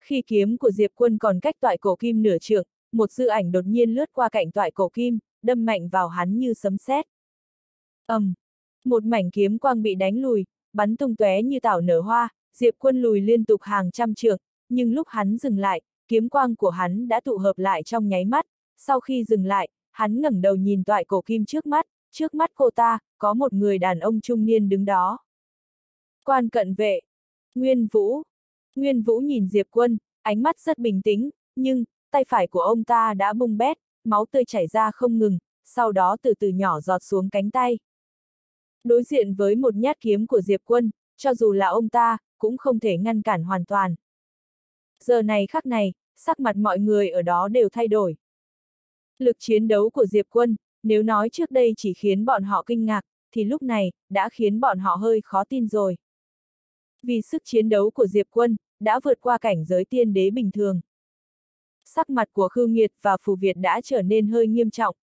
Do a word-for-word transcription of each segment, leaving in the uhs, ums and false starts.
Khi kiếm của Diệp Quân còn cách toại cổ kim nửa trượng, một dư ảnh đột nhiên lướt qua cạnh toại cổ kim, đâm mạnh vào hắn như sấm sét. ầm, um, một mảnh kiếm quang bị đánh lùi, bắn tung tóe như tảo nở hoa, Diệp Quân lùi liên tục hàng trăm trượng, nhưng lúc hắn dừng lại, kiếm quang của hắn đã tụ hợp lại trong nháy mắt. Sau khi dừng lại, hắn ngẩng đầu nhìn toại cổ kim trước mắt, trước mắt cô ta, có một người đàn ông trung niên đứng đó. Quan cận vệ, Nguyên Vũ. Nguyên Vũ nhìn Diệp Quân, ánh mắt rất bình tĩnh, nhưng, tay phải của ông ta đã bung bét, máu tươi chảy ra không ngừng, sau đó từ từ nhỏ giọt xuống cánh tay. Đối diện với một nhát kiếm của Diệp Quân, cho dù là ông ta, cũng không thể ngăn cản hoàn toàn. Giờ này khắc này, sắc mặt mọi người ở đó đều thay đổi. Lực chiến đấu của Diệp Quân, nếu nói trước đây chỉ khiến bọn họ kinh ngạc, thì lúc này, đã khiến bọn họ hơi khó tin rồi. Vì sức chiến đấu của Diệp Quân, đã vượt qua cảnh giới tiên đế bình thường. Sắc mặt của Khưu Nghiệt và Phù Việt đã trở nên hơi nghiêm trọng.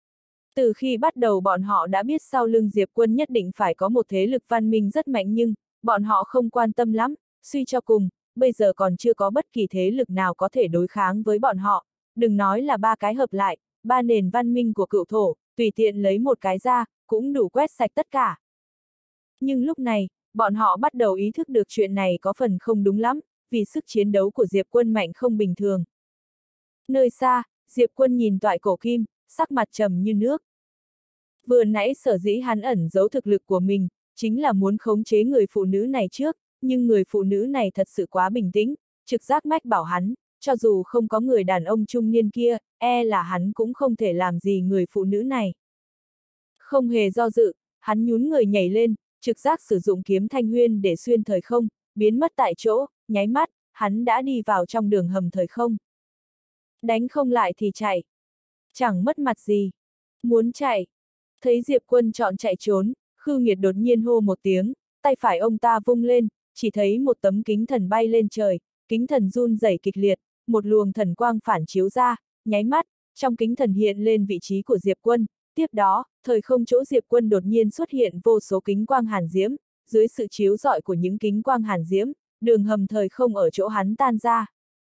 Từ khi bắt đầu bọn họ đã biết sau lưng Diệp Quân nhất định phải có một thế lực văn minh rất mạnh, nhưng, bọn họ không quan tâm lắm, suy cho cùng, bây giờ còn chưa có bất kỳ thế lực nào có thể đối kháng với bọn họ, đừng nói là ba cái hợp lại, ba nền văn minh của cựu thổ, tùy tiện lấy một cái ra, cũng đủ quét sạch tất cả. Nhưng lúc này, bọn họ bắt đầu ý thức được chuyện này có phần không đúng lắm, vì sức chiến đấu của Diệp Quân mạnh không bình thường. Nơi xa, Diệp Quân nhìn toại cổ kim, sắc mặt trầm như nước. Vừa nãy sở dĩ hắn ẩn giấu thực lực của mình, chính là muốn khống chế người phụ nữ này trước, nhưng người phụ nữ này thật sự quá bình tĩnh, trực giác mách bảo hắn, cho dù không có người đàn ông trung niên kia, e là hắn cũng không thể làm gì người phụ nữ này. Không hề do dự, hắn nhún người nhảy lên, trực giác sử dụng kiếm thanh huyên để xuyên thời không, biến mất tại chỗ, nháy mắt, hắn đã đi vào trong đường hầm thời không. Đánh không lại thì chạy. Chẳng mất mặt gì. Muốn chạy. Thấy Diệp Quân chọn chạy trốn, Khưu Nghiệt đột nhiên hô một tiếng, tay phải ông ta vung lên, chỉ thấy một tấm kính thần bay lên trời, kính thần run rẩy kịch liệt, một luồng thần quang phản chiếu ra, nháy mắt, trong kính thần hiện lên vị trí của Diệp Quân, tiếp đó, thời không chỗ Diệp Quân đột nhiên xuất hiện vô số kính quang hàn diễm, dưới sự chiếu rọi của những kính quang hàn diễm, đường hầm thời không ở chỗ hắn tan ra.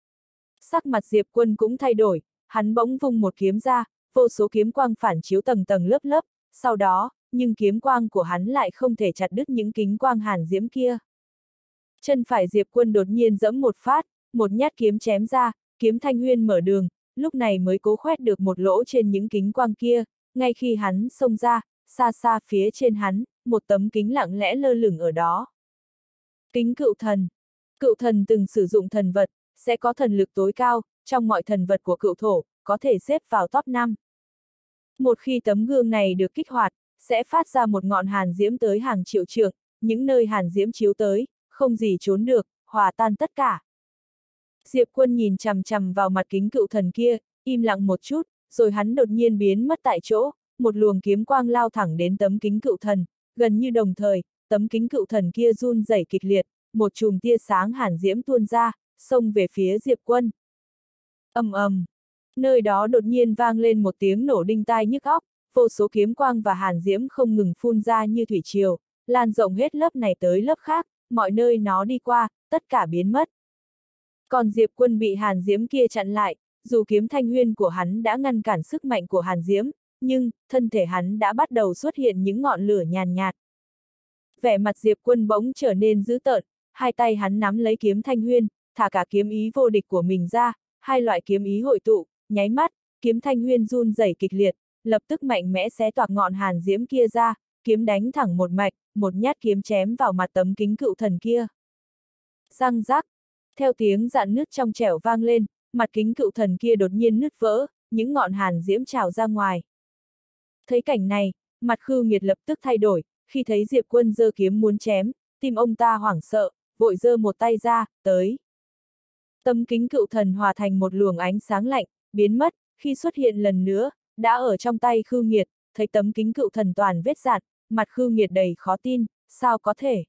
Sắc mặt Diệp Quân cũng thay đổi, hắn bỗng vung một kiếm ra, vô số kiếm quang phản chiếu tầng tầng lớp lớp, sau đó, nhưng kiếm quang của hắn lại không thể chặt đứt những kính quang hàn diễm kia. Chân phải Diệp Quân đột nhiên giẫm một phát, một nhát kiếm chém ra, kiếm thanh huyên mở đường, lúc này mới cố khoét được một lỗ trên những kính quang kia, ngay khi hắn xông ra, xa xa phía trên hắn, một tấm kính lặng lẽ lơ lửng ở đó. Kính cựu thần. Cựu thần từng sử dụng thần vật, sẽ có thần lực tối cao, trong mọi thần vật của cựu thổ, có thể xếp vào top năm. Một khi tấm gương này được kích hoạt, sẽ phát ra một ngọn hàn diễm tới hàng triệu trượng, những nơi hàn diễm chiếu tới, không gì trốn được, hòa tan tất cả. Diệp Quân nhìn chằm chằm vào mặt kính cựu thần kia, im lặng một chút, rồi hắn đột nhiên biến mất tại chỗ, một luồng kiếm quang lao thẳng đến tấm kính cựu thần, gần như đồng thời, tấm kính cựu thần kia run rẩy kịch liệt, một chùm tia sáng hàn diễm tuôn ra, xông về phía Diệp Quân. Ầm ầm, nơi đó đột nhiên vang lên một tiếng nổ đinh tai nhức óc, vô số kiếm quang và hàn diễm không ngừng phun ra như thủy triều, lan rộng hết lớp này tới lớp khác, mọi nơi nó đi qua, tất cả biến mất. Còn Diệp Quân bị hàn diễm kia chặn lại, dù kiếm thanh huyên của hắn đã ngăn cản sức mạnh của hàn diễm, nhưng, thân thể hắn đã bắt đầu xuất hiện những ngọn lửa nhàn nhạt. Vẻ mặt Diệp Quân bỗng trở nên dữ tợn, hai tay hắn nắm lấy kiếm thanh huyên, thả cả kiếm ý vô địch của mình ra, hai loại kiếm ý hội tụ, nháy mắt, kiếm thanh huyên run rẩy kịch liệt, lập tức mạnh mẽ xé toạc ngọn hàn diễm kia ra, kiếm đánh thẳng một mạch, một nhát kiếm chém vào mặt tấm kính cựu thần kia. Răng rắc, theo tiếng rạn nứt trong trẻo vang lên, mặt kính cựu thần kia đột nhiên nứt vỡ, những ngọn hàn diễm trào ra ngoài. Thấy cảnh này, mặt Khưu Nghiệt lập tức thay đổi, khi thấy Diệp Quân giơ kiếm muốn chém, tim ông ta hoảng sợ, vội giơ một tay ra, tới. Tấm kính cựu thần hòa thành một luồng ánh sáng lạnh, biến mất, khi xuất hiện lần nữa, đã ở trong tay Khưu Nghiệt, thấy tấm kính cựu thần toàn vết rạn, mặt Khưu Nghiệt đầy khó tin, sao có thể.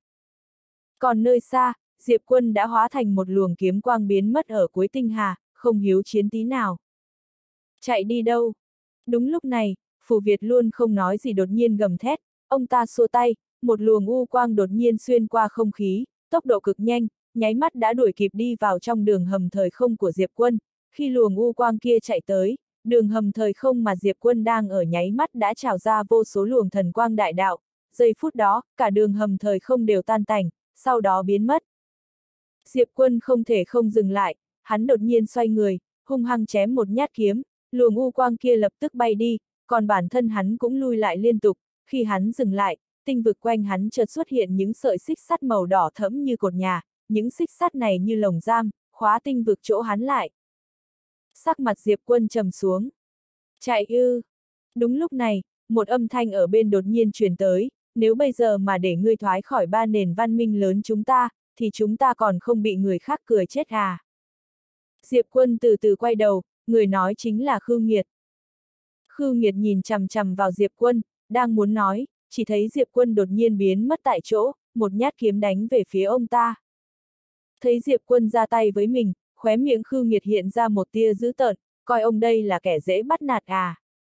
Còn nơi xa, Diệp Quân đã hóa thành một luồng kiếm quang biến mất ở cuối tinh hà, không hiếu chiến tí nào. Chạy đi đâu? Đúng lúc này, Phù Việt luôn không nói gì đột nhiên gầm thét, ông ta xua tay, một luồng u quang đột nhiên xuyên qua không khí, tốc độ cực nhanh, nháy mắt đã đuổi kịp đi vào trong đường hầm thời không của Diệp Quân. Khi luồng u quang kia chạy tới, đường hầm thời không mà Diệp Quân đang ở nháy mắt đã trào ra vô số luồng thần quang đại đạo. Giây phút đó, cả đường hầm thời không đều tan tành, sau đó biến mất. Diệp Quân không thể không dừng lại, hắn đột nhiên xoay người, hung hăng chém một nhát kiếm, luồng u quang kia lập tức bay đi, còn bản thân hắn cũng lui lại liên tục. Khi hắn dừng lại, tinh vực quanh hắn chợt xuất hiện những sợi xích sắt màu đỏ thẫm như cột nhà, những xích sắt này như lồng giam, khóa tinh vực chỗ hắn lại. Sắc mặt Diệp Quân trầm xuống. Chạy ư? Đúng lúc này, một âm thanh ở bên đột nhiên truyền tới, nếu bây giờ mà để ngươi thoái khỏi ba nền văn minh lớn chúng ta, thì chúng ta còn không bị người khác cười chết à? Diệp Quân từ từ quay đầu, người nói chính là Khưu Nghiệt. Khưu Nghiệt nhìn chằm chằm vào Diệp Quân, đang muốn nói, chỉ thấy Diệp Quân đột nhiên biến mất tại chỗ, một nhát kiếm đánh về phía ông ta. Thấy Diệp Quân ra tay với mình, khóe miệng Khưu Nghiệt hiện ra một tia dữ tợn, coi ông đây là kẻ dễ bắt nạt à.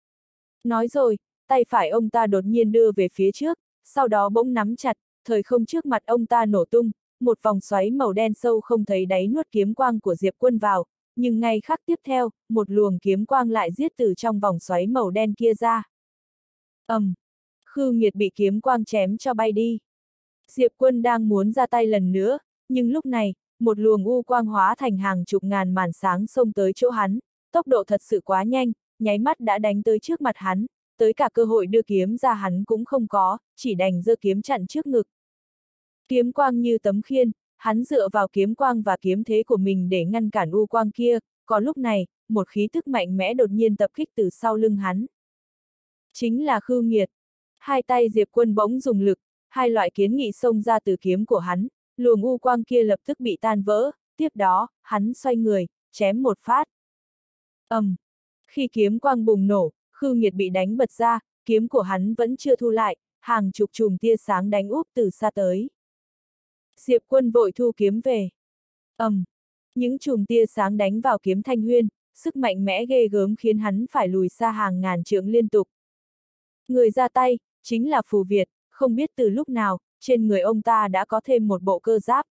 Nói rồi, tay phải ông ta đột nhiên đưa về phía trước, sau đó bỗng nắm chặt, thời không trước mặt ông ta nổ tung, một vòng xoáy màu đen sâu không thấy đáy nuốt kiếm quang của Diệp Quân vào, nhưng ngay khắc tiếp theo, một luồng kiếm quang lại giết từ trong vòng xoáy màu đen kia ra. ầm, um, Khưu Nghiệt bị kiếm quang chém cho bay đi. Diệp Quân đang muốn ra tay lần nữa, nhưng lúc này, một luồng u quang hóa thành hàng chục ngàn màn sáng xông tới chỗ hắn, tốc độ thật sự quá nhanh, nháy mắt đã đánh tới trước mặt hắn, tới cả cơ hội đưa kiếm ra hắn cũng không có, chỉ đành giơ kiếm chặn trước ngực. Kiếm quang như tấm khiên, hắn dựa vào kiếm quang và kiếm thế của mình để ngăn cản u quang kia, có lúc này, một khí tức mạnh mẽ đột nhiên tập kích từ sau lưng hắn. Chính là Khưu Nghiệt. Hai tay Diệp Quân bỗng dùng lực, hai loại kiến nghị xông ra từ kiếm của hắn, luồng u quang kia lập tức bị tan vỡ, tiếp đó, hắn xoay người, chém một phát. ầm, um, khi kiếm quang bùng nổ, Khưu Nghiệt bị đánh bật ra, kiếm của hắn vẫn chưa thu lại, hàng chục chùm tia sáng đánh úp từ xa tới. Diệp Quân vội thu kiếm về. ầm, um, những chùm tia sáng đánh vào kiếm Thanh Huyên, sức mạnh mẽ ghê gớm khiến hắn phải lùi xa hàng ngàn trượng liên tục. Người ra tay, chính là Phù Việt, không biết từ lúc nào, trên người ông ta đã có thêm một bộ cơ giáp.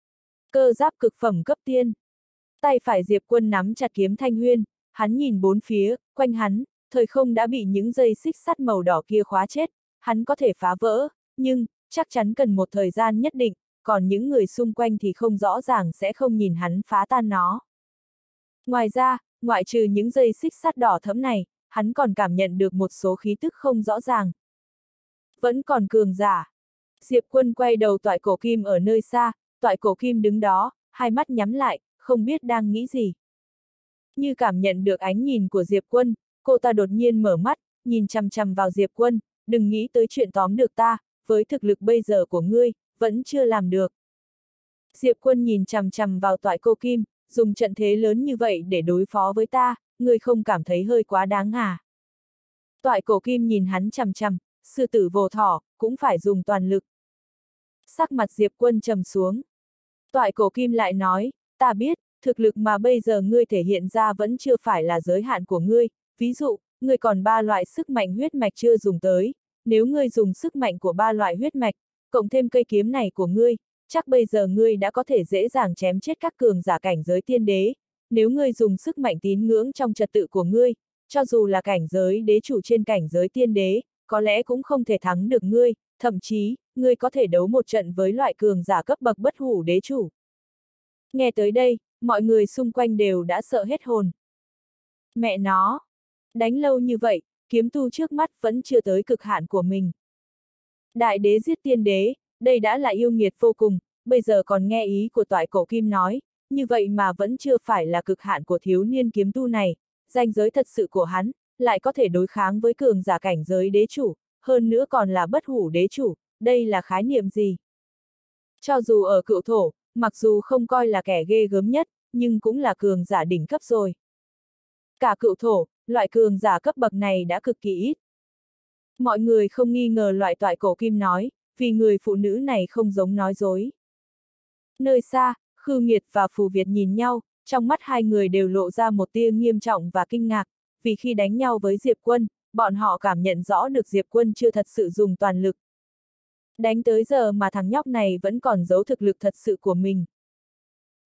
Cơ giáp cực phẩm cấp tiên. Tay phải Diệp Quân nắm chặt kiếm Thanh Huyên, hắn nhìn bốn phía, quanh hắn, thời không đã bị những dây xích sắt màu đỏ kia khóa chết, hắn có thể phá vỡ, nhưng, chắc chắn cần một thời gian nhất định, còn những người xung quanh thì không rõ ràng sẽ không nhìn hắn phá tan nó. Ngoài ra, ngoại trừ những dây xích sắt đỏ thẫm này, hắn còn cảm nhận được một số khí tức không rõ ràng. Vẫn còn cường giả. Diệp Quân quay đầu toại cổ kim ở nơi xa, toại cổ kim đứng đó, hai mắt nhắm lại, không biết đang nghĩ gì. Như cảm nhận được ánh nhìn của Diệp Quân, cô ta đột nhiên mở mắt, nhìn chằm chằm vào Diệp Quân, đừng nghĩ tới chuyện tóm được ta, với thực lực bây giờ của ngươi, vẫn chưa làm được. Diệp Quân nhìn chằm chằm vào toại cổ kim, dùng trận thế lớn như vậy để đối phó với ta, ngươi không cảm thấy hơi quá đáng à? Toại cổ kim nhìn hắn chằm chằm, sư tử vồ thỏ, cũng phải dùng toàn lực. Sắc mặt Diệp Quân trầm xuống. Toại cổ kim lại nói, ta biết, thực lực mà bây giờ ngươi thể hiện ra vẫn chưa phải là giới hạn của ngươi, ví dụ, ngươi còn ba loại sức mạnh huyết mạch chưa dùng tới, nếu ngươi dùng sức mạnh của ba loại huyết mạch, cộng thêm cây kiếm này của ngươi, chắc bây giờ ngươi đã có thể dễ dàng chém chết các cường giả cảnh giới tiên đế, nếu ngươi dùng sức mạnh tín ngưỡng trong trật tự của ngươi, cho dù là cảnh giới đế chủ trên cảnh giới tiên đế, có lẽ cũng không thể thắng được ngươi, thậm chí, ngươi có thể đấu một trận với loại cường giả cấp bậc bất hủ đế chủ. Nghe tới đây, mọi người xung quanh đều đã sợ hết hồn. Mẹ nó! Đánh lâu như vậy, kiếm tu trước mắt vẫn chưa tới cực hạn của mình. Đại đế giết tiên đế, đây đã là yêu nghiệt vô cùng, bây giờ còn nghe ý của toại cổ kim nói, như vậy mà vẫn chưa phải là cực hạn của thiếu niên kiếm tu này, danh giới thật sự của hắn, lại có thể đối kháng với cường giả cảnh giới đế chủ, hơn nữa còn là bất hủ đế chủ, đây là khái niệm gì? Cho dù ở cựu thổ, mặc dù không coi là kẻ ghê gớm nhất, nhưng cũng là cường giả đỉnh cấp rồi. Cả cựu thổ, loại cường giả cấp bậc này đã cực kỳ ít. Mọi người không nghi ngờ loại toại cổ kim nói, vì người phụ nữ này không giống nói dối. Nơi xa, Khưu Nghiệt và Phù Việt nhìn nhau, trong mắt hai người đều lộ ra một tia nghiêm trọng và kinh ngạc, vì khi đánh nhau với Diệp Quân, bọn họ cảm nhận rõ được Diệp Quân chưa thật sự dùng toàn lực. Đánh tới giờ mà thằng nhóc này vẫn còn giấu thực lực thật sự của mình.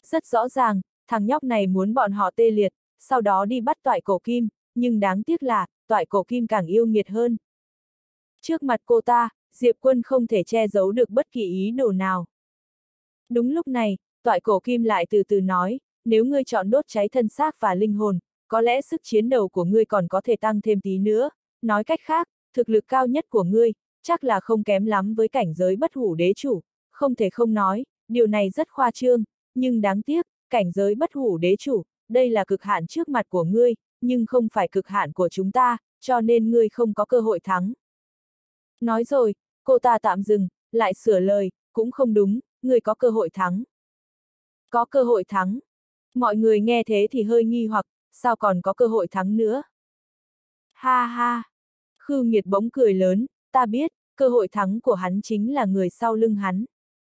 Rất rõ ràng, thằng nhóc này muốn bọn họ tê liệt, sau đó đi bắt toại cổ kim, nhưng đáng tiếc là, toại cổ kim càng yêu nghiệt hơn. Trước mặt cô ta, Diệp Quân không thể che giấu được bất kỳ ý đồ nào. Đúng lúc này, toại cổ kim lại từ từ nói, nếu ngươi chọn đốt cháy thân xác và linh hồn, có lẽ sức chiến đấu của ngươi còn có thể tăng thêm tí nữa. Nói cách khác, thực lực cao nhất của ngươi, chắc là không kém lắm với cảnh giới bất hủ đế chủ. Không thể không nói, điều này rất khoa trương, nhưng đáng tiếc, cảnh giới bất hủ đế chủ, đây là cực hạn trước mặt của ngươi, nhưng không phải cực hạn của chúng ta, cho nên ngươi không có cơ hội thắng. Nói rồi, cô ta tạm dừng, lại sửa lời, cũng không đúng, ngươi có cơ hội thắng. Có cơ hội thắng. Mọi người nghe thế thì hơi nghi hoặc, sao còn có cơ hội thắng nữa? Ha ha! Khư Nghiệt bỗng cười lớn, ta biết, cơ hội thắng của hắn chính là người sau lưng hắn.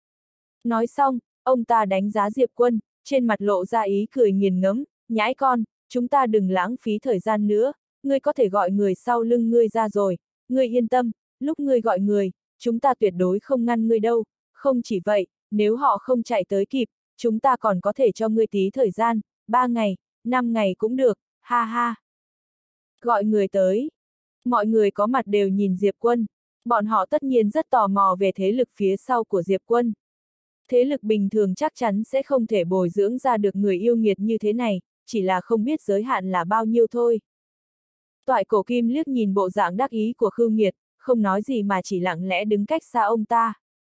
Nói xong, ông ta đánh giá Diệp Quân, trên mặt lộ ra ý cười nghiền ngẫm, nhãi con, chúng ta đừng lãng phí thời gian nữa, ngươi có thể gọi người sau lưng ngươi ra rồi, ngươi yên tâm, lúc ngươi gọi người, chúng ta tuyệt đối không ngăn ngươi đâu, không chỉ vậy, nếu họ không chạy tới kịp, chúng ta còn có thể cho ngươi tí thời gian, ba ngày, năm ngày cũng được, ha ha. Gọi người tới. Mọi người có mặt đều nhìn Diệp Quân, bọn họ tất nhiên rất tò mò về thế lực phía sau của Diệp Quân. Thế lực bình thường chắc chắn sẽ không thể bồi dưỡng ra được người yêu nghiệt như thế này, chỉ là không biết giới hạn là bao nhiêu thôi. Toại cổ kim liếc nhìn bộ dạng đắc ý của Khư Nghiệt, không nói gì mà chỉ lặng lẽ đứng cách xa ông ta.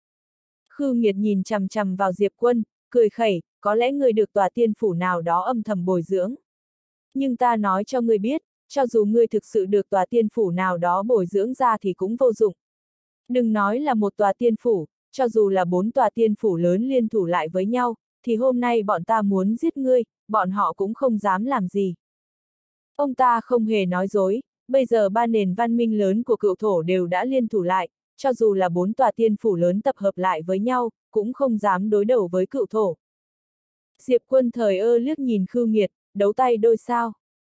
Khư Nghiệt nhìn chằm chằm vào Diệp Quân, cười khẩy, có lẽ người được tòa tiên phủ nào đó âm thầm bồi dưỡng. Nhưng ta nói cho ngươi biết, cho dù ngươi thực sự được tòa tiên phủ nào đó bồi dưỡng ra thì cũng vô dụng. Đừng nói là một tòa tiên phủ, cho dù là bốn tòa tiên phủ lớn liên thủ lại với nhau, thì hôm nay bọn ta muốn giết ngươi, bọn họ cũng không dám làm gì. Ông ta không hề nói dối, bây giờ ba nền văn minh lớn của cựu thổ đều đã liên thủ lại, cho dù là bốn tòa tiên phủ lớn tập hợp lại với nhau, cũng không dám đối đầu với cựu thổ. Diệp Quân thời ơ liếc nhìn Khư Nghiệt, đấu tay đôi sao.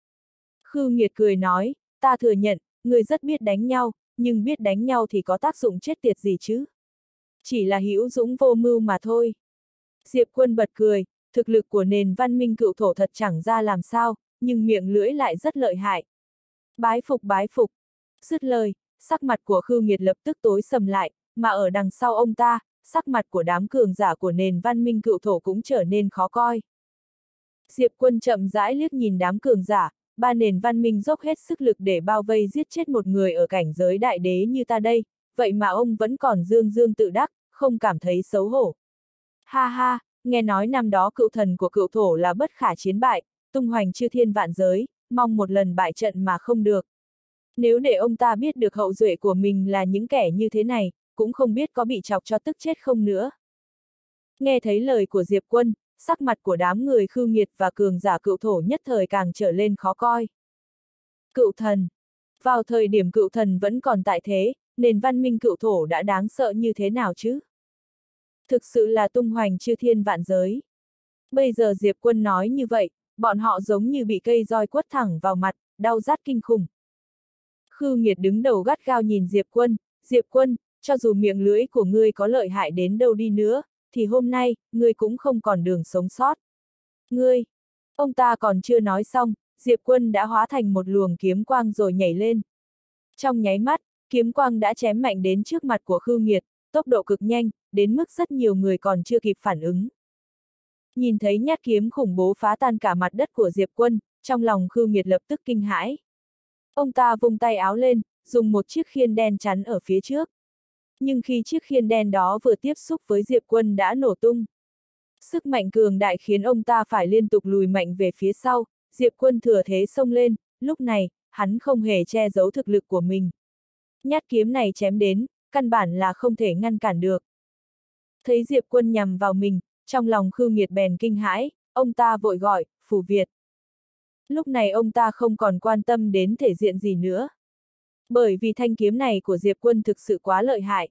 Khư Nghiệt cười nói, ta thừa nhận, ngươi rất biết đánh nhau, nhưng biết đánh nhau thì có tác dụng chết tiệt gì chứ? Chỉ là hữu dũng vô mưu mà thôi. Diệp Quân bật cười, thực lực của nền văn minh cựu thổ thật chẳng ra làm sao, nhưng miệng lưỡi lại rất lợi hại. Bái phục bái phục. Dứt lời, sắc mặt của Khư Nghiệt lập tức tối sầm lại, mà ở đằng sau ông ta, sắc mặt của đám cường giả của nền văn minh cựu thổ cũng trở nên khó coi. Diệp Quân chậm rãi liếc nhìn đám cường giả, ba nền văn minh dốc hết sức lực để bao vây giết chết một người ở cảnh giới đại đế như ta đây, vậy mà ông vẫn còn dương dương tự đắc, không cảm thấy xấu hổ. Ha ha, nghe nói năm đó cựu thần của cựu thổ là bất khả chiến bại, tung hoành chư thiên vạn giới, mong một lần bại trận mà không được. Nếu để ông ta biết được hậu duệ của mình là những kẻ như thế này, cũng không biết có bị chọc cho tức chết không nữa. Nghe thấy lời của Diệp Quân, sắc mặt của đám người Khư Nghiệt và cường giả cựu thổ nhất thời càng trở lên khó coi. Cựu thần. Vào thời điểm cựu thần vẫn còn tại thế, nền văn minh cựu thổ đã đáng sợ như thế nào chứ? Thực sự là tung hoành chư thiên vạn giới. Bây giờ Diệp Quân nói như vậy, bọn họ giống như bị cây roi quất thẳng vào mặt, đau rát kinh khủng. Khư Nghiệt đứng đầu gắt gao nhìn Diệp Quân, Diệp Quân, cho dù miệng lưỡi của ngươi có lợi hại đến đâu đi nữa, thì hôm nay, ngươi cũng không còn đường sống sót. Ngươi! Ông ta còn chưa nói xong, Diệp Quân đã hóa thành một luồng kiếm quang rồi nhảy lên. Trong nháy mắt, kiếm quang đã chém mạnh đến trước mặt của Khư Nghiệt, tốc độ cực nhanh, đến mức rất nhiều người còn chưa kịp phản ứng. Nhìn thấy nhát kiếm khủng bố phá tan cả mặt đất của Diệp Quân, trong lòng Khư Nghiệt lập tức kinh hãi. Ông ta vung tay áo lên, dùng một chiếc khiên đen chắn ở phía trước. Nhưng khi chiếc khiên đen đó vừa tiếp xúc với Diệp Quân đã nổ tung. Sức mạnh cường đại khiến ông ta phải liên tục lùi mạnh về phía sau, Diệp Quân thừa thế xông lên, lúc này, hắn không hề che giấu thực lực của mình. Nhát kiếm này chém đến, căn bản là không thể ngăn cản được. Thấy Diệp Quân nhằm vào mình, trong lòng Khư Nghiệt bèn kinh hãi, ông ta vội gọi, Phù Việt. Lúc này ông ta không còn quan tâm đến thể diện gì nữa. Bởi vì thanh kiếm này của Diệp Quân thực sự quá lợi hại.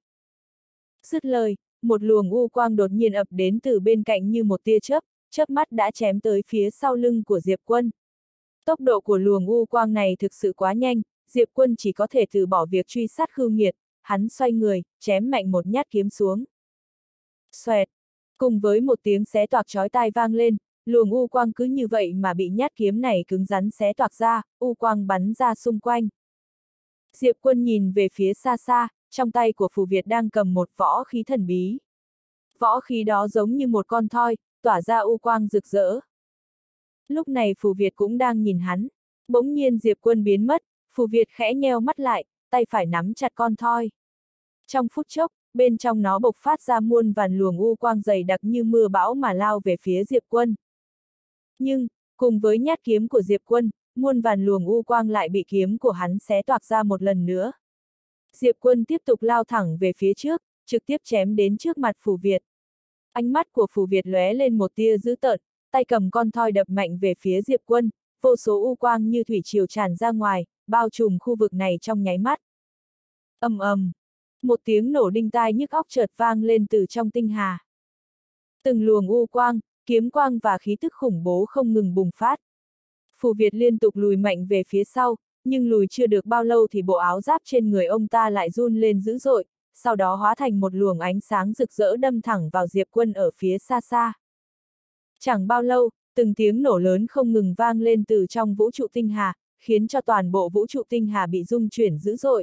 Dứt lời, một luồng u quang đột nhiên ập đến từ bên cạnh như một tia chớp, chớp mắt đã chém tới phía sau lưng của Diệp Quân. Tốc độ của luồng u quang này thực sự quá nhanh, Diệp Quân chỉ có thể từ bỏ việc truy sát Khư Nghiệt, hắn xoay người, chém mạnh một nhát kiếm xuống. Xoẹt! Cùng với một tiếng xé toạc chói tai vang lên, luồng u quang cứ như vậy mà bị nhát kiếm này cứng rắn xé toạc ra, u quang bắn ra xung quanh. Diệp Quân nhìn về phía xa xa, trong tay của Phù Việt đang cầm một võ khí thần bí. Võ khí đó giống như một con thoi, tỏa ra u quang rực rỡ. Lúc này Phù Việt cũng đang nhìn hắn. Bỗng nhiên Diệp Quân biến mất, Phù Việt khẽ nheo mắt lại, tay phải nắm chặt con thoi. Trong phút chốc, bên trong nó bộc phát ra muôn vàn luồng u quang dày đặc như mưa bão mà lao về phía Diệp Quân. Nhưng, cùng với nhát kiếm của Diệp Quân, muôn vàn luồng u quang lại bị kiếm của hắn xé toạc ra một lần nữa. Diệp Quân tiếp tục lao thẳng về phía trước, trực tiếp chém đến trước mặt Phù Việt. Ánh mắt của Phù Việt lóe lên một tia dữ tợn, tay cầm con thoi đập mạnh về phía Diệp Quân, vô số u quang như thủy triều tràn ra ngoài, bao trùm khu vực này trong nháy mắt. Ầm ầm, một tiếng nổ đinh tai nhức óc chợt vang lên từ trong tinh hà. Từng luồng u quang, kiếm quang và khí tức khủng bố không ngừng bùng phát. Phù Việt liên tục lùi mạnh về phía sau, nhưng lùi chưa được bao lâu thì bộ áo giáp trên người ông ta lại run lên dữ dội, sau đó hóa thành một luồng ánh sáng rực rỡ đâm thẳng vào Diệp Quân ở phía xa xa. Chẳng bao lâu, từng tiếng nổ lớn không ngừng vang lên từ trong vũ trụ tinh hà, khiến cho toàn bộ vũ trụ tinh hà bị rung chuyển dữ dội.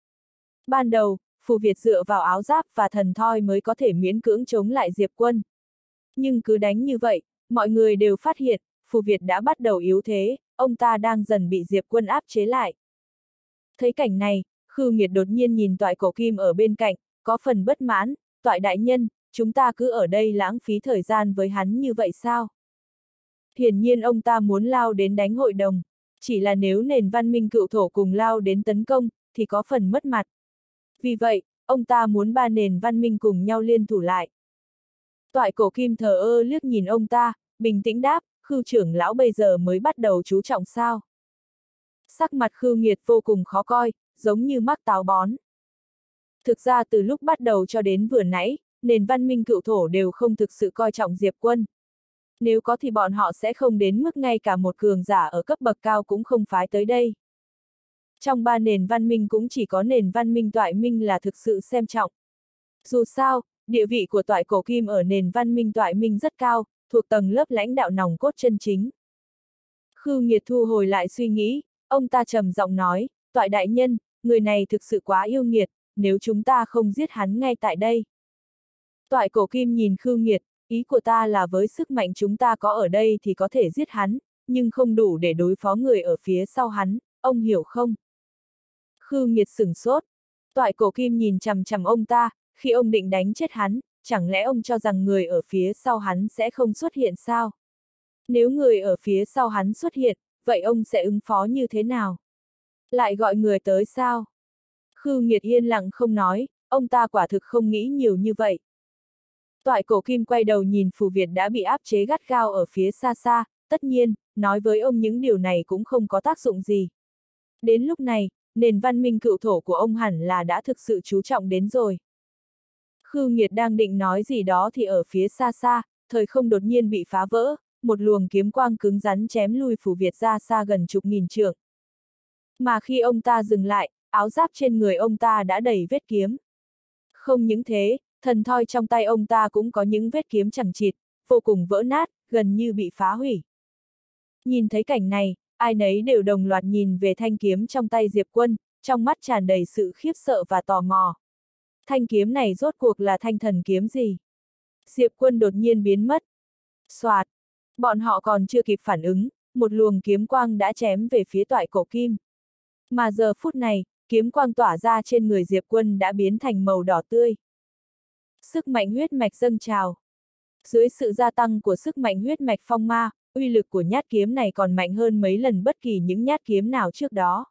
Ban đầu, Phù Việt dựa vào áo giáp và thần thoi mới có thể miễn cưỡng chống lại Diệp Quân. Nhưng cứ đánh như vậy, mọi người đều phát hiện, Phù Việt đã bắt đầu yếu thế, ông ta đang dần bị Diệp Quân áp chế lại. Thấy cảnh này, Khưu Nghiệt đột nhiên nhìn Toại Cổ Kim ở bên cạnh, có phần bất mãn, Toại đại nhân, chúng ta cứ ở đây lãng phí thời gian với hắn như vậy sao? Hiển nhiên ông ta muốn lao đến đánh hội đồng, chỉ là nếu nền văn minh cựu thổ cùng lao đến tấn công, thì có phần mất mặt. Vì vậy, ông ta muốn ba nền văn minh cùng nhau liên thủ lại. Toại Cổ Kim thờ ơ liếc nhìn ông ta, bình tĩnh đáp, Khưu trưởng lão bây giờ mới bắt đầu chú trọng sao? Sắc mặt Khưu Nghiệt vô cùng khó coi, giống như mắc táo bón. Thực ra từ lúc bắt đầu cho đến vừa nãy, nền văn minh cựu thổ đều không thực sự coi trọng Diệp Quân. Nếu có thì bọn họ sẽ không đến mức ngay cả một cường giả ở cấp bậc cao cũng không phái tới đây. Trong ba nền văn minh cũng chỉ có nền văn minh Toại Minh là thực sự xem trọng. Dù sao, địa vị của Toại Cổ Kim ở nền văn minh Toại Minh rất cao, thuộc tầng lớp lãnh đạo nòng cốt chân chính. Khưu Nghiệt thu hồi lại suy nghĩ, ông ta trầm giọng nói, Toại đại nhân, người này thực sự quá yêu nghiệt, nếu chúng ta không giết hắn ngay tại đây. Toại Cổ Kim nhìn Khưu Nghiệt, ý của ta là với sức mạnh chúng ta có ở đây thì có thể giết hắn, nhưng không đủ để đối phó người ở phía sau hắn, ông hiểu không? Khưu Nghiệt sửng sốt. Toại Cổ Kim nhìn chằm chằm ông ta, khi ông định đánh chết hắn, chẳng lẽ ông cho rằng người ở phía sau hắn sẽ không xuất hiện sao? Nếu người ở phía sau hắn xuất hiện, vậy ông sẽ ứng phó như thế nào? Lại gọi người tới sao? Khưu Nghiệt yên lặng không nói, ông ta quả thực không nghĩ nhiều như vậy. Toại Cổ Kim quay đầu nhìn Phù Việt đã bị áp chế gắt gao ở phía xa xa, tất nhiên, nói với ông những điều này cũng không có tác dụng gì. Đến lúc này, nền văn minh cựu thổ của ông hẳn là đã thực sự chú trọng đến rồi. Khưu Nghiệt đang định nói gì đó thì ở phía xa xa, thời không đột nhiên bị phá vỡ, một luồng kiếm quang cứng rắn chém lui Phù Việt ra xa gần chục nghìn trượng. Mà khi ông ta dừng lại, áo giáp trên người ông ta đã đầy vết kiếm. Không những thế, thần thoi trong tay ông ta cũng có những vết kiếm chằng chịt, vô cùng vỡ nát, gần như bị phá hủy. Nhìn thấy cảnh này, ai nấy đều đồng loạt nhìn về thanh kiếm trong tay Diệp Quân, trong mắt tràn đầy sự khiếp sợ và tò mò. Thanh kiếm này rốt cuộc là thanh thần kiếm gì? Diệp Quân đột nhiên biến mất. Soạt! Bọn họ còn chưa kịp phản ứng, một luồng kiếm quang đã chém về phía Toại Cổ Kim. Mà giờ phút này, kiếm quang tỏa ra trên người Diệp Quân đã biến thành màu đỏ tươi. Sức mạnh huyết mạch dâng trào. Dưới sự gia tăng của sức mạnh huyết mạch phong ma, uy lực của nhát kiếm này còn mạnh hơn mấy lần bất kỳ những nhát kiếm nào trước đó.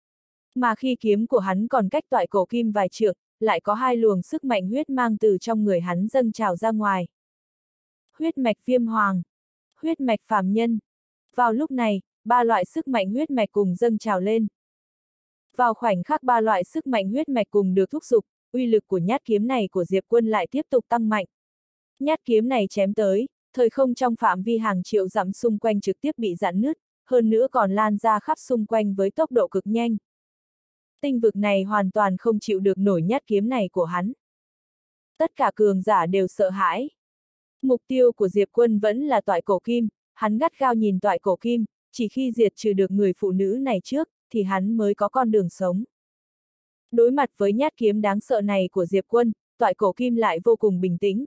Mà khi kiếm của hắn còn cách Toại Cổ Kim vài trượng, lại có hai luồng sức mạnh huyết mang từ trong người hắn dâng trào ra ngoài. Huyết mạch viêm hoàng, huyết mạch phàm nhân. Vào lúc này, ba loại sức mạnh huyết mạch cùng dâng trào lên. Vào khoảnh khắc ba loại sức mạnh huyết mạch cùng được thúc giục, uy lực của nhát kiếm này của Diệp Quân lại tiếp tục tăng mạnh. Nhát kiếm này chém tới, thời không trong phạm vi hàng triệu dặm xung quanh trực tiếp bị giãn nứt, hơn nữa còn lan ra khắp xung quanh với tốc độ cực nhanh. Tinh vực này hoàn toàn không chịu được nổi nhát kiếm này của hắn. Tất cả cường giả đều sợ hãi. Mục tiêu của Diệp Quân vẫn là toại cổ kim, hắn gắt gao nhìn toại cổ kim, chỉ khi diệt trừ được người phụ nữ này trước, thì hắn mới có con đường sống. Đối mặt với nhát kiếm đáng sợ này của Diệp Quân, toại cổ kim lại vô cùng bình tĩnh.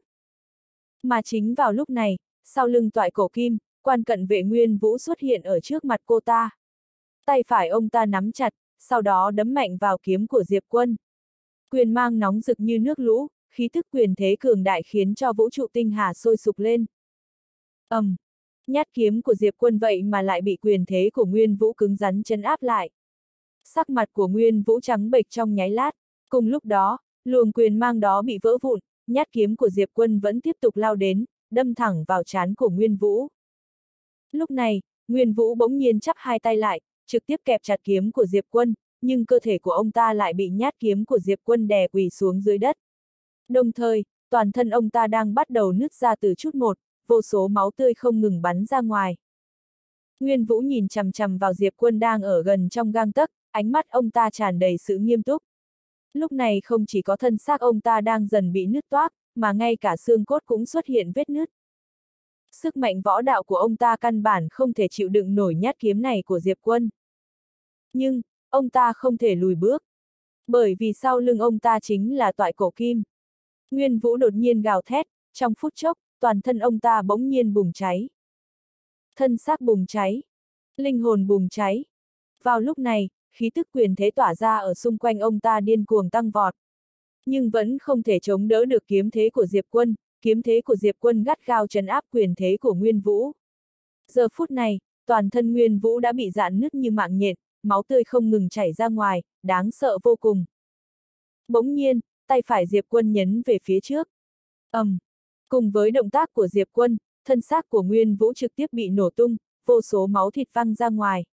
Mà chính vào lúc này, sau lưng toại cổ kim, quan cận vệ Nguyên Vũ xuất hiện ở trước mặt cô ta. Tay phải ông ta nắm chặt, sau đó đấm mạnh vào kiếm của Diệp Quân. Quyền mang nóng rực như nước lũ, khí tức quyền thế cường đại khiến cho vũ trụ tinh hà sôi sục lên. ầm, um, nhát kiếm của Diệp Quân vậy mà lại bị quyền thế của Nguyên Vũ cứng rắn trấn áp lại. Sắc mặt của Nguyên Vũ trắng bệch trong nháy lát, cùng lúc đó, luồng quyền mang đó bị vỡ vụn, nhát kiếm của Diệp Quân vẫn tiếp tục lao đến, đâm thẳng vào trán của Nguyên Vũ. Lúc này, Nguyên Vũ bỗng nhiên chắp hai tay lại, trực tiếp kẹp chặt kiếm của Diệp Quân, nhưng cơ thể của ông ta lại bị nhát kiếm của Diệp Quân đè quỳ xuống dưới đất. Đồng thời, toàn thân ông ta đang bắt đầu nứt ra từ chút một, vô số máu tươi không ngừng bắn ra ngoài. Nguyên Vũ nhìn chằm chằm vào Diệp Quân đang ở gần trong gang tấc, ánh mắt ông ta tràn đầy sự nghiêm túc. Lúc này không chỉ có thân xác ông ta đang dần bị nứt toác, mà ngay cả xương cốt cũng xuất hiện vết nứt. Sức mạnh võ đạo của ông ta căn bản không thể chịu đựng nổi nhát kiếm này của Diệp Quân. Nhưng, ông ta không thể lùi bước. Bởi vì sau lưng ông ta chính là toại cổ kim. Nguyên Vũ đột nhiên gào thét, trong phút chốc, toàn thân ông ta bỗng nhiên bùng cháy. Thân xác bùng cháy. Linh hồn bùng cháy. Vào lúc này, khí tức quyền thế tỏa ra ở xung quanh ông ta điên cuồng tăng vọt. Nhưng vẫn không thể chống đỡ được kiếm thế của Diệp Quân, kiếm thế của Diệp Quân gắt gao trấn áp quyền thế của Nguyên Vũ. Giờ phút này, toàn thân Nguyên Vũ đã bị rạn nứt như mạng nhện, máu tươi không ngừng chảy ra ngoài, đáng sợ vô cùng. Bỗng nhiên, tay phải Diệp Quân nhấn về phía trước. ầm, um, cùng với động tác của Diệp Quân, thân xác của Nguyên Vũ trực tiếp bị nổ tung, vô số máu thịt văng ra ngoài.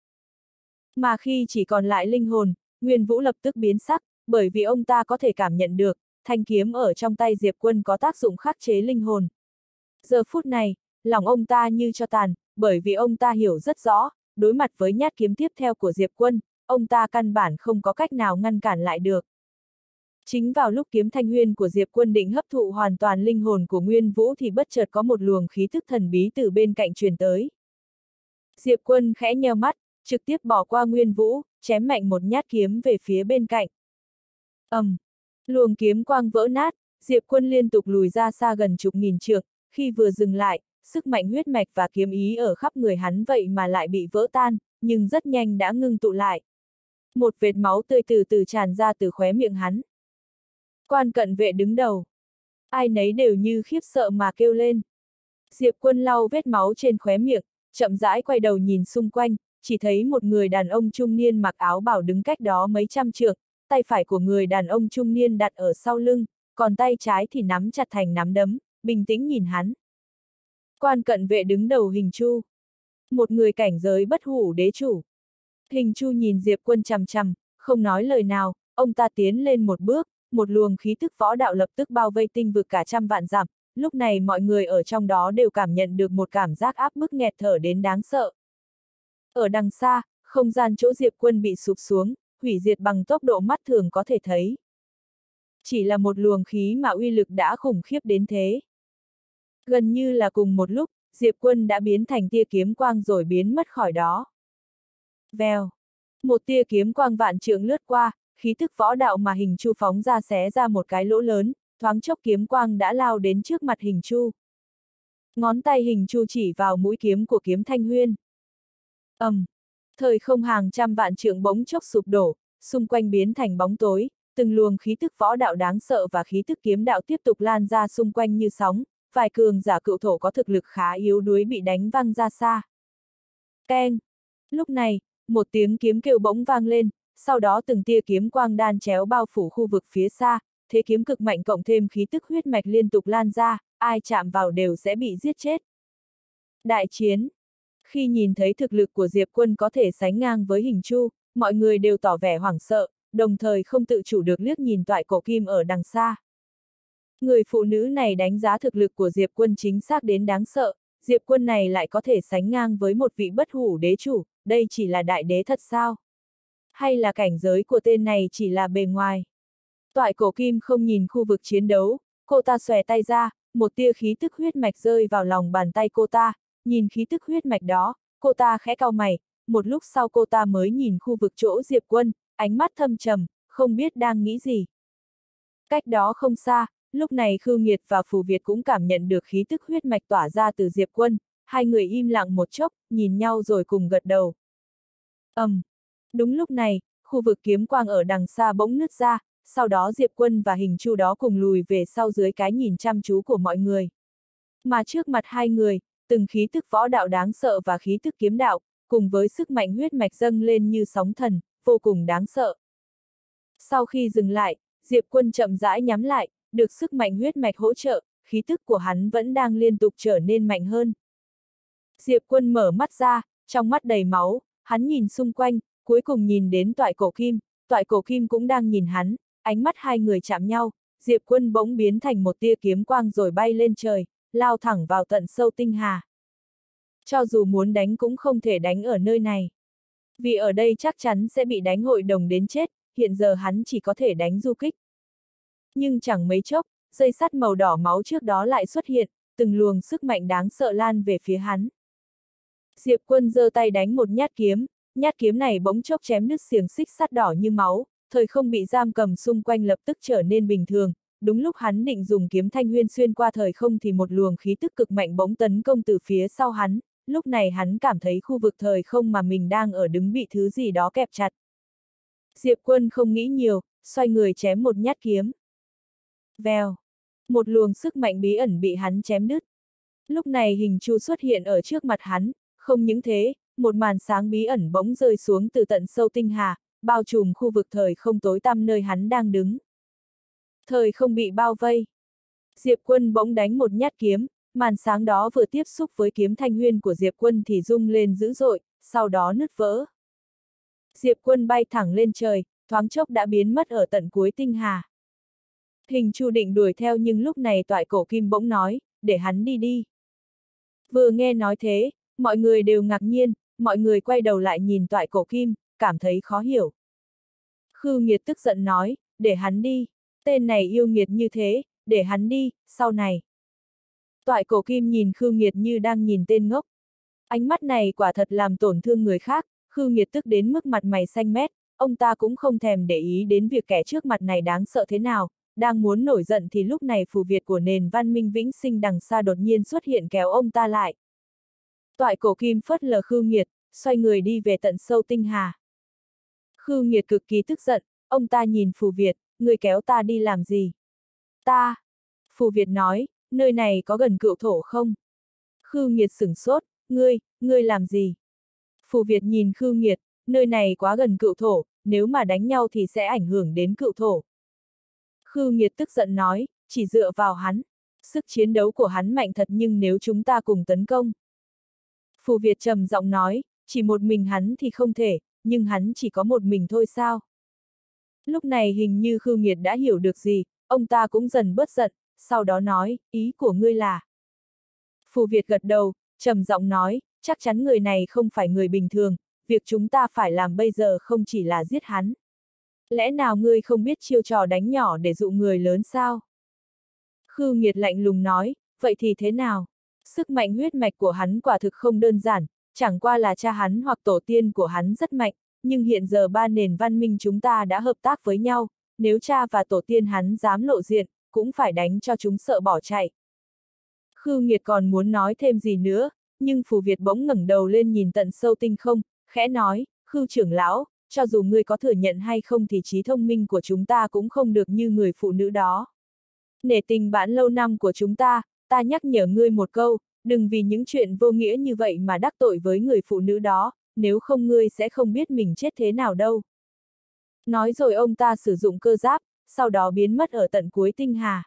Mà khi chỉ còn lại linh hồn, Nguyên Vũ lập tức biến sắc, bởi vì ông ta có thể cảm nhận được, thanh kiếm ở trong tay Diệp Quân có tác dụng khắc chế linh hồn. Giờ phút này, lòng ông ta như tro tàn, bởi vì ông ta hiểu rất rõ, đối mặt với nhát kiếm tiếp theo của Diệp Quân, ông ta căn bản không có cách nào ngăn cản lại được. Chính vào lúc kiếm thanh huyên của Diệp Quân định hấp thụ hoàn toàn linh hồn của Nguyên Vũ thì bất chợt có một luồng khí thức thần bí từ bên cạnh truyền tới. Diệp Quân khẽ nheo mắt, trực tiếp bỏ qua Nguyên Vũ, chém mạnh một nhát kiếm về phía bên cạnh. ầm, um, luồng kiếm quang vỡ nát, Diệp Quân liên tục lùi ra xa gần chục nghìn trượng, khi vừa dừng lại, sức mạnh huyết mạch và kiếm ý ở khắp người hắn vậy mà lại bị vỡ tan, nhưng rất nhanh đã ngưng tụ lại. Một vệt máu tươi từ từ tràn ra từ khóe miệng hắn. Quan cận vệ đứng đầu. Ai nấy đều như khiếp sợ mà kêu lên. Diệp Quân lau vết máu trên khóe miệng, chậm rãi quay đầu nhìn xung quanh, chỉ thấy một người đàn ông trung niên mặc áo bảo đứng cách đó mấy trăm trượng, tay phải của người đàn ông trung niên đặt ở sau lưng, còn tay trái thì nắm chặt thành nắm đấm, bình tĩnh nhìn hắn. Quan cận vệ đứng đầu Hình Chu. Một người cảnh giới bất hủ đế chủ. Hình Chu nhìn Diệp Quân chằm chằm, không nói lời nào, ông ta tiến lên một bước, một luồng khí tức võ đạo lập tức bao vây tinh vực cả trăm vạn dặm. Lúc này mọi người ở trong đó đều cảm nhận được một cảm giác áp bức nghẹt thở đến đáng sợ. Ở đằng xa, không gian chỗ Diệp Quân bị sụp xuống, hủy diệt bằng tốc độ mắt thường có thể thấy. Chỉ là một luồng khí mà uy lực đã khủng khiếp đến thế. Gần như là cùng một lúc, Diệp Quân đã biến thành tia kiếm quang rồi biến mất khỏi đó. Vèo. Một tia kiếm quang vạn trượng lướt qua, khí tức võ đạo mà Hình Chu phóng ra xé ra một cái lỗ lớn, thoáng chốc kiếm quang đã lao đến trước mặt Hình Chu. Ngón tay Hình Chu chỉ vào mũi kiếm của kiếm Thanh Huyên. ầm, um, thời không hàng trăm vạn trượng bỗng chốc sụp đổ, xung quanh biến thành bóng tối, từng luồng khí tức võ đạo đáng sợ và khí tức kiếm đạo tiếp tục lan ra xung quanh như sóng, vài cường giả cựu thổ có thực lực khá yếu đuối bị đánh văng ra xa. Keng! Lúc này, một tiếng kiếm kêu bỗng vang lên, sau đó từng tia kiếm quang đan chéo bao phủ khu vực phía xa, thế kiếm cực mạnh cộng thêm khí tức huyết mạch liên tục lan ra, ai chạm vào đều sẽ bị giết chết. Đại chiến! Khi nhìn thấy thực lực của Diệp Quân có thể sánh ngang với Hình Chu, mọi người đều tỏ vẻ hoảng sợ, đồng thời không tự chủ được liếc nhìn toại cổ kim ở đằng xa. Người phụ nữ này đánh giá thực lực của Diệp Quân chính xác đến đáng sợ, Diệp Quân này lại có thể sánh ngang với một vị bất hủ đế chủ, đây chỉ là đại đế thật sao? Hay là cảnh giới của tên này chỉ là bề ngoài? Toại cổ kim không nhìn khu vực chiến đấu, cô ta xòe tay ra, một tia khí tức huyết mạch rơi vào lòng bàn tay cô ta, nhìn khí tức huyết mạch đó, cô ta khẽ cau mày, một lúc sau cô ta mới nhìn khu vực chỗ Diệp Quân, ánh mắt thâm trầm, không biết đang nghĩ gì. Cách đó không xa, lúc này Khưu Nghiệt và Phù Việt cũng cảm nhận được khí tức huyết mạch tỏa ra từ Diệp Quân, hai người im lặng một chốc, nhìn nhau rồi cùng gật đầu. ầm, um, đúng lúc này, khu vực kiếm quang ở đằng xa bỗng nứt ra, sau đó Diệp Quân và Hình Chu đó cùng lùi về sau dưới cái nhìn chăm chú của mọi người. Mà trước mặt hai người, từng khí tức võ đạo đáng sợ và khí tức kiếm đạo, cùng với sức mạnh huyết mạch dâng lên như sóng thần, vô cùng đáng sợ. Sau khi dừng lại, Diệp Quân chậm rãi nhắm lại, được sức mạnh huyết mạch hỗ trợ, khí tức của hắn vẫn đang liên tục trở nên mạnh hơn. Diệp Quân mở mắt ra, trong mắt đầy máu, hắn nhìn xung quanh, cuối cùng nhìn đến Toại Cổ Kim, Toại Cổ Kim cũng đang nhìn hắn, ánh mắt hai người chạm nhau, Diệp Quân bỗng biến thành một tia kiếm quang rồi bay lên trời, lao thẳng vào tận sâu tinh hà. Cho dù muốn đánh cũng không thể đánh ở nơi này. Vì ở đây chắc chắn sẽ bị đánh hội đồng đến chết, hiện giờ hắn chỉ có thể đánh du kích. Nhưng chẳng mấy chốc, dây sắt màu đỏ máu trước đó lại xuất hiện, từng luồng sức mạnh đáng sợ lan về phía hắn. Diệp Quân giơ tay đánh một nhát kiếm, nhát kiếm này bỗng chốc chém đứt xiềng xích sắt đỏ như máu, thời không bị giam cầm xung quanh lập tức trở nên bình thường. Đúng lúc hắn định dùng kiếm thanh huyên xuyên qua thời không thì một luồng khí tức cực mạnh bỗng tấn công từ phía sau hắn, lúc này hắn cảm thấy khu vực thời không mà mình đang ở đứng bị thứ gì đó kẹp chặt. Diệp Quân không nghĩ nhiều, xoay người chém một nhát kiếm. Vèo, một luồng sức mạnh bí ẩn bị hắn chém đứt. Lúc này Hình Chu xuất hiện ở trước mặt hắn, không những thế, một màn sáng bí ẩn bỗng rơi xuống từ tận sâu tinh hà, bao trùm khu vực thời không tối tăm nơi hắn đang đứng. Thời không bị bao vây. Diệp Quân bỗng đánh một nhát kiếm, màn sáng đó vừa tiếp xúc với kiếm thanh huyên của Diệp Quân thì rung lên dữ dội, sau đó nứt vỡ. Diệp Quân bay thẳng lên trời, thoáng chốc đã biến mất ở tận cuối tinh hà. Hình Chu định đuổi theo nhưng lúc này Toại Cổ Kim bỗng nói, để hắn đi đi. Vừa nghe nói thế, mọi người đều ngạc nhiên, mọi người quay đầu lại nhìn Toại Cổ Kim, cảm thấy khó hiểu. Khưu Nghiệt tức giận nói, để hắn đi, tên này yêu nghiệt như thế, để hắn đi, sau này. Toại Cổ Kim nhìn Khưu Nghiệt như đang nhìn tên ngốc. Ánh mắt này quả thật làm tổn thương người khác, Khưu Nghiệt tức đến mức mặt mày xanh mét, ông ta cũng không thèm để ý đến việc kẻ trước mặt này đáng sợ thế nào, đang muốn nổi giận thì lúc này Phù Việt của nền văn minh vĩnh sinh đằng xa đột nhiên xuất hiện kéo ông ta lại. Toại Cổ Kim phớt lờ Khưu Nghiệt, xoay người đi về tận sâu tinh hà. Khưu Nghiệt cực kỳ tức giận, ông ta nhìn Phù Việt, người kéo ta đi làm gì? Ta. Phù Việt nói, nơi này có gần cựu thổ không? Khưu Nghiệt sửng sốt, ngươi, ngươi làm gì? Phù Việt nhìn Khưu Nghiệt, nơi này quá gần cựu thổ, nếu mà đánh nhau thì sẽ ảnh hưởng đến cựu thổ. Khưu Nghiệt tức giận nói, chỉ dựa vào hắn. Sức chiến đấu của hắn mạnh thật nhưng nếu chúng ta cùng tấn công. Phù Việt trầm giọng nói, chỉ một mình hắn thì không thể, nhưng hắn chỉ có một mình thôi sao? Lúc này hình như Khưu Nghiệt đã hiểu được gì, ông ta cũng dần bớt giận, sau đó nói, ý của ngươi là. Phù Việt gật đầu, trầm giọng nói, chắc chắn người này không phải người bình thường, việc chúng ta phải làm bây giờ không chỉ là giết hắn. Lẽ nào ngươi không biết chiêu trò đánh nhỏ để dụ người lớn sao? Khưu Nghiệt lạnh lùng nói, vậy thì thế nào? Sức mạnh huyết mạch của hắn quả thực không đơn giản, chẳng qua là cha hắn hoặc tổ tiên của hắn rất mạnh, nhưng hiện giờ ba nền văn minh chúng ta đã hợp tác với nhau, nếu cha và tổ tiên hắn dám lộ diện, cũng phải đánh cho chúng sợ bỏ chạy. Khưu Nghiệt còn muốn nói thêm gì nữa, nhưng Phù Việt bỗng ngẩng đầu lên nhìn tận sâu tinh không, khẽ nói, Khưu trưởng lão, cho dù ngươi có thừa nhận hay không thì trí thông minh của chúng ta cũng không được như người phụ nữ đó. Nể tình bạn lâu năm của chúng ta, ta nhắc nhở ngươi một câu, đừng vì những chuyện vô nghĩa như vậy mà đắc tội với người phụ nữ đó, nếu không ngươi sẽ không biết mình chết thế nào đâu. Nói rồi ông ta sử dụng cơ giáp, sau đó biến mất ở tận cuối tinh hà.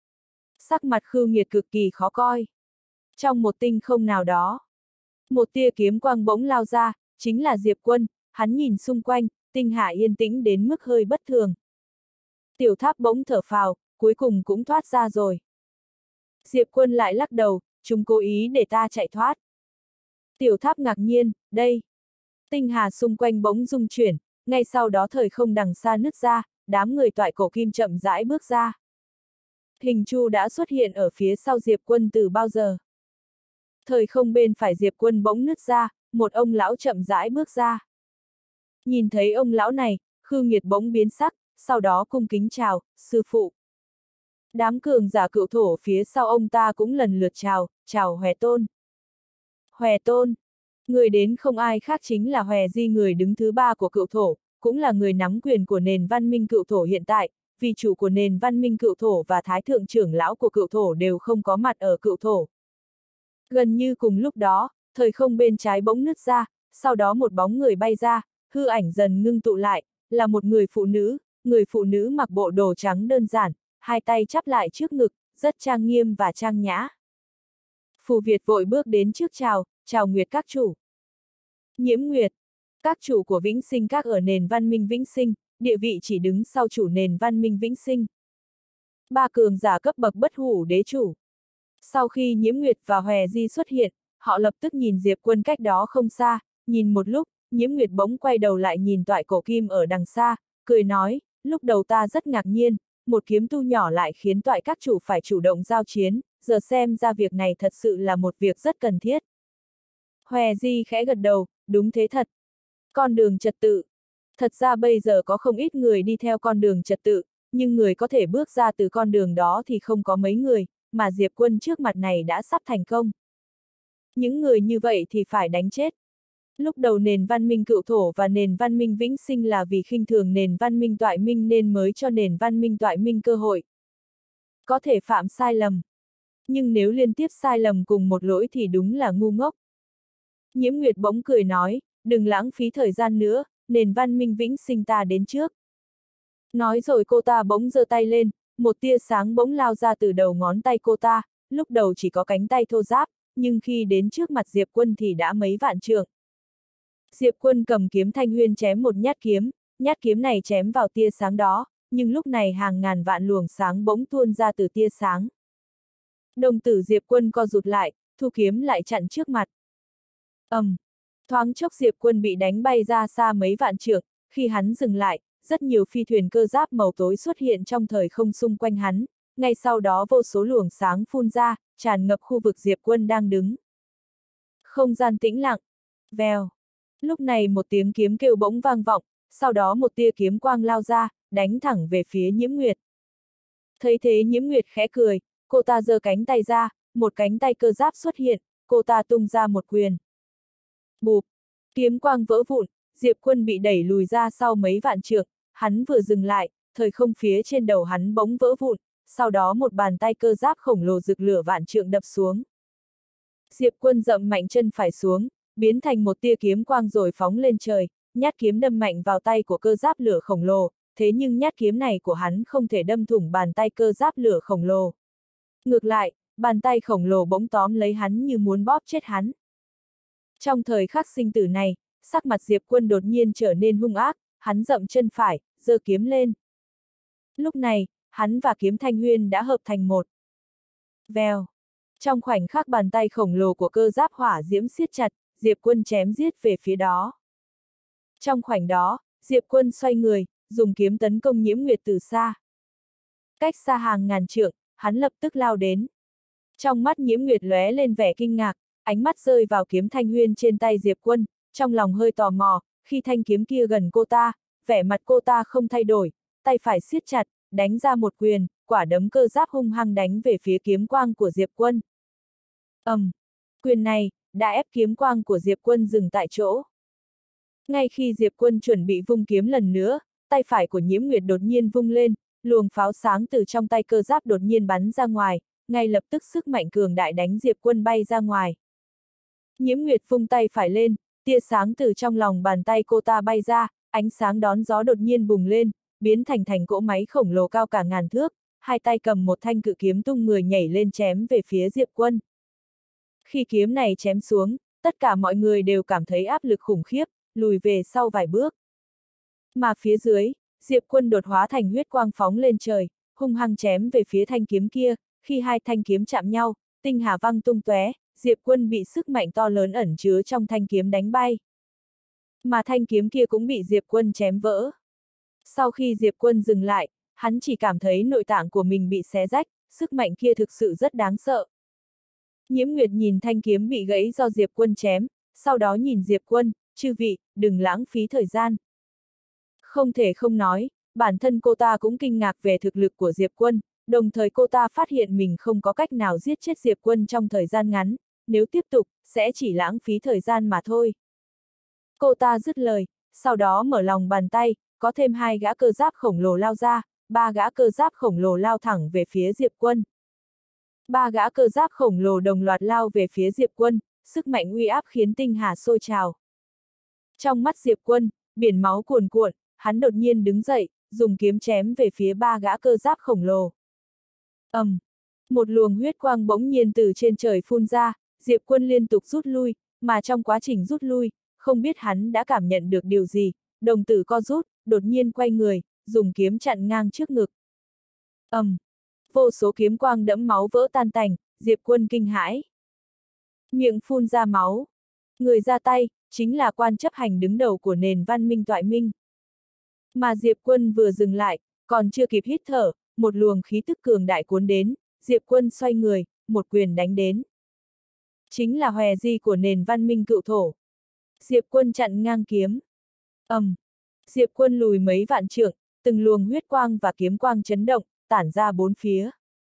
Sắc mặt Khưu Nghiệt cực kỳ khó coi. Trong một tinh không nào đó, một tia kiếm quang bỗng lao ra, chính là Diệp Quân, hắn nhìn xung quanh, tinh hà yên tĩnh đến mức hơi bất thường. Tiểu Tháp bỗng thở phào, cuối cùng cũng thoát ra rồi. Diệp Quân lại lắc đầu, chúng cố ý để ta chạy thoát. Tiểu Tháp ngạc nhiên, đây. Tinh hà xung quanh bỗng rung chuyển, ngay sau đó thời không đằng xa nứt ra, đám người Toại Cổ Kim chậm rãi bước ra. Hình Chu đã xuất hiện ở phía sau Diệp Quân từ bao giờ. Thời không bên phải Diệp Quân bỗng nứt ra, một ông lão chậm rãi bước ra. Nhìn thấy ông lão này, Khư Nghiệt bỗng biến sắc, sau đó cung kính chào, sư phụ. Đám cường giả cựu thổ phía sau ông ta cũng lần lượt chào, chào Hòe Tôn. Hòe Tôn, người đến không ai khác chính là Hòe Di, người đứng thứ ba của cựu thổ, cũng là người nắm quyền của nền văn minh cựu thổ hiện tại, vì chủ của nền văn minh cựu thổ và thái thượng trưởng lão của cựu thổ đều không có mặt ở cựu thổ. Gần như cùng lúc đó, thời không bên trái bỗng nứt ra, sau đó một bóng người bay ra, hư ảnh dần ngưng tụ lại, là một người phụ nữ, người phụ nữ mặc bộ đồ trắng đơn giản, hai tay chắp lại trước ngực, rất trang nghiêm và trang nhã. Phù Việt vội bước đến trước chào, chào Nguyệt các chủ. Nhiễm Nguyệt, các chủ của Vĩnh Sinh Các ở nền văn minh Vĩnh Sinh, địa vị chỉ đứng sau chủ nền văn minh Vĩnh Sinh. Ba cường giả cấp bậc bất hủ đế chủ. Sau khi Nhiễm Nguyệt và Hòe Di xuất hiện, họ lập tức nhìn Diệp Quân cách đó không xa, nhìn một lúc, Nhiễm Nguyệt bỗng quay đầu lại nhìn toại cổ kim ở đằng xa, cười nói, lúc đầu ta rất ngạc nhiên, một kiếm tu nhỏ lại khiến toại các chủ phải chủ động giao chiến, giờ xem ra việc này thật sự là một việc rất cần thiết. Hòe Di khẽ gật đầu, đúng thế thật. Con đường trật tự. Thật ra bây giờ có không ít người đi theo con đường trật tự, nhưng người có thể bước ra từ con đường đó thì không có mấy người, mà Diệp Quân trước mặt này đã sắp thành công. Những người như vậy thì phải đánh chết. Lúc đầu nền văn minh cựu thổ và nền văn minh Vĩnh Sinh là vì khinh thường nền văn minh toại minh nên mới cho nền văn minh toại minh cơ hội. Có thể phạm sai lầm. Nhưng nếu liên tiếp sai lầm cùng một lỗi thì đúng là ngu ngốc. Nhiễm Nguyệt bỗng cười nói, đừng lãng phí thời gian nữa, nền văn minh Vĩnh Sinh ta đến trước. Nói rồi cô ta bỗng giơ tay lên, một tia sáng bỗng lao ra từ đầu ngón tay cô ta, lúc đầu chỉ có cánh tay thô ráp, nhưng khi đến trước mặt Diệp Quân thì đã mấy vạn trượng. Diệp Quân cầm kiếm Thanh Huyên chém một nhát kiếm, nhát kiếm này chém vào tia sáng đó, nhưng lúc này hàng ngàn vạn luồng sáng bỗng tuôn ra từ tia sáng. Đồng tử Diệp Quân co rụt lại, thu kiếm lại chặn trước mặt. ầm, um, thoáng chốc Diệp Quân bị đánh bay ra xa mấy vạn trượng, khi hắn dừng lại, rất nhiều phi thuyền cơ giáp màu tối xuất hiện trong thời không xung quanh hắn, ngay sau đó vô số luồng sáng phun ra, tràn ngập khu vực Diệp Quân đang đứng. Không gian tĩnh lặng. Vèo. Lúc này một tiếng kiếm kêu bỗng vang vọng, sau đó một tia kiếm quang lao ra, đánh thẳng về phía Nhiễm Nguyệt. Thấy thế Nhiễm Nguyệt khẽ cười, cô ta giơ cánh tay ra, một cánh tay cơ giáp xuất hiện, cô ta tung ra một quyền. Bụp. Kiếm quang vỡ vụn, Diệp Quân bị đẩy lùi ra sau mấy vạn trượng, hắn vừa dừng lại, thời không phía trên đầu hắn bỗng vỡ vụn, sau đó một bàn tay cơ giáp khổng lồ rực lửa vạn trượng đập xuống. Diệp Quân dậm mạnh chân phải xuống, biến thành một tia kiếm quang rồi phóng lên trời, nhát kiếm đâm mạnh vào tay của cơ giáp lửa khổng lồ, thế nhưng nhát kiếm này của hắn không thể đâm thủng bàn tay cơ giáp lửa khổng lồ. Ngược lại, bàn tay khổng lồ bỗng tóm lấy hắn như muốn bóp chết hắn. Trong thời khắc sinh tử này, sắc mặt Diệp Quân đột nhiên trở nên hung ác, hắn dậm chân phải, giơ kiếm lên. Lúc này, hắn và kiếm Thanh Huyên đã hợp thành một. Vèo. Trong khoảnh khắc bàn tay khổng lồ của cơ giáp hỏa diễm siết chặt, Diệp Quân chém giết về phía đó. Trong khoảnh đó, Diệp Quân xoay người, dùng kiếm tấn công Nhiễm Nguyệt từ xa. Cách xa hàng ngàn trượng, hắn lập tức lao đến. Trong mắt Nhiễm Nguyệt lóe lên vẻ kinh ngạc, ánh mắt rơi vào kiếm Thanh Huyên trên tay Diệp Quân, trong lòng hơi tò mò, khi thanh kiếm kia gần cô ta, vẻ mặt cô ta không thay đổi, tay phải siết chặt, đánh ra một quyền, quả đấm cơ giáp hung hăng đánh về phía kiếm quang của Diệp Quân. ầm, um, quyền này đã ép kiếm quang của Diệp Quân dừng tại chỗ. Ngay khi Diệp Quân chuẩn bị vung kiếm lần nữa, tay phải của Nhiễm Nguyệt đột nhiên vung lên, luồng pháo sáng từ trong tay cơ giáp đột nhiên bắn ra ngoài, ngay lập tức sức mạnh cường đại đánh Diệp Quân bay ra ngoài. Nhiễm Nguyệt vung tay phải lên, tia sáng từ trong lòng bàn tay cô ta bay ra, ánh sáng đón gió đột nhiên bùng lên, biến thành thành cỗ máy khổng lồ cao cả ngàn thước, hai tay cầm một thanh cự kiếm tung người nhảy lên chém về phía Diệp Quân. Khi kiếm này chém xuống, tất cả mọi người đều cảm thấy áp lực khủng khiếp, lùi về sau vài bước. Mà phía dưới, Diệp Quân đột hóa thành huyết quang phóng lên trời, hung hăng chém về phía thanh kiếm kia, khi hai thanh kiếm chạm nhau, tinh hà văng tung tóe, Diệp Quân bị sức mạnh to lớn ẩn chứa trong thanh kiếm đánh bay. Mà thanh kiếm kia cũng bị Diệp Quân chém vỡ. Sau khi Diệp Quân dừng lại, hắn chỉ cảm thấy nội tạng của mình bị xé rách, sức mạnh kia thực sự rất đáng sợ. Nhiễm Nguyệt nhìn thanh kiếm bị gãy do Diệp Quân chém, sau đó nhìn Diệp Quân, chư vị, đừng lãng phí thời gian. Không thể không nói, bản thân cô ta cũng kinh ngạc về thực lực của Diệp Quân, đồng thời cô ta phát hiện mình không có cách nào giết chết Diệp Quân trong thời gian ngắn, nếu tiếp tục, sẽ chỉ lãng phí thời gian mà thôi. Cô ta dứt lời, sau đó mở lòng bàn tay, có thêm hai gã cơ giáp khổng lồ lao ra, ba gã cơ giáp khổng lồ lao thẳng về phía Diệp Quân. Ba gã cơ giáp khổng lồ đồng loạt lao về phía Diệp Quân, sức mạnh uy áp khiến tinh hà sôi trào. Trong mắt Diệp Quân, biển máu cuồn cuộn, hắn đột nhiên đứng dậy, dùng kiếm chém về phía ba gã cơ giáp khổng lồ. ầm, um, một luồng huyết quang bỗng nhiên từ trên trời phun ra, Diệp Quân liên tục rút lui, mà trong quá trình rút lui, không biết hắn đã cảm nhận được điều gì, đồng tử co rút, đột nhiên quay người, dùng kiếm chặn ngang trước ngực. ầm, um, vô số kiếm quang đẫm máu vỡ tan tành, Diệp Quân kinh hãi. Miệng phun ra máu. Người ra tay, chính là quan chấp hành đứng đầu của nền văn minh Toại Minh. Mà Diệp Quân vừa dừng lại, còn chưa kịp hít thở, một luồng khí tức cường đại cuốn đến, Diệp Quân xoay người, một quyền đánh đến. Chính là hòe di của nền văn minh cựu thổ. Diệp Quân chặn ngang kiếm. ầm, um, Diệp Quân lùi mấy vạn trượng, từng luồng huyết quang và kiếm quang chấn động, tản ra bốn phía.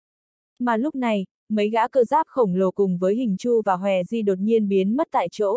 Mà lúc này, mấy gã cơ giáp khổng lồ cùng với hình chu và hòe di đột nhiên biến mất tại chỗ.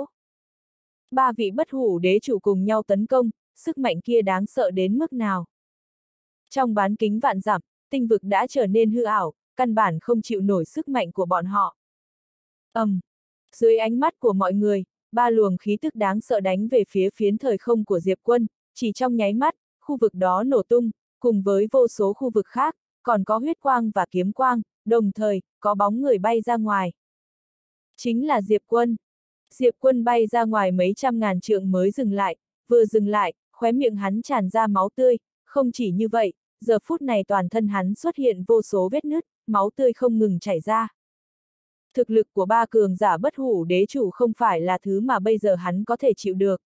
Ba vị bất hủ đế chủ cùng nhau tấn công, sức mạnh kia đáng sợ đến mức nào. Trong bán kính vạn dặm, tinh vực đã trở nên hư ảo, căn bản không chịu nổi sức mạnh của bọn họ. ầm, um, dưới ánh mắt của mọi người, ba luồng khí tức đáng sợ đánh về phía phiến thời không của Diệp Quân, chỉ trong nháy mắt, khu vực đó nổ tung, cùng với vô số khu vực khác, còn có huyết quang và kiếm quang, đồng thời, có bóng người bay ra ngoài. Chính là Diệp Quân. Diệp Quân bay ra ngoài mấy trăm ngàn trượng mới dừng lại, vừa dừng lại, khóe miệng hắn tràn ra máu tươi, không chỉ như vậy, giờ phút này toàn thân hắn xuất hiện vô số vết nứt, máu tươi không ngừng chảy ra. Thực lực của ba cường giả bất hủ đế chủ không phải là thứ mà bây giờ hắn có thể chịu được.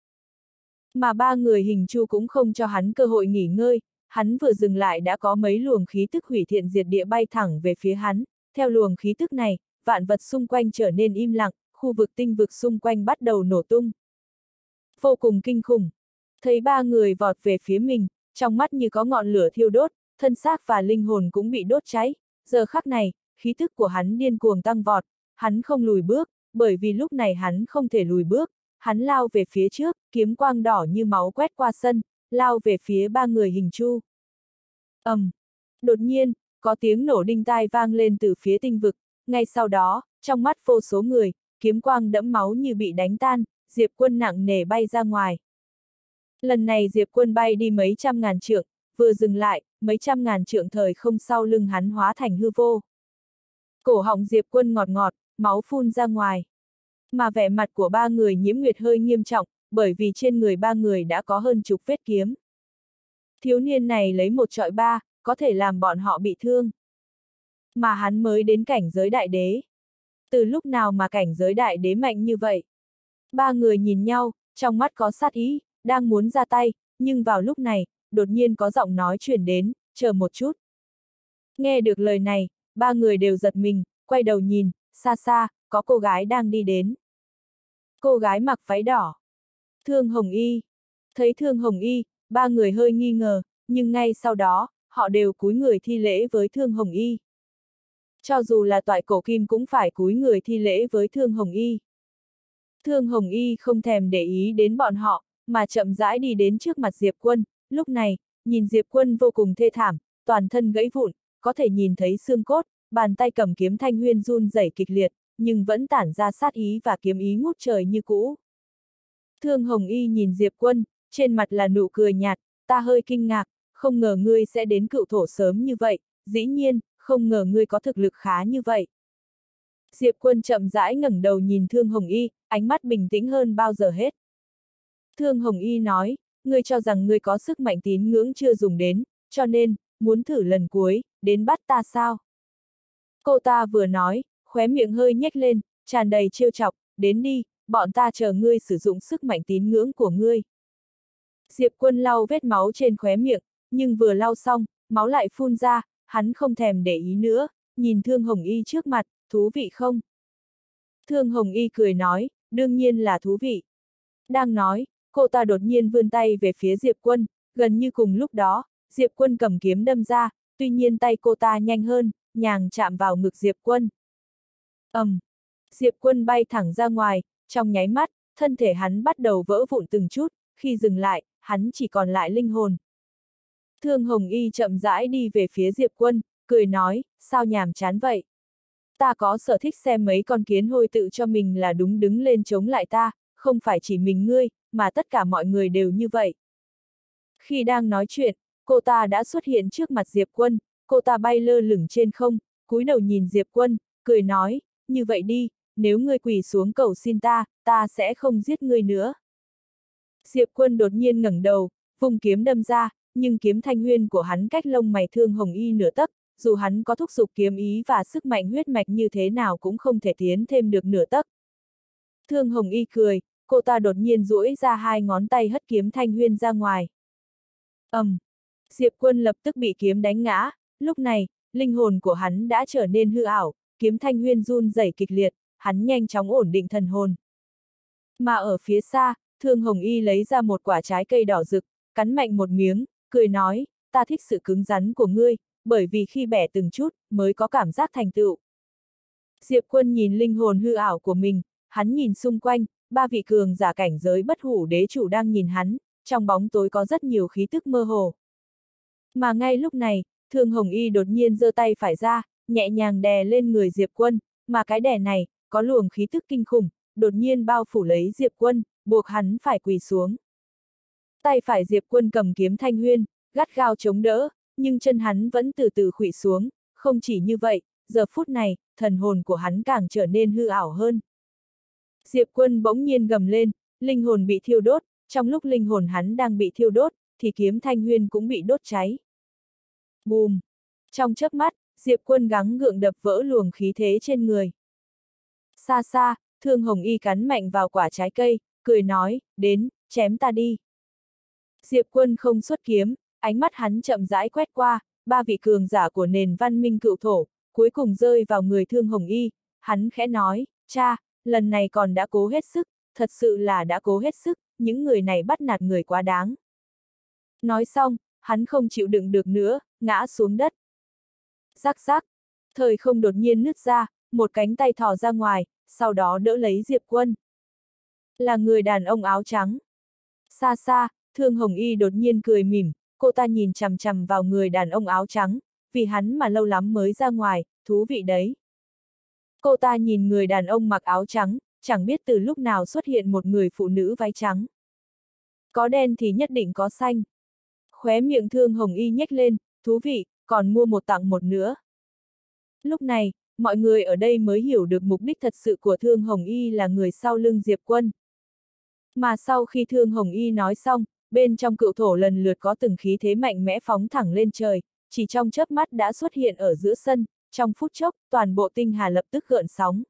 Mà ba người hình chu cũng không cho hắn cơ hội nghỉ ngơi, hắn vừa dừng lại đã có mấy luồng khí tức hủy thiện diệt địa bay thẳng về phía hắn, theo luồng khí tức này, vạn vật xung quanh trở nên im lặng, khu vực tinh vực xung quanh bắt đầu nổ tung. Vô cùng kinh khủng. Thấy ba người vọt về phía mình, trong mắt như có ngọn lửa thiêu đốt, thân xác và linh hồn cũng bị đốt cháy, giờ khắc này, khí tức của hắn điên cuồng tăng vọt, hắn không lùi bước, bởi vì lúc này hắn không thể lùi bước, hắn lao về phía trước, kiếm quang đỏ như máu quét qua sân, lao về phía ba người hình chu. ầm, um, đột nhiên, có tiếng nổ đinh tai vang lên từ phía tinh vực, ngay sau đó, trong mắt vô số người, kiếm quang đẫm máu như bị đánh tan, Diệp Quân nặng nề bay ra ngoài. Lần này Diệp Quân bay đi mấy trăm ngàn trượng, vừa dừng lại, mấy trăm ngàn trượng thời không sau lưng hắn hóa thành hư vô. Cổ họng Diệp Quân ngọt ngọt, máu phun ra ngoài. Mà vẻ mặt của ba người Nhiễm Nguyệt hơi nghiêm trọng, bởi vì trên người ba người đã có hơn chục vết kiếm. Thiếu niên này lấy một trọi ba, có thể làm bọn họ bị thương. Mà hắn mới đến cảnh giới đại đế. Từ lúc nào mà cảnh giới đại đế mạnh như vậy? Ba người nhìn nhau, trong mắt có sát ý, đang muốn ra tay, nhưng vào lúc này, đột nhiên có giọng nói truyền đến, chờ một chút. Nghe được lời này, ba người đều giật mình, quay đầu nhìn, xa xa, có cô gái đang đi đến. Cô gái mặc váy đỏ. Thương Hồng Y. Thấy Thương Hồng Y, ba người hơi nghi ngờ, nhưng ngay sau đó, họ đều cúi người thi lễ với Thương Hồng Y. Cho dù là Toại Cổ Kim cũng phải cúi người thi lễ với Thương Hồng Y. Thương Hồng Y không thèm để ý đến bọn họ, mà chậm rãi đi đến trước mặt Diệp Quân, lúc này, nhìn Diệp Quân vô cùng thê thảm, toàn thân gãy vụn, có thể nhìn thấy xương cốt, bàn tay cầm kiếm thanh huyên run rẩy kịch liệt, nhưng vẫn tản ra sát ý và kiếm ý ngút trời như cũ. Thương Hồng Y nhìn Diệp Quân, trên mặt là nụ cười nhạt, ta hơi kinh ngạc, không ngờ ngươi sẽ đến cựu thổ sớm như vậy, dĩ nhiên, không ngờ ngươi có thực lực khá như vậy. Diệp Quân chậm rãi ngẩng đầu nhìn Thương Hồng Y, ánh mắt bình tĩnh hơn bao giờ hết. Thương Hồng Y nói, ngươi cho rằng ngươi có sức mạnh tín ngưỡng chưa dùng đến, cho nên, muốn thử lần cuối, đến bắt ta sao? Cô ta vừa nói, khóe miệng hơi nhếch lên, tràn đầy trêu chọc, đến đi, bọn ta chờ ngươi sử dụng sức mạnh tín ngưỡng của ngươi. Diệp Quân lau vết máu trên khóe miệng, nhưng vừa lau xong, máu lại phun ra, hắn không thèm để ý nữa, nhìn Thương Hồng Y trước mặt, thú vị không? Thương Hồng Y cười nói, đương nhiên là thú vị. Đang nói, cô ta đột nhiên vươn tay về phía Diệp Quân, gần như cùng lúc đó, Diệp Quân cầm kiếm đâm ra, tuy nhiên tay cô ta nhanh hơn, nhàng chạm vào ngực Diệp Quân. ầm, um, Diệp Quân bay thẳng ra ngoài, trong nháy mắt, thân thể hắn bắt đầu vỡ vụn từng chút, khi dừng lại, hắn chỉ còn lại linh hồn. Thương Hồng Y chậm rãi đi về phía Diệp Quân, cười nói, sao nhàm chán vậy? Ta có sở thích xem mấy con kiến hôi tự cho mình là đúng đứng lên chống lại ta, không phải chỉ mình ngươi, mà tất cả mọi người đều như vậy. Khi đang nói chuyện, cô ta đã xuất hiện trước mặt Diệp Quân, cô ta bay lơ lửng trên không, cúi đầu nhìn Diệp Quân, cười nói, như vậy đi, nếu ngươi quỳ xuống cầu xin ta, ta sẽ không giết ngươi nữa. Diệp Quân đột nhiên ngẩng đầu, vùng kiếm đâm ra, nhưng kiếm thanh huyên của hắn cách lông mày Thương Hồng Y nửa tấc, dù hắn có thúc giục kiếm ý và sức mạnh huyết mạch như thế nào cũng không thể tiến thêm được nửa tấc. Thương Hồng Y cười, cô ta đột nhiên duỗi ra hai ngón tay hất kiếm thanh huyên ra ngoài. ầm, um, Diệp Quân lập tức bị kiếm đánh ngã, lúc này, linh hồn của hắn đã trở nên hư ảo, kiếm thanh huyên run rẩy kịch liệt, hắn nhanh chóng ổn định thần hồn. Mà ở phía xa, Thương Hồng Y lấy ra một quả trái cây đỏ rực, cắn mạnh một miếng, cười nói, ta thích sự cứng rắn của ngươi, bởi vì khi bẻ từng chút, mới có cảm giác thành tựu. Diệp Quân nhìn linh hồn hư ảo của mình, hắn nhìn xung quanh, ba vị cường giả cảnh giới bất hủ đế chủ đang nhìn hắn, trong bóng tối có rất nhiều khí tức mơ hồ. Mà ngay lúc này, Thương Hồng Y đột nhiên giơ tay phải ra, nhẹ nhàng đè lên người Diệp Quân, mà cái đè này, có luồng khí tức kinh khủng, đột nhiên bao phủ lấy Diệp Quân, buộc hắn phải quỳ xuống. Tay phải Diệp Quân cầm kiếm thanh huyên, gắt gao chống đỡ, nhưng chân hắn vẫn từ từ khuỵu xuống, không chỉ như vậy, giờ phút này, thần hồn của hắn càng trở nên hư ảo hơn. Diệp Quân bỗng nhiên gầm lên, linh hồn bị thiêu đốt, trong lúc linh hồn hắn đang bị thiêu đốt, thì kiếm thanh huyên cũng bị đốt cháy. Bùm! Trong chớp mắt, Diệp Quân gắng gượng đập vỡ luồng khí thế trên người. Xa xa, Thương Hồng Y cắn mạnh vào quả trái cây, cười nói, đến, chém ta đi. Diệp Quân không xuất kiếm, ánh mắt hắn chậm rãi quét qua, ba vị cường giả của nền văn minh cựu thổ, cuối cùng rơi vào người Thương Hồng Y, hắn khẽ nói, cha, lần này còn đã cố hết sức, thật sự là đã cố hết sức, những người này bắt nạt người quá đáng. Nói xong, hắn không chịu đựng được nữa, ngã xuống đất. Rắc rắc, thời không đột nhiên nứt ra, một cánh tay thò ra ngoài, sau đó đỡ lấy Diệp Quân. Là người đàn ông áo trắng. Xa xa, Thương Hồng Y đột nhiên cười mỉm, cô ta nhìn chằm chằm vào người đàn ông áo trắng, vì hắn mà lâu lắm mới ra ngoài, thú vị đấy. Cô ta nhìn người đàn ông mặc áo trắng, chẳng biết từ lúc nào xuất hiện một người phụ nữ váy trắng. Có đen thì nhất định có xanh. Khóe miệng Thương Hồng Y nhếch lên, thú vị, còn mua một tặng một nữa. Lúc này, mọi người ở đây mới hiểu được mục đích thật sự của Thương Hồng Y là người sau lưng Diệp Quân. Mà sau khi Thương Hồng Y nói xong, bên trong cựu thổ lần lượt có từng khí thế mạnh mẽ phóng thẳng lên trời, chỉ trong chớp mắt đã xuất hiện ở giữa sân, trong phút chốc, toàn bộ tinh hà lập tức gợn sóng.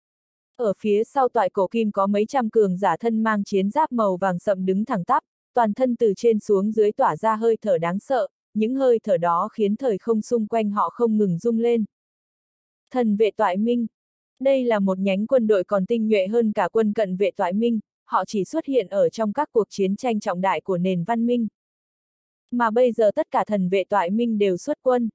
Ở phía sau toại cổ kim có mấy trăm cường giả thân mang chiến giáp màu vàng sậm đứng thẳng tắp, toàn thân từ trên xuống dưới tỏa ra hơi thở đáng sợ, những hơi thở đó khiến thời không xung quanh họ không ngừng rung lên. Thần vệ toại minh. Đây là một nhánh quân đội còn tinh nhuệ hơn cả quân cận vệ toại minh, họ chỉ xuất hiện ở trong các cuộc chiến tranh trọng đại của nền văn minh. Mà bây giờ tất cả thần vệ toại minh đều xuất quân.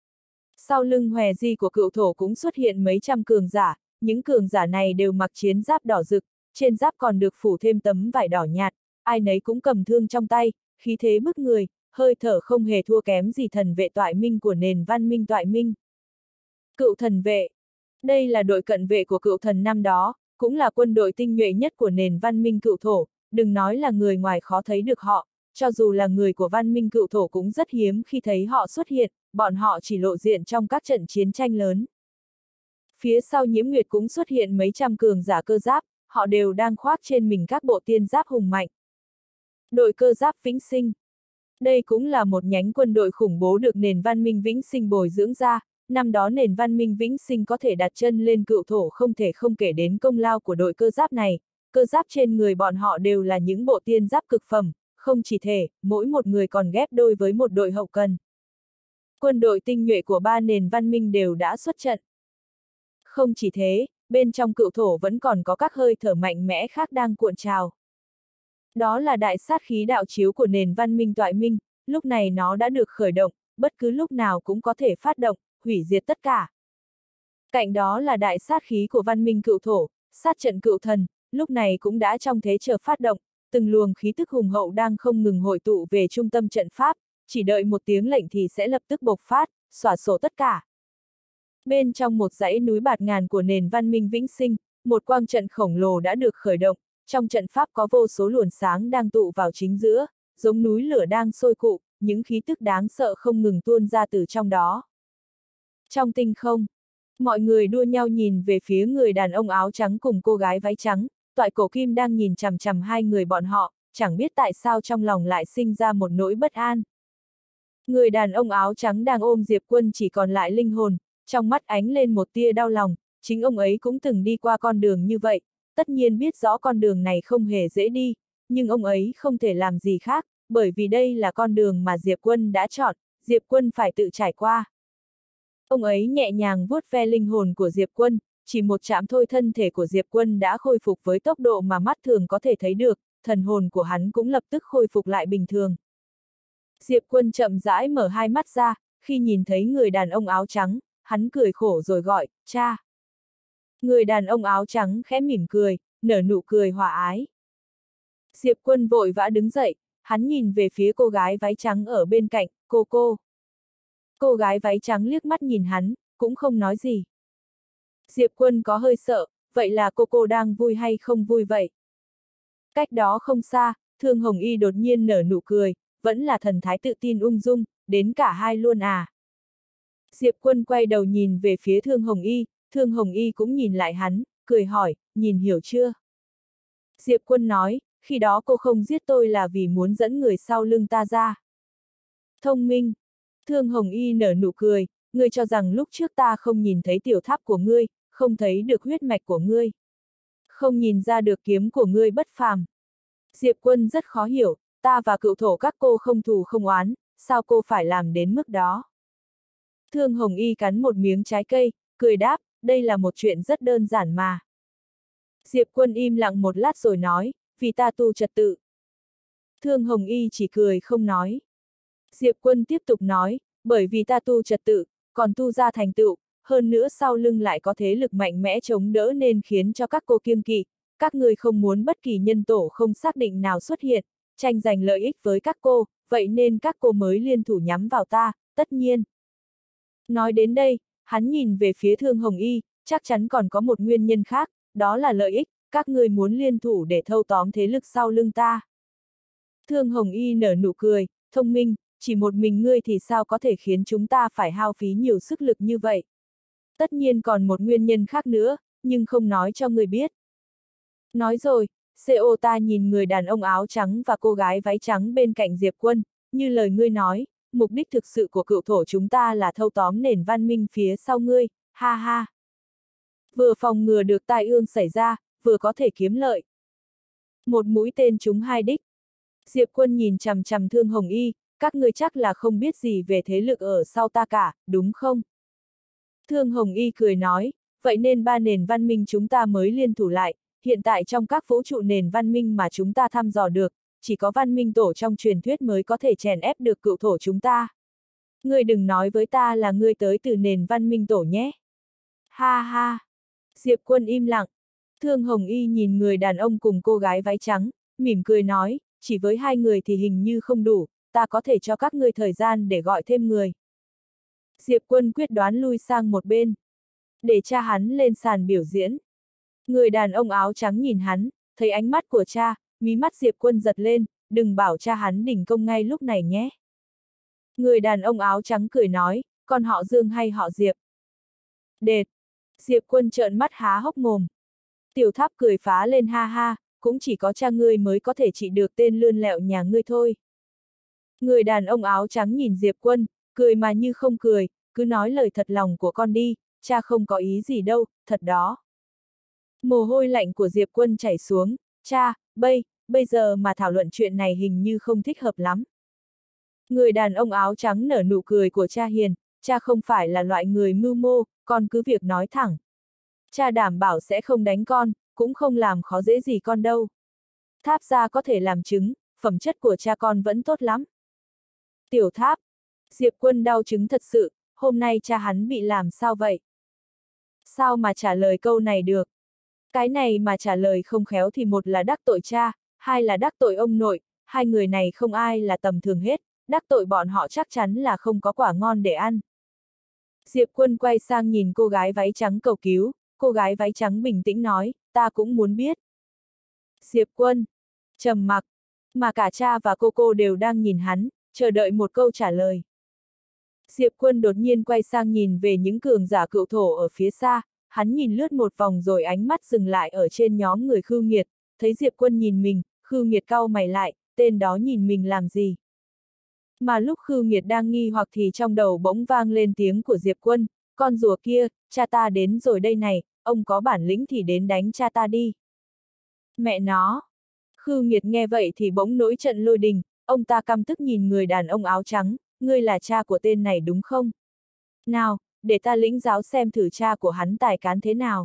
Sau lưng hòe di của cựu thổ cũng xuất hiện mấy trăm cường giả, những cường giả này đều mặc chiến giáp đỏ rực, trên giáp còn được phủ thêm tấm vải đỏ nhạt, ai nấy cũng cầm thương trong tay, khí thế bức người, hơi thở không hề thua kém gì thần vệ toại minh của nền văn minh toại minh. Cựu thần vệ. Đây là đội cận vệ của cựu thần năm đó, cũng là quân đội tinh nhuệ nhất của nền văn minh cựu thổ, đừng nói là người ngoài khó thấy được họ, cho dù là người của văn minh cựu thổ cũng rất hiếm khi thấy họ xuất hiện, bọn họ chỉ lộ diện trong các trận chiến tranh lớn. Phía sau Nhiễm Nguyệt cũng xuất hiện mấy trăm cường giả cơ giáp, họ đều đang khoác trên mình các bộ tiên giáp hùng mạnh. Đội cơ giáp Vĩnh Sinh. Đây cũng là một nhánh quân đội khủng bố được nền văn minh Vĩnh Sinh bồi dưỡng ra, năm đó nền văn minh Vĩnh Sinh có thể đặt chân lên cựu thổ không thể không kể đến công lao của đội cơ giáp này, cơ giáp trên người bọn họ đều là những bộ tiên giáp cực phẩm, không chỉ thể, mỗi một người còn ghép đôi với một đội hậu cần. Quân đội tinh nhuệ của ba nền văn minh đều đã xuất trận. Không chỉ thế, bên trong cựu thổ vẫn còn có các hơi thở mạnh mẽ khác đang cuộn trào. Đó là đại sát khí đạo chiếu của nền văn minh toại minh, lúc này nó đã được khởi động, bất cứ lúc nào cũng có thể phát động, hủy diệt tất cả. Cạnh đó là đại sát khí của văn minh cựu thổ, sát trận cựu thần, lúc này cũng đã trong thế chờ phát động, từng luồng khí tức hùng hậu đang không ngừng hội tụ về trung tâm trận pháp, chỉ đợi một tiếng lệnh thì sẽ lập tức bộc phát, xóa sổ tất cả. Bên trong một dãy núi bạt ngàn của nền văn minh vĩnh sinh, một quang trận khổng lồ đã được khởi động, trong trận pháp có vô số luồng sáng đang tụ vào chính giữa, giống núi lửa đang sôi cụ, những khí tức đáng sợ không ngừng tuôn ra từ trong đó. Trong tinh không, mọi người đua nhau nhìn về phía người đàn ông áo trắng cùng cô gái váy trắng, Toại Cổ Kim đang nhìn chằm chằm hai người bọn họ, chẳng biết tại sao trong lòng lại sinh ra một nỗi bất an. Người đàn ông áo trắng đang ôm Diệp Quân chỉ còn lại linh hồn, trong mắt ánh lên một tia đau lòng, chính ông ấy cũng từng đi qua con đường như vậy, tất nhiên biết rõ con đường này không hề dễ đi, nhưng ông ấy không thể làm gì khác, bởi vì đây là con đường mà Diệp Quân đã chọn, Diệp Quân phải tự trải qua. Ông ấy nhẹ nhàng vuốt ve linh hồn của Diệp Quân, chỉ một chạm thôi thân thể của Diệp Quân đã khôi phục với tốc độ mà mắt thường có thể thấy được, thần hồn của hắn cũng lập tức khôi phục lại bình thường. Diệp Quân chậm rãi mở hai mắt ra, khi nhìn thấy người đàn ông áo trắng, hắn cười khổ rồi gọi, cha. Người đàn ông áo trắng khẽ mỉm cười, nở nụ cười hòa ái. Diệp Quân vội vã đứng dậy, hắn nhìn về phía cô gái váy trắng ở bên cạnh, cô cô. Cô gái váy trắng liếc mắt nhìn hắn, cũng không nói gì. Diệp Quân có hơi sợ, vậy là cô cô đang vui hay không vui vậy? Cách đó không xa, Thương Hồng Y đột nhiên nở nụ cười, vẫn là thần thái tự tin ung dung, đến cả hai luôn à. Diệp Quân quay đầu nhìn về phía Thương Hồng Y, Thương Hồng Y cũng nhìn lại hắn, cười hỏi, nhìn hiểu chưa? Diệp Quân nói, khi đó cô không giết tôi là vì muốn dẫn người sau lưng ta ra. Thông minh. Thương Hồng Y nở nụ cười, ngươi cho rằng lúc trước ta không nhìn thấy tiểu tháp của ngươi, không thấy được huyết mạch của ngươi. Không nhìn ra được kiếm của ngươi bất phàm. Diệp Quân rất khó hiểu, ta và cựu thổ các cô không thù không oán, sao cô phải làm đến mức đó? Thương Hồng Y cắn một miếng trái cây, cười đáp, đây là một chuyện rất đơn giản mà. Diệp Quân im lặng một lát rồi nói, vì ta tu trật tự. Thương Hồng Y chỉ cười không nói. Diệp Quân tiếp tục nói, bởi vì ta tu trật tự, còn tu ra thành tựu, hơn nữa sau lưng lại có thế lực mạnh mẽ chống đỡ nên khiến cho các cô kiêng kỵ, các người không muốn bất kỳ nhân tổ không xác định nào xuất hiện, tranh giành lợi ích với các cô, vậy nên các cô mới liên thủ nhắm vào ta, tất nhiên. Nói đến đây, hắn nhìn về phía Thương Hồng Y, chắc chắn còn có một nguyên nhân khác, đó là lợi ích, các người muốn liên thủ để thâu tóm thế lực sau lưng ta. Thương Hồng Y nở nụ cười, thông minh, chỉ một mình ngươi thì sao có thể khiến chúng ta phải hao phí nhiều sức lực như vậy. Tất nhiên còn một nguyên nhân khác nữa, nhưng không nói cho ngươi biết. Nói rồi, xê ô ta nhìn người đàn ông áo trắng và cô gái váy trắng bên cạnh Diệp Quân, như lời ngươi nói, mục đích thực sự của cựu thổ chúng ta là thâu tóm nền văn minh phía sau ngươi, ha ha. Vừa phòng ngừa được tai ương xảy ra, vừa có thể kiếm lợi. Một mũi tên trúng hai đích. Diệp Quân nhìn chằm chằm Thương Hồng Y, các ngươi chắc là không biết gì về thế lực ở sau ta cả, đúng không? Thương Hồng Y cười nói, vậy nên ba nền văn minh chúng ta mới liên thủ lại, hiện tại trong các vũ trụ nền văn minh mà chúng ta thăm dò được, chỉ có văn minh tổ trong truyền thuyết mới có thể chèn ép được cựu thổ chúng ta. Ngươi đừng nói với ta là ngươi tới từ nền văn minh tổ nhé. Ha ha. Diệp Quân im lặng. Thương Hồng Y nhìn người đàn ông cùng cô gái váy trắng, mỉm cười nói, chỉ với hai người thì hình như không đủ, ta có thể cho các ngươi thời gian để gọi thêm người. Diệp Quân quyết đoán lui sang một bên. Để cha hắn lên sàn biểu diễn. Người đàn ông áo trắng nhìn hắn, thấy ánh mắt của cha, mí mắt Diệp Quân giật lên, đừng bảo cha hắn đình công ngay lúc này nhé. Người đàn ông áo trắng cười nói, con họ Dương hay họ Diệp? Đệt! Diệp Quân trợn mắt há hốc mồm. Tiểu Tháp cười phá lên ha ha, cũng chỉ có cha ngươi mới có thể trị được tên lươn lẹo nhà ngươi thôi. Người đàn ông áo trắng nhìn Diệp Quân, cười mà như không cười, cứ nói lời thật lòng của con đi, cha không có ý gì đâu, thật đó. Mồ hôi lạnh của Diệp Quân chảy xuống, cha, bây, bây giờ mà thảo luận chuyện này hình như không thích hợp lắm. Người đàn ông áo trắng nở nụ cười của cha hiền, cha không phải là loại người mưu mô, con cứ việc nói thẳng. Cha đảm bảo sẽ không đánh con, cũng không làm khó dễ gì con đâu. Tháp gia có thể làm chứng, phẩm chất của cha con vẫn tốt lắm. Tiểu Tháp, Diệp Quân đau chứng thật sự, hôm nay cha hắn bị làm sao vậy? Sao mà trả lời câu này được? Cái này mà trả lời không khéo thì một là đắc tội cha, hai là đắc tội ông nội, hai người này không ai là tầm thường hết, đắc tội bọn họ chắc chắn là không có quả ngon để ăn. Diệp Quân quay sang nhìn cô gái váy trắng cầu cứu, cô gái váy trắng bình tĩnh nói, ta cũng muốn biết. Diệp Quân trầm mặc, mà cả cha và cô cô đều đang nhìn hắn, chờ đợi một câu trả lời. Diệp Quân đột nhiên quay sang nhìn về những cường giả cựu thổ ở phía xa, hắn nhìn lướt một vòng rồi ánh mắt dừng lại ở trên nhóm người Khưu Nghiệt, thấy Diệp Quân nhìn mình, Khưu Nghiệt cau mày lại, tên đó nhìn mình làm gì? Mà lúc Khưu Nghiệt đang nghi hoặc thì trong đầu bỗng vang lên tiếng của Diệp Quân, con rùa kia, cha ta đến rồi đây này, ông có bản lĩnh thì đến đánh cha ta đi. Mẹ nó! Khưu Nghiệt nghe vậy thì bỗng nổi trận lôi đình, ông ta căm tức nhìn người đàn ông áo trắng, ngươi là cha của tên này đúng không? Nào, để ta lĩnh giáo xem thử cha của hắn tài cán thế nào.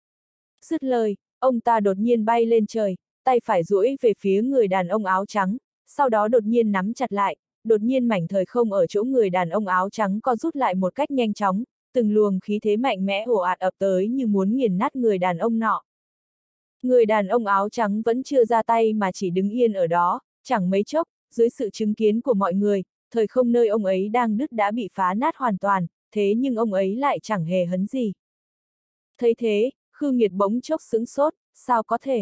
Dứt lời, ông ta đột nhiên bay lên trời, tay phải duỗi về phía người đàn ông áo trắng, sau đó đột nhiên nắm chặt lại, đột nhiên mảnh thời không ở chỗ người đàn ông áo trắng co rút lại một cách nhanh chóng, từng luồng khí thế mạnh mẽ ồ ạt ập tới như muốn nghiền nát người đàn ông nọ. Người đàn ông áo trắng vẫn chưa ra tay mà chỉ đứng yên ở đó, chẳng mấy chốc, dưới sự chứng kiến của mọi người, thời không nơi ông ấy đang đứt đã bị phá nát hoàn toàn, thế nhưng ông ấy lại chẳng hề hấn gì. Thấy thế, Khưu Nghiệt bỗng chốc sững sốt, sao có thể?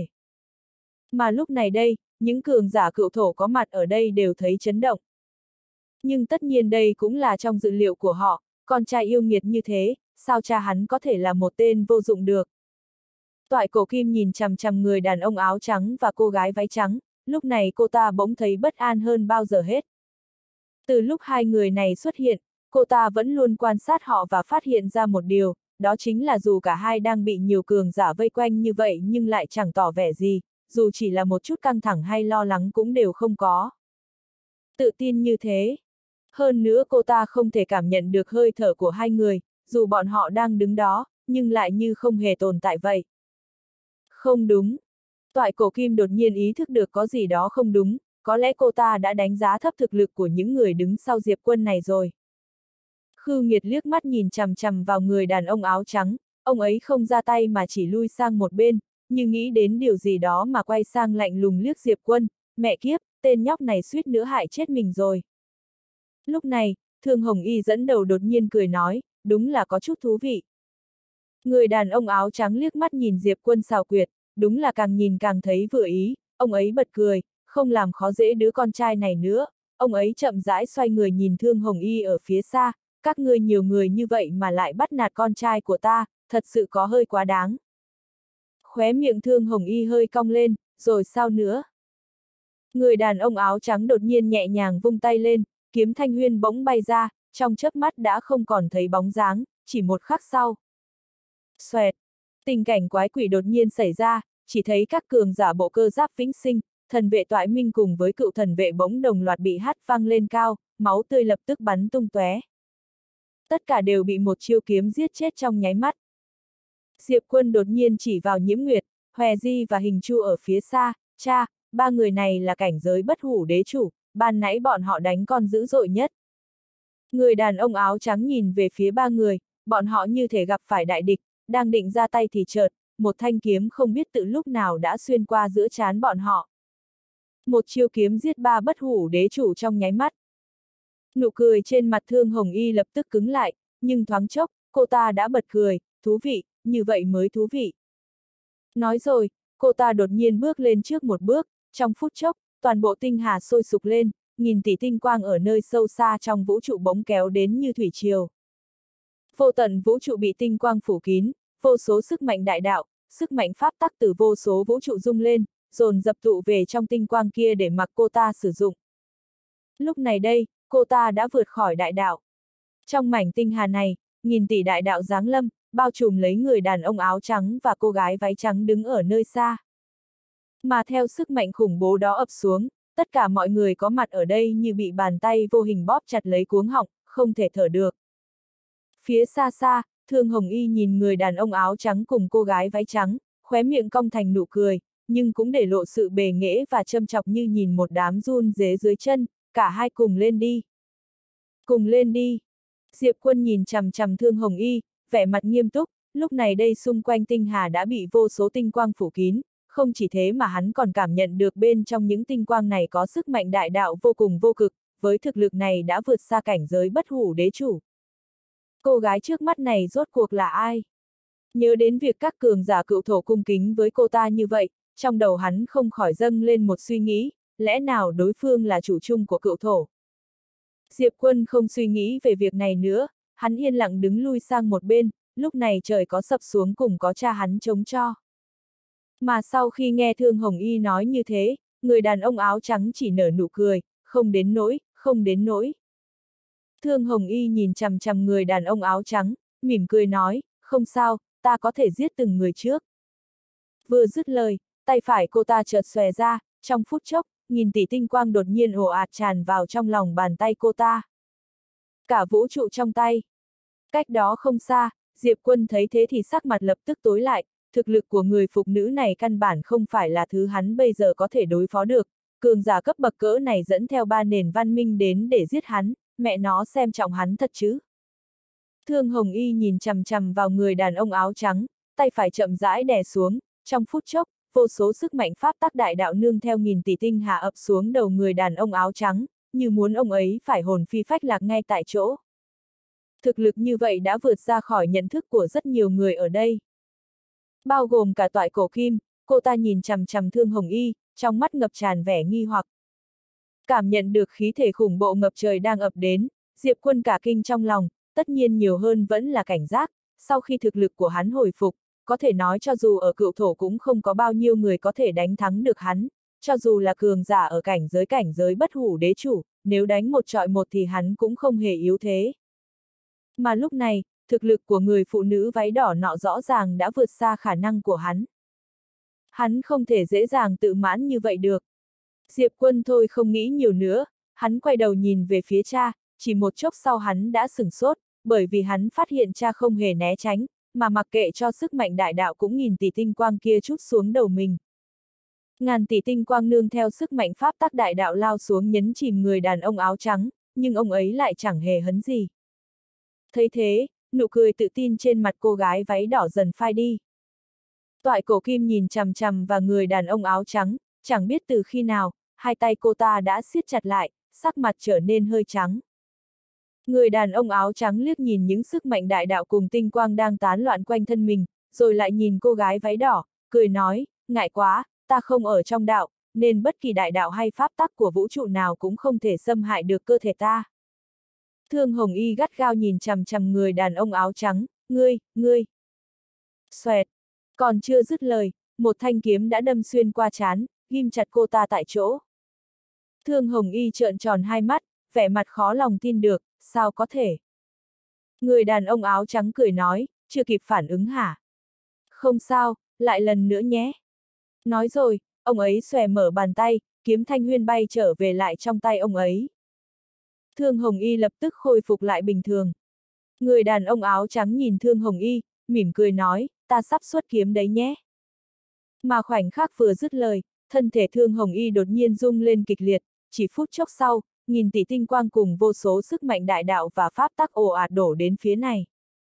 Mà lúc này đây, những cường giả cựu thổ có mặt ở đây đều thấy chấn động. Nhưng tất nhiên đây cũng là trong dự liệu của họ, con trai yêu nghiệt như thế, sao cha hắn có thể là một tên vô dụng được? Toại Cổ Kim nhìn chằm chằm người đàn ông áo trắng và cô gái váy trắng, lúc này cô ta bỗng thấy bất an hơn bao giờ hết. Từ lúc hai người này xuất hiện, cô ta vẫn luôn quan sát họ và phát hiện ra một điều, đó chính là dù cả hai đang bị nhiều cường giả vây quanh như vậy nhưng lại chẳng tỏ vẻ gì, dù chỉ là một chút căng thẳng hay lo lắng cũng đều không có. Tự tin như thế. Hơn nữa cô ta không thể cảm nhận được hơi thở của hai người, dù bọn họ đang đứng đó, nhưng lại như không hề tồn tại vậy. Không đúng. Toại Cổ Kim đột nhiên ý thức được có gì đó không đúng, có lẽ cô ta đã đánh giá thấp thực lực của những người đứng sau Diệp Quân này rồi. Khưu Nghiệt liếc mắt nhìn chằm chằm vào người đàn ông áo trắng, ông ấy không ra tay mà chỉ lui sang một bên, như nghĩ đến điều gì đó mà quay sang lạnh lùng liếc Diệp Quân, mẹ kiếp, tên nhóc này suýt nữa hại chết mình rồi. Lúc này, Thương Hồng Y dẫn đầu đột nhiên cười nói, đúng là có chút thú vị. Người đàn ông áo trắng liếc mắt nhìn Diệp Quân xảo quyệt, đúng là càng nhìn càng thấy vừa ý, ông ấy bật cười, không làm khó dễ đứa con trai này nữa, ông ấy chậm rãi xoay người nhìn Thương Hồng Y ở phía xa, các ngươi nhiều người như vậy mà lại bắt nạt con trai của ta, thật sự có hơi quá đáng. Khóe miệng Thương Hồng Y hơi cong lên, rồi sao nữa? Người đàn ông áo trắng đột nhiên nhẹ nhàng vung tay lên, kiếm thanh huyên bỗng bay ra, trong chớp mắt đã không còn thấy bóng dáng, chỉ một khắc sau. Xoẹt! Tình cảnh quái quỷ đột nhiên xảy ra, chỉ thấy các cường giả bộ cơ giáp vĩnh sinh, thần vệ Toại Minh cùng với cựu thần vệ bỗng đồng loạt bị hất văng lên cao, máu tươi lập tức bắn tung tóe. Tất cả đều bị một chiêu kiếm giết chết trong nháy mắt. Diệp Quân đột nhiên chỉ vào Nhiễm Nguyệt, Hòe Di và Hình Chu ở phía xa, cha, ba người này là cảnh giới bất hủ đế chủ, ban nãy bọn họ đánh con dữ dội nhất. Người đàn ông áo trắng nhìn về phía ba người, bọn họ như thể gặp phải đại địch, đang định ra tay thì chợt, một thanh kiếm không biết từ lúc nào đã xuyên qua giữa trán bọn họ. Một chiêu kiếm giết ba bất hủ đế chủ trong nháy mắt. Nụ cười trên mặt Thương Hồng Y lập tức cứng lại, nhưng thoáng chốc, cô ta đã bật cười, thú vị, như vậy mới thú vị. Nói rồi, cô ta đột nhiên bước lên trước một bước, trong phút chốc, toàn bộ tinh hà sôi sục lên, nghìn tỷ tinh quang ở nơi sâu xa trong vũ trụ bỗng kéo đến như thủy triều. Vô tận vũ trụ bị tinh quang phủ kín, vô số sức mạnh đại đạo, sức mạnh pháp tắc từ vô số vũ trụ rung lên, dồn dập tụ về trong tinh quang kia để mặc cô ta sử dụng. Lúc này đây, cô ta đã vượt khỏi đại đạo. Trong mảnh tinh hà này, nghìn tỷ đại đạo giáng lâm, bao trùm lấy người đàn ông áo trắng và cô gái váy trắng đứng ở nơi xa. Mà theo sức mạnh khủng bố đó ập xuống, tất cả mọi người có mặt ở đây như bị bàn tay vô hình bóp chặt lấy cuống họng, không thể thở được. Phía xa xa, Thương Hồng Y nhìn người đàn ông áo trắng cùng cô gái váy trắng, khóe miệng cong thành nụ cười, nhưng cũng để lộ sự bề nghệ và châm chọc như nhìn một đám run rế dưới chân, cả hai cùng lên đi. Cùng lên đi. Diệp Quân nhìn chằm chằm Thương Hồng Y, vẻ mặt nghiêm túc, lúc này đây xung quanh tinh hà đã bị vô số tinh quang phủ kín, không chỉ thế mà hắn còn cảm nhận được bên trong những tinh quang này có sức mạnh đại đạo vô cùng vô cực, với thực lực này đã vượt xa cảnh giới bất hủ đế chủ. Cô gái trước mắt này rốt cuộc là ai? Nhớ đến việc các cường giả cựu thổ cung kính với cô ta như vậy, trong đầu hắn không khỏi dâng lên một suy nghĩ, lẽ nào đối phương là chủ chung của cựu thổ? Diệp Quân không suy nghĩ về việc này nữa, hắn yên lặng đứng lui sang một bên, lúc này trời có sập xuống cùng có cha hắn chống cho. Mà sau khi nghe Thương Hồng Y nói như thế, người đàn ông áo trắng chỉ nở nụ cười, không đến nỗi, không đến nỗi. Thương Hồng Y nhìn chằm chằm người đàn ông áo trắng, mỉm cười nói, không sao, ta có thể giết từng người trước. Vừa dứt lời, tay phải cô ta chợt xòe ra, trong phút chốc, nghìn tỷ tinh quang đột nhiên ồ ạt tràn vào trong lòng bàn tay cô ta. Cả vũ trụ trong tay. Cách đó không xa, Diệp Quân thấy thế thì sắc mặt lập tức tối lại, thực lực của người phụ nữ này căn bản không phải là thứ hắn bây giờ có thể đối phó được, cường giả cấp bậc cỡ này dẫn theo ba nền văn minh đến để giết hắn, mẹ nó xem trọng hắn thật chứ. Thương Hồng Y nhìn chằm chằm vào người đàn ông áo trắng, tay phải chậm rãi đè xuống, trong phút chốc, vô số sức mạnh pháp tắc đại đạo nương theo nghìn tỷ tinh hà ập xuống đầu người đàn ông áo trắng, như muốn ông ấy phải hồn phi phách lạc ngay tại chỗ. Thực lực như vậy đã vượt ra khỏi nhận thức của rất nhiều người ở đây. Bao gồm cả Toại Cổ Kim, cô ta nhìn chằm chằm Thương Hồng Y, trong mắt ngập tràn vẻ nghi hoặc. Cảm nhận được khí thể khủng bộ ngập trời đang ập đến, Diệp Quân cả kinh trong lòng, tất nhiên nhiều hơn vẫn là cảnh giác, sau khi thực lực của hắn hồi phục, có thể nói cho dù ở cựu thổ cũng không có bao nhiêu người có thể đánh thắng được hắn, cho dù là cường giả ở cảnh giới cảnh giới bất hủ đế chủ, nếu đánh một trọi một thì hắn cũng không hề yếu thế. Mà lúc này, thực lực của người phụ nữ váy đỏ nọ rõ ràng đã vượt xa khả năng của hắn. Hắn không thể dễ dàng tự mãn như vậy được. Diệp Quân thôi không nghĩ nhiều nữa, hắn quay đầu nhìn về phía cha, chỉ một chốc sau hắn đã sửng sốt, bởi vì hắn phát hiện cha không hề né tránh, mà mặc kệ cho sức mạnh đại đạo cũng nghìn tỷ tinh quang kia trút xuống đầu mình. Ngàn tỷ tinh quang nương theo sức mạnh pháp tắc đại đạo lao xuống nhấn chìm người đàn ông áo trắng, nhưng ông ấy lại chẳng hề hấn gì. Thấy thế, nụ cười tự tin trên mặt cô gái váy đỏ dần phai đi. Toại Cổ Kim nhìn chằm chằm vào người đàn ông áo trắng, chẳng biết từ khi nào, hai tay cô ta đã siết chặt lại, sắc mặt trở nên hơi trắng. Người đàn ông áo trắng liếc nhìn những sức mạnh đại đạo cùng tinh quang đang tán loạn quanh thân mình, rồi lại nhìn cô gái váy đỏ, cười nói, ngại quá, ta không ở trong đạo, nên bất kỳ đại đạo hay pháp tắc của vũ trụ nào cũng không thể xâm hại được cơ thể ta. Thương Hồng Y gắt gao nhìn chằm chằm người đàn ông áo trắng, ngươi, ngươi. Xoẹt, còn chưa dứt lời, một thanh kiếm đã đâm xuyên qua trán, ghim chặt cô ta tại chỗ. Thương Hồng Y trợn tròn hai mắt, vẻ mặt khó lòng tin được, sao có thể? Người đàn ông áo trắng cười nói, chưa kịp phản ứng hả? Không sao, lại lần nữa nhé. Nói rồi, ông ấy xòe mở bàn tay, kiếm thanh huyên bay trở về lại trong tay ông ấy. Thương Hồng Y lập tức khôi phục lại bình thường. Người đàn ông áo trắng nhìn Thương Hồng Y, mỉm cười nói, ta sắp xuất kiếm đấy nhé. Mà khoảnh khắc vừa dứt lời, thân thể Thương Hồng Y đột nhiên rung lên kịch liệt, chỉ phút chốc sau, nghìn tỷ tinh quang cùng vô số sức mạnh đại đạo và pháp tắc ồ ạt đổ đến phía này.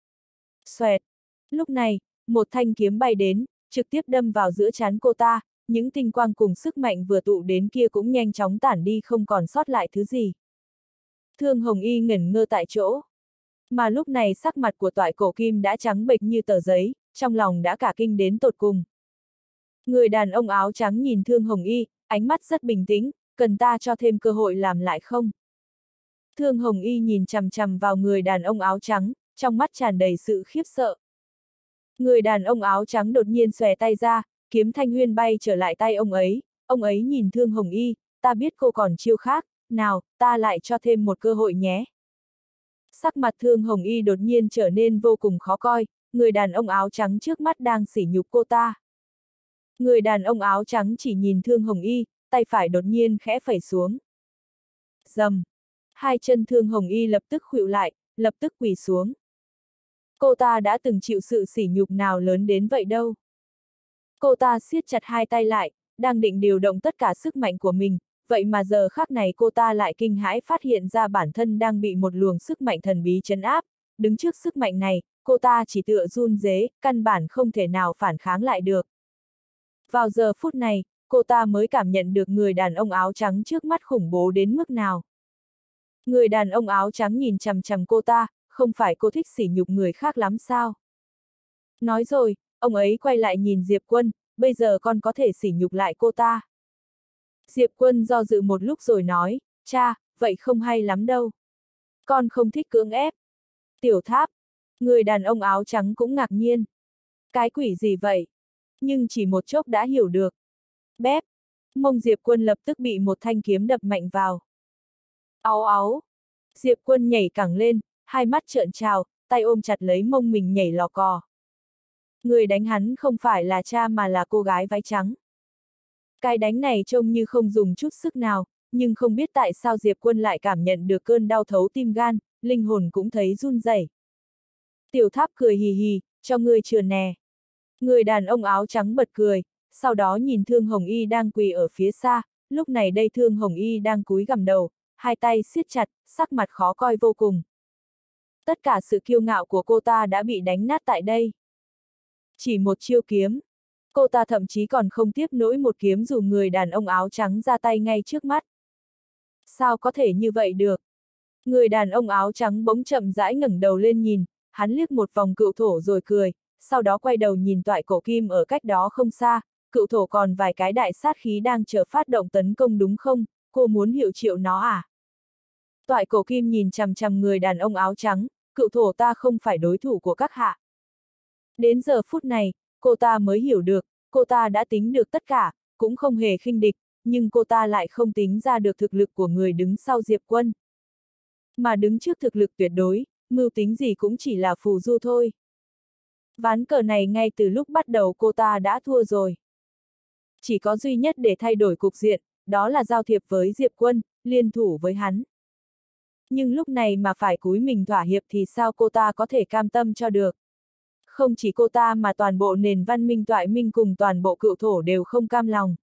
Xoẹt! Lúc này, một thanh kiếm bay đến, trực tiếp đâm vào giữa trán cô ta, những tinh quang cùng sức mạnh vừa tụ đến kia cũng nhanh chóng tản đi không còn sót lại thứ gì. Thương Hồng Y ngẩn ngơ tại chỗ. Mà lúc này sắc mặt của Toại Cổ Kim đã trắng bệch như tờ giấy, trong lòng đã cả kinh đến tột cùng. Người đàn ông áo trắng nhìn Thương Hồng Y, ánh mắt rất bình tĩnh, cần ta cho thêm cơ hội làm lại không? Thương Hồng Y nhìn chằm chằm vào người đàn ông áo trắng, trong mắt tràn đầy sự khiếp sợ. Người đàn ông áo trắng đột nhiên xòe tay ra, kiếm thanh huyên bay trở lại tay ông ấy, ông ấy nhìn Thương Hồng Y, ta biết cô còn chiêu khác, nào, ta lại cho thêm một cơ hội nhé. Sắc mặt Thương Hồng Y đột nhiên trở nên vô cùng khó coi, người đàn ông áo trắng trước mắt đang sỉ nhục cô ta. Người đàn ông áo trắng chỉ nhìn Thương Hồng Y, tay phải đột nhiên khẽ phẩy xuống. Rầm. Hai chân Thương Hồng Y lập tức khuỵu lại, lập tức quỳ xuống. Cô ta đã từng chịu sự sỉ nhục nào lớn đến vậy đâu. Cô ta siết chặt hai tay lại, đang định điều động tất cả sức mạnh của mình, vậy mà giờ khắc này cô ta lại kinh hãi phát hiện ra bản thân đang bị một luồng sức mạnh thần bí trấn áp. Đứng trước sức mạnh này, cô ta chỉ tựa run rế, căn bản không thể nào phản kháng lại được. Vào giờ phút này, cô ta mới cảm nhận được người đàn ông áo trắng trước mắt khủng bố đến mức nào. Người đàn ông áo trắng nhìn chằm chằm cô ta, không phải cô thích sỉ nhục người khác lắm sao? Nói rồi, ông ấy quay lại nhìn Diệp Quân, bây giờ con có thể sỉ nhục lại cô ta. Diệp Quân do dự một lúc rồi nói, cha, vậy không hay lắm đâu. Con không thích cưỡng ép. Tiểu Tháp, người đàn ông áo trắng cũng ngạc nhiên. Cái quỷ gì vậy? Nhưng chỉ một chốc đã hiểu được. Bép, mông Diệp Quân lập tức bị một thanh kiếm đập mạnh vào. Áu áu, Diệp Quân nhảy cẳng lên, hai mắt trợn trào, tay ôm chặt lấy mông mình nhảy lò cò. Người đánh hắn không phải là cha mà là cô gái váy trắng. Cái đánh này trông như không dùng chút sức nào, nhưng không biết tại sao Diệp Quân lại cảm nhận được cơn đau thấu tim gan, linh hồn cũng thấy run rẩy. Tiểu Tháp cười hì hì, cho ngươi chừa nè. Người đàn ông áo trắng bật cười, sau đó nhìn Thương Hồng Y đang quỳ ở phía xa, lúc này đây Thương Hồng Y đang cúi gằm đầu, hai tay siết chặt, sắc mặt khó coi vô cùng. Tất cả sự kiêu ngạo của cô ta đã bị đánh nát tại đây. Chỉ một chiêu kiếm. Cô ta thậm chí còn không tiếp nổi một kiếm dù người đàn ông áo trắng ra tay ngay trước mắt. Sao có thể như vậy được? Người đàn ông áo trắng bỗng chậm rãi ngẩng đầu lên nhìn, hắn liếc một vòng cựu thổ rồi cười, sau đó quay đầu nhìn toại cổ kim ở cách đó không xa, cựu thổ còn vài cái đại sát khí đang chờ phát động tấn công đúng không, cô muốn hiệu triệu nó à? Toại cổ kim nhìn chằm chằm người đàn ông áo trắng, cựu thổ ta không phải đối thủ của các hạ. Đến giờ phút này, cô ta mới hiểu được, cô ta đã tính được tất cả, cũng không hề khinh địch, nhưng cô ta lại không tính ra được thực lực của người đứng sau Diệp Quân. Mà đứng trước thực lực tuyệt đối, mưu tính gì cũng chỉ là phù du thôi. Ván cờ này ngay từ lúc bắt đầu cô ta đã thua rồi. Chỉ có duy nhất để thay đổi cục diện, đó là giao thiệp với Diệp Quân, liên thủ với hắn. Nhưng lúc này mà phải cúi mình thỏa hiệp thì sao cô ta có thể cam tâm cho được. Không chỉ cô ta mà toàn bộ nền văn minh toại minh cùng toàn bộ cựu thổ đều không cam lòng.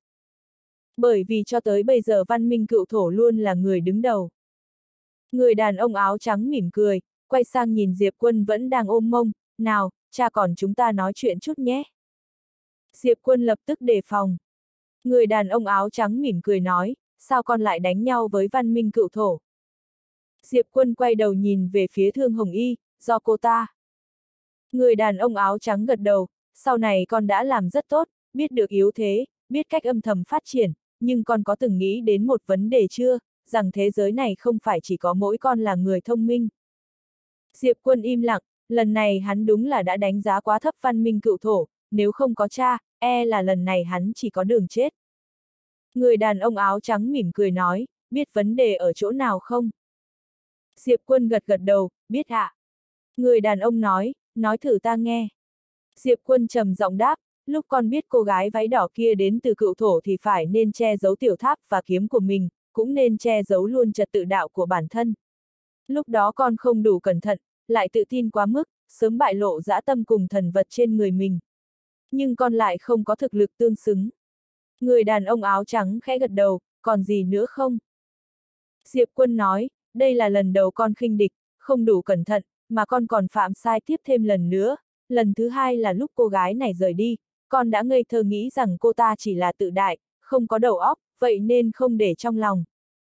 Bởi vì cho tới bây giờ văn minh cựu thổ luôn là người đứng đầu. Người đàn ông áo trắng mỉm cười, quay sang nhìn Diệp Quân vẫn đang ôm mông, nào, cha còn chúng ta nói chuyện chút nhé. Diệp Quân lập tức đề phòng. Người đàn ông áo trắng mỉm cười nói, sao con lại đánh nhau với văn minh cựu thổ? Diệp Quân quay đầu nhìn về phía Thương Hồng Y, do cô ta. Người đàn ông áo trắng gật đầu, sau này con đã làm rất tốt, biết được yếu thế, biết cách âm thầm phát triển, nhưng con có từng nghĩ đến một vấn đề chưa, rằng thế giới này không phải chỉ có mỗi con là người thông minh. Diệp Quân im lặng, lần này hắn đúng là đã đánh giá quá thấp văn minh cựu thổ, nếu không có cha, e là lần này hắn chỉ có đường chết. Người đàn ông áo trắng mỉm cười nói, biết vấn đề ở chỗ nào không? Diệp Quân gật gật đầu, biết ạ. Người đàn ông nói, nói thử ta nghe. Diệp Quân trầm giọng đáp, lúc con biết cô gái váy đỏ kia đến từ cựu thổ thì phải nên che giấu tiểu tháp và kiếm của mình, cũng nên che giấu luôn trật tự đạo của bản thân. Lúc đó con không đủ cẩn thận, lại tự tin quá mức, sớm bại lộ dã tâm cùng thần vật trên người mình. Nhưng con lại không có thực lực tương xứng. Người đàn ông áo trắng khẽ gật đầu, còn gì nữa không? Diệp Quân nói, đây là lần đầu con khinh địch, không đủ cẩn thận, mà con còn phạm sai tiếp thêm lần nữa. Lần thứ hai là lúc cô gái này rời đi, con đã ngây thơ nghĩ rằng cô ta chỉ là tự đại, không có đầu óc, vậy nên không để trong lòng.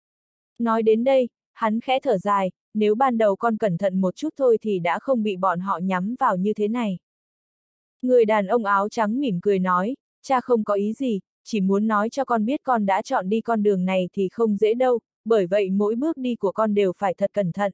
Nói đến đây, hắn khẽ thở dài, nếu ban đầu con cẩn thận một chút thôi thì đã không bị bọn họ nhắm vào như thế này. Người đàn ông áo trắng mỉm cười nói, cha không có ý gì, chỉ muốn nói cho con biết con đã chọn đi con đường này thì không dễ đâu, bởi vậy mỗi bước đi của con đều phải thật cẩn thận.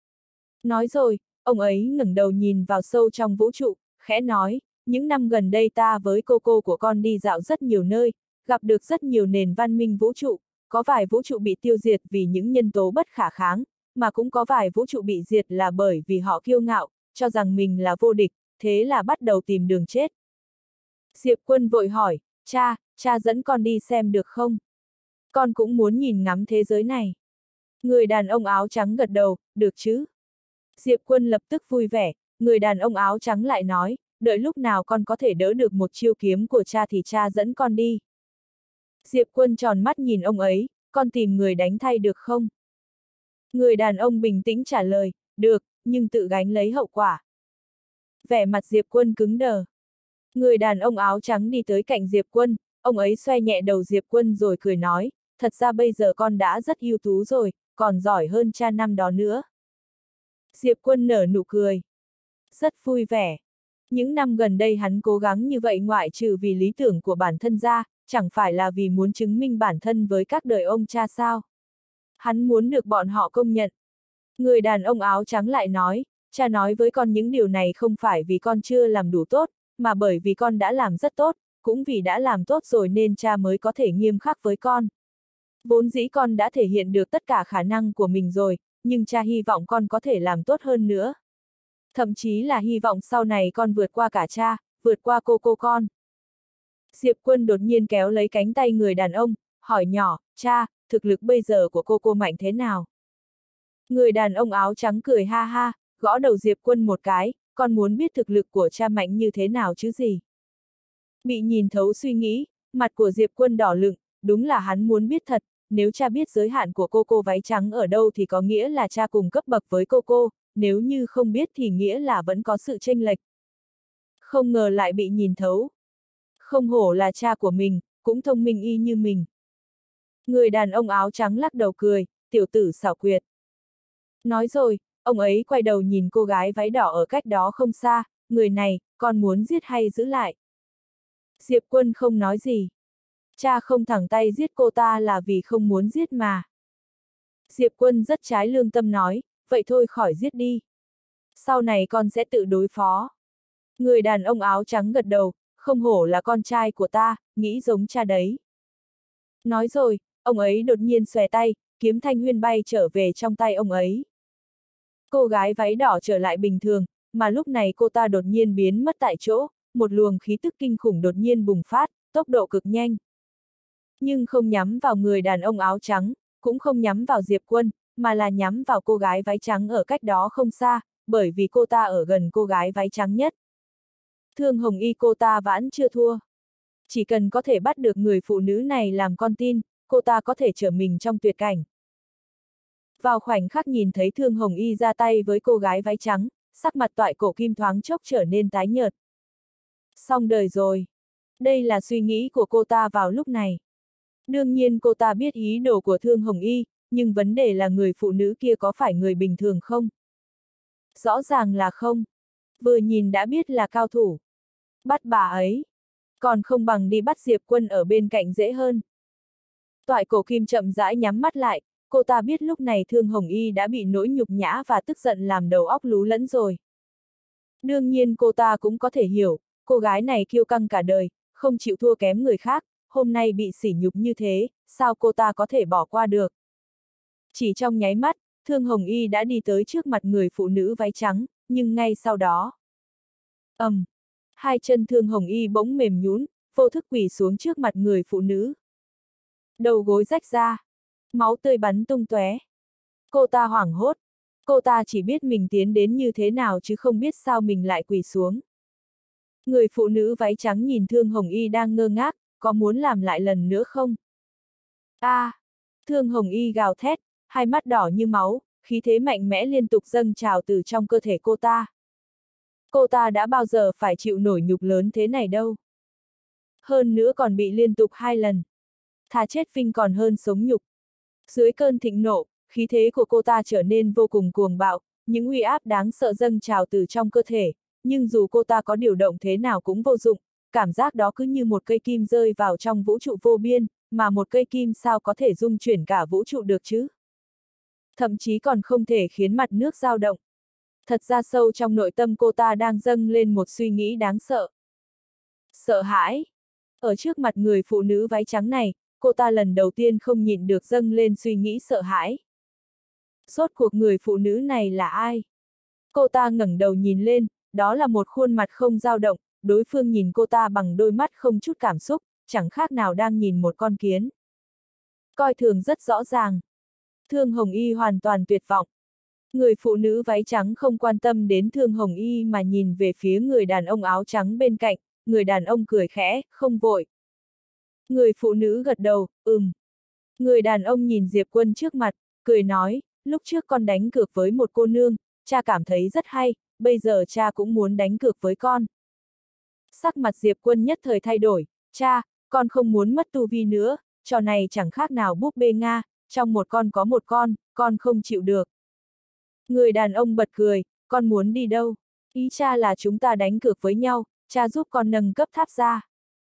Nói rồi, ông ấy ngẩng đầu nhìn vào sâu trong vũ trụ, khẽ nói, những năm gần đây ta với cô cô của con đi dạo rất nhiều nơi, gặp được rất nhiều nền văn minh vũ trụ, có vài vũ trụ bị tiêu diệt vì những nhân tố bất khả kháng, mà cũng có vài vũ trụ bị diệt là bởi vì họ kiêu ngạo, cho rằng mình là vô địch, thế là bắt đầu tìm đường chết. Diệp Quân vội hỏi, cha, cha dẫn con đi xem được không? con cũng muốn nhìn ngắm thế giới này. Người đàn ông áo trắng gật đầu, được chứ. Diệp Quân lập tức vui vẻ, người đàn ông áo trắng lại nói, đợi lúc nào con có thể đỡ được một chiêu kiếm của cha thì cha dẫn con đi. Diệp Quân tròn mắt nhìn ông ấy, con tìm người đánh thay được không? Người đàn ông bình tĩnh trả lời, được, nhưng tự gánh lấy hậu quả. Vẻ mặt Diệp Quân cứng đờ. Người đàn ông áo trắng đi tới cạnh Diệp Quân, ông ấy xoay nhẹ đầu Diệp Quân rồi cười nói, thật ra bây giờ con đã rất ưu tú rồi, còn giỏi hơn cha năm đó nữa. Diệp Quân nở nụ cười. Rất vui vẻ. Những năm gần đây hắn cố gắng như vậy ngoại trừ vì lý tưởng của bản thân ra, chẳng phải là vì muốn chứng minh bản thân với các đời ông cha sao. Hắn muốn được bọn họ công nhận. Người đàn ông áo trắng lại nói, cha nói với con những điều này không phải vì con chưa làm đủ tốt, mà bởi vì con đã làm rất tốt, cũng vì đã làm tốt rồi nên cha mới có thể nghiêm khắc với con. Vốn dĩ con đã thể hiện được tất cả khả năng của mình rồi, nhưng cha hy vọng con có thể làm tốt hơn nữa. Thậm chí là hy vọng sau này con vượt qua cả cha, vượt qua cô cô con. Diệp Quân đột nhiên kéo lấy cánh tay người đàn ông, hỏi nhỏ, cha, thực lực bây giờ của cô cô mạnh thế nào? Người đàn ông áo trắng cười ha ha, gõ đầu Diệp Quân một cái, con muốn biết thực lực của cha mạnh như thế nào chứ gì? Bị nhìn thấu suy nghĩ, mặt của Diệp Quân đỏ lựng, đúng là hắn muốn biết thật, nếu cha biết giới hạn của cô cô váy trắng ở đâu thì có nghĩa là cha cùng cấp bậc với cô cô, nếu như không biết thì nghĩa là vẫn có sự chênh lệch. Không ngờ lại bị nhìn thấu. Không hổ là cha của mình, cũng thông minh y như mình. Người đàn ông áo trắng lắc đầu cười, tiểu tử xảo quyệt. Nói rồi, ông ấy quay đầu nhìn cô gái váy đỏ ở cách đó không xa, người này, con muốn giết hay giữ lại? Diệp Quân không nói gì. Cha không thẳng tay giết cô ta là vì không muốn giết mà. Diệp Quân rất trái lương tâm nói, vậy thôi khỏi giết đi. Sau này con sẽ tự đối phó. Người đàn ông áo trắng gật đầu, không hổ là con trai của ta, nghĩ giống cha đấy. Nói rồi, ông ấy đột nhiên xòe tay, kiếm thanh huyên bay trở về trong tay ông ấy. Cô gái váy đỏ trở lại bình thường, mà lúc này cô ta đột nhiên biến mất tại chỗ, một luồng khí tức kinh khủng đột nhiên bùng phát, tốc độ cực nhanh. Nhưng không nhắm vào người đàn ông áo trắng, cũng không nhắm vào Diệp Quân, mà là nhắm vào cô gái váy trắng ở cách đó không xa, bởi vì cô ta ở gần cô gái váy trắng nhất. Thương Hồng Y cô ta vẫn chưa thua. Chỉ cần có thể bắt được người phụ nữ này làm con tin, cô ta có thể trở mình trong tuyệt cảnh. Vào khoảnh khắc nhìn thấy Thương Hồng Y ra tay với cô gái váy trắng, sắc mặt Toại Cổ Kim thoáng chốc trở nên tái nhợt. Xong đời rồi. Đây là suy nghĩ của cô ta vào lúc này. Đương nhiên cô ta biết ý đồ của Thương Hồng Y, nhưng vấn đề là người phụ nữ kia có phải người bình thường không? Rõ ràng là không. Vừa nhìn đã biết là cao thủ. Bắt bà ấy. Còn không bằng đi bắt Diệp Quân ở bên cạnh dễ hơn. Toại Cổ Kim chậm rãi nhắm mắt lại, cô ta biết lúc này Thương Hồng Y đã bị nỗi nhục nhã và tức giận làm đầu óc lú lẫn rồi. Đương nhiên cô ta cũng có thể hiểu, cô gái này kiêu căng cả đời, không chịu thua kém người khác, hôm nay bị sỉ nhục như thế, sao cô ta có thể bỏ qua được. Chỉ trong nháy mắt, Thương Hồng Y đã đi tới trước mặt người phụ nữ váy trắng, nhưng ngay sau đó. ầm, um, hai chân Thương Hồng Y bỗng mềm nhũn, vô thức quỳ xuống trước mặt người phụ nữ. Đầu gối rách ra, máu tươi bắn tung tóe. Cô ta hoảng hốt, cô ta chỉ biết mình tiến đến như thế nào chứ không biết sao mình lại quỳ xuống. Người phụ nữ váy trắng nhìn Thương Hồng Y đang ngơ ngác, có muốn làm lại lần nữa không? A! À, Thương Hồng Y gào thét, hai mắt đỏ như máu, khí thế mạnh mẽ liên tục dâng trào từ trong cơ thể cô ta. Cô ta đã bao giờ phải chịu nổi nhục lớn thế này đâu. Hơn nữa còn bị liên tục hai lần. Thà chết vinh còn hơn sống nhục. Dưới cơn thịnh nộ, khí thế của cô ta trở nên vô cùng cuồng bạo, những uy áp đáng sợ dâng trào từ trong cơ thể, nhưng dù cô ta có điều động thế nào cũng vô dụng, cảm giác đó cứ như một cây kim rơi vào trong vũ trụ vô biên, mà một cây kim sao có thể dung chuyển cả vũ trụ được chứ? Thậm chí còn không thể khiến mặt nước dao động. Thật ra sâu trong nội tâm cô ta đang dâng lên một suy nghĩ đáng sợ. Sợ hãi. Ở trước mặt người phụ nữ váy trắng này, cô ta lần đầu tiên không nhịn được dâng lên suy nghĩ sợ hãi. Rốt cuộc người phụ nữ này là ai? Cô ta ngẩng đầu nhìn lên, đó là một khuôn mặt không dao động, đối phương nhìn cô ta bằng đôi mắt không chút cảm xúc, chẳng khác nào đang nhìn một con kiến. coi thường rất rõ ràng. Thương Hồng Y hoàn toàn tuyệt vọng. Người phụ nữ váy trắng không quan tâm đến Thương Hồng Y mà nhìn về phía người đàn ông áo trắng bên cạnh, người đàn ông cười khẽ, không vội. Người phụ nữ gật đầu, ừm. Người đàn ông nhìn Diệp Quân trước mặt, cười nói, lúc trước con đánh cược với một cô nương, cha cảm thấy rất hay, bây giờ cha cũng muốn đánh cược với con. Sắc mặt Diệp Quân nhất thời thay đổi, cha, con không muốn mất tu vi nữa, trò này chẳng khác nào búp bê Nga, trong một con có một con, con không chịu được. Người đàn ông bật cười, con muốn đi đâu? Ý cha là chúng ta đánh cược với nhau, cha giúp con nâng cấp tháp ra.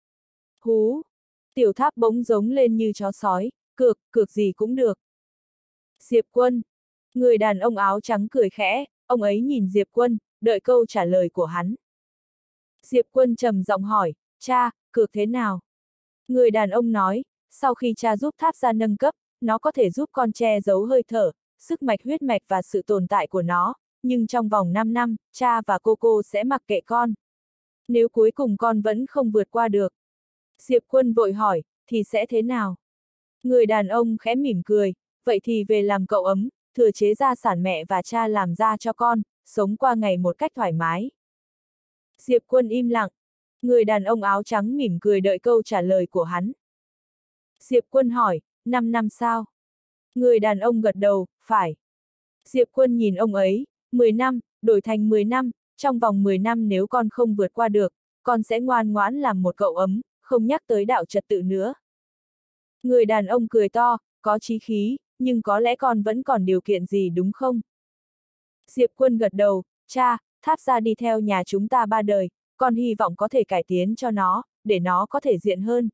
Hú! Tiểu tháp bỗng giống lên như chó sói, cược, cược gì cũng được. Diệp Quân! Người đàn ông áo trắng cười khẽ, ông ấy nhìn Diệp Quân, đợi câu trả lời của hắn. Diệp Quân trầm giọng hỏi, cha, cược thế nào? Người đàn ông nói, sau khi cha giúp tháp ra nâng cấp, nó có thể giúp con che giấu hơi thở, sức mạch huyết mạch và sự tồn tại của nó, nhưng trong vòng năm năm, cha và cô cô sẽ mặc kệ con. Nếu cuối cùng con vẫn không vượt qua được. Diệp Quân vội hỏi, thì sẽ thế nào? Người đàn ông khẽ mỉm cười, vậy thì về làm cậu ấm, thừa chế gia sản mẹ và cha làm ra cho con, sống qua ngày một cách thoải mái. Diệp Quân im lặng. Người đàn ông áo trắng mỉm cười đợi câu trả lời của hắn. Diệp Quân hỏi, năm năm sao? Người đàn ông gật đầu, phải. Diệp Quân nhìn ông ấy, mười năm, đổi thành mười năm, trong vòng mười năm nếu con không vượt qua được, con sẽ ngoan ngoãn làm một cậu ấm, không nhắc tới đạo trật tự nữa. Người đàn ông cười to, có chí khí, nhưng có lẽ con vẫn còn điều kiện gì đúng không? Diệp Quân gật đầu, cha, tháp ra đi theo nhà chúng ta ba đời, con hy vọng có thể cải tiến cho nó, để nó có thể diện hơn.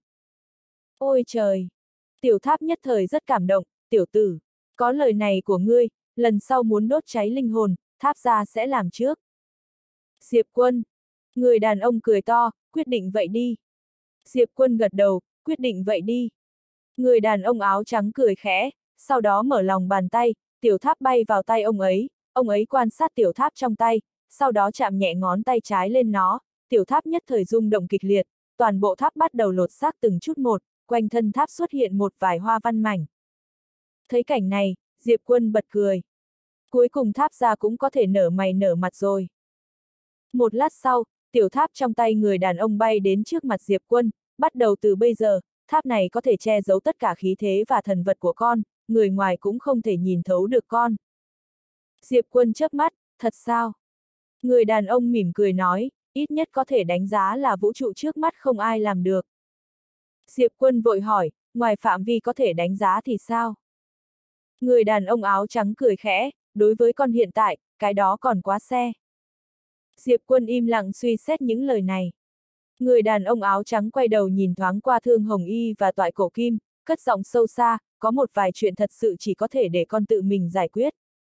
Ôi trời! Tiểu tháp nhất thời rất cảm động, tiểu tử, có lời này của ngươi, lần sau muốn đốt cháy linh hồn, tháp ra sẽ làm trước. Diệp Quân! Người đàn ông cười to, quyết định vậy đi. Diệp Quân gật đầu, quyết định vậy đi. Người đàn ông áo trắng cười khẽ, sau đó mở lòng bàn tay, tiểu tháp bay vào tay ông ấy, ông ấy quan sát tiểu tháp trong tay, sau đó chạm nhẹ ngón tay trái lên nó, tiểu tháp nhất thời rung động kịch liệt, toàn bộ tháp bắt đầu lột xác từng chút một, quanh thân tháp xuất hiện một vài hoa văn mảnh. Thấy cảnh này, Diệp Quân bật cười. Cuối cùng tháp ra cũng có thể nở mày nở mặt rồi. Một lát sau, tiểu tháp trong tay người đàn ông bay đến trước mặt Diệp Quân, bắt đầu từ bây giờ, tháp này có thể che giấu tất cả khí thế và thần vật của con, người ngoài cũng không thể nhìn thấu được con. Diệp Quân chớp mắt, thật sao? Người đàn ông mỉm cười nói, ít nhất có thể đánh giá là vũ trụ trước mắt không ai làm được. Diệp Quân vội hỏi, ngoài phạm vi có thể đánh giá thì sao? Người đàn ông áo trắng cười khẽ, đối với con hiện tại, cái đó còn quá xe. Diệp Quân im lặng suy xét những lời này. Người đàn ông áo trắng quay đầu nhìn thoáng qua Thương Hồng Y và Toại Cổ Kim, cất giọng sâu xa, có một vài chuyện thật sự chỉ có thể để con tự mình giải quyết.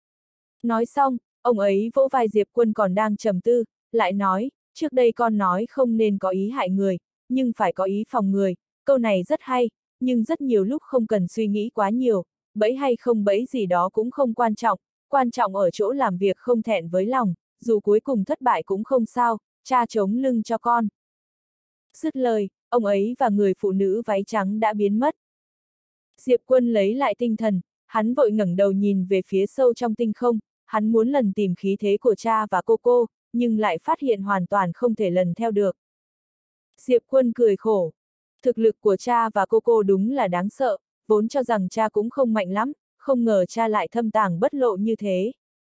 Nói xong, ông ấy vỗ vai Diệp Quân còn đang trầm tư, lại nói, trước đây con nói không nên có ý hại người, nhưng phải có ý phòng người, câu này rất hay, nhưng rất nhiều lúc không cần suy nghĩ quá nhiều, bẫy hay không bẫy gì đó cũng không quan trọng, quan trọng ở chỗ làm việc không thẹn với lòng, dù cuối cùng thất bại cũng không sao, cha chống lưng cho con. Dứt lời, ông ấy và người phụ nữ váy trắng đã biến mất. Diệp Quân lấy lại tinh thần, hắn vội ngẩng đầu nhìn về phía sâu trong tinh không, hắn muốn lần tìm khí thế của cha và cô cô, nhưng lại phát hiện hoàn toàn không thể lần theo được. Diệp Quân cười khổ. Thực lực của cha và cô cô đúng là đáng sợ, vốn cho rằng cha cũng không mạnh lắm, không ngờ cha lại thâm tàng bất lộ như thế.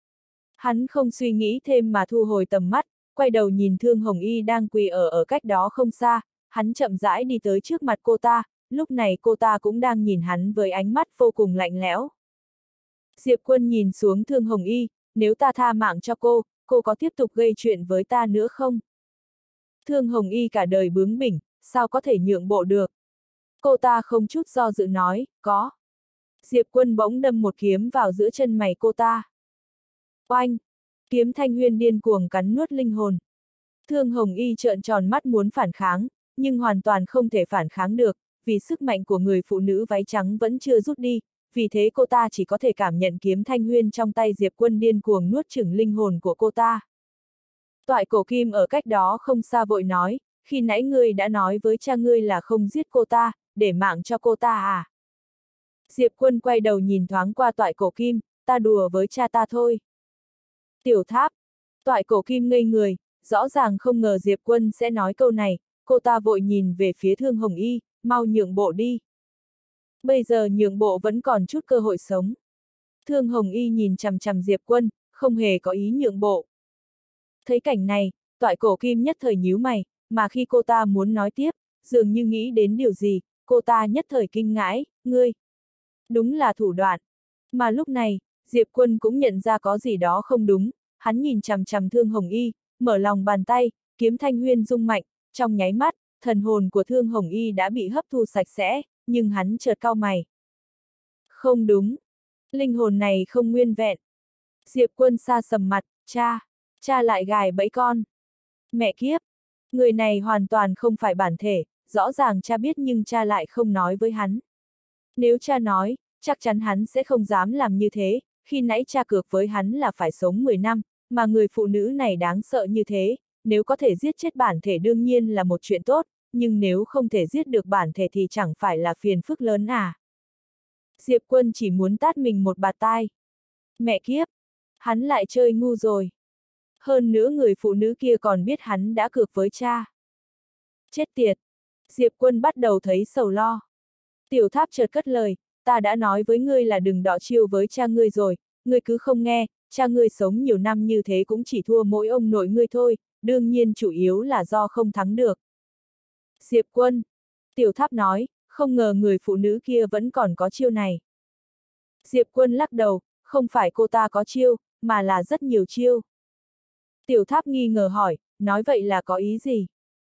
Hắn không suy nghĩ thêm mà thu hồi tầm mắt, quay đầu nhìn Thương Hồng Y đang quỳ ở ở cách đó không xa, hắn chậm rãi đi tới trước mặt cô ta, lúc này cô ta cũng đang nhìn hắn với ánh mắt vô cùng lạnh lẽo. Diệp Quân nhìn xuống Thương Hồng Y, nếu ta tha mạng cho cô, cô có tiếp tục gây chuyện với ta nữa không? Thương Hồng Y cả đời bướng bỉnh, sao có thể nhượng bộ được? Cô ta không chút do dự nói, có. Diệp Quân bỗng đâm một kiếm vào giữa chân mày cô ta. Oanh! Kiếm thanh huyên điên cuồng cắn nuốt linh hồn. Thương Hồng Y trợn tròn mắt muốn phản kháng, nhưng hoàn toàn không thể phản kháng được, vì sức mạnh của người phụ nữ váy trắng vẫn chưa rút đi, vì thế cô ta chỉ có thể cảm nhận kiếm thanh huyên trong tay Diệp Quân điên cuồng nuốt chửng linh hồn của cô ta. Toại Cổ Kim ở cách đó không xa vội nói, khi nãy ngươi đã nói với cha ngươi là không giết cô ta, để mạng cho cô ta à? Diệp Quân quay đầu nhìn thoáng qua Toại Cổ Kim, ta đùa với cha ta thôi. Tiểu Tháp. Toại Cổ Kim ngây người, rõ ràng không ngờ Diệp Quân sẽ nói câu này, cô ta vội nhìn về phía Thương Hồng Y, mau nhượng bộ đi. Bây giờ nhượng bộ vẫn còn chút cơ hội sống. Thương Hồng Y nhìn chằm chằm Diệp Quân, không hề có ý nhượng bộ. Thấy cảnh này, Toại Cổ Kim nhất thời nhíu mày, mà khi cô ta muốn nói tiếp, dường như nghĩ đến điều gì, cô ta nhất thời kinh ngãi, ngươi. Đúng là thủ đoạn. Mà lúc này, Diệp Quân cũng nhận ra có gì đó không đúng, hắn nhìn chằm chằm Thương Hồng Y, mở lòng bàn tay, kiếm thanh huyên rung mạnh, trong nháy mắt, thần hồn của Thương Hồng Y đã bị hấp thu sạch sẽ, nhưng hắn chợt cau mày. Không đúng. Linh hồn này không nguyên vẹn. Diệp Quân sa sầm mặt, cha, cha lại gài bẫy con. Mẹ kiếp. Người này hoàn toàn không phải bản thể, rõ ràng cha biết nhưng cha lại không nói với hắn. Nếu cha nói, chắc chắn hắn sẽ không dám làm như thế, khi nãy cha cược với hắn là phải sống mười năm, mà người phụ nữ này đáng sợ như thế, nếu có thể giết chết bản thể đương nhiên là một chuyện tốt, nhưng nếu không thể giết được bản thể thì chẳng phải là phiền phức lớn à. Diệp Quân chỉ muốn tát mình một bạt tai. Mẹ kiếp, hắn lại chơi ngu rồi. Hơn nữa người phụ nữ kia còn biết hắn đã cược với cha. Chết tiệt. Diệp Quân bắt đầu thấy sầu lo. Tiểu Tháp chợt cất lời, ta đã nói với ngươi là đừng đọ chiêu với cha ngươi rồi, ngươi cứ không nghe, cha ngươi sống nhiều năm như thế cũng chỉ thua mỗi ông nội ngươi thôi, đương nhiên chủ yếu là do không thắng được. Diệp Quân. Tiểu Tháp nói, không ngờ người phụ nữ kia vẫn còn có chiêu này. Diệp Quân lắc đầu, không phải cô ta có chiêu, mà là rất nhiều chiêu. Tiểu Tháp nghi ngờ hỏi, nói vậy là có ý gì?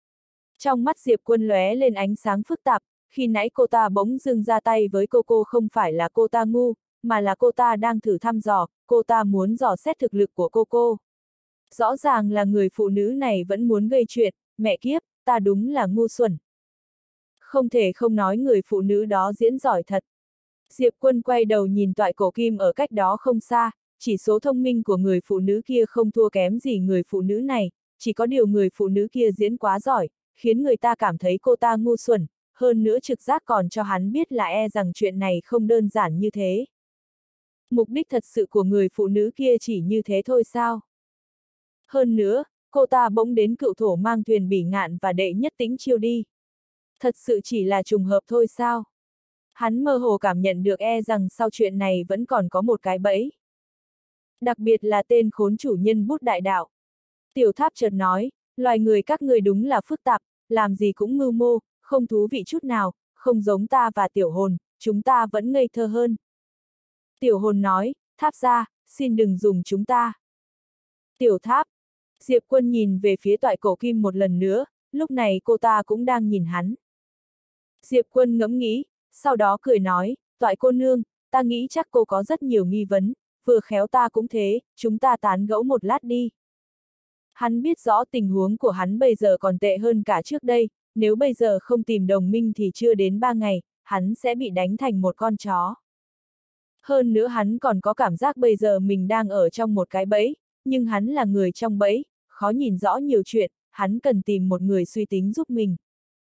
Trong mắt Diệp Quân lóe lên ánh sáng phức tạp, khi nãy cô ta bỗng dưng ra tay với cô cô không phải là cô ta ngu, mà là cô ta đang thử thăm dò, cô ta muốn dò xét thực lực của cô cô. Rõ ràng là người phụ nữ này vẫn muốn gây chuyện, mẹ kiếp, ta đúng là ngu xuẩn. Không thể không nói người phụ nữ đó diễn giỏi thật. Diệp Quân quay đầu nhìn Toại Cổ Kim ở cách đó không xa, chỉ số thông minh của người phụ nữ kia không thua kém gì người phụ nữ này, chỉ có điều người phụ nữ kia diễn quá giỏi, khiến người ta cảm thấy cô ta ngu xuẩn, hơn nữa trực giác còn cho hắn biết là e rằng chuyện này không đơn giản như thế. Mục đích thật sự của người phụ nữ kia chỉ như thế thôi sao? Hơn nữa, cô ta bỗng đến Cựu Thổ mang thuyền Bỉ Ngạn và Đệ Nhất Tĩnh chiêu đi. Thật sự chỉ là trùng hợp thôi sao? Hắn mơ hồ cảm nhận được e rằng sau chuyện này vẫn còn có một cái bẫy. Đặc biệt là tên khốn chủ nhân bút đại đạo. Tiểu Tháp chợt nói, loài người các người đúng là phức tạp, làm gì cũng mưu mô, không thú vị chút nào, không giống ta và Tiểu Hồn, chúng ta vẫn ngây thơ hơn. Tiểu Hồn nói, Tháp ra, xin đừng dùng chúng ta. Tiểu Tháp. Diệp Quân nhìn về phía Toại Cổ Kim một lần nữa, lúc này cô ta cũng đang nhìn hắn. Diệp Quân ngẫm nghĩ, sau đó cười nói, Toại cô nương, ta nghĩ chắc cô có rất nhiều nghi vấn, vừa khéo ta cũng thế, chúng ta tán gẫu một lát đi. Hắn biết rõ tình huống của hắn bây giờ còn tệ hơn cả trước đây, nếu bây giờ không tìm đồng minh thì chưa đến ba ngày, hắn sẽ bị đánh thành một con chó. Hơn nữa hắn còn có cảm giác bây giờ mình đang ở trong một cái bẫy, nhưng hắn là người trong bẫy, khó nhìn rõ nhiều chuyện, hắn cần tìm một người suy tính giúp mình.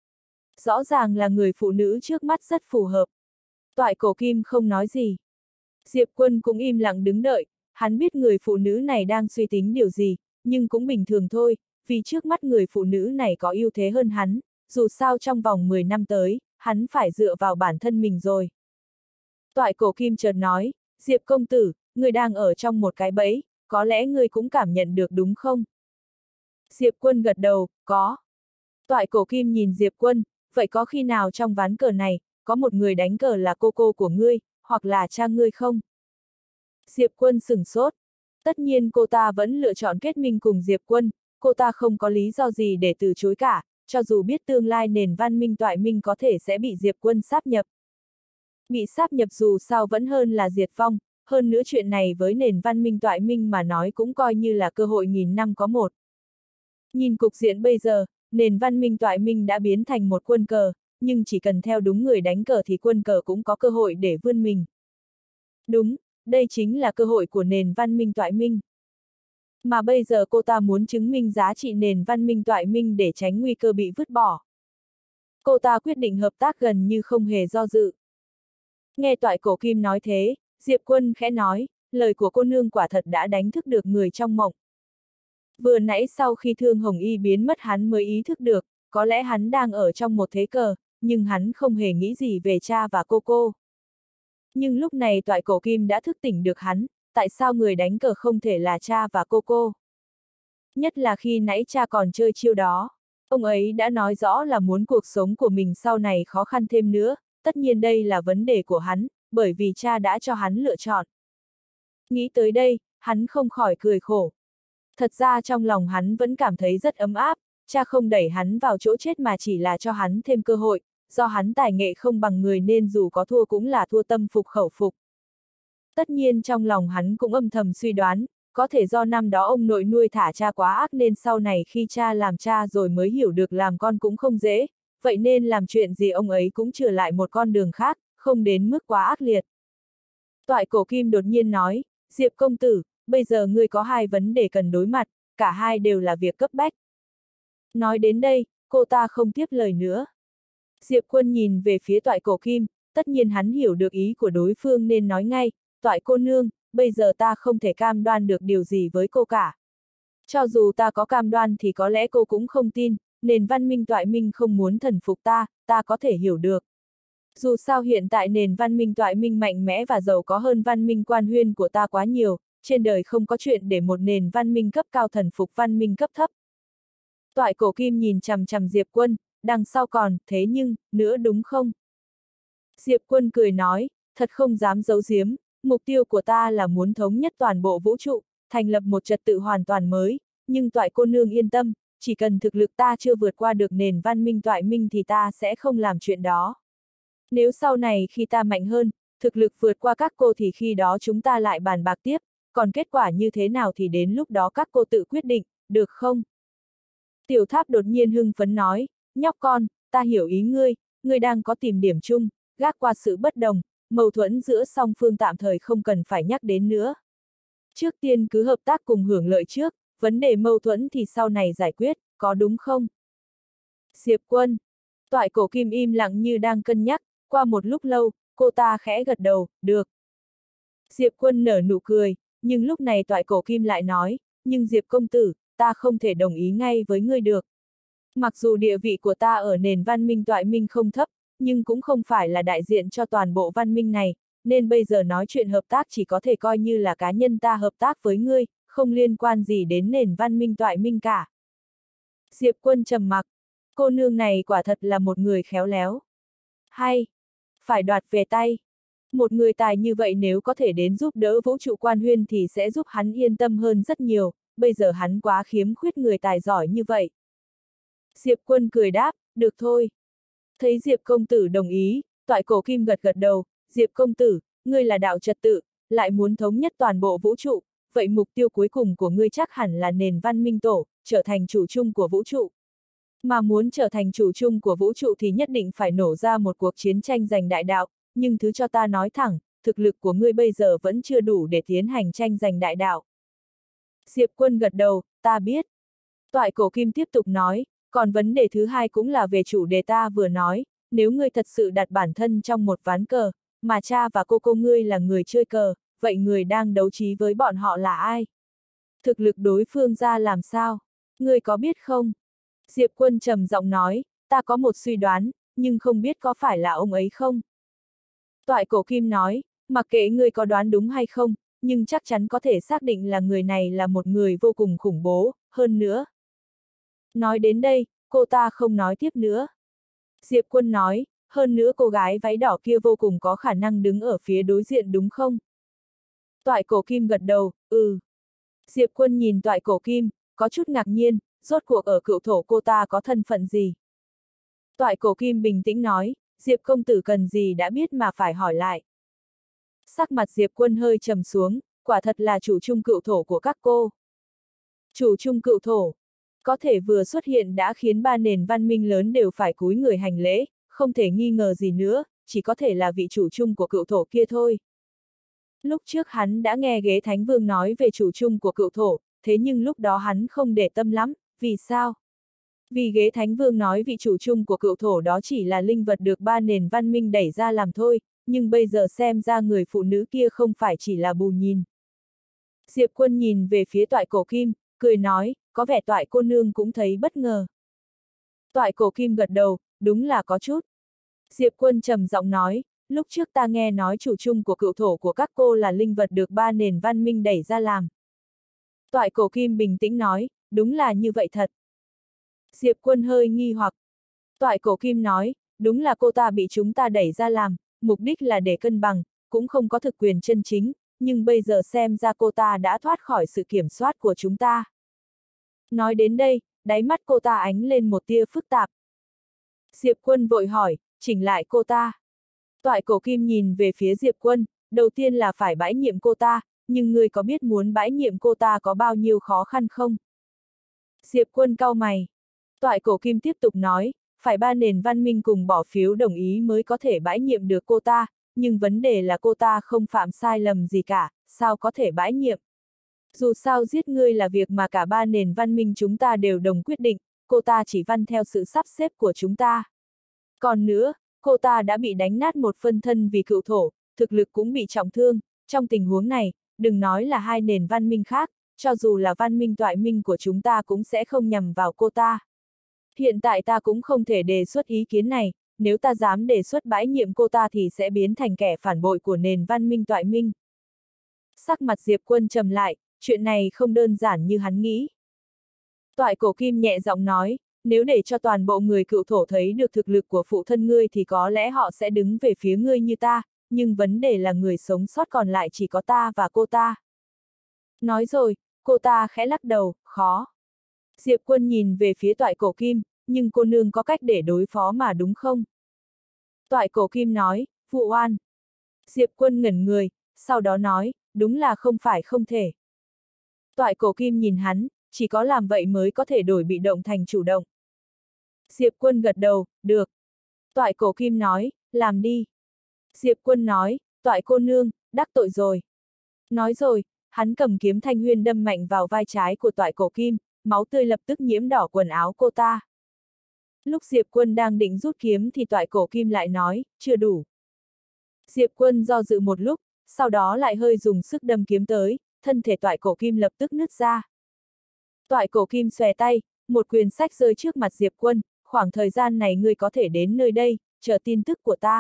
Rõ ràng là người phụ nữ trước mắt rất phù hợp. Toại Cổ Kim không nói gì. Diệp Quân cũng im lặng đứng đợi, hắn biết người phụ nữ này đang suy tính điều gì, nhưng cũng bình thường thôi, vì trước mắt người phụ nữ này có ưu thế hơn hắn, dù sao trong vòng mười năm tới, hắn phải dựa vào bản thân mình rồi. Toại Cổ Kim chợt nói, Diệp công tử, người đang ở trong một cái bẫy, có lẽ người cũng cảm nhận được đúng không? Diệp Quân gật đầu, có. Toại Cổ Kim nhìn Diệp Quân, vậy có khi nào trong ván cờ này, có một người đánh cờ là cô cô của ngươi, hoặc là cha ngươi không? Diệp Quân sửng sốt. Tất nhiên cô ta vẫn lựa chọn kết minh cùng Diệp Quân, cô ta không có lý do gì để từ chối cả, cho dù biết tương lai nền văn minh Toại Minh có thể sẽ bị Diệp Quân sáp nhập. Bị sáp nhập dù sao vẫn hơn là diệt vong, hơn nữa chuyện này với nền văn minh Toại Minh mà nói cũng coi như là cơ hội nghìn năm có một. Nhìn cục diện bây giờ, nền văn minh Toại Minh đã biến thành một quân cờ, nhưng chỉ cần theo đúng người đánh cờ thì quân cờ cũng có cơ hội để vươn mình. Đúng, đây chính là cơ hội của nền văn minh Toại Minh. Mà bây giờ cô ta muốn chứng minh giá trị nền văn minh Toại Minh để tránh nguy cơ bị vứt bỏ. Cô ta quyết định hợp tác gần như không hề do dự. Nghe toại cổ kim nói thế, Diệp Quân khẽ nói, lời của cô nương quả thật đã đánh thức được người trong mộng. Vừa nãy sau khi Thương Hồng Y biến mất hắn mới ý thức được, có lẽ hắn đang ở trong một thế cờ, nhưng hắn không hề nghĩ gì về cha và cô cô. Nhưng lúc này toại cổ kim đã thức tỉnh được hắn, tại sao người đánh cờ không thể là cha và cô cô? Nhất là khi nãy cha còn chơi chiêu đó. Ông ấy đã nói rõ là muốn cuộc sống của mình sau này khó khăn thêm nữa, tất nhiên đây là vấn đề của hắn, bởi vì cha đã cho hắn lựa chọn. Nghĩ tới đây, hắn không khỏi cười khổ. Thật ra trong lòng hắn vẫn cảm thấy rất ấm áp, cha không đẩy hắn vào chỗ chết mà chỉ là cho hắn thêm cơ hội, do hắn tài nghệ không bằng người nên dù có thua cũng là thua tâm phục khẩu phục. Tất nhiên trong lòng hắn cũng âm thầm suy đoán, có thể do năm đó ông nội nuôi thả cha quá ác nên sau này khi cha làm cha rồi mới hiểu được làm con cũng không dễ, vậy nên làm chuyện gì ông ấy cũng chừa lại một con đường khác, không đến mức quá ác liệt. Toại cổ kim đột nhiên nói, Diệp công tử, bây giờ ngươi có hai vấn đề cần đối mặt, cả hai đều là việc cấp bách. Nói đến đây, cô ta không tiếp lời nữa. Diệp Quân nhìn về phía toại cổ kim, tất nhiên hắn hiểu được ý của đối phương nên nói ngay, toại cô nương, bây giờ ta không thể cam đoan được điều gì với cô cả. Cho dù ta có cam đoan thì có lẽ cô cũng không tin, nền văn minh toại minh không muốn thần phục ta, ta có thể hiểu được. Dù sao hiện tại nền văn minh toại minh mạnh mẽ và giàu có hơn văn minh quan huyên của ta quá nhiều, trên đời không có chuyện để một nền văn minh cấp cao thần phục văn minh cấp thấp. Toại cổ kim nhìn chằm chằm Diệp Quân, đằng sau còn, thế nhưng, nữa đúng không? Diệp Quân cười nói, thật không dám giấu giếm, mục tiêu của ta là muốn thống nhất toàn bộ vũ trụ, thành lập một trật tự hoàn toàn mới, nhưng toại cô nương yên tâm, chỉ cần thực lực ta chưa vượt qua được nền văn minh toại minh thì ta sẽ không làm chuyện đó. Nếu sau này khi ta mạnh hơn, thực lực vượt qua các cô thì khi đó chúng ta lại bàn bạc tiếp, còn kết quả như thế nào thì đến lúc đó các cô tự quyết định, được không? Tiểu Tháp đột nhiên hưng phấn nói, nhóc con, ta hiểu ý ngươi, ngươi đang có tìm điểm chung, gác qua sự bất đồng, mâu thuẫn giữa song phương tạm thời không cần phải nhắc đến nữa. Trước tiên cứ hợp tác cùng hưởng lợi trước, vấn đề mâu thuẫn thì sau này giải quyết, có đúng không? Diệp Quân. Toại cổ kim im lặng như đang cân nhắc, qua một lúc lâu, cô ta khẽ gật đầu, được. Diệp Quân nở nụ cười, nhưng lúc này toại cổ kim lại nói, nhưng Diệp công tử, ta không thể đồng ý ngay với ngươi được. Mặc dù địa vị của ta ở nền văn minh toại minh không thấp, nhưng cũng không phải là đại diện cho toàn bộ văn minh này, nên bây giờ nói chuyện hợp tác chỉ có thể coi như là cá nhân ta hợp tác với ngươi, không liên quan gì đến nền văn minh toại minh cả. Diệp Quân trầm mặc, cô nương này quả thật là một người khéo léo. Hay, phải đoạt về tay. Một người tài như vậy nếu có thể đến giúp đỡ vũ trụ quan huyên thì sẽ giúp hắn yên tâm hơn rất nhiều, bây giờ hắn quá khiếm khuyết người tài giỏi như vậy. Diệp Quân cười đáp, được thôi. Thấy Diệp công tử đồng ý, toại cổ kim gật gật đầu, Diệp công tử, ngươi là đạo trật tự, lại muốn thống nhất toàn bộ vũ trụ, vậy mục tiêu cuối cùng của ngươi chắc hẳn là nền văn minh tổ, trở thành chủ chung của vũ trụ. Mà muốn trở thành chủ chung của vũ trụ thì nhất định phải nổ ra một cuộc chiến tranh giành đại đạo, nhưng thứ cho ta nói thẳng, thực lực của ngươi bây giờ vẫn chưa đủ để tiến hành tranh giành đại đạo. Diệp Quân gật đầu, ta biết. Toại cổ kim tiếp tục nói, còn vấn đề thứ hai cũng là về chủ đề ta vừa nói, nếu ngươi thật sự đặt bản thân trong một ván cờ, mà cha và cô cô ngươi là người chơi cờ, vậy người đang đấu trí với bọn họ là ai? Thực lực đối phương ra làm sao? Ngươi có biết không? Diệp Quân trầm giọng nói, ta có một suy đoán, nhưng không biết có phải là ông ấy không? Toại cổ kim nói, mặc kệ ngươi có đoán đúng hay không, nhưng chắc chắn có thể xác định là người này là một người vô cùng khủng bố, hơn nữa. Nói đến đây, cô ta không nói tiếp nữa. Diệp Quân nói, hơn nữa cô gái váy đỏ kia vô cùng có khả năng đứng ở phía đối diện đúng không? Toại cổ kim gật đầu, ừ. Diệp Quân nhìn toại cổ kim, có chút ngạc nhiên, rốt cuộc ở cựu thổ cô ta có thân phận gì? Toại cổ kim bình tĩnh nói, Diệp công tử cần gì đã biết mà phải hỏi lại. Sắc mặt Diệp Quân hơi trầm xuống, quả thật là chủ chung cựu thổ của các cô. Chủ chung cựu thổ, có thể vừa xuất hiện đã khiến ba nền văn minh lớn đều phải cúi người hành lễ, không thể nghi ngờ gì nữa, chỉ có thể là vị chủ chung của cựu thổ kia thôi. Lúc trước hắn đã nghe ghế Thánh Vương nói về chủ chung của cựu thổ, thế nhưng lúc đó hắn không để tâm lắm, vì sao? Vì ghế Thánh Vương nói vị chủ chung của cựu thổ đó chỉ là linh vật được ba nền văn minh đẩy ra làm thôi, nhưng bây giờ xem ra người phụ nữ kia không phải chỉ là bù nhìn. Diệp Quân nhìn về phía Toại Cổ Kim, cười nói, có vẻ Toại cô nương cũng thấy bất ngờ. Toại Cổ Kim gật đầu, đúng là có chút. Diệp Quân trầm giọng nói, lúc trước ta nghe nói chủ chung của cựu thổ của các cô là linh vật được ba nền văn minh đẩy ra làm. Toại Cổ Kim bình tĩnh nói, đúng là như vậy thật. Diệp Quân hơi nghi hoặc. Toại Cổ Kim nói, đúng là cô ta bị chúng ta đẩy ra làm, mục đích là để cân bằng, cũng không có thực quyền chân chính, nhưng bây giờ xem ra cô ta đã thoát khỏi sự kiểm soát của chúng ta. Nói đến đây, đáy mắt cô ta ánh lên một tia phức tạp. Diệp Quân vội hỏi, chỉnh lại cô ta. Toại Cổ Kim nhìn về phía Diệp Quân, đầu tiên là phải bãi nhiệm cô ta, nhưng ngươi có biết muốn bãi nhiệm cô ta có bao nhiêu khó khăn không? Diệp Quân cau mày. Toại Cổ Kim tiếp tục nói, phải ba nền văn minh cùng bỏ phiếu đồng ý mới có thể bãi nhiệm được cô ta, nhưng vấn đề là cô ta không phạm sai lầm gì cả, sao có thể bãi nhiệm? Dù sao giết ngươi là việc mà cả ba nền văn minh chúng ta đều đồng quyết định, cô ta chỉ văn theo sự sắp xếp của chúng ta. Còn nữa, cô ta đã bị đánh nát một phân thân vì cựu thổ, thực lực cũng bị trọng thương, trong tình huống này, đừng nói là hai nền văn minh khác, cho dù là văn minh toại minh của chúng ta cũng sẽ không nhằm vào cô ta. Hiện tại ta cũng không thể đề xuất ý kiến này, nếu ta dám đề xuất bãi nhiệm cô ta thì sẽ biến thành kẻ phản bội của nền văn minh toại minh. Sắc mặt Diệp Quân trầm lại, chuyện này không đơn giản như hắn nghĩ. Toại Cổ Kim nhẹ giọng nói, nếu để cho toàn bộ người cựu thổ thấy được thực lực của phụ thân ngươi thì có lẽ họ sẽ đứng về phía ngươi như ta, nhưng vấn đề là người sống sót còn lại chỉ có ta và cô ta. Nói rồi, cô ta khẽ lắc đầu, khó. Diệp Quân nhìn về phía Toại Cổ Kim, nhưng cô nương có cách để đối phó mà đúng không? Toại Cổ Kim nói, vụ oan. Diệp Quân ngẩn người, sau đó nói, đúng là không phải không thể. Toại Cổ Kim nhìn hắn, chỉ có làm vậy mới có thể đổi bị động thành chủ động. Diệp Quân gật đầu, được. Toại Cổ Kim nói, làm đi. Diệp Quân nói, Toại cô nương, đắc tội rồi. Nói rồi, hắn cầm kiếm thanh huyên đâm mạnh vào vai trái của Toại Cổ Kim, máu tươi lập tức nhiễm đỏ quần áo cô ta. Lúc Diệp Quân đang định rút kiếm thì Toại Cổ Kim lại nói, chưa đủ. Diệp Quân do dự một lúc, sau đó lại hơi dùng sức đâm kiếm tới, thân thể Toại Cổ Kim lập tức nứt ra. Toại Cổ Kim xòe tay, một quyền sách rơi trước mặt Diệp Quân, khoảng thời gian này ngươi có thể đến nơi đây, chờ tin tức của ta.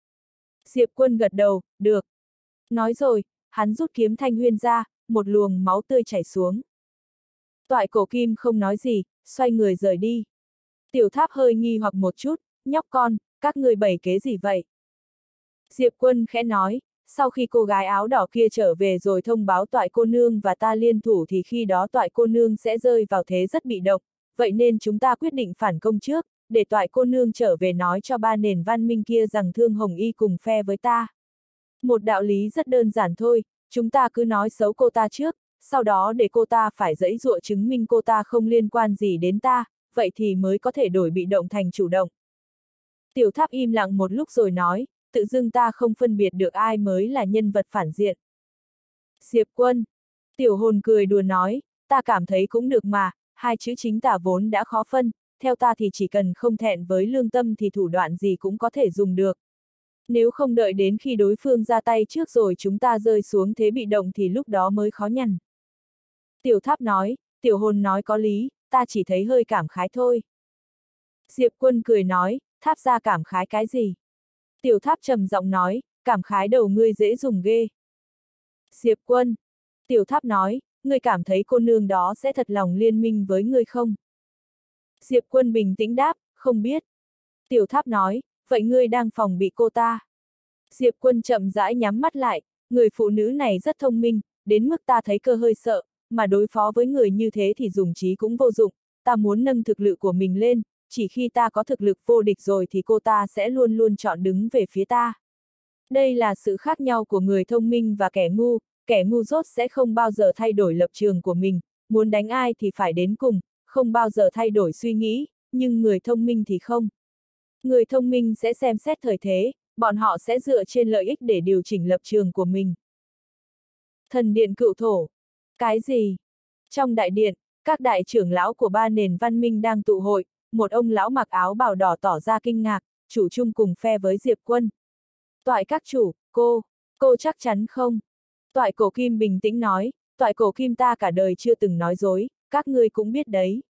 Diệp Quân gật đầu, được. Nói rồi, hắn rút kiếm thanh huyên ra, một luồng máu tươi chảy xuống. Toại Cổ Kim không nói gì, xoay người rời đi. Tiểu Tháp hơi nghi hoặc một chút, nhóc con, các người bày kế gì vậy? Diệp Quân khẽ nói, sau khi cô gái áo đỏ kia trở về rồi thông báo Toại cô nương và ta liên thủ thì khi đó Toại cô nương sẽ rơi vào thế rất bị động, vậy nên chúng ta quyết định phản công trước, để Toại cô nương trở về nói cho ba nền văn minh kia rằng Thương Hồng Y cùng phe với ta. Một đạo lý rất đơn giản thôi, chúng ta cứ nói xấu cô ta trước, sau đó để cô ta phải giãy giụa chứng minh cô ta không liên quan gì đến ta, vậy thì mới có thể đổi bị động thành chủ động. Tiểu Tháp im lặng một lúc rồi nói, tự dưng ta không phân biệt được ai mới là nhân vật phản diện. Diệp Quân. Tiểu Hồn cười đùa nói, ta cảm thấy cũng được mà, hai chữ chính tả vốn đã khó phân, theo ta thì chỉ cần không thẹn với lương tâm thì thủ đoạn gì cũng có thể dùng được. Nếu không đợi đến khi đối phương ra tay trước rồi chúng ta rơi xuống thế bị động thì lúc đó mới khó nhằn. Tiểu Tháp nói, Tiểu Hồn nói có lý, ta chỉ thấy hơi cảm khái thôi. Diệp Quân cười nói, Tháp ra cảm khái cái gì? Tiểu Tháp trầm giọng nói, cảm khái đầu ngươi dễ dùng ghê. Diệp Quân. Tiểu Tháp nói, ngươi cảm thấy cô nương đó sẽ thật lòng liên minh với ngươi không? Diệp Quân bình tĩnh đáp, không biết. Tiểu Tháp nói, vậy ngươi đang phòng bị cô ta. Diệp Quân chậm rãi nhắm mắt lại, người phụ nữ này rất thông minh, đến mức ta thấy cơ hơi sợ, mà đối phó với người như thế thì dùng trí cũng vô dụng, ta muốn nâng thực lực của mình lên, chỉ khi ta có thực lực vô địch rồi thì cô ta sẽ luôn luôn chọn đứng về phía ta. Đây là sự khác nhau của người thông minh và kẻ ngu, kẻ ngu dốt sẽ không bao giờ thay đổi lập trường của mình, muốn đánh ai thì phải đến cùng, không bao giờ thay đổi suy nghĩ, nhưng người thông minh thì không. Người thông minh sẽ xem xét thời thế, bọn họ sẽ dựa trên lợi ích để điều chỉnh lập trường của mình. Thần điện cựu thổ. Cái gì? Trong đại điện, các đại trưởng lão của ba nền văn minh đang tụ hội, một ông lão mặc áo bào đỏ tỏ ra kinh ngạc, chủ chung cùng phe với Diệp Quân. Toại các chủ, cô, cô chắc chắn không? Toại cổ kim bình tĩnh nói, toại cổ kim ta cả đời chưa từng nói dối, các ngươi cũng biết đấy.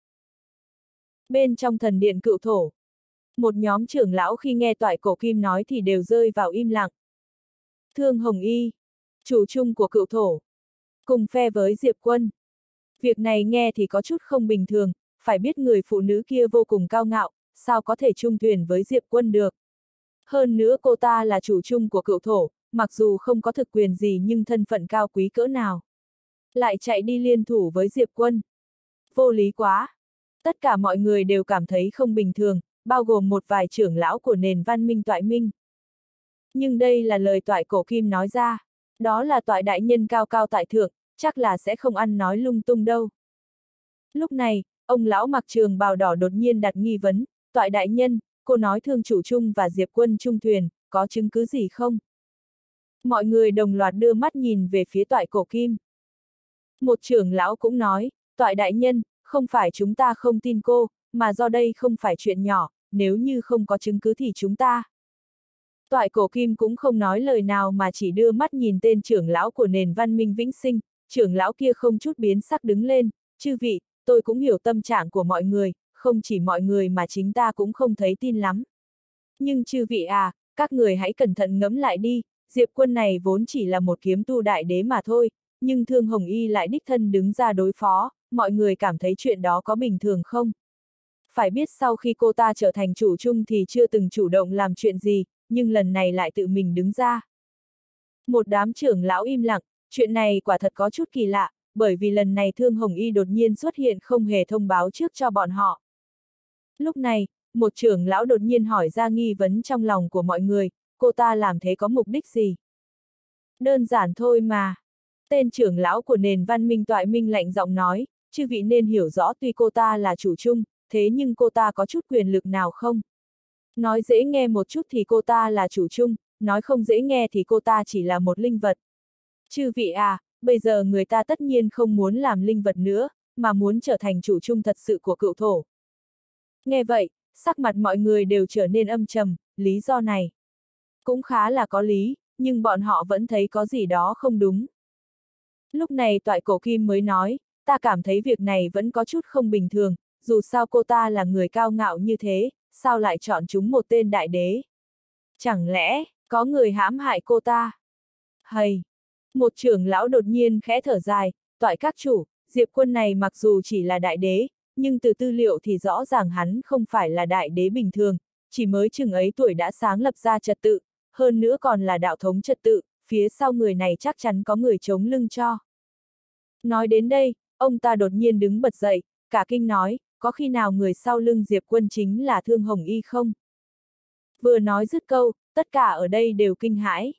Bên trong thần điện cựu thổ, một nhóm trưởng lão khi nghe toại cổ kim nói thì đều rơi vào im lặng. Thương Hồng Y, chủ chung của cựu thổ, cùng phe với Diệp Quân. Việc này nghe thì có chút không bình thường, phải biết người phụ nữ kia vô cùng cao ngạo, sao có thể chung thuyền với Diệp Quân được. Hơn nữa cô ta là chủ chung của cựu thổ, mặc dù không có thực quyền gì nhưng thân phận cao quý cỡ nào. Lại chạy đi liên thủ với Diệp Quân. Vô lý quá. Tất cả mọi người đều cảm thấy không bình thường, bao gồm một vài trưởng lão của nền văn minh Toại Minh. Nhưng đây là lời Toại Cổ Kim nói ra. Đó là Toại đại nhân cao cao tại thượng, chắc là sẽ không ăn nói lung tung đâu. Lúc này, ông lão mặc trường bào đỏ đột nhiên đặt nghi vấn, Toại đại nhân, cô nói Thương chủ chung và Diệp Quân chung thuyền, có chứng cứ gì không? Mọi người đồng loạt đưa mắt nhìn về phía Toại Cổ Kim. Một trưởng lão cũng nói, Toại đại nhân, không phải chúng ta không tin cô, mà do đây không phải chuyện nhỏ, nếu như không có chứng cứ thì chúng ta. Toại Cổ Kim cũng không nói lời nào mà chỉ đưa mắt nhìn tên trưởng lão của nền văn minh vĩnh sinh, trưởng lão kia không chút biến sắc đứng lên, chư vị, tôi cũng hiểu tâm trạng của mọi người, không chỉ mọi người mà chính ta cũng không thấy tin lắm. Nhưng chư vị à, các người hãy cẩn thận ngẫm lại đi, Diệp Quân này vốn chỉ là một kiếm tu đại đế mà thôi, nhưng Thương Hồng Y lại đích thân đứng ra đối phó, mọi người cảm thấy chuyện đó có bình thường không? Phải biết sau khi cô ta trở thành chủ chung thì chưa từng chủ động làm chuyện gì, nhưng lần này lại tự mình đứng ra. Một đám trưởng lão im lặng, chuyện này quả thật có chút kỳ lạ, bởi vì lần này Thương Hồng Y đột nhiên xuất hiện không hề thông báo trước cho bọn họ. Lúc này, một trưởng lão đột nhiên hỏi ra nghi vấn trong lòng của mọi người, cô ta làm thế có mục đích gì? Đơn giản thôi mà. Tên trưởng lão của nền văn minh Toại Minh lạnh giọng nói, chư vị nên hiểu rõ tuy cô ta là chủ chung, thế nhưng cô ta có chút quyền lực nào không? Nói dễ nghe một chút thì cô ta là chủ chung, nói không dễ nghe thì cô ta chỉ là một linh vật. Chư vị à, bây giờ người ta tất nhiên không muốn làm linh vật nữa, mà muốn trở thành chủ chung thật sự của cựu thổ. Nghe vậy, sắc mặt mọi người đều trở nên âm trầm, lý do này cũng khá là có lý, nhưng bọn họ vẫn thấy có gì đó không đúng. Lúc này Toại Cổ Kim mới nói, ta cảm thấy việc này vẫn có chút không bình thường, dù sao cô ta là người cao ngạo như thế, sao lại chọn chúng một tên đại đế? Chẳng lẽ, có người hãm hại cô ta? Hầy! Một trưởng lão đột nhiên khẽ thở dài, Toại các chủ, Diệp Quân này mặc dù chỉ là đại đế, nhưng từ tư liệu thì rõ ràng hắn không phải là đại đế bình thường, chỉ mới chừng ấy tuổi đã sáng lập ra trật tự, hơn nữa còn là đạo thống trật tự, phía sau người này chắc chắn có người chống lưng cho. Nói đến đây, ông ta đột nhiên đứng bật dậy, cả kinh nói, có khi nào người sau lưng Diệp Quân chính là Thương Hồng Y không? Vừa nói dứt câu, tất cả ở đây đều kinh hãi.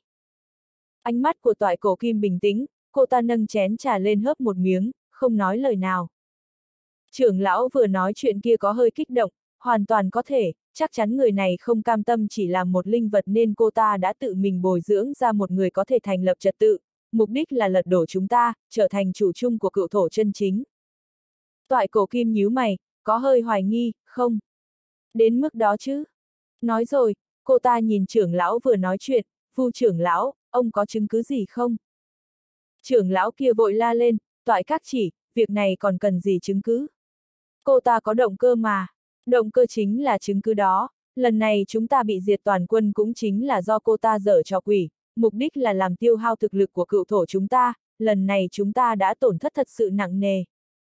Ánh mắt của Toại Cổ Kim bình tĩnh, cô ta nâng chén trà lên hớp một miếng, không nói lời nào. Trưởng lão vừa nói chuyện kia có hơi kích động, hoàn toàn có thể, chắc chắn người này không cam tâm chỉ làm một linh vật nên cô ta đã tự mình bồi dưỡng ra một người có thể thành lập trật tự, mục đích là lật đổ chúng ta, trở thành chủ chung của cựu thổ chân chính. Toại Cổ Kim nhíu mày, có hơi hoài nghi, không? Đến mức đó chứ? Nói rồi, cô ta nhìn trưởng lão vừa nói chuyện, Vu trưởng lão, ông có chứng cứ gì không? Trưởng lão kia vội la lên, Toại các chỉ, việc này còn cần gì chứng cứ? Cô ta có động cơ mà. Động cơ chính là chứng cứ đó, lần này chúng ta bị diệt toàn quân cũng chính là do cô ta dở trò quỷ, mục đích là làm tiêu hao thực lực của cựu thổ chúng ta, lần này chúng ta đã tổn thất thật sự nặng nề.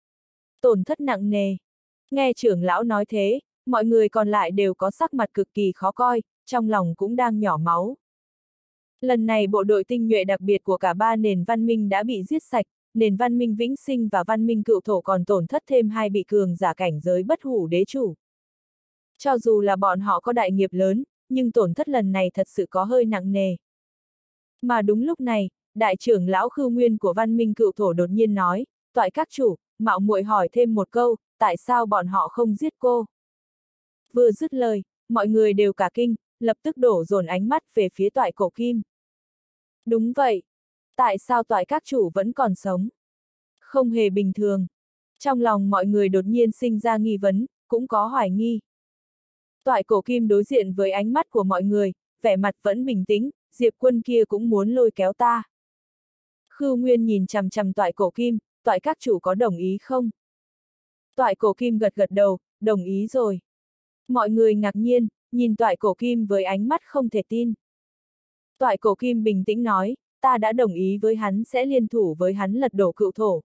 Tổn thất nặng nề. Nghe trưởng lão nói thế, mọi người còn lại đều có sắc mặt cực kỳ khó coi, trong lòng cũng đang nhỏ máu. Lần này bộ đội tinh nhuệ đặc biệt của cả ba nền văn minh đã bị giết sạch, nền văn minh vĩnh sinh và văn minh cựu thổ còn tổn thất thêm hai bị cường giả cảnh giới bất hủ đế chủ. Cho dù là bọn họ có đại nghiệp lớn, nhưng tổn thất lần này thật sự có hơi nặng nề. Mà đúng lúc này, đại trưởng lão Khưu Nguyên của văn minh cựu thổ đột nhiên nói, Toại các chủ, mạo muội hỏi thêm một câu, tại sao bọn họ không giết cô? Vừa dứt lời, mọi người đều cả kinh, lập tức đổ dồn ánh mắt về phía Toại Cổ Kim. Đúng vậy. Tại sao Toại các chủ vẫn còn sống? Không hề bình thường. Trong lòng mọi người đột nhiên sinh ra nghi vấn, cũng có hoài nghi. Toại Cổ Kim đối diện với ánh mắt của mọi người, vẻ mặt vẫn bình tĩnh, Diệp Quân kia cũng muốn lôi kéo ta. Khưu Nguyên nhìn chằm chằm Toại Cổ Kim, Toại các chủ có đồng ý không? Toại Cổ Kim gật gật đầu, đồng ý rồi. Mọi người ngạc nhiên, nhìn Toại Cổ Kim với ánh mắt không thể tin. Toại Cổ Kim bình tĩnh nói, ta đã đồng ý với hắn sẽ liên thủ với hắn lật đổ cựu thổ.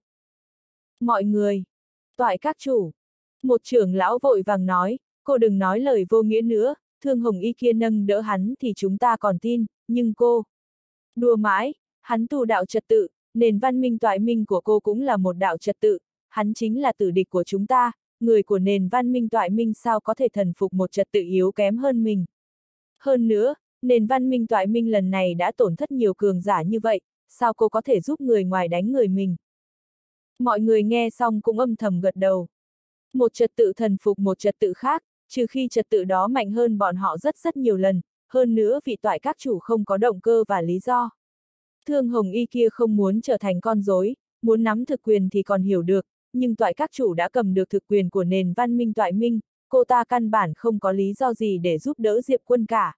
Mọi người, Toại các chủ. Một trưởng lão vội vàng nói, cô đừng nói lời vô nghĩa nữa, Thương Hồng Y kia nâng đỡ hắn thì chúng ta còn tin, nhưng cô... Đùa mãi, hắn tu đạo trật tự, nền văn minh toại minh của cô cũng là một đạo trật tự, hắn chính là tử địch của chúng ta, người của nền văn minh toại minh sao có thể thần phục một trật tự yếu kém hơn mình. Hơn nữa, nền văn minh toại minh lần này đã tổn thất nhiều cường giả như vậy, sao cô có thể giúp người ngoài đánh người mình? Mọi người nghe xong cũng âm thầm gật đầu. Một trật tự thần phục một trật tự khác, trừ khi trật tự đó mạnh hơn bọn họ rất rất nhiều lần, hơn nữa vị Toại các chủ không có động cơ và lý do. Thương Hồng Y kia không muốn trở thành con rối, muốn nắm thực quyền thì còn hiểu được, nhưng Toại các chủ đã cầm được thực quyền của nền văn minh Toại minh, cô ta căn bản không có lý do gì để giúp đỡ Diệp Quân cả.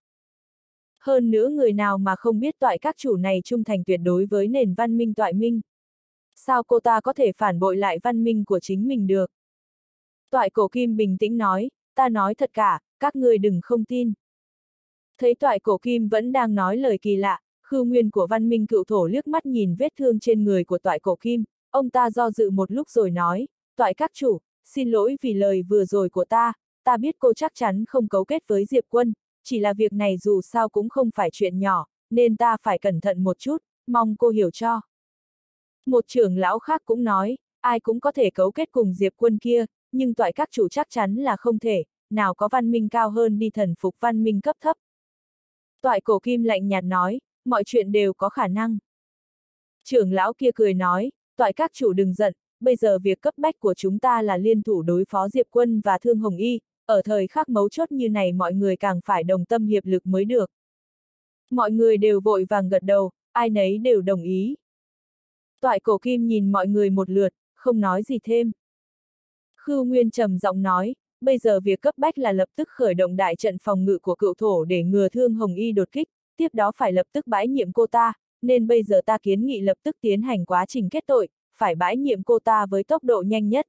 Hơn nữa người nào mà không biết Toại các chủ này trung thành tuyệt đối với nền văn minh Toại minh. Sao cô ta có thể phản bội lại văn minh của chính mình được? Toại Cổ Kim bình tĩnh nói, ta nói thật cả, các người đừng không tin. Thấy Toại Cổ Kim vẫn đang nói lời kỳ lạ, Khưu Nguyên của văn minh cựu thổ liếc mắt nhìn vết thương trên người của Toại Cổ Kim, ông ta do dự một lúc rồi nói, Toại các chủ, xin lỗi vì lời vừa rồi của ta, ta biết cô chắc chắn không cấu kết với Diệp Quân, chỉ là việc này dù sao cũng không phải chuyện nhỏ, nên ta phải cẩn thận một chút, mong cô hiểu cho. Một trưởng lão khác cũng nói, ai cũng có thể cấu kết cùng Diệp Quân kia, nhưng Toại các chủ chắc chắn là không thể, nào có văn minh cao hơn đi thần phục văn minh cấp thấp. Toại Cổ Kim lạnh nhạt nói, mọi chuyện đều có khả năng. Trưởng lão kia cười nói, Toại các chủ đừng giận, bây giờ việc cấp bách của chúng ta là liên thủ đối phó Diệp Quân và Thương Hồng Y, ở thời khắc mấu chốt như này mọi người càng phải đồng tâm hiệp lực mới được. Mọi người đều vội vàng gật đầu, ai nấy đều đồng ý. Toại Cổ Kim nhìn mọi người một lượt, không nói gì thêm. Khưu Nguyên trầm giọng nói, bây giờ việc cấp bách là lập tức khởi động đại trận phòng ngự của cựu thổ để ngừa Thương Hồng Y đột kích, tiếp đó phải lập tức bãi nhiệm cô ta, nên bây giờ ta kiến nghị lập tức tiến hành quá trình kết tội, phải bãi nhiệm cô ta với tốc độ nhanh nhất.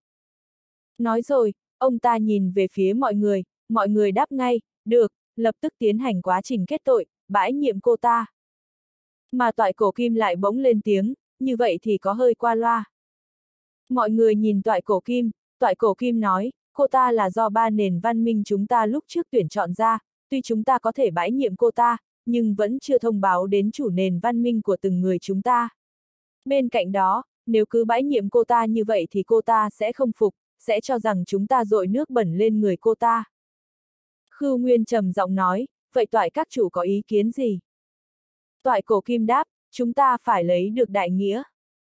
Nói rồi, ông ta nhìn về phía mọi người, mọi người đáp ngay, được, lập tức tiến hành quá trình kết tội, bãi nhiệm cô ta. Mà Toại Cổ Kim lại bỗng lên tiếng, như vậy thì có hơi qua loa. Mọi người nhìn Toại Cổ Kim, Toại Cổ Kim nói, cô ta là do ba nền văn minh chúng ta lúc trước tuyển chọn ra, tuy chúng ta có thể bãi nhiệm cô ta, nhưng vẫn chưa thông báo đến chủ nền văn minh của từng người chúng ta. Bên cạnh đó, nếu cứ bãi nhiệm cô ta như vậy thì cô ta sẽ không phục, sẽ cho rằng chúng ta dội nước bẩn lên người cô ta. Khưu Nguyên trầm giọng nói, vậy Toại các chủ có ý kiến gì? Toại Cổ Kim đáp, chúng ta phải lấy được đại nghĩa.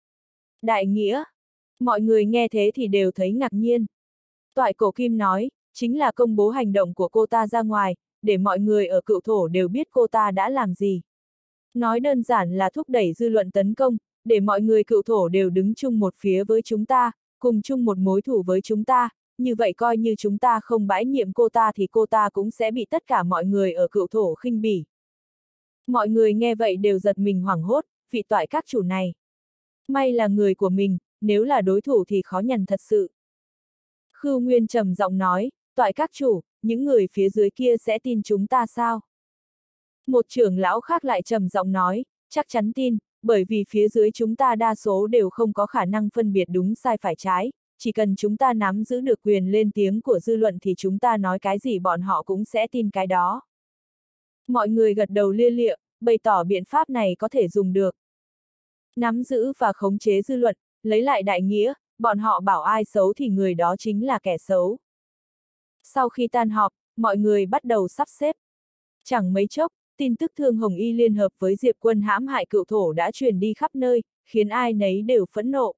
Đại nghĩa? Mọi người nghe thế thì đều thấy ngạc nhiên. Toại Cổ Kim nói, chính là công bố hành động của cô ta ra ngoài, để mọi người ở cựu thổ đều biết cô ta đã làm gì. Nói đơn giản là thúc đẩy dư luận tấn công, để mọi người cựu thổ đều đứng chung một phía với chúng ta, cùng chung một mối thù với chúng ta, như vậy coi như chúng ta không bãi nhiệm cô ta thì cô ta cũng sẽ bị tất cả mọi người ở cựu thổ khinh bỉ. Mọi người nghe vậy đều giật mình hoảng hốt, vị Toại các chủ này. May là người của mình, nếu là đối thủ thì khó nhằn thật sự. Khưu Nguyên trầm giọng nói, Toại các chủ, những người phía dưới kia sẽ tin chúng ta sao? Một trưởng lão khác lại trầm giọng nói, chắc chắn tin, bởi vì phía dưới chúng ta đa số đều không có khả năng phân biệt đúng sai phải trái, chỉ cần chúng ta nắm giữ được quyền lên tiếng của dư luận thì chúng ta nói cái gì bọn họ cũng sẽ tin cái đó. Mọi người gật đầu lia lịa, bày tỏ biện pháp này có thể dùng được. Nắm giữ và khống chế dư luận, lấy lại đại nghĩa, bọn họ bảo ai xấu thì người đó chính là kẻ xấu. Sau khi tan họp, mọi người bắt đầu sắp xếp. Chẳng mấy chốc, tin tức Thương Hồng Y liên hợp với Diệp Quân hãm hại cựu thổ đã truyền đi khắp nơi, khiến ai nấy đều phẫn nộ.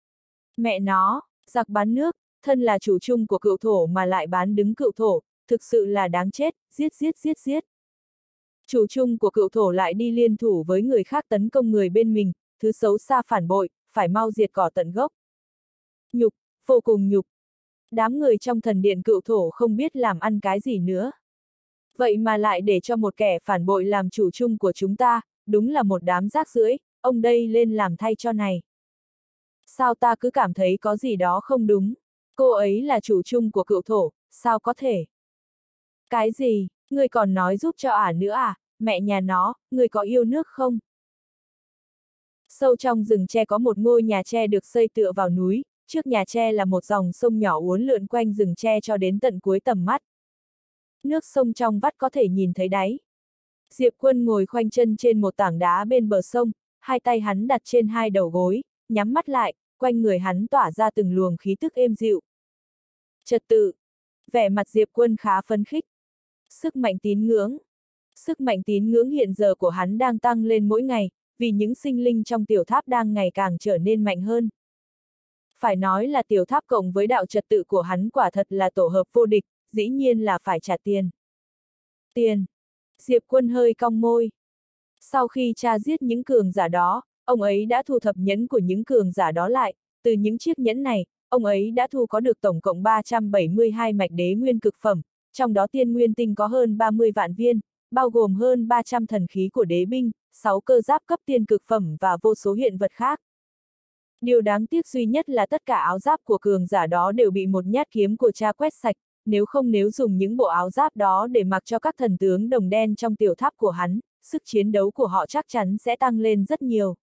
Mẹ nó, giặc bán nước, thân là chủ chung của cựu thổ mà lại bán đứng cựu thổ, thực sự là đáng chết, giết giết giết giết. Chủ chung của cựu thổ lại đi liên thủ với người khác tấn công người bên mình, thứ xấu xa phản bội, phải mau diệt cỏ tận gốc. Nhục, vô cùng nhục. Đám người trong thần điện cựu thổ không biết làm ăn cái gì nữa. Vậy mà lại để cho một kẻ phản bội làm chủ chung của chúng ta, đúng là một đám rác rưởi, ông đây lên làm thay cho này. Sao ta cứ cảm thấy có gì đó không đúng? Cô ấy là chủ chung của cựu thổ, sao có thể? Cái gì, ngươi còn nói giúp cho ả nữa à? Mẹ nhà nó, ngươi có yêu nước không? Sâu trong rừng tre có một ngôi nhà tre được xây tựa vào núi, trước nhà tre là một dòng sông nhỏ uốn lượn quanh rừng tre cho đến tận cuối tầm mắt. Nước sông trong vắt có thể nhìn thấy đáy. Diệp Quân ngồi khoanh chân trên một tảng đá bên bờ sông, hai tay hắn đặt trên hai đầu gối, nhắm mắt lại, quanh người hắn tỏa ra từng luồng khí tức êm dịu. Trật tự. Vẻ mặt Diệp Quân khá phấn khích. Sức mạnh tín ngưỡng. Sức mạnh tín ngưỡng hiện giờ của hắn đang tăng lên mỗi ngày, vì những sinh linh trong tiểu tháp đang ngày càng trở nên mạnh hơn. Phải nói là tiểu tháp cộng với đạo trật tự của hắn quả thật là tổ hợp vô địch, dĩ nhiên là phải trả tiền. Tiền. Diệp Quân hơi cong môi. Sau khi tra giết những cường giả đó, ông ấy đã thu thập nhẫn của những cường giả đó lại, từ những chiếc nhẫn này, ông ấy đã thu có được tổng cộng ba trăm bảy mươi hai mạch đế nguyên cực phẩm, trong đó tiên nguyên tinh có hơn ba mươi vạn viên, bao gồm hơn ba trăm thần khí của đế binh, sáu cơ giáp cấp tiên cực phẩm và vô số hiện vật khác. Điều đáng tiếc duy nhất là tất cả áo giáp của cường giả đó đều bị một nhát kiếm của cha quét sạch, nếu không nếu dùng những bộ áo giáp đó để mặc cho các thần tướng đồng đen trong tiểu tháp của hắn, sức chiến đấu của họ chắc chắn sẽ tăng lên rất nhiều.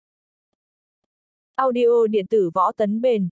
Audio điện tử Võ Tấn Bền.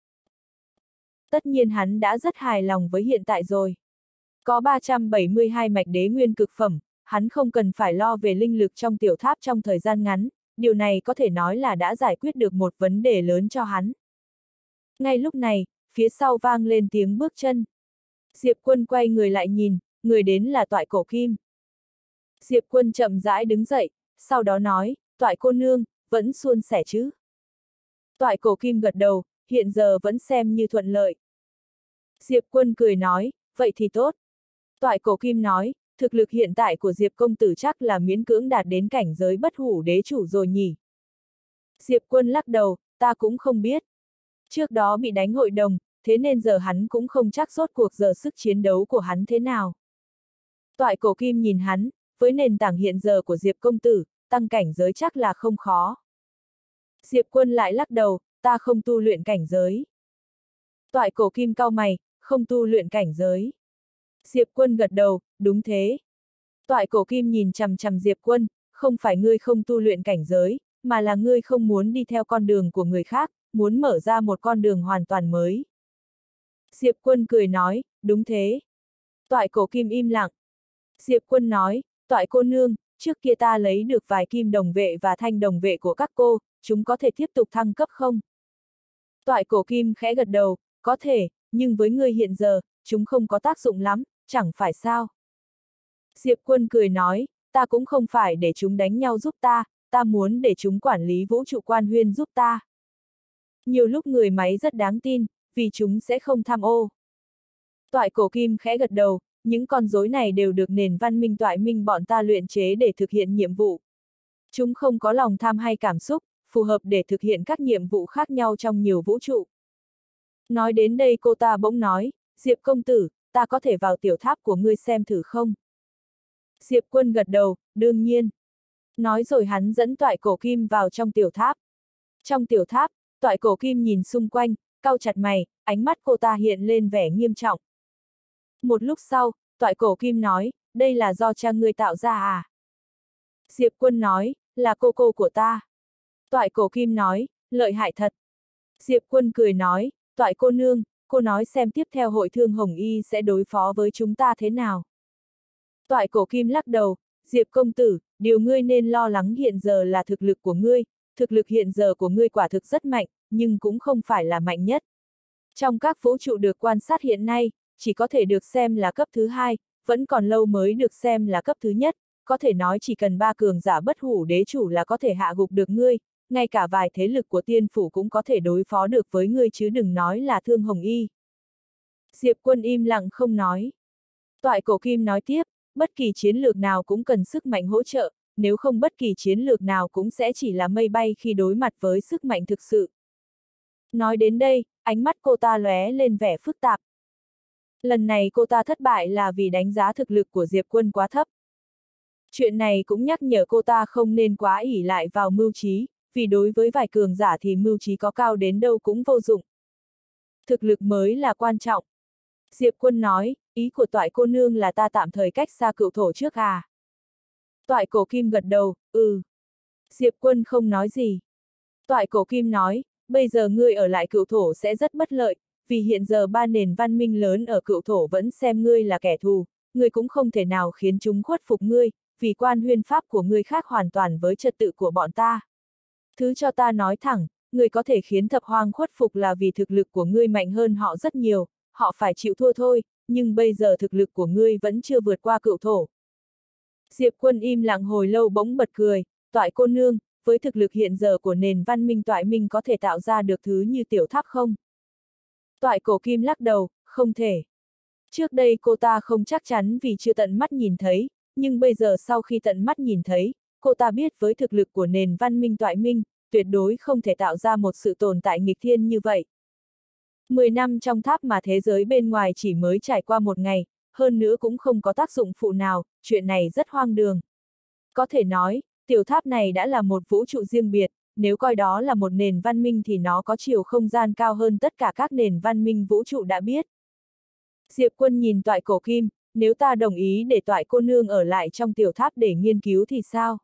Tất nhiên hắn đã rất hài lòng với hiện tại rồi. Có ba trăm bảy mươi hai mạch đế nguyên cực phẩm, hắn không cần phải lo về linh lực trong tiểu tháp trong thời gian ngắn, điều này có thể nói là đã giải quyết được một vấn đề lớn cho hắn. Ngay lúc này, phía sau vang lên tiếng bước chân. Diệp Quân quay người lại nhìn, người đến là Toại Cổ Kim. Diệp Quân chậm rãi đứng dậy, sau đó nói, Toại cô nương, vẫn suôn sẻ chứ? Toại Cổ Kim gật đầu, hiện giờ vẫn xem như thuận lợi. Diệp Quân cười nói, vậy thì tốt. Toại Cổ Kim nói, thực lực hiện tại của Diệp công tử chắc là miễn cưỡng đạt đến cảnh giới bất hủ đế chủ rồi nhỉ? Diệp Quân lắc đầu, ta cũng không biết. Trước đó bị đánh hội đồng, thế nên giờ hắn cũng không chắc rốt cuộc giờ sức chiến đấu của hắn thế nào. Toại Cổ Kim nhìn hắn, với nền tảng hiện giờ của Diệp công tử, tăng cảnh giới chắc là không khó. Diệp Quân lại lắc đầu, ta không tu luyện cảnh giới. Toại Cổ Kim cau mày, không tu luyện cảnh giới. Diệp Quân gật đầu, đúng thế. Toại Cổ Kim nhìn chằm chằm Diệp Quân, không phải ngươi không tu luyện cảnh giới, mà là ngươi không muốn đi theo con đường của người khác, muốn mở ra một con đường hoàn toàn mới. Diệp Quân cười nói, đúng thế. Toại Cổ Kim im lặng. Diệp Quân nói, Toại cô nương, trước kia ta lấy được vài kim đồng vệ và thanh đồng vệ của các cô, chúng có thể tiếp tục thăng cấp không? Toại Cổ Kim khẽ gật đầu, có thể, nhưng với ngươi hiện giờ, chúng không có tác dụng lắm, chẳng phải sao? Diệp Quân cười nói, ta cũng không phải để chúng đánh nhau giúp ta, ta muốn để chúng quản lý vũ trụ quan huyên giúp ta. Nhiều lúc người máy rất đáng tin, vì chúng sẽ không tham ô. Toại Cổ Kim khẽ gật đầu, những con rối này đều được nền văn minh toại minh bọn ta luyện chế để thực hiện nhiệm vụ. Chúng không có lòng tham hay cảm xúc, phù hợp để thực hiện các nhiệm vụ khác nhau trong nhiều vũ trụ. Nói đến đây cô ta bỗng nói, Diệp công tử, ta có thể vào tiểu tháp của ngươi xem thử không? Diệp Quân gật đầu, đương nhiên. Nói rồi hắn dẫn Toại Cổ Kim vào trong tiểu tháp. Trong tiểu tháp, Toại Cổ Kim nhìn xung quanh, cau chặt mày, ánh mắt cô ta hiện lên vẻ nghiêm trọng. Một lúc sau, Toại Cổ Kim nói, đây là do cha ngươi tạo ra à? Diệp Quân nói, là cô cô của ta. Toại Cổ Kim nói, lợi hại thật. Diệp Quân cười nói, Toại cô nương, cô nói xem tiếp theo hội thương Hồng Y sẽ đối phó với chúng ta thế nào. Toại Cổ Kim lắc đầu, Diệp công tử, điều ngươi nên lo lắng hiện giờ là thực lực của ngươi, thực lực hiện giờ của ngươi quả thực rất mạnh, nhưng cũng không phải là mạnh nhất. Trong các vũ trụ được quan sát hiện nay, chỉ có thể được xem là cấp thứ hai, vẫn còn lâu mới được xem là cấp thứ nhất, có thể nói chỉ cần ba cường giả bất hủ đế chủ là có thể hạ gục được ngươi, ngay cả vài thế lực của tiên phủ cũng có thể đối phó được với ngươi chứ đừng nói là Thương Hồng Y. Diệp Quân im lặng không nói. Toại Cổ Kim nói tiếp, bất kỳ chiến lược nào cũng cần sức mạnh hỗ trợ, nếu không bất kỳ chiến lược nào cũng sẽ chỉ là mây bay khi đối mặt với sức mạnh thực sự. Nói đến đây, ánh mắt cô ta lóe lên vẻ phức tạp. Lần này cô ta thất bại là vì đánh giá thực lực của Diệp Quân quá thấp. Chuyện này cũng nhắc nhở cô ta không nên quá ỷ lại vào mưu trí, vì đối với vài cường giả thì mưu trí có cao đến đâu cũng vô dụng. Thực lực mới là quan trọng. Diệp Quân nói, ý của Toại cô nương là ta tạm thời cách xa cựu thổ trước à? Toại Cổ Kim gật đầu, ừ. Diệp Quân không nói gì. Toại Cổ Kim nói, bây giờ ngươi ở lại cựu thổ sẽ rất bất lợi, vì hiện giờ ba nền văn minh lớn ở cựu thổ vẫn xem ngươi là kẻ thù, ngươi cũng không thể nào khiến chúng khuất phục ngươi, vì quan huyên pháp của ngươi khác hoàn toàn với trật tự của bọn ta. Thứ cho ta nói thẳng, ngươi có thể khiến thập hoang khuất phục là vì thực lực của ngươi mạnh hơn họ rất nhiều, họ phải chịu thua thôi, nhưng bây giờ thực lực của ngươi vẫn chưa vượt qua cựu thổ. Diệp Quân im lặng hồi lâu bỗng bật cười, Toại cô nương, với thực lực hiện giờ của nền văn minh Toại Minh có thể tạo ra được thứ như tiểu tháp không? Toại Cổ Kim lắc đầu, không thể. Trước đây cô ta không chắc chắn vì chưa tận mắt nhìn thấy, nhưng bây giờ sau khi tận mắt nhìn thấy, cô ta biết với thực lực của nền văn minh Toại Minh, tuyệt đối không thể tạo ra một sự tồn tại nghịch thiên như vậy. Mười năm trong tháp mà thế giới bên ngoài chỉ mới trải qua một ngày, hơn nữa cũng không có tác dụng phụ nào, chuyện này rất hoang đường. Có thể nói, tiểu tháp này đã là một vũ trụ riêng biệt, nếu coi đó là một nền văn minh thì nó có chiều không gian cao hơn tất cả các nền văn minh vũ trụ đã biết. Diệp Quân nhìn Toại Cổ Kim, nếu ta đồng ý để Toại cô nương ở lại trong tiểu tháp để nghiên cứu thì sao?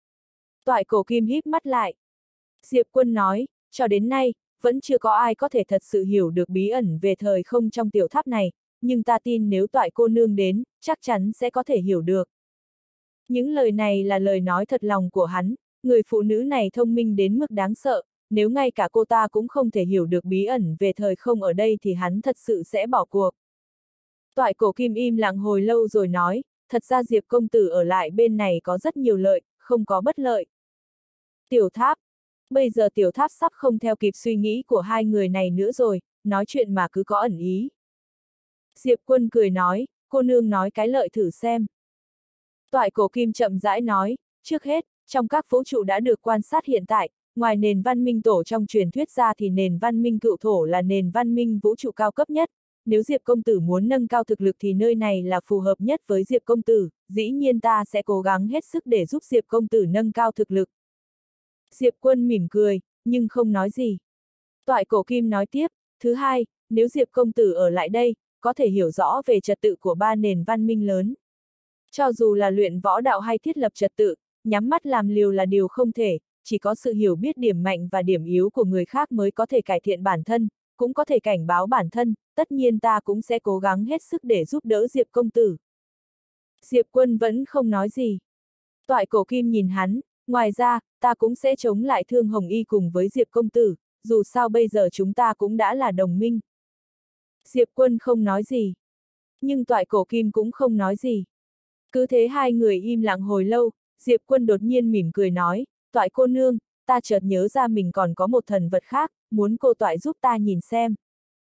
Toại Cổ Kim híp mắt lại. Diệp Quân nói, cho đến nay, vẫn chưa có ai có thể thật sự hiểu được bí ẩn về thời không trong tiểu tháp này, nhưng ta tin nếu Toại cô nương đến, chắc chắn sẽ có thể hiểu được. Những lời này là lời nói thật lòng của hắn, người phụ nữ này thông minh đến mức đáng sợ, nếu ngay cả cô ta cũng không thể hiểu được bí ẩn về thời không ở đây thì hắn thật sự sẽ bỏ cuộc. Toại Cổ Kim im lặng hồi lâu rồi nói, thật ra Diệp công tử ở lại bên này có rất nhiều lợi, không có bất lợi. Tiểu tháp. Bây giờ tiểu tháp sắp không theo kịp suy nghĩ của hai người này nữa rồi, nói chuyện mà cứ có ẩn ý. Diệp Quân cười nói, cô nương nói cái lợi thử xem. Toại Cổ Kim chậm rãi nói, trước hết, trong các vũ trụ đã được quan sát hiện tại, ngoài nền văn minh tổ trong truyền thuyết ra thì nền văn minh cựu thổ là nền văn minh vũ trụ cao cấp nhất. Nếu Diệp công tử muốn nâng cao thực lực thì nơi này là phù hợp nhất với Diệp công tử, dĩ nhiên ta sẽ cố gắng hết sức để giúp Diệp công tử nâng cao thực lực. Diệp Quân mỉm cười, nhưng không nói gì. Toại Cổ Kim nói tiếp, thứ hai, nếu Diệp công tử ở lại đây, có thể hiểu rõ về trật tự của ba nền văn minh lớn. Cho dù là luyện võ đạo hay thiết lập trật tự, nhắm mắt làm liều là điều không thể, chỉ có sự hiểu biết điểm mạnh và điểm yếu của người khác mới có thể cải thiện bản thân, cũng có thể cảnh báo bản thân, tất nhiên ta cũng sẽ cố gắng hết sức để giúp đỡ Diệp công tử. Diệp Quân vẫn không nói gì. Toại Cổ Kim nhìn hắn, ngoài ra, ta cũng sẽ chống lại Thương Hồng Y cùng với Diệp công tử, dù sao bây giờ chúng ta cũng đã là đồng minh. Diệp Quân không nói gì. Nhưng Toại Cổ Kim cũng không nói gì. Cứ thế hai người im lặng hồi lâu, Diệp Quân đột nhiên mỉm cười nói, Toại cô nương, ta chợt nhớ ra mình còn có một thần vật khác, muốn cô Toại giúp ta nhìn xem.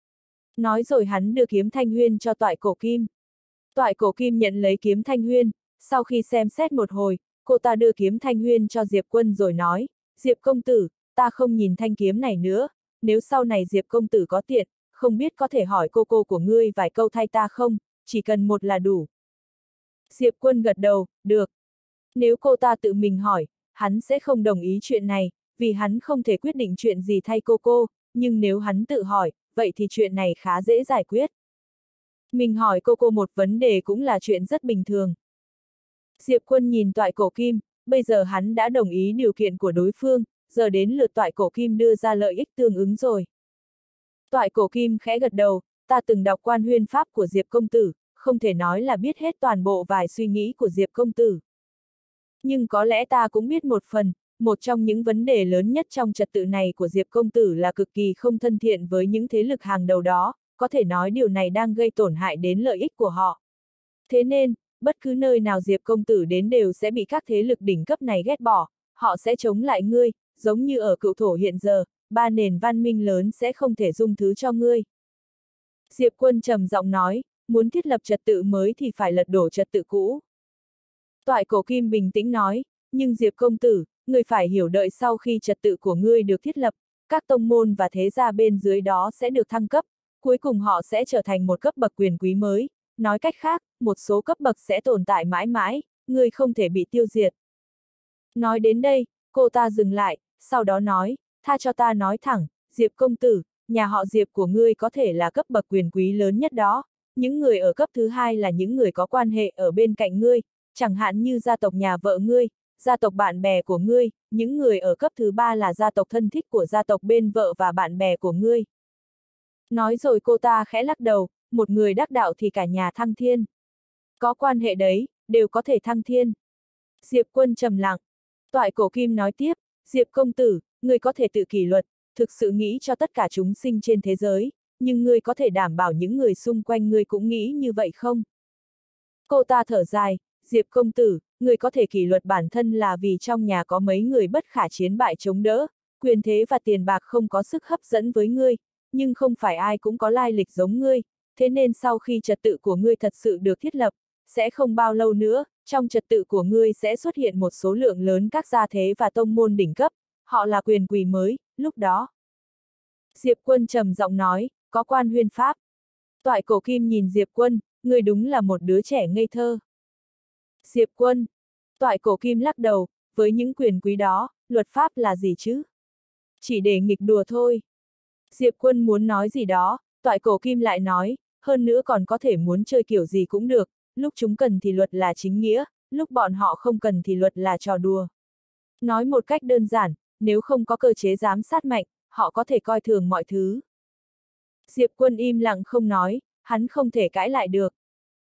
Nói rồi hắn đưa kiếm Thanh Huyên cho Toại Cổ Kim. Toại Cổ Kim nhận lấy kiếm Thanh Huyên, sau khi xem xét một hồi, cô ta đưa kiếm Thanh Huyên cho Diệp Quân rồi nói, Diệp công tử, ta không nhìn thanh kiếm này nữa, nếu sau này Diệp công tử có tiện, không biết có thể hỏi cô cô của ngươi vài câu thay ta không, chỉ cần một là đủ. Diệp Quân gật đầu, được. Nếu cô ta tự mình hỏi, hắn sẽ không đồng ý chuyện này, vì hắn không thể quyết định chuyện gì thay cô cô, nhưng nếu hắn tự hỏi, vậy thì chuyện này khá dễ giải quyết. Mình hỏi cô cô một vấn đề cũng là chuyện rất bình thường. Diệp Quân nhìn Toại Cổ Kim, bây giờ hắn đã đồng ý điều kiện của đối phương, giờ đến lượt Toại Cổ Kim đưa ra lợi ích tương ứng rồi. Toại Cổ Kim khẽ gật đầu, ta từng đọc quan huyên pháp của Diệp công tử, không thể nói là biết hết toàn bộ vài suy nghĩ của Diệp công tử. Nhưng có lẽ ta cũng biết một phần, một trong những vấn đề lớn nhất trong trật tự này của Diệp công tử là cực kỳ không thân thiện với những thế lực hàng đầu đó, có thể nói điều này đang gây tổn hại đến lợi ích của họ. Thế nên, bất cứ nơi nào Diệp công tử đến đều sẽ bị các thế lực đỉnh cấp này ghét bỏ, họ sẽ chống lại ngươi, giống như ở cựu thổ hiện giờ, ba nền văn minh lớn sẽ không thể dung thứ cho ngươi. Diệp Quân trầm giọng nói, muốn thiết lập trật tự mới thì phải lật đổ trật tự cũ. Toại Cổ Kim bình tĩnh nói, nhưng Diệp công tử, ngươi phải hiểu đợi sau khi trật tự của ngươi được thiết lập, các tông môn và thế gia bên dưới đó sẽ được thăng cấp, cuối cùng họ sẽ trở thành một cấp bậc quyền quý mới, nói cách khác, một số cấp bậc sẽ tồn tại mãi mãi, ngươi không thể bị tiêu diệt. Nói đến đây, cô ta dừng lại, sau đó nói, tha cho ta nói thẳng, Diệp công tử, nhà họ Diệp của ngươi có thể là cấp bậc quyền quý lớn nhất đó, những người ở cấp thứ hai là những người có quan hệ ở bên cạnh ngươi, chẳng hạn như gia tộc nhà vợ ngươi, gia tộc bạn bè của ngươi, những người ở cấp thứ ba là gia tộc thân thích của gia tộc bên vợ và bạn bè của ngươi. Nói rồi cô ta khẽ lắc đầu, một người đắc đạo thì cả nhà thăng thiên. Có quan hệ đấy, đều có thể thăng thiên. Diệp Quân trầm lặng. Toại Cổ Kim nói tiếp, Diệp công tử, ngươi có thể tự kỷ luật, thực sự nghĩ cho tất cả chúng sinh trên thế giới, nhưng ngươi có thể đảm bảo những người xung quanh ngươi cũng nghĩ như vậy không? Cô ta thở dài, Diệp công tử, ngươi có thể kỷ luật bản thân là vì trong nhà có mấy người bất khả chiến bại chống đỡ, quyền thế và tiền bạc không có sức hấp dẫn với ngươi, nhưng không phải ai cũng có lai lịch giống ngươi, thế nên sau khi trật tự của ngươi thật sự được thiết lập, sẽ không bao lâu nữa, trong trật tự của ngươi sẽ xuất hiện một số lượng lớn các gia thế và tông môn đỉnh cấp, họ là quyền quý mới, lúc đó. Diệp Quân trầm giọng nói, có quan huyên pháp. Toại Cổ Kim nhìn Diệp Quân, ngươi đúng là một đứa trẻ ngây thơ. Diệp Quân. Toại Cổ Kim lắc đầu, với những quyền quý đó, luật pháp là gì chứ? Chỉ để nghịch đùa thôi. Diệp Quân muốn nói gì đó, Toại Cổ Kim lại nói, hơn nữa còn có thể muốn chơi kiểu gì cũng được, lúc chúng cần thì luật là chính nghĩa, lúc bọn họ không cần thì luật là trò đùa. Nói một cách đơn giản, nếu không có cơ chế giám sát mạnh, họ có thể coi thường mọi thứ. Diệp Quân im lặng không nói, hắn không thể cãi lại được.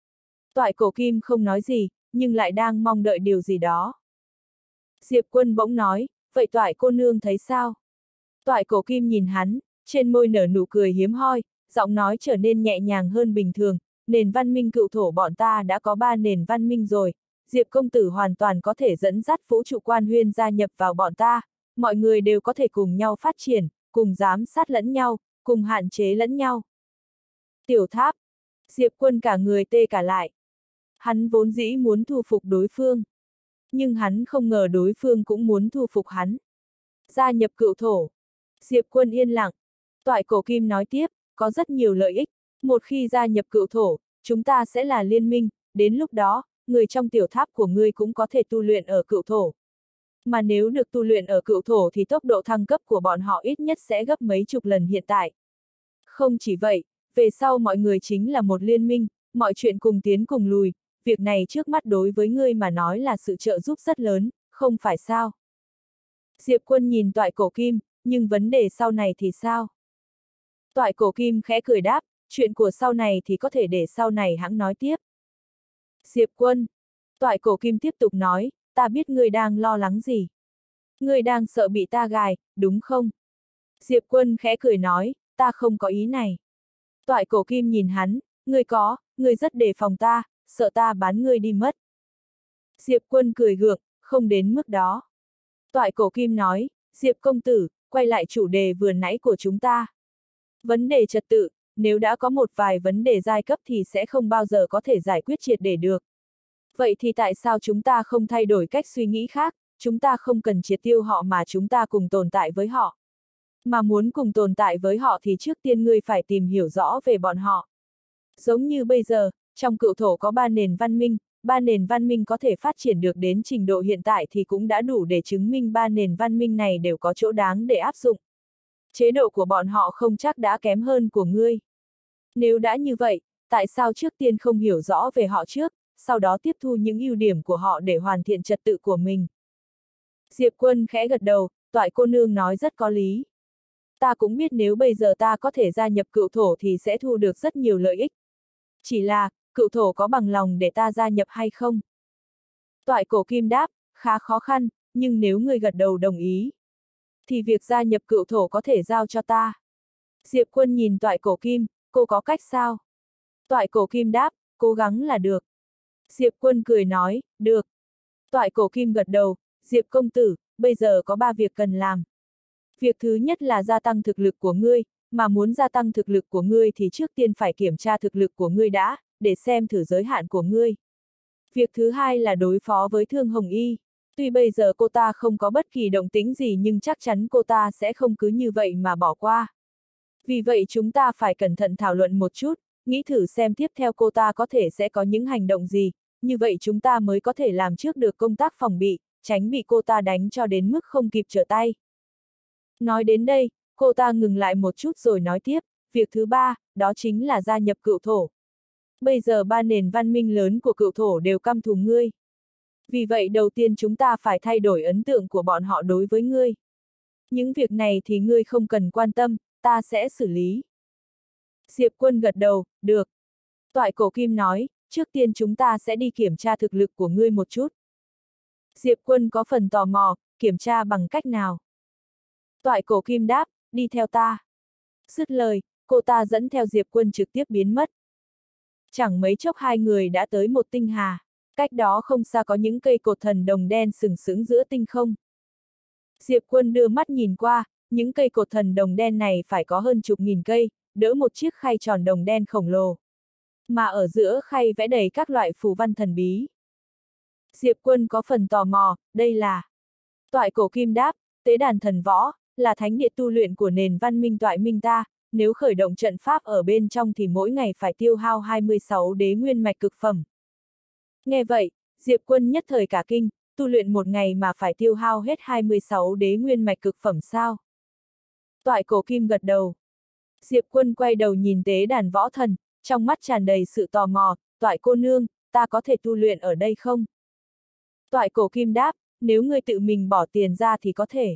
Toại Cổ Kim không nói gì, nhưng lại đang mong đợi điều gì đó. Diệp Quân bỗng nói, vậy Toại cô nương thấy sao? Toại Cổ Kim nhìn hắn, trên môi nở nụ cười hiếm hoi, giọng nói trở nên nhẹ nhàng hơn bình thường, nền văn minh cựu thổ bọn ta đã có ba nền văn minh rồi, Diệp công tử hoàn toàn có thể dẫn dắt vũ trụ quan huyên gia nhập vào bọn ta, mọi người đều có thể cùng nhau phát triển, cùng giám sát lẫn nhau, cùng hạn chế lẫn nhau. Tiểu Tháp. Diệp Quân cả người tê cả lại. Hắn vốn dĩ muốn thu phục đối phương. Nhưng hắn không ngờ đối phương cũng muốn thu phục hắn. Gia nhập cựu thổ. Diệp Quân yên lặng. Toại Cổ Kim nói tiếp, có rất nhiều lợi ích. Một khi gia nhập cựu thổ, chúng ta sẽ là liên minh, đến lúc đó, người trong tiểu tháp của ngươi cũng có thể tu luyện ở cựu thổ. Mà nếu được tu luyện ở cựu thổ thì tốc độ thăng cấp của bọn họ ít nhất sẽ gấp mấy chục lần hiện tại. Không chỉ vậy, về sau mọi người chính là một liên minh, mọi chuyện cùng tiến cùng lùi, việc này trước mắt đối với ngươi mà nói là sự trợ giúp rất lớn, không phải sao? Diệp Quân nhìn Toại Cổ Kim, nhưng vấn đề sau này thì sao? Toại Cổ Kim khẽ cười đáp, chuyện của sau này thì có thể để sau này hãng nói tiếp. Diệp Quân. Toại Cổ Kim tiếp tục nói, ta biết ngươi đang lo lắng gì. Ngươi đang sợ bị ta gài, đúng không? Diệp Quân khẽ cười nói, ta không có ý này. Toại Cổ Kim nhìn hắn, ngươi có, ngươi rất đề phòng ta, sợ ta bán ngươi đi mất. Diệp Quân cười gượng, không đến mức đó. Toại Cổ Kim nói, Diệp công tử, quay lại chủ đề vừa nãy của chúng ta. Vấn đề trật tự, nếu đã có một vài vấn đề giai cấp thì sẽ không bao giờ có thể giải quyết triệt để được. Vậy thì tại sao chúng ta không thay đổi cách suy nghĩ khác, chúng ta không cần triệt tiêu họ mà chúng ta cùng tồn tại với họ. Mà muốn cùng tồn tại với họ thì trước tiên ngươi phải tìm hiểu rõ về bọn họ. Giống như bây giờ, trong cựu thổ có ba nền văn minh, ba nền văn minh có thể phát triển được đến trình độ hiện tại thì cũng đã đủ để chứng minh ba nền văn minh này đều có chỗ đáng để áp dụng. Chế độ của bọn họ không chắc đã kém hơn của ngươi. Nếu đã như vậy, tại sao trước tiên không hiểu rõ về họ trước, sau đó tiếp thu những ưu điểm của họ để hoàn thiện trật tự của mình? Diệp Quân khẽ gật đầu, Toại cô nương nói rất có lý. Ta cũng biết nếu bây giờ ta có thể gia nhập cựu thổ thì sẽ thu được rất nhiều lợi ích. Chỉ là, cựu thổ có bằng lòng để ta gia nhập hay không? Toại Cổ Kim đáp, khá khó khăn, nhưng nếu ngươi gật đầu đồng ý, thì việc gia nhập cựu thổ có thể giao cho ta. Diệp Quân nhìn Toại Cổ Kim, cô có cách sao? Toại Cổ Kim đáp, cố gắng là được. Diệp Quân cười nói, được. Toại Cổ Kim gật đầu, Diệp công tử, bây giờ có ba việc cần làm. Việc thứ nhất là gia tăng thực lực của ngươi, mà muốn gia tăng thực lực của ngươi thì trước tiên phải kiểm tra thực lực của ngươi đã, để xem thử giới hạn của ngươi. Việc thứ hai là đối phó với Thương Hồng Y. Tuy bây giờ cô ta không có bất kỳ động tĩnh gì nhưng chắc chắn cô ta sẽ không cứ như vậy mà bỏ qua. Vì vậy chúng ta phải cẩn thận thảo luận một chút, nghĩ thử xem tiếp theo cô ta có thể sẽ có những hành động gì, như vậy chúng ta mới có thể làm trước được công tác phòng bị, tránh bị cô ta đánh cho đến mức không kịp trở tay. Nói đến đây, cô ta ngừng lại một chút rồi nói tiếp, việc thứ ba, đó chính là gia nhập cựu thổ. Bây giờ ba nền văn minh lớn của cựu thổ đều căm thù ngươi. Vì vậy đầu tiên chúng ta phải thay đổi ấn tượng của bọn họ đối với ngươi. Những việc này thì ngươi không cần quan tâm, ta sẽ xử lý. Diệp Quân gật đầu, được. Toại Cổ Kim nói, trước tiên chúng ta sẽ đi kiểm tra thực lực của ngươi một chút. Diệp Quân có phần tò mò, kiểm tra bằng cách nào? Toại Cổ Kim đáp, đi theo ta. Dứt lời, cô ta dẫn theo Diệp Quân trực tiếp biến mất. Chẳng mấy chốc hai người đã tới một tinh hà. Cách đó không xa có những cây cột thần đồng đen sừng sững giữa tinh không. Diệp Quân đưa mắt nhìn qua, những cây cột thần đồng đen này phải có hơn chục nghìn cây, đỡ một chiếc khay tròn đồng đen khổng lồ. Mà ở giữa khay vẽ đầy các loại phù văn thần bí. Diệp Quân có phần tò mò, đây là... Toại Cổ Kim đáp, tế đàn thần võ, là thánh địa tu luyện của nền văn minh Toại Minh ta, nếu khởi động trận pháp ở bên trong thì mỗi ngày phải tiêu hao hai mươi sáu đế nguyên mạch cực phẩm. Nghe vậy, Diệp Quân nhất thời cả kinh, tu luyện một ngày mà phải tiêu hao hết hai mươi sáu đế nguyên mạch cực phẩm sao? Toại Cổ Kim gật đầu. Diệp Quân quay đầu nhìn tế đàn võ thần, trong mắt tràn đầy sự tò mò, Toại cô nương, ta có thể tu luyện ở đây không? Toại Cổ Kim đáp, nếu ngươi tự mình bỏ tiền ra thì có thể.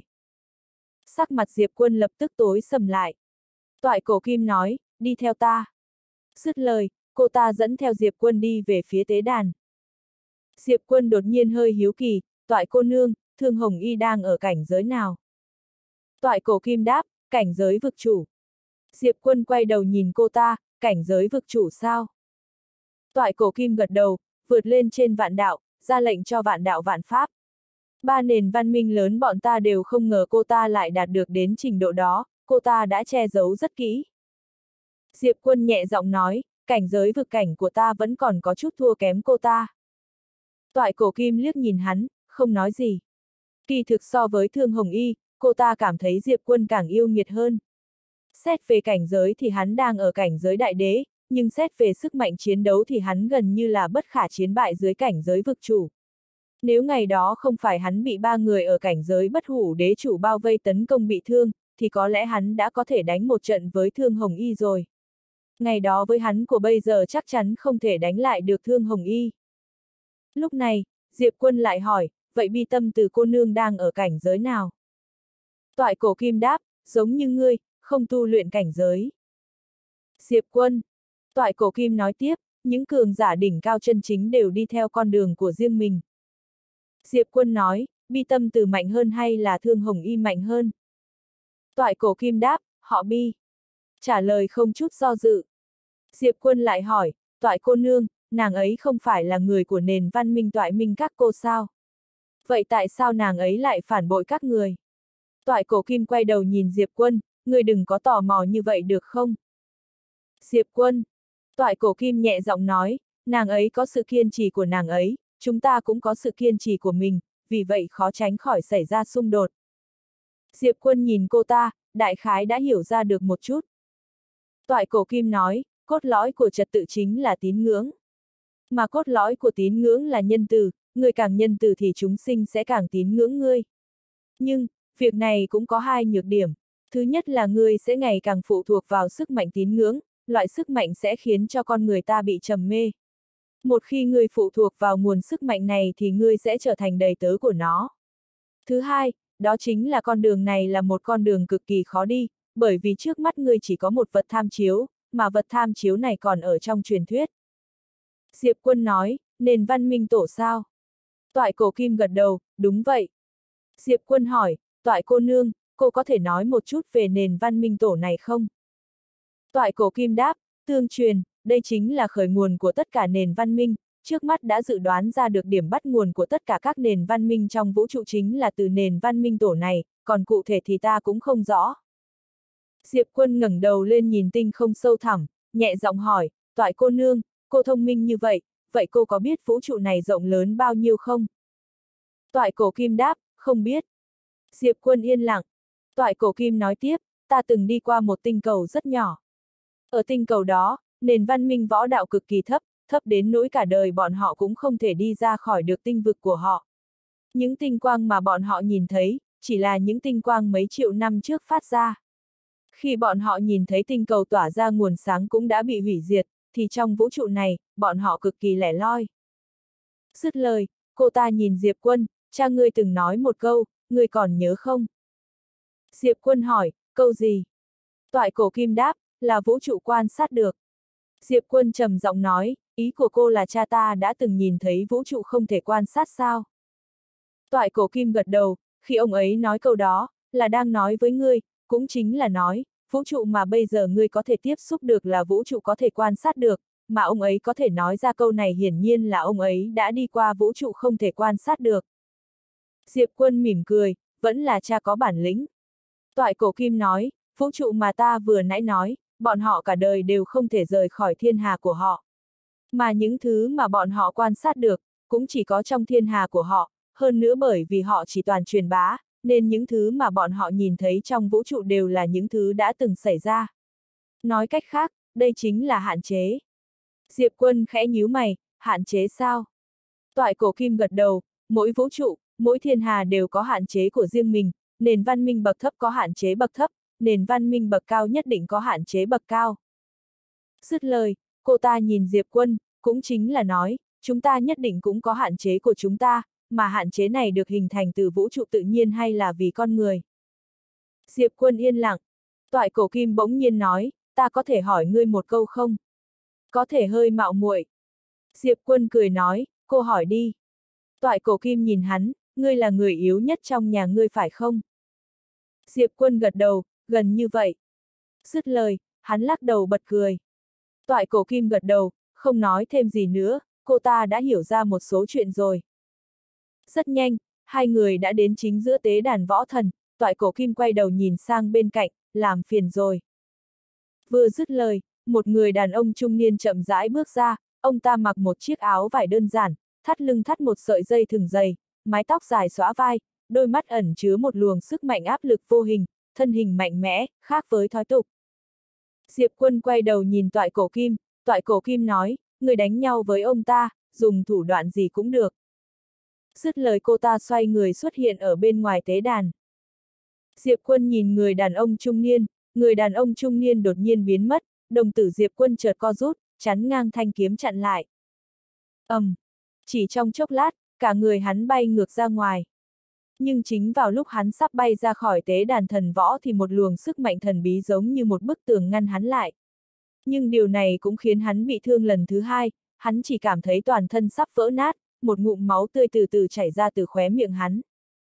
Sắc mặt Diệp Quân lập tức tối sầm lại. Toại Cổ Kim nói, đi theo ta. Dứt lời, cô ta dẫn theo Diệp Quân đi về phía tế đàn. Diệp Quân đột nhiên hơi hiếu kỳ, Toại cô nương, Thương Hồng Y đang ở cảnh giới nào? Toại Cổ Kim đáp, cảnh giới vực chủ. Diệp Quân quay đầu nhìn cô ta, cảnh giới vực chủ sao? Toại Cổ Kim gật đầu, vượt lên trên vạn đạo, ra lệnh cho vạn đạo vạn pháp. Ba nền văn minh lớn bọn ta đều không ngờ cô ta lại đạt được đến trình độ đó, cô ta đã che giấu rất kỹ. Diệp Quân nhẹ giọng nói, cảnh giới vực cảnh của ta vẫn còn có chút thua kém cô ta. Toại Cổ Kim liếc nhìn hắn, không nói gì. Kỳ thực so với Thương Hồng Y, cô ta cảm thấy Diệp Quân càng yêu nghiệt hơn. Xét về cảnh giới thì hắn đang ở cảnh giới đại đế, nhưng xét về sức mạnh chiến đấu thì hắn gần như là bất khả chiến bại dưới cảnh giới vực chủ. Nếu ngày đó không phải hắn bị ba người ở cảnh giới bất hủ đế chủ bao vây tấn công bị thương, thì có lẽ hắn đã có thể đánh một trận với Thương Hồng Y rồi. Ngày đó với hắn của bây giờ chắc chắn không thể đánh lại được Thương Hồng Y. Lúc này, Diệp Quân lại hỏi, vậy Bi Tâm Từ cô nương đang ở cảnh giới nào? Toại Cổ Kim đáp, giống như ngươi, không tu luyện cảnh giới. Diệp Quân. Toại Cổ Kim nói tiếp, những cường giả đỉnh cao chân chính đều đi theo con đường của riêng mình. Diệp Quân nói, Bi Tâm Từ mạnh hơn hay là Thương Hồng Y mạnh hơn? Toại Cổ Kim đáp, họ Bi. Trả lời không chút do dự. Diệp Quân lại hỏi, Toại cô nương, nàng ấy không phải là người của nền văn minh Toại Minh các cô sao? Vậy tại sao nàng ấy lại phản bội các người? Toại Cổ Kim quay đầu nhìn Diệp Quân, ngươi đừng có tò mò như vậy được không? Diệp Quân. Toại Cổ Kim nhẹ giọng nói, nàng ấy có sự kiên trì của nàng ấy, chúng ta cũng có sự kiên trì của mình, vì vậy khó tránh khỏi xảy ra xung đột. Diệp Quân nhìn cô ta, đại khái đã hiểu ra được một chút. Toại Cổ Kim nói, cốt lõi của trật tự chính là tín ngưỡng. Mà cốt lõi của tín ngưỡng là nhân từ, người càng nhân từ thì chúng sinh sẽ càng tín ngưỡng ngươi. Nhưng, việc này cũng có hai nhược điểm. Thứ nhất là ngươi sẽ ngày càng phụ thuộc vào sức mạnh tín ngưỡng, loại sức mạnh sẽ khiến cho con người ta bị trầm mê. Một khi ngươi phụ thuộc vào nguồn sức mạnh này thì ngươi sẽ trở thành đầy tớ của nó. Thứ hai, đó chính là con đường này là một con đường cực kỳ khó đi, bởi vì trước mắt ngươi chỉ có một vật tham chiếu, mà vật tham chiếu này còn ở trong truyền thuyết. Diệp Quân nói, nền văn minh tổ sao? Toại Cổ Kim gật đầu, đúng vậy. Diệp Quân hỏi, Toại cô nương, cô có thể nói một chút về nền văn minh tổ này không? Toại Cổ Kim đáp, tương truyền, đây chính là khởi nguồn của tất cả nền văn minh, trước mắt đã dự đoán ra được điểm bắt nguồn của tất cả các nền văn minh trong vũ trụ chính là từ nền văn minh tổ này, còn cụ thể thì ta cũng không rõ. Diệp Quân ngẩng đầu lên nhìn tinh không sâu thẳm, nhẹ giọng hỏi, Toại cô nương, cô thông minh như vậy, vậy cô có biết vũ trụ này rộng lớn bao nhiêu không? Toại Cổ Kim đáp, không biết. Diệp Quân yên lặng. Toại Cổ Kim nói tiếp, ta từng đi qua một tinh cầu rất nhỏ. Ở tinh cầu đó, nền văn minh võ đạo cực kỳ thấp, thấp đến nỗi cả đời bọn họ cũng không thể đi ra khỏi được tinh vực của họ. Những tinh quang mà bọn họ nhìn thấy, chỉ là những tinh quang mấy triệu năm trước phát ra. Khi bọn họ nhìn thấy tinh cầu tỏa ra nguồn sáng cũng đã bị hủy diệt, thì trong vũ trụ này, bọn họ cực kỳ lẻ loi. Dứt lời, cô ta nhìn Diệp Quân, cha ngươi từng nói một câu, ngươi còn nhớ không? Diệp Quân hỏi, câu gì? Toại Cổ Kim đáp, là vũ trụ quan sát được. Diệp Quân trầm giọng nói, ý của cô là cha ta đã từng nhìn thấy vũ trụ không thể quan sát sao? Toại Cổ Kim gật đầu, khi ông ấy nói câu đó, là đang nói với ngươi, cũng chính là nói, vũ trụ mà bây giờ ngươi có thể tiếp xúc được là vũ trụ có thể quan sát được, mà ông ấy có thể nói ra câu này hiển nhiên là ông ấy đã đi qua vũ trụ không thể quan sát được. Diệp Quân mỉm cười, vẫn là cha có bản lĩnh. Toại Cổ Kim nói, vũ trụ mà ta vừa nãy nói, bọn họ cả đời đều không thể rời khỏi thiên hà của họ. Mà những thứ mà bọn họ quan sát được, cũng chỉ có trong thiên hà của họ, hơn nữa bởi vì họ chỉ toàn truyền bá, nên những thứ mà bọn họ nhìn thấy trong vũ trụ đều là những thứ đã từng xảy ra. Nói cách khác, đây chính là hạn chế. Diệp Quân khẽ nhíu mày, hạn chế sao? Toại Cổ Kim gật đầu, mỗi vũ trụ, mỗi thiên hà đều có hạn chế của riêng mình, nền văn minh bậc thấp có hạn chế bậc thấp, nền văn minh bậc cao nhất định có hạn chế bậc cao. Dứt lời, cô ta nhìn Diệp Quân, cũng chính là nói, chúng ta nhất định cũng có hạn chế của chúng ta, mà hạn chế này được hình thành từ vũ trụ tự nhiên hay là vì con người. Diệp Quân yên lặng. Toại Cổ Kim bỗng nhiên nói, ta có thể hỏi ngươi một câu không? Có thể hơi mạo muội. Diệp Quân cười nói, cô hỏi đi. Toại Cổ Kim nhìn hắn, ngươi là người yếu nhất trong nhà ngươi phải không? Diệp Quân gật đầu, gần như vậy. Dứt lời, hắn lắc đầu bật cười. Toại Cổ Kim gật đầu, không nói thêm gì nữa, cô ta đã hiểu ra một số chuyện rồi. Rất nhanh, hai người đã đến chính giữa tế đàn võ thần, Toại Cổ Kim quay đầu nhìn sang bên cạnh, làm phiền rồi. Vừa dứt lời, một người đàn ông trung niên chậm rãi bước ra, ông ta mặc một chiếc áo vải đơn giản, thắt lưng thắt một sợi dây thừng dày, mái tóc dài xõa vai, đôi mắt ẩn chứa một luồng sức mạnh áp lực vô hình, thân hình mạnh mẽ, khác với thói tục. Diệp Quân quay đầu nhìn Toại Cổ Kim, Toại Cổ Kim nói, người đánh nhau với ông ta, dùng thủ đoạn gì cũng được. Dứt lời cô ta xoay người xuất hiện ở bên ngoài tế đàn. Diệp Quân nhìn người đàn ông trung niên, người đàn ông trung niên đột nhiên biến mất, đồng tử Diệp Quân chợt co rút, chắn ngang thanh kiếm chặn lại. ầm, um, chỉ trong chốc lát, cả người hắn bay ngược ra ngoài. Nhưng chính vào lúc hắn sắp bay ra khỏi tế đàn thần võ thì một luồng sức mạnh thần bí giống như một bức tường ngăn hắn lại. Nhưng điều này cũng khiến hắn bị thương lần thứ hai, hắn chỉ cảm thấy toàn thân sắp vỡ nát, một ngụm máu tươi từ từ chảy ra từ khóe miệng hắn.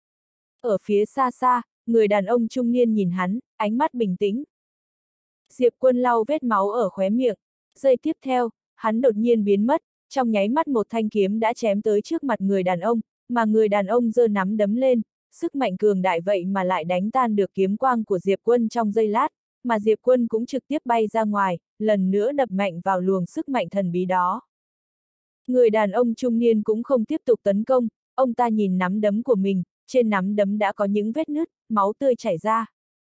Ở phía xa xa, người đàn ông trung niên nhìn hắn, ánh mắt bình tĩnh. Diệp Quân lau vết máu ở khóe miệng, giây tiếp theo, hắn đột nhiên biến mất, trong nháy mắt một thanh kiếm đã chém tới trước mặt người đàn ông, mà người đàn ông giơ nắm đấm lên, sức mạnh cường đại vậy mà lại đánh tan được kiếm quang của Diệp Quân trong giây lát, mà Diệp Quân cũng trực tiếp bay ra ngoài, lần nữa đập mạnh vào luồng sức mạnh thần bí đó. Người đàn ông trung niên cũng không tiếp tục tấn công, ông ta nhìn nắm đấm của mình, trên nắm đấm đã có những vết nứt, máu tươi chảy ra.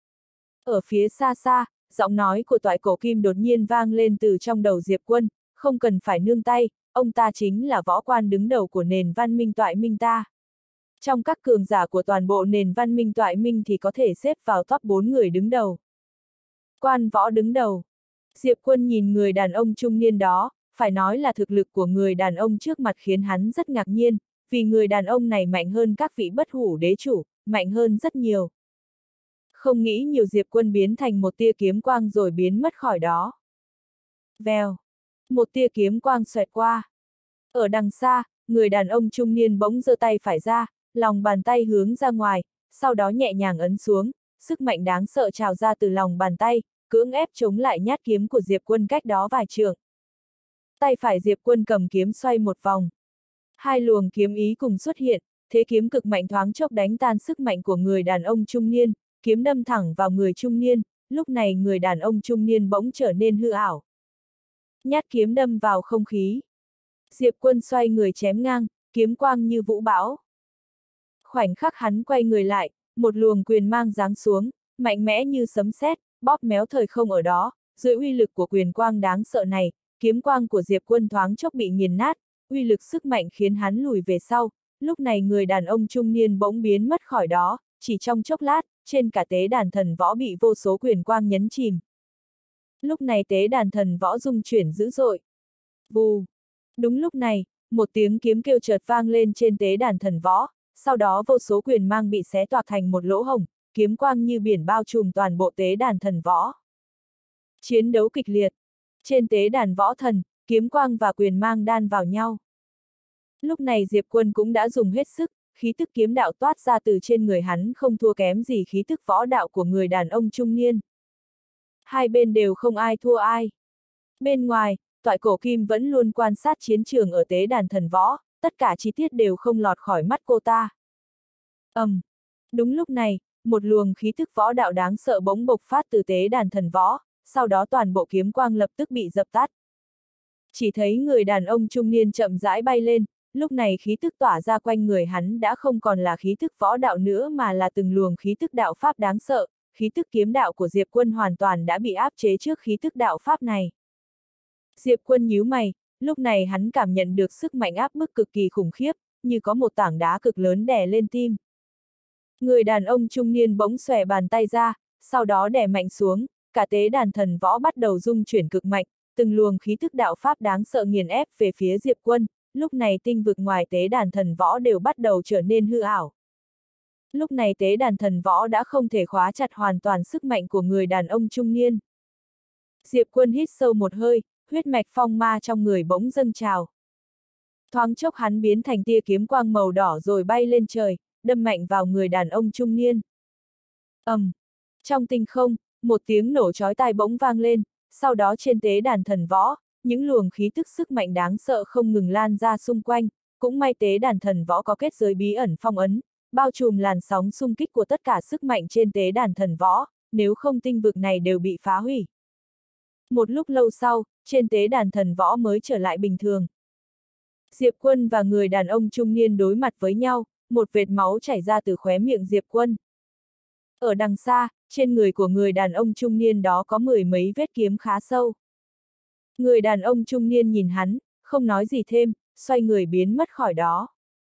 Ở phía xa xa, giọng nói của Toại Cổ Kim đột nhiên vang lên từ trong đầu Diệp Quân, không cần phải nương tay, ông ta chính là võ quan đứng đầu của nền văn minh Toại Minh ta. Trong các cường giả của toàn bộ nền văn minh Toại Minh thì có thể xếp vào top bốn người đứng đầu. Quan võ đứng đầu. Diệp Quân nhìn người đàn ông trung niên đó, phải nói là thực lực của người đàn ông trước mặt khiến hắn rất ngạc nhiên, vì người đàn ông này mạnh hơn các vị bất hủ đế chủ, mạnh hơn rất nhiều. Không nghĩ nhiều Diệp Quân biến thành một tia kiếm quang rồi biến mất khỏi đó. Vèo. Một tia kiếm quang xoẹt qua. Ở đằng xa, người đàn ông trung niên bỗng giơ tay phải ra, lòng bàn tay hướng ra ngoài, sau đó nhẹ nhàng ấn xuống, sức mạnh đáng sợ trào ra từ lòng bàn tay, cưỡng ép chống lại nhát kiếm của Diệp Quân cách đó vài trượng. Tay phải Diệp Quân cầm kiếm xoay một vòng. Hai luồng kiếm ý cùng xuất hiện, thế kiếm cực mạnh thoáng chốc đánh tan sức mạnh của người đàn ông trung niên, kiếm đâm thẳng vào người trung niên, lúc này người đàn ông trung niên bỗng trở nên hư ảo. Nhát kiếm đâm vào không khí. Diệp Quân xoay người chém ngang, kiếm quang như vũ bão. Khoảnh khắc hắn quay người lại, một luồng quyền mang giáng xuống, mạnh mẽ như sấm sét, bóp méo thời không ở đó, dưới uy lực của quyền quang đáng sợ này, kiếm quang của Diệp Quân thoáng chốc bị nghiền nát, uy lực sức mạnh khiến hắn lùi về sau, lúc này người đàn ông trung niên bỗng biến mất khỏi đó, chỉ trong chốc lát, trên cả tế đàn thần võ bị vô số quyền quang nhấn chìm. Lúc này tế đàn thần võ rung chuyển dữ dội. Vù! Đúng lúc này, một tiếng kiếm kêu chợt vang lên trên tế đàn thần võ, sau đó vô số quyền mang bị xé toạc thành một lỗ hổng, kiếm quang như biển bao trùm toàn bộ tế đàn thần võ. Chiến đấu kịch liệt. Trên tế đàn võ thần, kiếm quang và quyền mang đan vào nhau. Lúc này Diệp Quân cũng đã dùng hết sức, khí tức kiếm đạo toát ra từ trên người hắn không thua kém gì khí tức võ đạo của người đàn ông trung niên. Hai bên đều không ai thua ai. Bên ngoài, Toại Cổ Kim vẫn luôn quan sát chiến trường ở tế đàn thần võ, tất cả chi tiết đều không lọt khỏi mắt cô ta. ầm, um, đúng lúc này, một luồng khí tức võ đạo đáng sợ bỗng bộc phát từ tế đàn thần võ, sau đó toàn bộ kiếm quang lập tức bị dập tắt. Chỉ thấy người đàn ông trung niên chậm rãi bay lên, lúc này khí tức tỏa ra quanh người hắn đã không còn là khí tức võ đạo nữa mà là từng luồng khí tức đạo pháp đáng sợ, khí tức kiếm đạo của Diệp Quân hoàn toàn đã bị áp chế trước khí tức đạo pháp này. Diệp Quân nhíu mày, lúc này hắn cảm nhận được sức mạnh áp bức cực kỳ khủng khiếp, như có một tảng đá cực lớn đè lên tim. Người đàn ông trung niên bỗng xòe bàn tay ra, sau đó đè mạnh xuống, cả tế đàn thần võ bắt đầu rung chuyển cực mạnh, từng luồng khí tức đạo pháp đáng sợ nghiền ép về phía Diệp Quân, lúc này tinh vực ngoài tế đàn thần võ đều bắt đầu trở nên hư ảo. Lúc này tế đàn thần võ đã không thể khóa chặt hoàn toàn sức mạnh của người đàn ông trung niên. Diệp Quân hít sâu một hơi, huyết mạch phong ma trong người bỗng dâng trào. Thoáng chốc hắn biến thành tia kiếm quang màu đỏ rồi bay lên trời, đâm mạnh vào người đàn ông trung niên. ầm, um, trong tinh không, một tiếng nổ chói tai bỗng vang lên, sau đó trên tế đàn thần võ, những luồng khí tức sức mạnh đáng sợ không ngừng lan ra xung quanh, cũng may tế đàn thần võ có kết giới bí ẩn phong ấn, bao trùm làn sóng xung kích của tất cả sức mạnh trên tế đàn thần võ, nếu không tinh vực này đều bị phá hủy. Một lúc lâu sau, trên tế đàn thần võ mới trở lại bình thường. Diệp Quân và người đàn ông trung niên đối mặt với nhau, một vệt máu chảy ra từ khóe miệng Diệp Quân. Ở đằng xa, trên người của người đàn ông trung niên đó có mười mấy vết kiếm khá sâu. Người đàn ông trung niên nhìn hắn, không nói gì thêm, xoay người biến mất khỏi đó.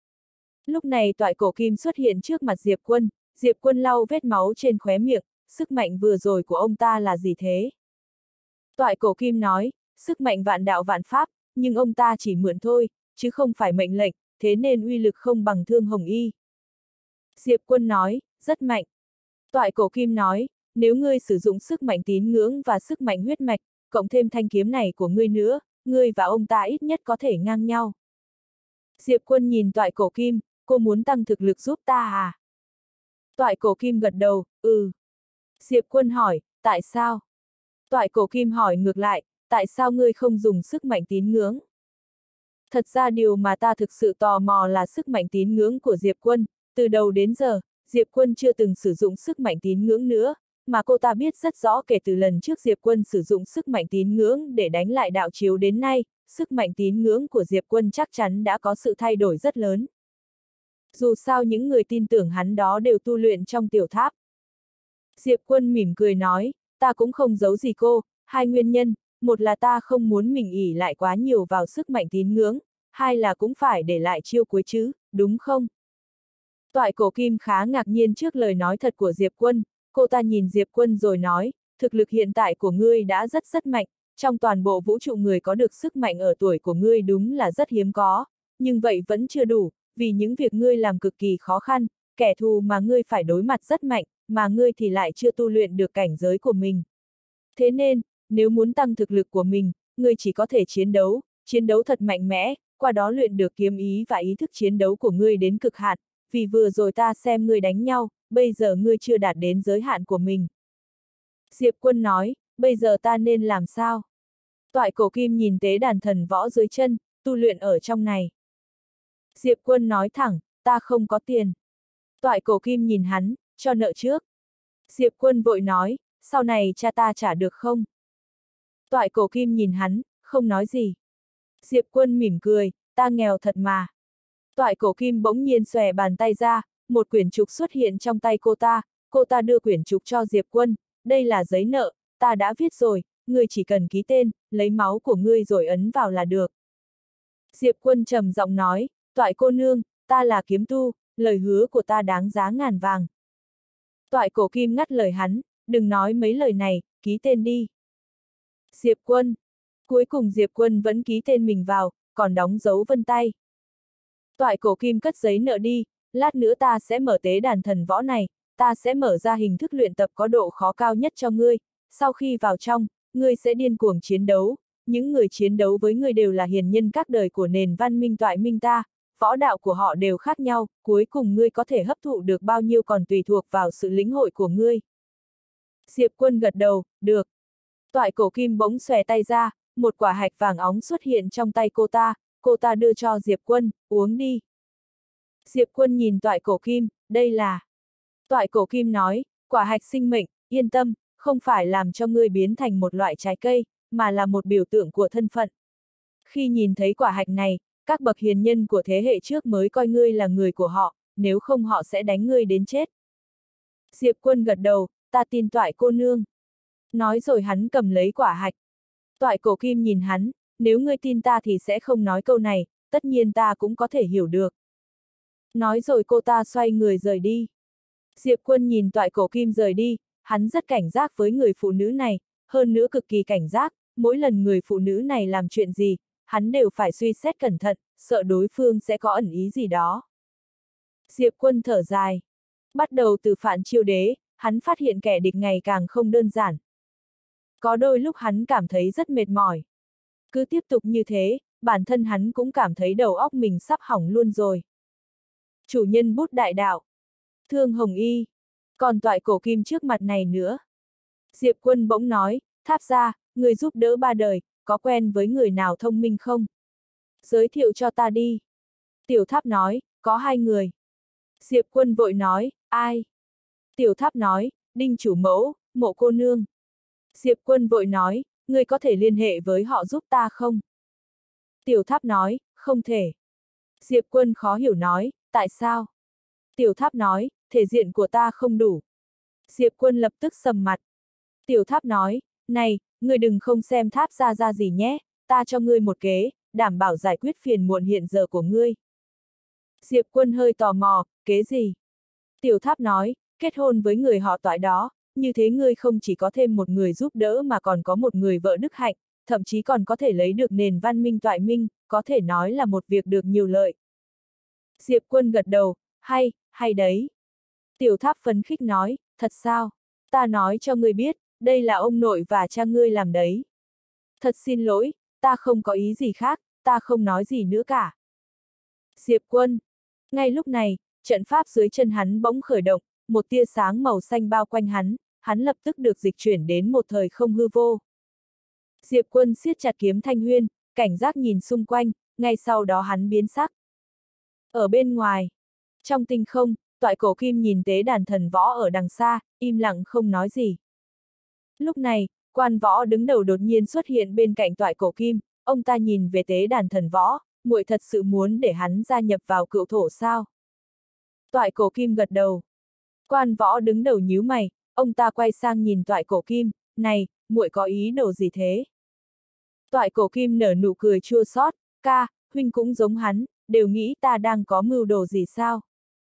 Lúc này Toại Cổ Kim xuất hiện trước mặt Diệp Quân, Diệp Quân lau vết máu trên khóe miệng, sức mạnh vừa rồi của ông ta là gì thế? Toại Cổ Kim nói, sức mạnh vạn đạo vạn pháp, nhưng ông ta chỉ mượn thôi, chứ không phải mệnh lệnh, thế nên uy lực không bằng Thương Hồng Y. Diệp Quân nói, rất mạnh. Toại Cổ Kim nói, nếu ngươi sử dụng sức mạnh tín ngưỡng và sức mạnh huyết mạch, cộng thêm thanh kiếm này của ngươi nữa, ngươi và ông ta ít nhất có thể ngang nhau. Diệp Quân nhìn Toại Cổ Kim, cô muốn tăng thực lực giúp ta à? Toại Cổ Kim gật đầu, ừ. Diệp Quân hỏi, tại sao? Toại Cổ Kim hỏi ngược lại, tại sao ngươi không dùng sức mạnh tín ngưỡng? Thật ra điều mà ta thực sự tò mò là sức mạnh tín ngưỡng của Diệp Quân, từ đầu đến giờ, Diệp Quân chưa từng sử dụng sức mạnh tín ngưỡng nữa, mà cô ta biết rất rõ kể từ lần trước Diệp Quân sử dụng sức mạnh tín ngưỡng để đánh lại đạo chiếu đến nay, sức mạnh tín ngưỡng của Diệp Quân chắc chắn đã có sự thay đổi rất lớn. Dù sao những người tin tưởng hắn đó đều tu luyện trong tiểu tháp. Diệp Quân mỉm cười nói, ta cũng không giấu gì cô, hai nguyên nhân, một là ta không muốn mình ỷ lại quá nhiều vào sức mạnh tín ngưỡng, hai là cũng phải để lại chiêu cuối chứ, đúng không? Toại Cổ Kim khá ngạc nhiên trước lời nói thật của Diệp Quân, cô ta nhìn Diệp Quân rồi nói, thực lực hiện tại của ngươi đã rất rất mạnh, trong toàn bộ vũ trụ người có được sức mạnh ở tuổi của ngươi đúng là rất hiếm có, nhưng vậy vẫn chưa đủ, vì những việc ngươi làm cực kỳ khó khăn, kẻ thù mà ngươi phải đối mặt rất mạnh, mà ngươi thì lại chưa tu luyện được cảnh giới của mình. Thế nên, nếu muốn tăng thực lực của mình, ngươi chỉ có thể chiến đấu, chiến đấu thật mạnh mẽ, qua đó luyện được kiếm ý và ý thức chiến đấu của ngươi đến cực hạn, vì vừa rồi ta xem ngươi đánh nhau, bây giờ ngươi chưa đạt đến giới hạn của mình. Diệp Quân nói, bây giờ ta nên làm sao? Toại Cổ Kim nhìn tế đàn thần võ dưới chân, tu luyện ở trong này. Diệp Quân nói thẳng, ta không có tiền. Toại Cổ Kim nhìn hắn, cho nợ trước. Diệp Quân vội nói, sau này cha ta trả được không? Toại Cổ Kim nhìn hắn, không nói gì. Diệp Quân mỉm cười, ta nghèo thật mà. Toại Cổ Kim bỗng nhiên xòe bàn tay ra, một quyển trục xuất hiện trong tay cô ta, cô ta đưa quyển trục cho Diệp Quân, đây là giấy nợ, ta đã viết rồi, ngươi chỉ cần ký tên, lấy máu của ngươi rồi ấn vào là được. Diệp Quân trầm giọng nói, toại cô nương, ta là kiếm tu, lời hứa của ta đáng giá ngàn vàng. Toại cổ kim ngắt lời hắn, đừng nói mấy lời này, ký tên đi. Diệp Quân. Cuối cùng Diệp Quân vẫn ký tên mình vào, còn đóng dấu vân tay. Toại cổ kim cất giấy nợ đi, lát nữa ta sẽ mở tế đàn thần võ này, ta sẽ mở ra hình thức luyện tập có độ khó cao nhất cho ngươi, sau khi vào trong, ngươi sẽ điên cuồng chiến đấu, những người chiến đấu với ngươi đều là hiền nhân các đời của nền văn minh toại minh ta, võ đạo của họ đều khác nhau, cuối cùng ngươi có thể hấp thụ được bao nhiêu còn tùy thuộc vào sự lĩnh hội của ngươi. Diệp Quân gật đầu, được. Toại cổ kim bỗng xòe tay ra, một quả hạch vàng óng xuất hiện trong tay cô ta, cô ta đưa cho Diệp Quân, uống đi. Diệp Quân nhìn toại cổ kim, đây là... Toại cổ kim nói, quả hạch sinh mệnh, yên tâm, không phải làm cho ngươi biến thành một loại trái cây, mà là một biểu tượng của thân phận. Khi nhìn thấy quả hạch này, các bậc hiền nhân của thế hệ trước mới coi ngươi là người của họ, nếu không họ sẽ đánh ngươi đến chết. Diệp Quân gật đầu, ta tin toại cô nương. Nói rồi hắn cầm lấy quả hạch. Toại cổ kim nhìn hắn, nếu ngươi tin ta thì sẽ không nói câu này, tất nhiên ta cũng có thể hiểu được. Nói rồi cô ta xoay người rời đi. Diệp Quân nhìn toại cổ kim rời đi, hắn rất cảnh giác với người phụ nữ này, hơn nữa cực kỳ cảnh giác, mỗi lần người phụ nữ này làm chuyện gì, hắn đều phải suy xét cẩn thận, sợ đối phương sẽ có ẩn ý gì đó. Diệp Quân thở dài. Bắt đầu từ Phạn Chiêu Đế, hắn phát hiện kẻ địch ngày càng không đơn giản. Có đôi lúc hắn cảm thấy rất mệt mỏi. Cứ tiếp tục như thế, bản thân hắn cũng cảm thấy đầu óc mình sắp hỏng luôn rồi. Chủ nhân bút đại đạo. Thương Hồng Y. Còn toại cổ kim trước mặt này nữa. Diệp Quân bỗng nói, Tháp gia, người giúp đỡ ba đời, có quen với người nào thông minh không? Giới thiệu cho ta đi. Tiểu Tháp nói, có hai người. Diệp Quân vội nói, ai? Tiểu Tháp nói, Đinh chủ mẫu, Mộ cô nương. Diệp Quân vội nói, người có thể liên hệ với họ giúp ta không? Tiểu Tháp nói, không thể. Diệp Quân khó hiểu nói, tại sao? Tiểu Tháp nói, thể diện của ta không đủ. Diệp Quân lập tức sầm mặt. Tiểu Tháp nói, này, ngươi đừng không xem Tháp gia ra gì nhé, ta cho ngươi một kế, đảm bảo giải quyết phiền muộn hiện giờ của ngươi. Diệp Quân hơi tò mò, kế gì? Tiểu Tháp nói, kết hôn với người họ Toại đó, như thế ngươi không chỉ có thêm một người giúp đỡ mà còn có một người vợ đức hạnh, thậm chí còn có thể lấy được nền văn minh Toại minh, có thể nói là một việc được nhiều lợi. Diệp Quân gật đầu, hay, hay đấy. Tiểu Tháp phấn khích nói, thật sao? Ta nói cho ngươi biết, đây là ông nội và cha ngươi làm đấy. Thật xin lỗi, ta không có ý gì khác, ta không nói gì nữa cả. Diệp Quân. Ngay lúc này, trận pháp dưới chân hắn bỗng khởi động, một tia sáng màu xanh bao quanh hắn, hắn lập tức được dịch chuyển đến một thời không hư vô. Diệp Quân siết chặt kiếm thanh huyên, cảnh giác nhìn xung quanh, ngay sau đó hắn biến sắc. Ở bên ngoài, trong tinh không, toại cổ kim nhìn tế đàn thần võ ở đằng xa, im lặng không nói gì. Lúc này, quan võ đứng đầu đột nhiên xuất hiện bên cạnh toại cổ kim, ông ta nhìn về tế đàn thần võ, muội thật sự muốn để hắn gia nhập vào cựu thổ sao? Toại cổ kim gật đầu. Quan võ đứng đầu nhíu mày, ông ta quay sang nhìn toại cổ kim, này, muội có ý đồ gì thế? Toại cổ kim nở nụ cười chua xót, ca, huynh cũng giống hắn, đều nghĩ ta đang có mưu đồ gì sao?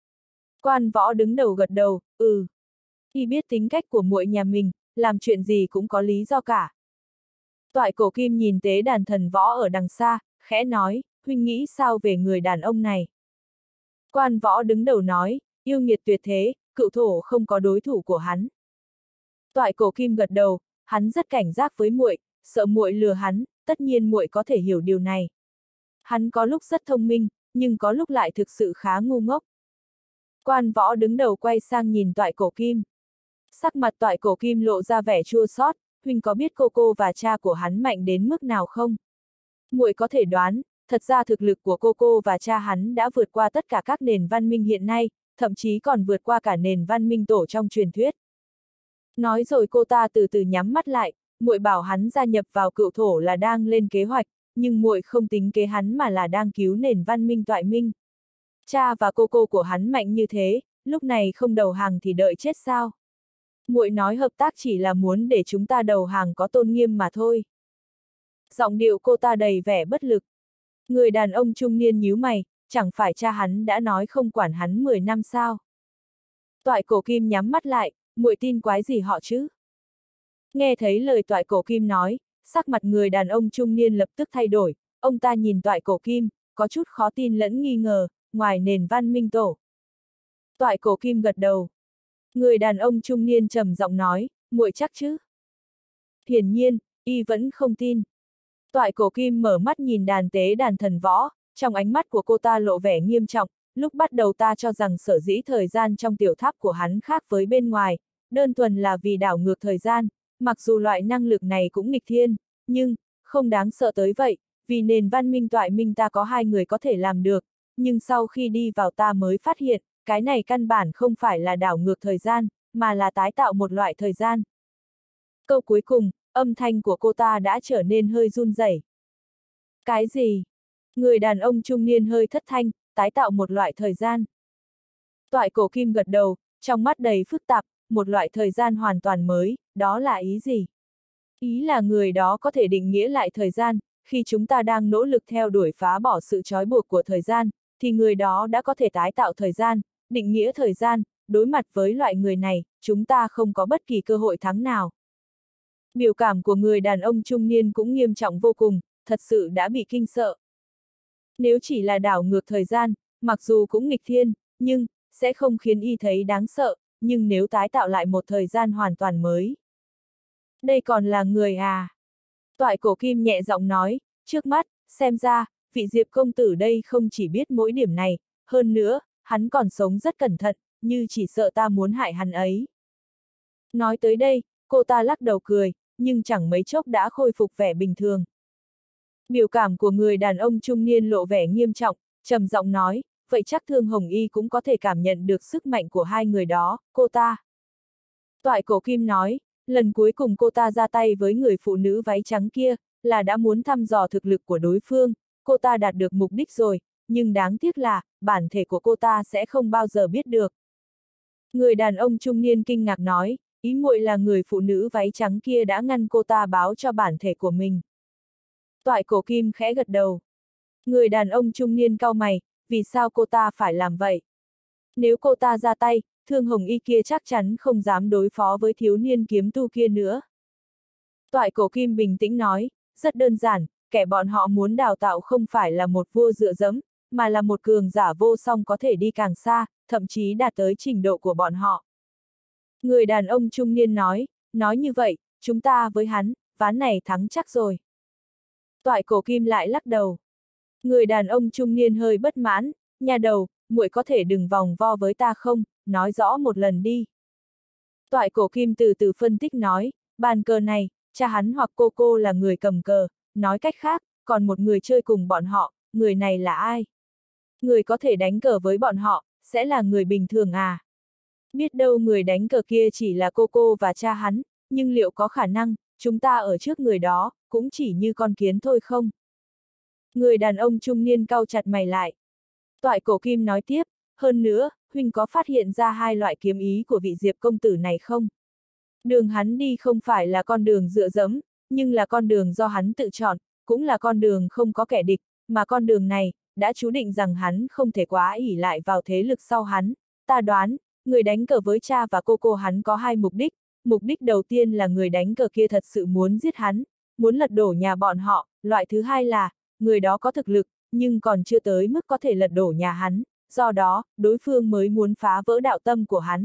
Quan võ đứng đầu gật đầu, ừ. Y biết tính cách của muội nhà mình, làm chuyện gì cũng có lý do cả. Toại cổ kim nhìn tế đàn thần võ ở đằng xa, khẽ nói, huynh nghĩ sao về người đàn ông này? Quan võ đứng đầu nói, yêu nghiệt tuyệt thế, cựu thổ không có đối thủ của hắn. Toại cổ kim gật đầu, hắn rất cảnh giác với muội, sợ muội lừa hắn, tất nhiên muội có thể hiểu điều này. Hắn có lúc rất thông minh, nhưng có lúc lại thực sự khá ngu ngốc. Quan võ đứng đầu quay sang nhìn toại cổ kim. Sắc mặt toại cổ kim lộ ra vẻ chua xót, huynh có biết cô cô và cha của hắn mạnh đến mức nào không? Muội có thể đoán, thật ra thực lực của cô cô và cha hắn đã vượt qua tất cả các nền văn minh hiện nay, thậm chí còn vượt qua cả nền văn minh tổ trong truyền thuyết. Nói rồi cô ta từ từ nhắm mắt lại, muội bảo hắn gia nhập vào cựu thổ là đang lên kế hoạch, nhưng muội không tính kế hắn mà là đang cứu nền văn minh Toại minh. Cha và cô cô của hắn mạnh như thế, lúc này không đầu hàng thì đợi chết sao? Muội nói hợp tác chỉ là muốn để chúng ta đầu hàng có tôn nghiêm mà thôi. Giọng điệu cô ta đầy vẻ bất lực. Người đàn ông trung niên nhíu mày, chẳng phải cha hắn đã nói không quản hắn mười năm sao? Toại Cổ Kim nhắm mắt lại, muội tin quái gì họ chứ? Nghe thấy lời Toại Cổ Kim nói, sắc mặt người đàn ông trung niên lập tức thay đổi, ông ta nhìn Toại Cổ Kim, có chút khó tin lẫn nghi ngờ, ngoài nền văn minh tổ. Toại Cổ Kim gật đầu. Người đàn ông trung niên trầm giọng nói, muội chắc chứ? Hiển nhiên, y vẫn không tin. Toại Cổ Kim mở mắt nhìn đàn tế đàn thần võ, trong ánh mắt của cô ta lộ vẻ nghiêm trọng, lúc bắt đầu ta cho rằng sở dĩ thời gian trong tiểu tháp của hắn khác với bên ngoài, đơn thuần là vì đảo ngược thời gian, mặc dù loại năng lực này cũng nghịch thiên, nhưng, không đáng sợ tới vậy, vì nền văn minh toại minh ta có hai người có thể làm được, nhưng sau khi đi vào ta mới phát hiện, cái này căn bản không phải là đảo ngược thời gian, mà là tái tạo một loại thời gian. Câu cuối cùng, âm thanh của cô ta đã trở nên hơi run rẩy. Cái gì? Người đàn ông trung niên hơi thất thanh, tái tạo một loại thời gian. Toại Cổ Kim gật đầu, trong mắt đầy phức tạp, một loại thời gian hoàn toàn mới, đó là ý gì? Ý là người đó có thể định nghĩa lại thời gian, khi chúng ta đang nỗ lực theo đuổi phá bỏ sự trói buộc của thời gian, thì người đó đã có thể tái tạo thời gian, định nghĩa thời gian, đối mặt với loại người này, chúng ta không có bất kỳ cơ hội thắng nào. Biểu cảm của người đàn ông trung niên cũng nghiêm trọng vô cùng, thật sự đã bị kinh sợ. Nếu chỉ là đảo ngược thời gian, mặc dù cũng nghịch thiên, nhưng, sẽ không khiến y thấy đáng sợ, nhưng nếu tái tạo lại một thời gian hoàn toàn mới. Đây còn là người à? Toại Cổ Kim nhẹ giọng nói, trước mắt, xem ra, vị Diệp công tử đây không chỉ biết mỗi điểm này, hơn nữa, hắn còn sống rất cẩn thận, như chỉ sợ ta muốn hại hắn ấy. Nói tới đây, cô ta lắc đầu cười, nhưng chẳng mấy chốc đã khôi phục vẻ bình thường. Biểu cảm của người đàn ông trung niên lộ vẻ nghiêm trọng, trầm giọng nói, vậy chắc Thương Hồng Y cũng có thể cảm nhận được sức mạnh của hai người đó, cô ta. Toại Cổ Kim nói, lần cuối cùng cô ta ra tay với người phụ nữ váy trắng kia, là đã muốn thăm dò thực lực của đối phương, cô ta đạt được mục đích rồi, nhưng đáng tiếc là, bản thể của cô ta sẽ không bao giờ biết được. Người đàn ông trung niên kinh ngạc nói, ý muội là người phụ nữ váy trắng kia đã ngăn cô ta báo cho bản thể của mình. Toại Cổ Kim khẽ gật đầu. Người đàn ông trung niên cau mày, vì sao cô ta phải làm vậy? Nếu cô ta ra tay, Thương Hồng Y kia chắc chắn không dám đối phó với thiếu niên kiếm tu kia nữa. Toại Cổ Kim bình tĩnh nói, rất đơn giản, kẻ bọn họ muốn đào tạo không phải là một vua dựa dẫm, mà là một cường giả vô song có thể đi càng xa, thậm chí đạt tới trình độ của bọn họ. Người đàn ông trung niên nói, nói như vậy, chúng ta với hắn, ván này thắng chắc rồi. Toại Cổ Kim lại lắc đầu. Người đàn ông trung niên hơi bất mãn, nhà đầu, muội có thể đừng vòng vo với ta không, nói rõ một lần đi. Toại Cổ Kim từ từ phân tích nói, bàn cờ này, cha hắn hoặc cô cô là người cầm cờ, nói cách khác, còn một người chơi cùng bọn họ, người này là ai? Người có thể đánh cờ với bọn họ, sẽ là người bình thường à? Biết đâu người đánh cờ kia chỉ là cô cô và cha hắn, nhưng liệu có khả năng, chúng ta ở trước người đó, cũng chỉ như con kiến thôi không? Người đàn ông trung niên cau chặt mày lại. Toại Cổ Kim nói tiếp, hơn nữa, huynh có phát hiện ra hai loại kiếm ý của vị Diệp công tử này không? Đường hắn đi không phải là con đường dựa dẫm, nhưng là con đường do hắn tự chọn, cũng là con đường không có kẻ địch, mà con đường này, đã chú định rằng hắn không thể quá ỷ lại vào thế lực sau hắn. Ta đoán, người đánh cờ với cha và cô cô hắn có hai mục đích, mục đích đầu tiên là người đánh cờ kia thật sự muốn giết hắn, muốn lật đổ nhà bọn họ, loại thứ hai là, người đó có thực lực, nhưng còn chưa tới mức có thể lật đổ nhà hắn, do đó, đối phương mới muốn phá vỡ đạo tâm của hắn.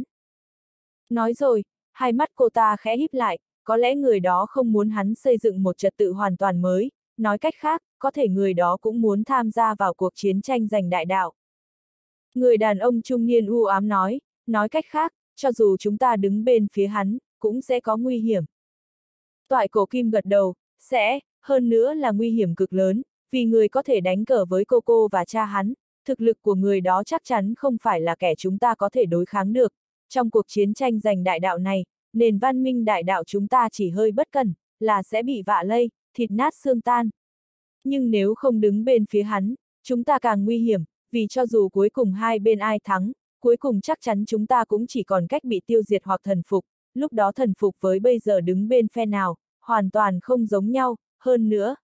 Nói rồi, hai mắt cô ta khẽ híp lại, có lẽ người đó không muốn hắn xây dựng một trật tự hoàn toàn mới, nói cách khác, có thể người đó cũng muốn tham gia vào cuộc chiến tranh giành đại đạo. Người đàn ông trung niên u ám nói, nói cách khác, cho dù chúng ta đứng bên phía hắn, cũng sẽ có nguy hiểm. Toại Cổ Kim gật đầu, sẽ, hơn nữa là nguy hiểm cực lớn, vì người có thể đánh cờ với cô cô và cha hắn, thực lực của người đó chắc chắn không phải là kẻ chúng ta có thể đối kháng được. Trong cuộc chiến tranh giành đại đạo này, nền văn minh đại đạo chúng ta chỉ hơi bất cẩn, là sẽ bị vạ lây, thịt nát xương tan. Nhưng nếu không đứng bên phía hắn, chúng ta càng nguy hiểm, vì cho dù cuối cùng hai bên ai thắng, cuối cùng chắc chắn chúng ta cũng chỉ còn cách bị tiêu diệt hoặc thần phục, lúc đó thần phục với bây giờ đứng bên phe nào, hoàn toàn không giống nhau, hơn nữa.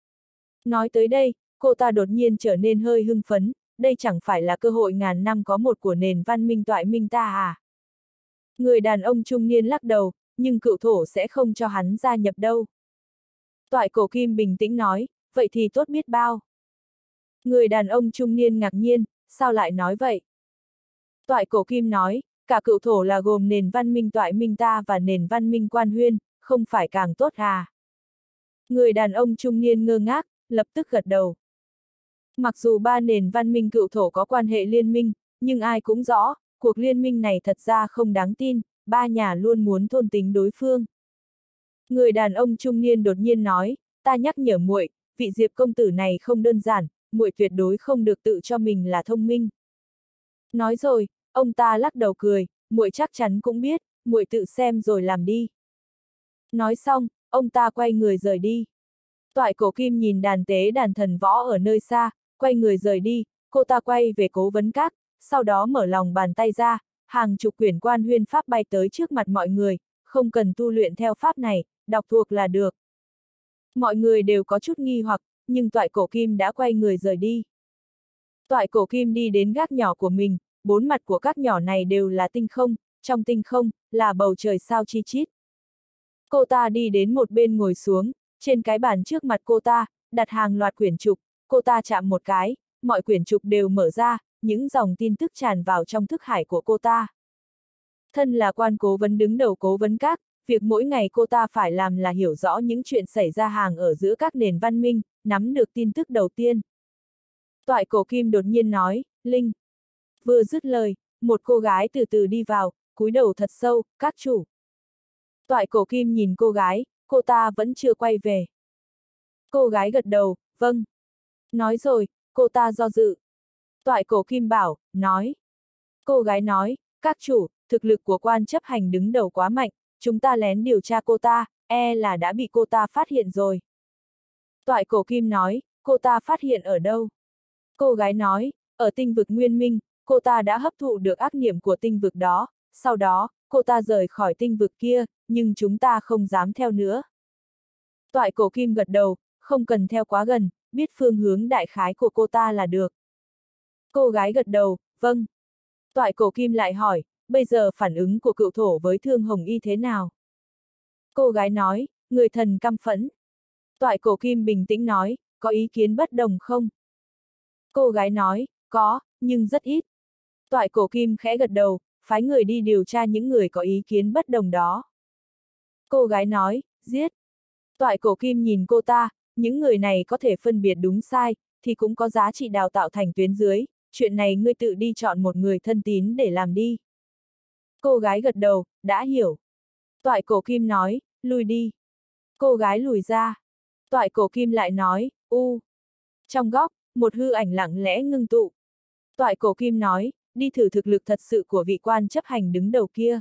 Nói tới đây, cô ta đột nhiên trở nên hơi hưng phấn, đây chẳng phải là cơ hội ngàn năm có một của nền văn minh toại minh ta à? Người đàn ông trung niên lắc đầu, nhưng cựu thổ sẽ không cho hắn gia nhập đâu. Toại cổ kim bình tĩnh nói, vậy thì tốt biết bao. Người đàn ông trung niên ngạc nhiên, sao lại nói vậy? Toại cổ kim nói, cả cựu thổ là gồm nền văn minh toại minh ta và nền văn minh quan huyên, không phải càng tốt à? Người đàn ông trung niên ngơ ngác, lập tức gật đầu. Mặc dù ba nền văn minh cựu thổ có quan hệ liên minh, nhưng ai cũng rõ, cuộc liên minh này thật ra không đáng tin, ba nhà luôn muốn thôn tính đối phương. Người đàn ông trung niên đột nhiên nói, ta nhắc nhở muội, vị Diệp công tử này không đơn giản, muội tuyệt đối không được tự cho mình là thông minh. Nói rồi, ông ta lắc đầu cười, muội chắc chắn cũng biết, muội tự xem rồi làm đi. Nói xong, ông ta quay người rời đi. Toại cổ kim nhìn đàn tế đàn thần võ ở nơi xa, quay người rời đi, cô ta quay về cố vấn các, sau đó mở lòng bàn tay ra, hàng chục quyển quan huyên pháp bay tới trước mặt mọi người, không cần tu luyện theo pháp này, đọc thuộc là được. Mọi người đều có chút nghi hoặc, nhưng toại cổ kim đã quay người rời đi. Toại cổ kim đi đến gác nhỏ của mình, bốn mặt của các nhỏ này đều là tinh không, trong tinh không, là bầu trời sao chi chít. Cô ta đi đến một bên ngồi xuống, trên cái bàn trước mặt cô ta, đặt hàng loạt quyển trục, cô ta chạm một cái, mọi quyển trục đều mở ra, những dòng tin tức tràn vào trong thức hải của cô ta. Thân là quan cố vấn đứng đầu cố vấn các, việc mỗi ngày cô ta phải làm là hiểu rõ những chuyện xảy ra hàng ở giữa các nền văn minh, nắm được tin tức đầu tiên. Toại cổ kim đột nhiên nói, Linh. Vừa dứt lời, một cô gái từ từ đi vào, cúi đầu thật sâu, các chủ. Toại cổ kim nhìn cô gái, cô ta vẫn chưa quay về. Cô gái gật đầu, vâng. Nói rồi, cô ta do dự. Toại cổ kim bảo, nói. Cô gái nói, các chủ, thực lực của quan chấp hành đứng đầu quá mạnh, chúng ta lén điều tra cô ta, e là đã bị cô ta phát hiện rồi. Toại cổ kim nói, cô ta phát hiện ở đâu? Cô gái nói, ở tinh vực Nguyên Minh, cô ta đã hấp thụ được ác niệm của tinh vực đó, sau đó, cô ta rời khỏi tinh vực kia, nhưng chúng ta không dám theo nữa. Toại cổ kim gật đầu, không cần theo quá gần, biết phương hướng đại khái của cô ta là được. Cô gái gật đầu, vâng. Toại cổ kim lại hỏi, bây giờ phản ứng của cựu thổ với Thương Hồng Y thế nào? Cô gái nói, người thần căm phẫn. Toại cổ kim bình tĩnh nói, có ý kiến bất đồng không? Cô gái nói, có, nhưng rất ít. Toại cổ kim khẽ gật đầu, phái người đi điều tra những người có ý kiến bất đồng đó. Cô gái nói, giết. Toại cổ kim nhìn cô ta, những người này có thể phân biệt đúng sai, thì cũng có giá trị đào tạo thành tuyến dưới, chuyện này ngươi tự đi chọn một người thân tín để làm đi. Cô gái gật đầu, đã hiểu. Toại cổ kim nói, lùi đi. Cô gái lùi ra. Toại cổ kim lại nói, u. Trong góc, một hư ảnh lặng lẽ ngưng tụ. Toại cổ kim nói, đi thử thực lực thật sự của vị quan chấp hành đứng đầu kia.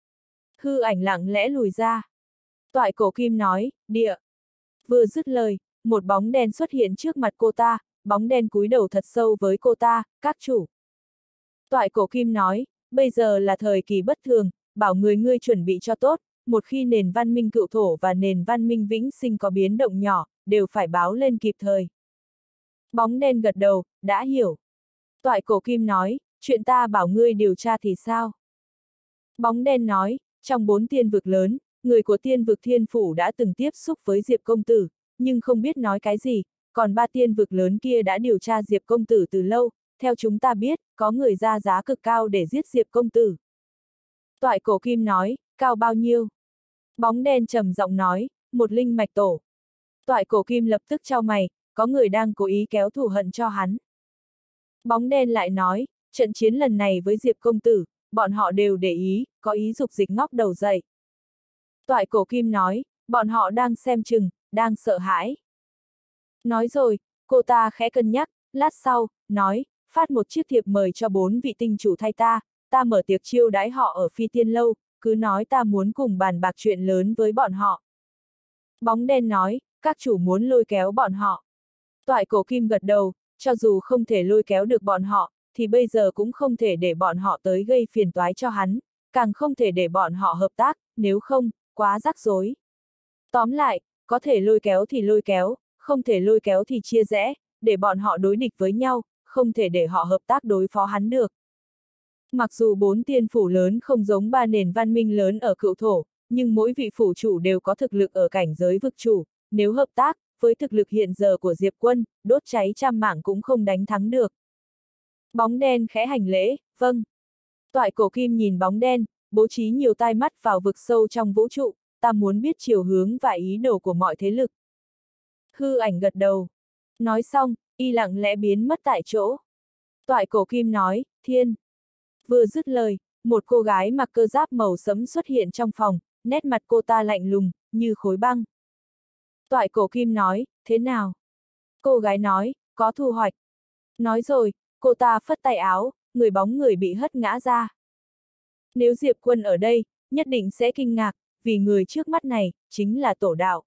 Hư ảnh lặng lẽ lùi ra. Toại cổ kim nói, địa. Vừa dứt lời, một bóng đen xuất hiện trước mặt cô ta, bóng đen cúi đầu thật sâu với cô ta, các chủ. Toại cổ kim nói, bây giờ là thời kỳ bất thường, bảo người ngươi chuẩn bị cho tốt, một khi nền văn minh cựu thổ và nền văn minh vĩnh sinh có biến động nhỏ, đều phải báo lên kịp thời. Bóng đen gật đầu, đã hiểu. Toại cổ kim nói, chuyện ta bảo ngươi điều tra thì sao? Bóng đen nói, trong bốn tiên vực lớn, người của tiên vực thiên phủ đã từng tiếp xúc với Diệp công tử, nhưng không biết nói cái gì, còn ba tiên vực lớn kia đã điều tra Diệp công tử từ lâu, theo chúng ta biết, có người ra giá cực cao để giết Diệp công tử. Toại cổ kim nói, cao bao nhiêu? Bóng đen trầm giọng nói, một linh mạch tổ. Toại cổ kim lập tức chau mày, có người đang cố ý kéo thù hận cho hắn. Bóng đen lại nói, trận chiến lần này với Diệp công tử, bọn họ đều để ý, có ý dục dịch ngóc đầu dậy. Toại cổ kim nói, bọn họ đang xem chừng, đang sợ hãi. Nói rồi, cô ta khẽ cân nhắc, lát sau, nói, phát một chiếc thiệp mời cho bốn vị tinh chủ thay ta, ta mở tiệc chiêu đãi họ ở Phi Tiên Lâu, cứ nói ta muốn cùng bàn bạc chuyện lớn với bọn họ. Bóng đen nói, các chủ muốn lôi kéo bọn họ. Toại cổ kim gật đầu, cho dù không thể lôi kéo được bọn họ, thì bây giờ cũng không thể để bọn họ tới gây phiền toái cho hắn, càng không thể để bọn họ hợp tác, nếu không, quá rắc rối. Tóm lại, có thể lôi kéo thì lôi kéo, không thể lôi kéo thì chia rẽ, để bọn họ đối địch với nhau, không thể để họ hợp tác đối phó hắn được. Mặc dù bốn tiên phủ lớn không giống ba nền văn minh lớn ở cựu thổ, nhưng mỗi vị phủ chủ đều có thực lực ở cảnh giới vực chủ, nếu hợp tác, với thực lực hiện giờ của Diệp Quân, đốt cháy trăm mạng cũng không đánh thắng được. Bóng đen khẽ hành lễ, vâng. Toại cổ kim nhìn bóng đen, bố trí nhiều tai mắt vào vực sâu trong vũ trụ, ta muốn biết chiều hướng và ý đồ của mọi thế lực. Hư ảnh gật đầu. Nói xong, y lặng lẽ biến mất tại chỗ. Toại cổ kim nói, thiên. Vừa dứt lời, một cô gái mặc cơ giáp màu sẫm xuất hiện trong phòng, nét mặt cô ta lạnh lùng, như khối băng. Toại cổ kim nói, thế nào? Cô gái nói, có thu hoạch. Nói rồi, cô ta phất tay áo, người bóng người bị hất ngã ra. Nếu Diệp Quân ở đây, nhất định sẽ kinh ngạc, vì người trước mắt này, chính là tổ đạo.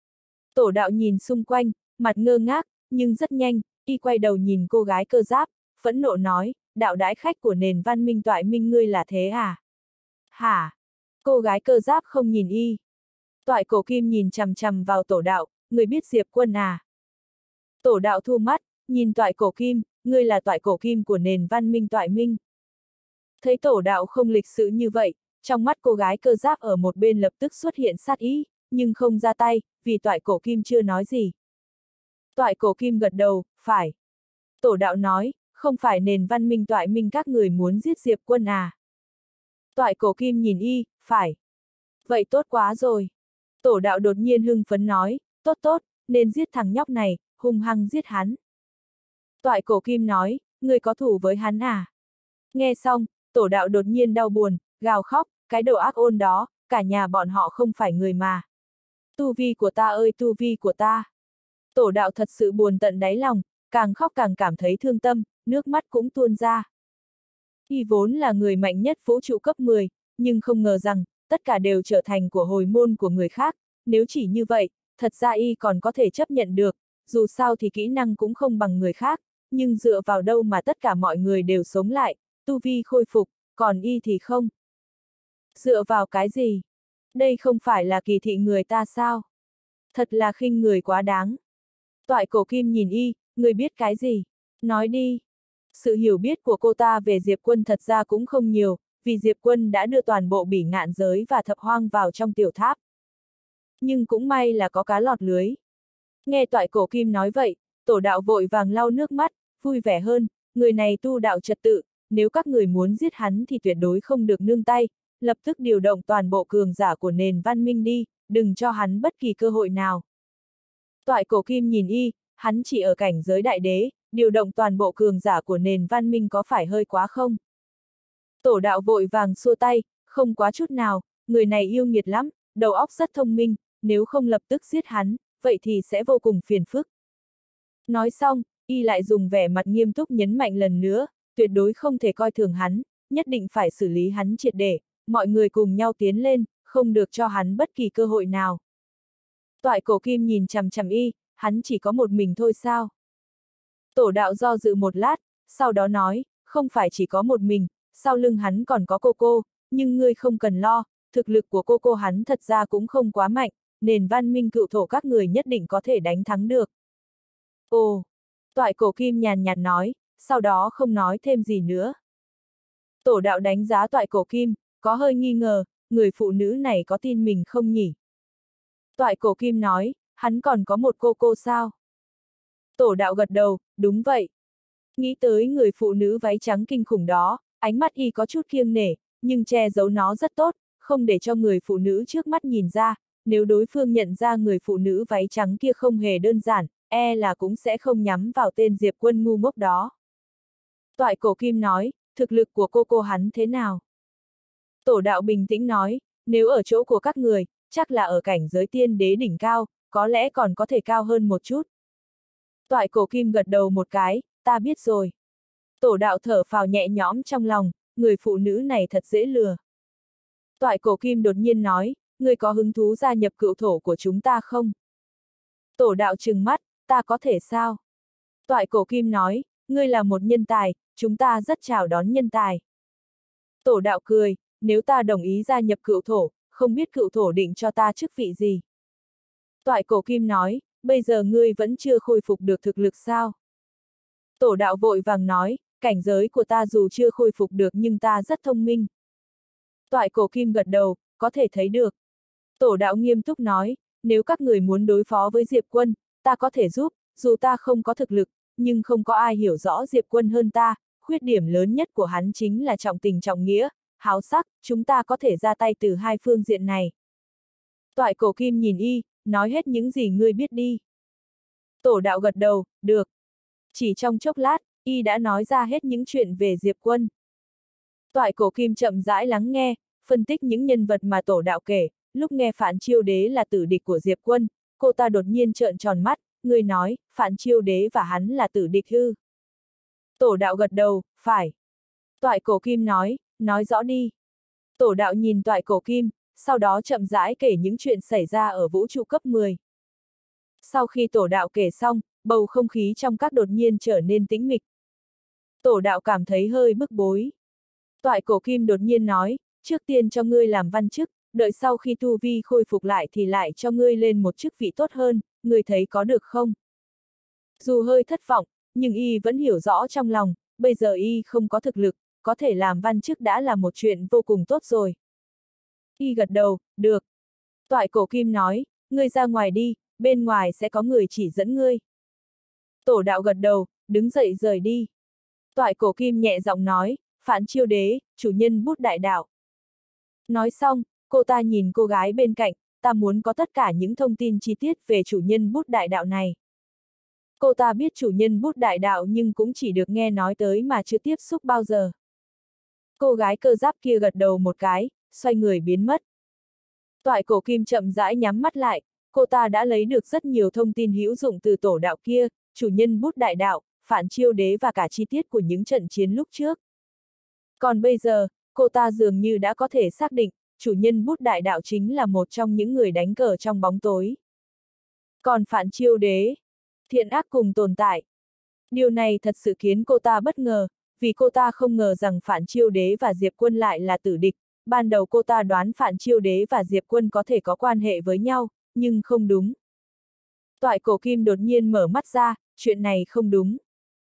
Tổ đạo nhìn xung quanh, mặt ngơ ngác, nhưng rất nhanh, y quay đầu nhìn cô gái cơ giáp, phẫn nộ nói, đạo đãi khách của nền văn minh Toại Minh ngươi là thế à? Hả? Cô gái cơ giáp không nhìn y. Toại cổ kim nhìn chằm chằm vào tổ đạo, người biết Diệp Quân à? Tổ đạo thu mắt, nhìn toại cổ kim, ngươi là toại cổ kim của nền văn minh Toại Minh. Thấy tổ đạo không lịch sự như vậy, trong mắt cô gái cơ giáp ở một bên lập tức xuất hiện sát ý, nhưng không ra tay, vì toại cổ kim chưa nói gì. Toại cổ kim gật đầu, phải. Tổ đạo nói, không phải nền văn minh Toại Minh các người muốn giết Diệp Quân à? Toại cổ kim nhìn y, phải. Vậy tốt quá rồi. Tổ đạo đột nhiên hưng phấn nói, tốt tốt, nên giết thằng nhóc này, hung hăng giết hắn. Toại cổ kim nói, người có thù với hắn à? Nghe xong, tổ đạo đột nhiên đau buồn, gào khóc, cái đồ ác ôn đó, cả nhà bọn họ không phải người mà. Tu vi của ta ơi tu vi của ta. Tổ đạo thật sự buồn tận đáy lòng, càng khóc càng cảm thấy thương tâm, nước mắt cũng tuôn ra. Y vốn là người mạnh nhất vũ trụ cấp mười, nhưng không ngờ rằng, tất cả đều trở thành của hồi môn của người khác, nếu chỉ như vậy, thật ra y còn có thể chấp nhận được, dù sao thì kỹ năng cũng không bằng người khác, nhưng dựa vào đâu mà tất cả mọi người đều sống lại, tu vi khôi phục, còn y thì không. Dựa vào cái gì? Đây không phải là kỳ thị người ta sao? Thật là khinh người quá đáng. Toại cổ kim nhìn y, người biết cái gì? Nói đi. Sự hiểu biết của cô ta về Diệp Quân thật ra cũng không nhiều, vì Diệp Quân đã đưa toàn bộ bỉ ngạn giới và thập hoang vào trong tiểu tháp. Nhưng cũng may là có cá lọt lưới. Nghe toại cổ kim nói vậy, tổ đạo vội vàng lau nước mắt, vui vẻ hơn, người này tu đạo trật tự, nếu các người muốn giết hắn thì tuyệt đối không được nương tay, lập tức điều động toàn bộ cường giả của nền văn minh đi, đừng cho hắn bất kỳ cơ hội nào. Toại cổ kim nhìn y, hắn chỉ ở cảnh giới đại đế, điều động toàn bộ cường giả của nền văn minh có phải hơi quá không? Tổ đạo vội vàng xua tay, không quá chút nào, người này yêu nghiệt lắm, đầu óc rất thông minh, nếu không lập tức giết hắn, vậy thì sẽ vô cùng phiền phức. Nói xong, y lại dùng vẻ mặt nghiêm túc nhấn mạnh lần nữa, tuyệt đối không thể coi thường hắn, nhất định phải xử lý hắn triệt để, mọi người cùng nhau tiến lên, không được cho hắn bất kỳ cơ hội nào. Toại cổ kim nhìn chằm chằm y, hắn chỉ có một mình thôi sao? Tổ đạo do dự một lát, sau đó nói, không phải chỉ có một mình, sau lưng hắn còn có cô cô, nhưng ngươi không cần lo, thực lực của cô cô hắn thật ra cũng không quá mạnh, nền văn minh cựu thổ các người nhất định có thể đánh thắng được. Ồ! Toại cổ kim nhàn nhạt nói, sau đó không nói thêm gì nữa. Tổ đạo đánh giá toại cổ kim, có hơi nghi ngờ, người phụ nữ này có tin mình không nhỉ? Toại cổ kim nói, hắn còn có một cô cô sao? Tổ đạo gật đầu, đúng vậy. Nghĩ tới người phụ nữ váy trắng kinh khủng đó, ánh mắt y có chút kiêng nể, nhưng che giấu nó rất tốt, không để cho người phụ nữ trước mắt nhìn ra, nếu đối phương nhận ra người phụ nữ váy trắng kia không hề đơn giản, e là cũng sẽ không nhắm vào tên Diệp Quân ngu ngốc đó. Toại cổ kim nói, thực lực của cô cô hắn thế nào? Tổ đạo bình tĩnh nói, nếu ở chỗ của các người, chắc là ở cảnh giới tiên đế đỉnh cao, có lẽ còn có thể cao hơn một chút. Toại cổ kim gật đầu một cái, ta biết rồi. Tổ đạo thở phào nhẹ nhõm trong lòng, người phụ nữ này thật dễ lừa. Toại cổ kim đột nhiên nói, ngươi có hứng thú gia nhập cựu thổ của chúng ta không? Tổ đạo trừng mắt, ta có thể sao? Toại cổ kim nói, ngươi là một nhân tài, chúng ta rất chào đón nhân tài. Tổ đạo cười, nếu ta đồng ý gia nhập cựu thổ, không biết cựu thổ định cho ta chức vị gì. Toại Cổ Kim nói, bây giờ ngươi vẫn chưa khôi phục được thực lực sao? Tổ đạo vội vàng nói, cảnh giới của ta dù chưa khôi phục được nhưng ta rất thông minh. Toại Cổ Kim gật đầu, có thể thấy được. Tổ đạo nghiêm túc nói, nếu các người muốn đối phó với Diệp Quân, ta có thể giúp, dù ta không có thực lực, nhưng không có ai hiểu rõ Diệp Quân hơn ta, khuyết điểm lớn nhất của hắn chính là trọng tình trọng nghĩa, háo sắc, chúng ta có thể ra tay từ hai phương diện này. Toại Cổ Kim nhìn y, nói hết những gì ngươi biết đi. Tổ đạo gật đầu, được. Chỉ trong chốc lát, y đã nói ra hết những chuyện về Diệp Quân. Toại Cổ Kim chậm rãi lắng nghe, phân tích những nhân vật mà tổ đạo kể, lúc nghe Phản Chiêu Đế là tử địch của Diệp Quân, cô ta đột nhiên trợn tròn mắt, người nói, Phản Chiêu Đế và hắn là tử địch ư? Tổ đạo gật đầu, phải. Toại Cổ Kim nói, nói rõ đi. Tổ đạo nhìn Toại Cổ Kim, sau đó chậm rãi kể những chuyện xảy ra ở vũ trụ cấp mười. Sau khi tổ đạo kể xong, bầu không khí trong các đột nhiên trở nên tĩnh mịch. Tổ đạo cảm thấy hơi bức bối. Toại Cổ Kim đột nhiên nói, trước tiên cho ngươi làm văn chức, đợi sau khi tu vi khôi phục lại thì lại cho ngươi lên một chức vị tốt hơn, ngươi thấy có được không? Dù hơi thất vọng, nhưng y vẫn hiểu rõ trong lòng, bây giờ y không có thực lực, có thể làm văn chức đã là một chuyện vô cùng tốt rồi. Y gật đầu, được. Toại Cổ Kim nói, ngươi ra ngoài đi, bên ngoài sẽ có người chỉ dẫn ngươi. Tổ đạo gật đầu, đứng dậy rời đi. Toại Cổ Kim nhẹ giọng nói, Phản Chiêu Đế, chủ nhân bút đại đạo. Nói xong, cô ta nhìn cô gái bên cạnh, ta muốn có tất cả những thông tin chi tiết về chủ nhân bút đại đạo này. Cô ta biết chủ nhân bút đại đạo nhưng cũng chỉ được nghe nói tới mà chưa tiếp xúc bao giờ. Cô gái cơ giáp kia gật đầu một cái, xoay người biến mất. Toại Cổ Kim chậm rãi nhắm mắt lại, cô ta đã lấy được rất nhiều thông tin hữu dụng từ tổ đạo kia, chủ nhân bút đại đạo, Phản Chiêu Đế và cả chi tiết của những trận chiến lúc trước. Còn bây giờ, cô ta dường như đã có thể xác định, chủ nhân bút đại đạo chính là một trong những người đánh cờ trong bóng tối. Còn Phản Chiêu Đế, thiện ác cùng tồn tại. Điều này thật sự khiến cô ta bất ngờ, vì cô ta không ngờ rằng Phản Chiêu Đế và Diệp Quân lại là tử địch. Ban đầu cô ta đoán Phản Chiêu Đế và Diệp Quân có thể có quan hệ với nhau, nhưng không đúng. Toại Cổ Kim đột nhiên mở mắt ra, chuyện này không đúng.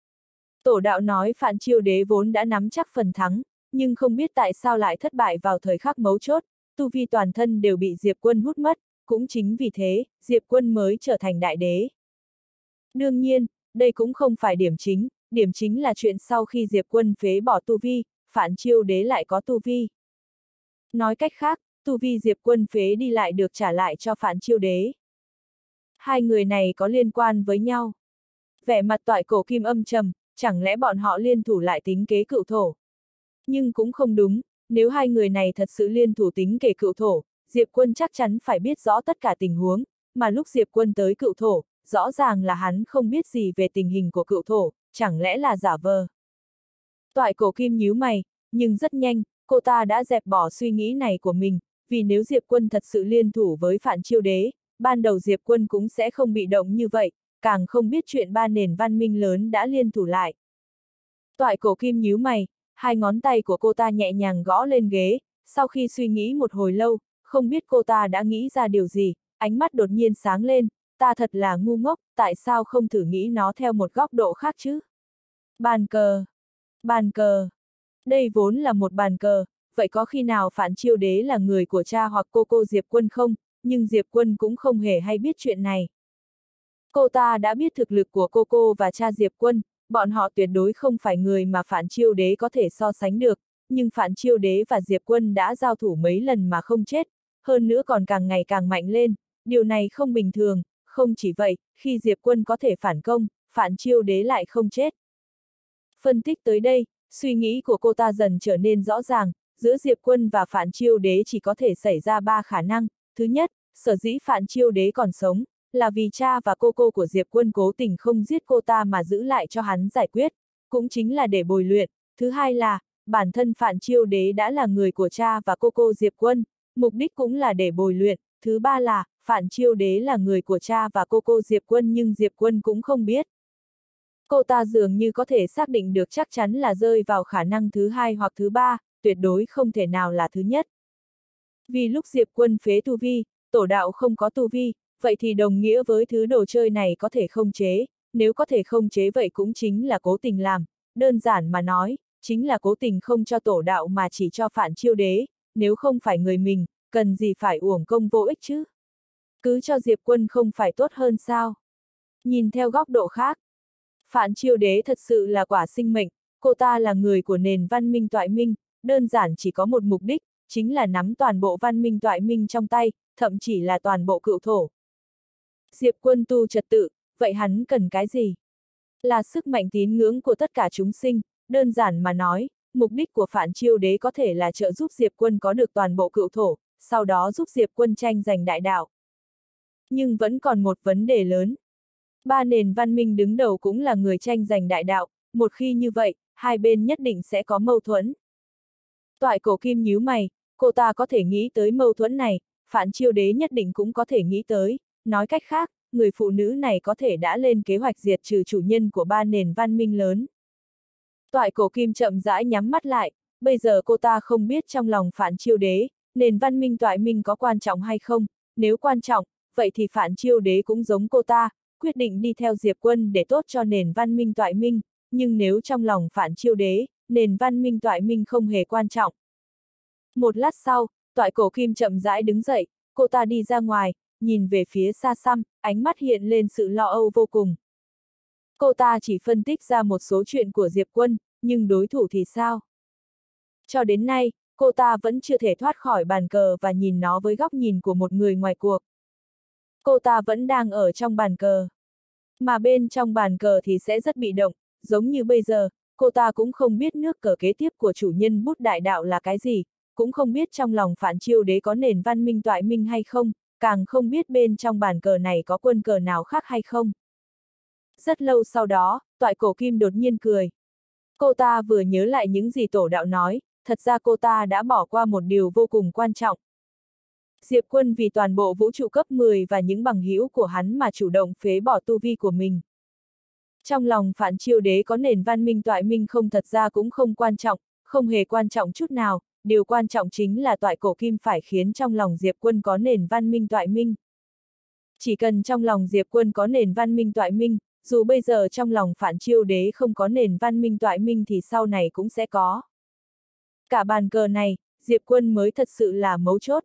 Tổ đạo nói Phản Chiêu Đế vốn đã nắm chắc phần thắng, nhưng không biết tại sao lại thất bại vào thời khắc mấu chốt, tu vi toàn thân đều bị Diệp Quân hút mất, cũng chính vì thế, Diệp Quân mới trở thành đại đế. Đương nhiên, đây cũng không phải điểm chính, điểm chính là chuyện sau khi Diệp Quân phế bỏ tu vi, Phản Chiêu Đế lại có tu vi. Nói cách khác, tu vi Diệp Quân phế đi lại được trả lại cho Phản Chiêu Đế. Hai người này có liên quan với nhau. Vẻ mặt Toại Cổ Kim âm trầm, chẳng lẽ bọn họ liên thủ lại tính kế cựu thổ? Nhưng cũng không đúng, nếu hai người này thật sự liên thủ tính kế cựu thổ, Diệp Quân chắc chắn phải biết rõ tất cả tình huống, mà lúc Diệp Quân tới cựu thổ, rõ ràng là hắn không biết gì về tình hình của cựu thổ, chẳng lẽ là giả vờ. Toại Cổ Kim nhíu mày, nhưng rất nhanh, cô ta đã dẹp bỏ suy nghĩ này của mình, vì nếu Diệp Quân thật sự liên thủ với Phản Chiêu Đế, ban đầu Diệp Quân cũng sẽ không bị động như vậy, càng không biết chuyện ba nền văn minh lớn đã liên thủ lại. Toại Cổ Kim nhíu mày, hai ngón tay của cô ta nhẹ nhàng gõ lên ghế, sau khi suy nghĩ một hồi lâu, không biết cô ta đã nghĩ ra điều gì, ánh mắt đột nhiên sáng lên, ta thật là ngu ngốc, tại sao không thử nghĩ nó theo một góc độ khác chứ? Bàn cờ. Bàn cờ. Đây vốn là một bàn cờ, vậy có khi nào Phản Chiêu Đế là người của cha hoặc cô cô Diệp Quân không? Nhưng Diệp Quân cũng không hề hay biết chuyện này. Cô ta đã biết thực lực của cô cô và cha Diệp Quân, bọn họ tuyệt đối không phải người mà Phản Chiêu Đế có thể so sánh được, nhưng Phản Chiêu Đế và Diệp Quân đã giao thủ mấy lần mà không chết, hơn nữa còn càng ngày càng mạnh lên, điều này không bình thường, không chỉ vậy, khi Diệp Quân có thể phản công, Phản Chiêu Đế lại không chết. Phân tích tới đây, suy nghĩ của cô ta dần trở nên rõ ràng, giữa Diệp Quân và Phản Chiêu Đế chỉ có thể xảy ra ba khả năng. Thứ nhất, sở dĩ Phản Chiêu Đế còn sống, là vì cha và cô cô của Diệp Quân cố tình không giết cô ta mà giữ lại cho hắn giải quyết, cũng chính là để bồi luyện. Thứ hai là, bản thân Phản Chiêu Đế đã là người của cha và cô cô Diệp Quân, mục đích cũng là để bồi luyện. Thứ ba là, Phản Chiêu Đế là người của cha và cô cô Diệp Quân nhưng Diệp Quân cũng không biết. Cô ta dường như có thể xác định được chắc chắn là rơi vào khả năng thứ hai hoặc thứ ba, tuyệt đối không thể nào là thứ nhất. Vì lúc Diệp Quân phế tu vi, tổ đạo không có tu vi, vậy thì đồng nghĩa với thứ đồ chơi này có thể không chế, nếu có thể không chế vậy cũng chính là cố tình làm, đơn giản mà nói, chính là cố tình không cho tổ đạo mà chỉ cho Phản Chiêu Đế, nếu không phải người mình, cần gì phải uổng công vô ích chứ? Cứ cho Diệp Quân không phải tốt hơn sao? Nhìn theo góc độ khác, Phản Chiêu Đế thật sự là quả sinh mệnh, cô ta là người của nền văn minh toại minh, đơn giản chỉ có một mục đích, chính là nắm toàn bộ văn minh toại minh trong tay, thậm chỉ là toàn bộ cựu thổ. Diệp Quân tu trật tự, vậy hắn cần cái gì? Là sức mạnh tín ngưỡng của tất cả chúng sinh, đơn giản mà nói, mục đích của Phản Chiêu Đế có thể là trợ giúp Diệp Quân có được toàn bộ cựu thổ, sau đó giúp Diệp Quân tranh giành đại đạo. Nhưng vẫn còn một vấn đề lớn. Ba nền văn minh đứng đầu cũng là người tranh giành đại đạo, một khi như vậy, hai bên nhất định sẽ có mâu thuẫn. Toại Cổ Kim nhíu mày, cô ta có thể nghĩ tới mâu thuẫn này, Phản Chiêu Đế nhất định cũng có thể nghĩ tới, nói cách khác, người phụ nữ này có thể đã lên kế hoạch diệt trừ chủ nhân của ba nền văn minh lớn. Toại Cổ Kim chậm rãi nhắm mắt lại, bây giờ cô ta không biết trong lòng Phản Chiêu Đế, nền văn minh toại minh có quan trọng hay không, nếu quan trọng, vậy thì Phản Chiêu Đế cũng giống cô ta, quyết định đi theo Diệp Quân để tốt cho nền văn minh toại minh, nhưng nếu trong lòng Phản Chiêu Đế, nền văn minh toại minh không hề quan trọng. Một lát sau, Toại Cổ Kim chậm rãi đứng dậy, cô ta đi ra ngoài, nhìn về phía xa xăm, ánh mắt hiện lên sự lo âu vô cùng. Cô ta chỉ phân tích ra một số chuyện của Diệp Quân, nhưng đối thủ thì sao? Cho đến nay, cô ta vẫn chưa thể thoát khỏi bàn cờ và nhìn nó với góc nhìn của một người ngoài cuộc. Cô ta vẫn đang ở trong bàn cờ. Mà bên trong bàn cờ thì sẽ rất bị động, giống như bây giờ, cô ta cũng không biết nước cờ kế tiếp của chủ nhân bút đại đạo là cái gì, cũng không biết trong lòng Phản Chiêu Đế có nền văn minh toại minh hay không, càng không biết bên trong bàn cờ này có quân cờ nào khác hay không. Rất lâu sau đó, Toại Cổ Kim đột nhiên cười. Cô ta vừa nhớ lại những gì tổ đạo nói, thật ra cô ta đã bỏ qua một điều vô cùng quan trọng. Diệp Quân vì toàn bộ vũ trụ cấp mười và những bằng hữu của hắn mà chủ động phế bỏ tu vi của mình. Trong lòng Phản Chiêu Đế có nền văn minh toại minh không thật ra cũng không quan trọng, không hề quan trọng chút nào, điều quan trọng chính là Toại Cổ Kim phải khiến trong lòng Diệp Quân có nền văn minh toại minh. Chỉ cần trong lòng Diệp Quân có nền văn minh toại minh, dù bây giờ trong lòng Phản Chiêu Đế không có nền văn minh toại minh thì sau này cũng sẽ có. Cả bàn cờ này, Diệp Quân mới thật sự là mấu chốt.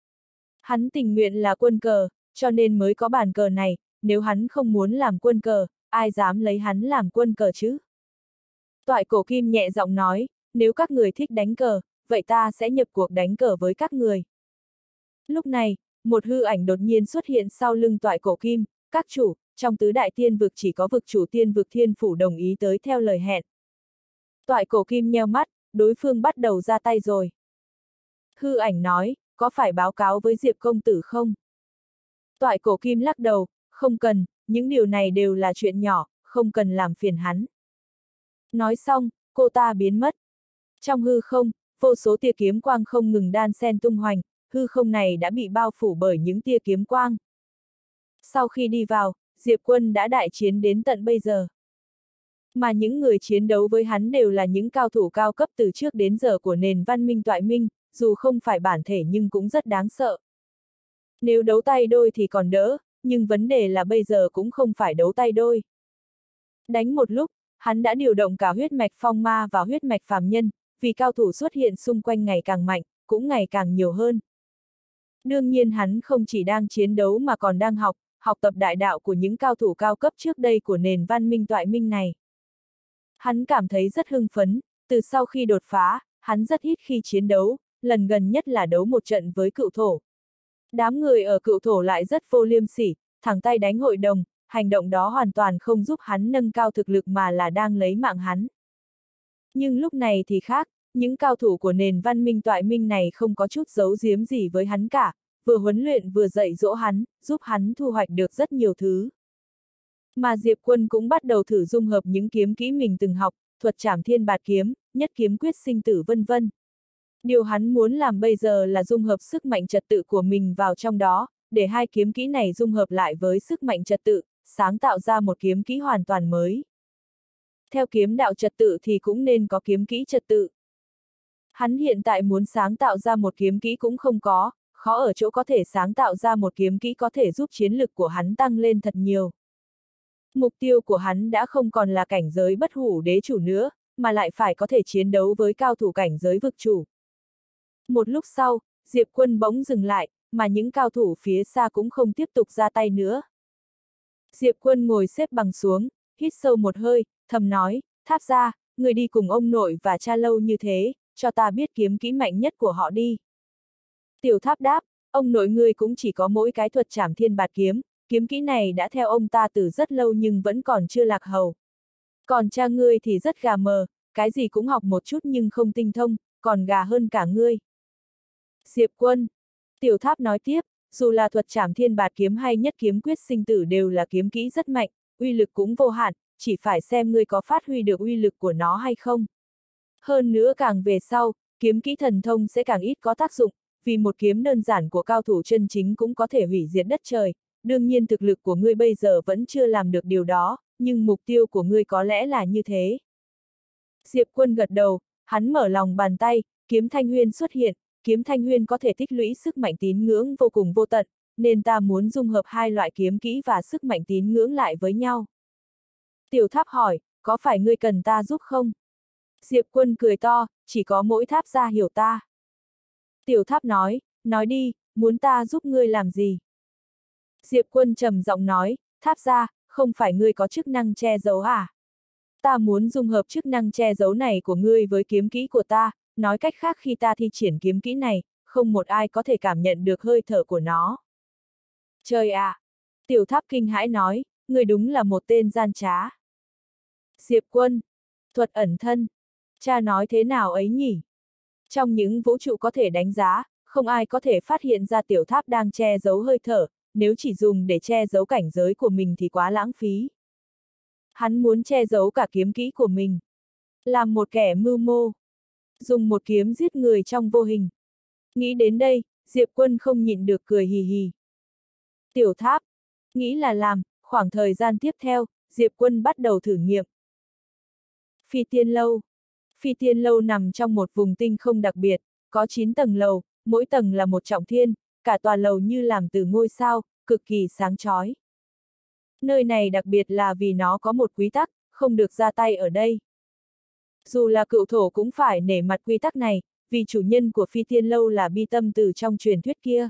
Hắn tình nguyện là quân cờ, cho nên mới có bàn cờ này, nếu hắn không muốn làm quân cờ, ai dám lấy hắn làm quân cờ chứ? Toại Cổ Kim nhẹ giọng nói, nếu các người thích đánh cờ, vậy ta sẽ nhập cuộc đánh cờ với các người. Lúc này, một hư ảnh đột nhiên xuất hiện sau lưng Toại Cổ Kim, các chủ, trong tứ đại tiên vực chỉ có vực chủ tiên vực Thiên Phủ đồng ý tới theo lời hẹn. Toại Cổ Kim nheo mắt, đối phương bắt đầu ra tay rồi. Hư ảnh nói, có phải báo cáo với Diệp công tử không? Toại Cổ Kim lắc đầu, không cần, những điều này đều là chuyện nhỏ, không cần làm phiền hắn. Nói xong, cô ta biến mất. Trong hư không, vô số tia kiếm quang không ngừng đan xen tung hoành, hư không này đã bị bao phủ bởi những tia kiếm quang. Sau khi đi vào, Diệp Quân đã đại chiến đến tận bây giờ. Mà những người chiến đấu với hắn đều là những cao thủ cao cấp từ trước đến giờ của nền văn minh toại minh, dù không phải bản thể nhưng cũng rất đáng sợ. Nếu đấu tay đôi thì còn đỡ, nhưng vấn đề là bây giờ cũng không phải đấu tay đôi. Đánh một lúc, hắn đã điều động cả huyết mạch phong ma và huyết mạch phàm nhân, vì cao thủ xuất hiện xung quanh ngày càng mạnh, cũng ngày càng nhiều hơn. Đương nhiên hắn không chỉ đang chiến đấu mà còn đang học, học tập đại đạo của những cao thủ cao cấp trước đây của nền văn minh toại minh này. Hắn cảm thấy rất hưng phấn, từ sau khi đột phá, hắn rất ít khi chiến đấu, lần gần nhất là đấu một trận với cựu thổ. Đám người ở cựu thổ lại rất vô liêm sỉ, thẳng tay đánh hội đồng, hành động đó hoàn toàn không giúp hắn nâng cao thực lực mà là đang lấy mạng hắn. Nhưng lúc này thì khác, những cao thủ của nền văn minh toại minh này không có chút giấu giếm gì với hắn cả, vừa huấn luyện vừa dạy dỗ hắn, giúp hắn thu hoạch được rất nhiều thứ. Mà Diệp Quân cũng bắt đầu thử dung hợp những kiếm kỹ mình từng học, thuật trảm thiên bạt kiếm, nhất kiếm quyết sinh tử vân vân. Điều hắn muốn làm bây giờ là dung hợp sức mạnh trật tự của mình vào trong đó, để hai kiếm kỹ này dung hợp lại với sức mạnh trật tự, sáng tạo ra một kiếm kỹ hoàn toàn mới. Theo kiếm đạo trật tự thì cũng nên có kiếm kỹ trật tự. Hắn hiện tại muốn sáng tạo ra một kiếm kỹ cũng không có, khó ở chỗ có thể sáng tạo ra một kiếm kỹ có thể giúp chiến lực của hắn tăng lên thật nhiều. Mục tiêu của hắn đã không còn là cảnh giới bất hủ đế chủ nữa, mà lại phải có thể chiến đấu với cao thủ cảnh giới vực chủ. Một lúc sau, Diệp Quân bỗng dừng lại, mà những cao thủ phía xa cũng không tiếp tục ra tay nữa. Diệp Quân ngồi xếp bằng xuống, hít sâu một hơi, thầm nói, Tháp gia, người đi cùng ông nội và cha lâu như thế, cho ta biết kiếm kỹ mạnh nhất của họ đi. Tiểu Tháp đáp, ông nội ngươi cũng chỉ có mỗi cái thuật trảm thiên bạt kiếm, kiếm kỹ này đã theo ông ta từ rất lâu nhưng vẫn còn chưa lạc hầu. Còn cha ngươi thì rất gà mờ, cái gì cũng học một chút nhưng không tinh thông, còn gà hơn cả ngươi. Diệp Quân. Tiểu Tháp nói tiếp, dù là thuật trảm thiên bạt kiếm hay nhất kiếm quyết sinh tử đều là kiếm kỹ rất mạnh, uy lực cũng vô hạn, chỉ phải xem ngươi có phát huy được uy lực của nó hay không. Hơn nữa càng về sau, kiếm kỹ thần thông sẽ càng ít có tác dụng, vì một kiếm đơn giản của cao thủ chân chính cũng có thể hủy diệt đất trời, đương nhiên thực lực của ngươi bây giờ vẫn chưa làm được điều đó, nhưng mục tiêu của ngươi có lẽ là như thế. Diệp Quân gật đầu, hắn mở lòng bàn tay, kiếm thanh huyên xuất hiện, kiếm thanh huyên có thể tích lũy sức mạnh tín ngưỡng vô cùng vô tận, nên ta muốn dung hợp hai loại kiếm kỹ và sức mạnh tín ngưỡng lại với nhau. Tiểu Tháp hỏi, có phải ngươi cần ta giúp không? Diệp Quân cười to, chỉ có mỗi Tháp gia hiểu ta. Tiểu Tháp nói, nói đi, muốn ta giúp ngươi làm gì? Diệp Quân trầm giọng nói, Tháp gia, không phải ngươi có chức năng che giấu à? Ta muốn dung hợp chức năng che giấu này của ngươi với kiếm kỹ của ta, nói cách khác khi ta thi triển kiếm kỹ này, không một ai có thể cảm nhận được hơi thở của nó. Trời ạ! À! Tiểu Tháp kinh hãi nói, ngươi đúng là một tên gian trá. Diệp Quân, thuật ẩn thân, cha nói thế nào ấy nhỉ? Trong những vũ trụ có thể đánh giá, không ai có thể phát hiện ra Tiểu Tháp đang che giấu hơi thở, nếu chỉ dùng để che giấu cảnh giới của mình thì quá lãng phí. Hắn muốn che giấu cả kiếm kỹ của mình. Làm một kẻ mưu mô. Dùng một kiếm giết người trong vô hình. Nghĩ đến đây, Diệp Quân không nhịn được cười hì hì. Tiểu Tháp. Nghĩ là làm, khoảng thời gian tiếp theo, Diệp Quân bắt đầu thử nghiệm. Phi Tiên Lâu. Phi Tiên Lâu nằm trong một vùng tinh không đặc biệt, có chín tầng lầu, mỗi tầng là một trọng thiên, cả tòa lầu như làm từ ngôi sao, cực kỳ sáng chói. Nơi này đặc biệt là vì nó có một quy tắc, không được ra tay ở đây. Dù là cựu thổ cũng phải nể mặt quy tắc này, vì chủ nhân của Phi Tiên Lâu là Bi Tâm Từ trong truyền thuyết kia.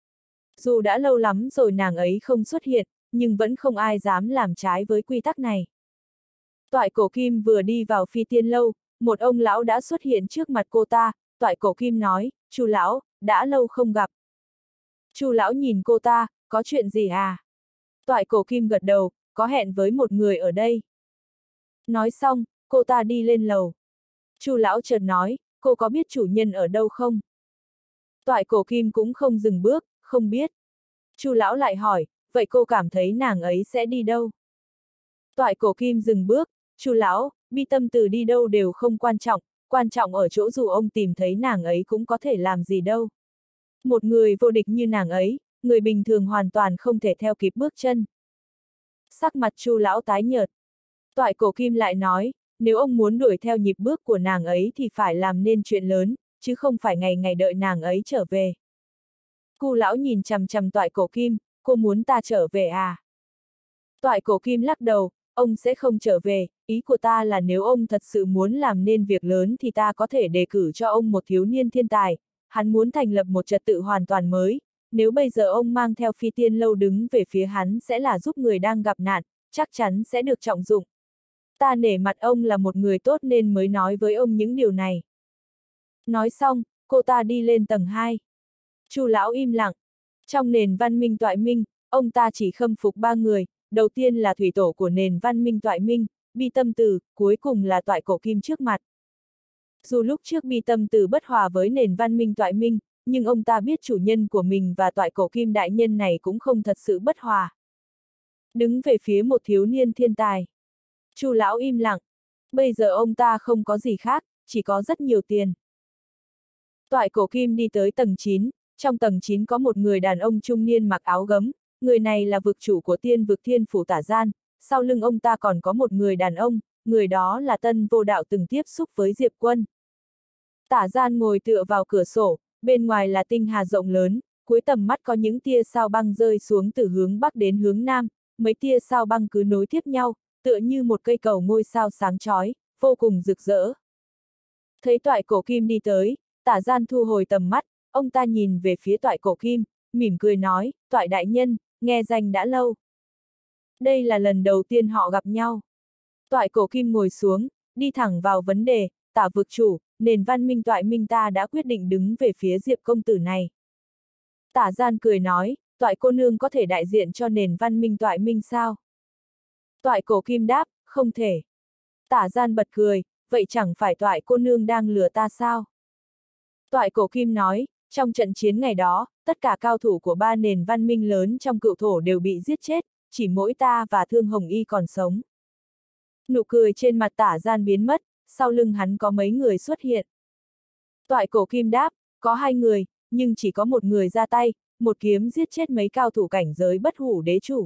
Dù đã lâu lắm rồi nàng ấy không xuất hiện, nhưng vẫn không ai dám làm trái với quy tắc này. Toại Cổ Kim vừa đi vào Phi Tiên Lâu, một ông lão đã xuất hiện trước mặt cô ta. Toại Cổ Kim nói, Chu lão, đã lâu không gặp. Chu lão nhìn cô ta, có chuyện gì à? Toại Cổ Kim gật đầu, có hẹn với một người ở đây. Nói xong, cô ta đi lên lầu. Chu lão chợt nói, cô có biết chủ nhân ở đâu không? Toại Cổ Kim cũng không dừng bước, không biết. Chu lão lại hỏi, vậy cô cảm thấy nàng ấy sẽ đi đâu? Toại Cổ Kim dừng bước, Chu lão, Bi Tâm Từ đi đâu đều không quan trọng, quan trọng ở chỗ dù ông tìm thấy nàng ấy cũng có thể làm gì đâu. Một người vô địch như nàng ấy, người bình thường hoàn toàn không thể theo kịp bước chân. Sắc mặt Chu lão tái nhợt. Toại Cổ Kim lại nói, nếu ông muốn đuổi theo nhịp bước của nàng ấy thì phải làm nên chuyện lớn, chứ không phải ngày ngày đợi nàng ấy trở về. Cu lão nhìn chằm chằm Toại Cổ Kim, cô muốn ta trở về à? Toại Cổ Kim lắc đầu, ông sẽ không trở về, ý của ta là nếu ông thật sự muốn làm nên việc lớn thì ta có thể đề cử cho ông một thiếu niên thiên tài, hắn muốn thành lập một trật tự hoàn toàn mới, nếu bây giờ ông mang theo Phi Tiên Lâu đứng về phía hắn sẽ là giúp người đang gặp nạn, chắc chắn sẽ được trọng dụng. Ta nể mặt ông là một người tốt nên mới nói với ông những điều này. Nói xong, cô ta đi lên tầng hai. Chu lão im lặng. Trong nền văn minh Toại Minh, ông ta chỉ khâm phục ba người, đầu tiên là thủy tổ của nền văn minh Toại Minh, Bi Tâm Từ, cuối cùng là Toại Cổ Kim trước mặt. Dù lúc trước Bi Tâm Từ bất hòa với nền văn minh Toại Minh, nhưng ông ta biết chủ nhân của mình và Toại Cổ Kim đại nhân này cũng không thật sự bất hòa. Đứng về phía một thiếu niên thiên tài. Chu lão im lặng. Bây giờ ông ta không có gì khác, chỉ có rất nhiều tiền. Toại Cổ Kim đi tới tầng chín, trong tầng chín có một người đàn ông trung niên mặc áo gấm, người này là vực chủ của tiên vực Thiên Phủ Tả Gian, sau lưng ông ta còn có một người đàn ông, người đó là Tân Vô Đạo từng tiếp xúc với Diệp Quân. Tả Gian ngồi tựa vào cửa sổ, bên ngoài là tinh hà rộng lớn, cuối tầm mắt có những tia sao băng rơi xuống từ hướng bắc đến hướng nam, mấy tia sao băng cứ nối tiếp nhau, tựa như một cây cầu ngôi sao sáng chói, vô cùng rực rỡ. Thấy Toại Cổ Kim đi tới, Tả Gian thu hồi tầm mắt, ông ta nhìn về phía Toại Cổ Kim, mỉm cười nói, Toại đại nhân, nghe danh đã lâu. Đây là lần đầu tiên họ gặp nhau. Toại Cổ Kim ngồi xuống, đi thẳng vào vấn đề, Tả vực chủ, nền văn minh Toại minh ta đã quyết định đứng về phía Diệp công tử này. Tả Gian cười nói, Toại cô nương có thể đại diện cho nền văn minh Toại minh sao? Toại Cổ Kim đáp, không thể. Tả Gian bật cười, vậy chẳng phải Toại cô nương đang lừa ta sao? Toại Cổ Kim nói, trong trận chiến ngày đó, tất cả cao thủ của ba nền văn minh lớn trong cựu thổ đều bị giết chết, chỉ mỗi ta và Thương Hồng Y còn sống. Nụ cười trên mặt Tả Gian biến mất, sau lưng hắn có mấy người xuất hiện. Toại Cổ Kim đáp, có hai người, nhưng chỉ có một người ra tay, một kiếm giết chết mấy cao thủ cảnh giới bất hủ đế chủ.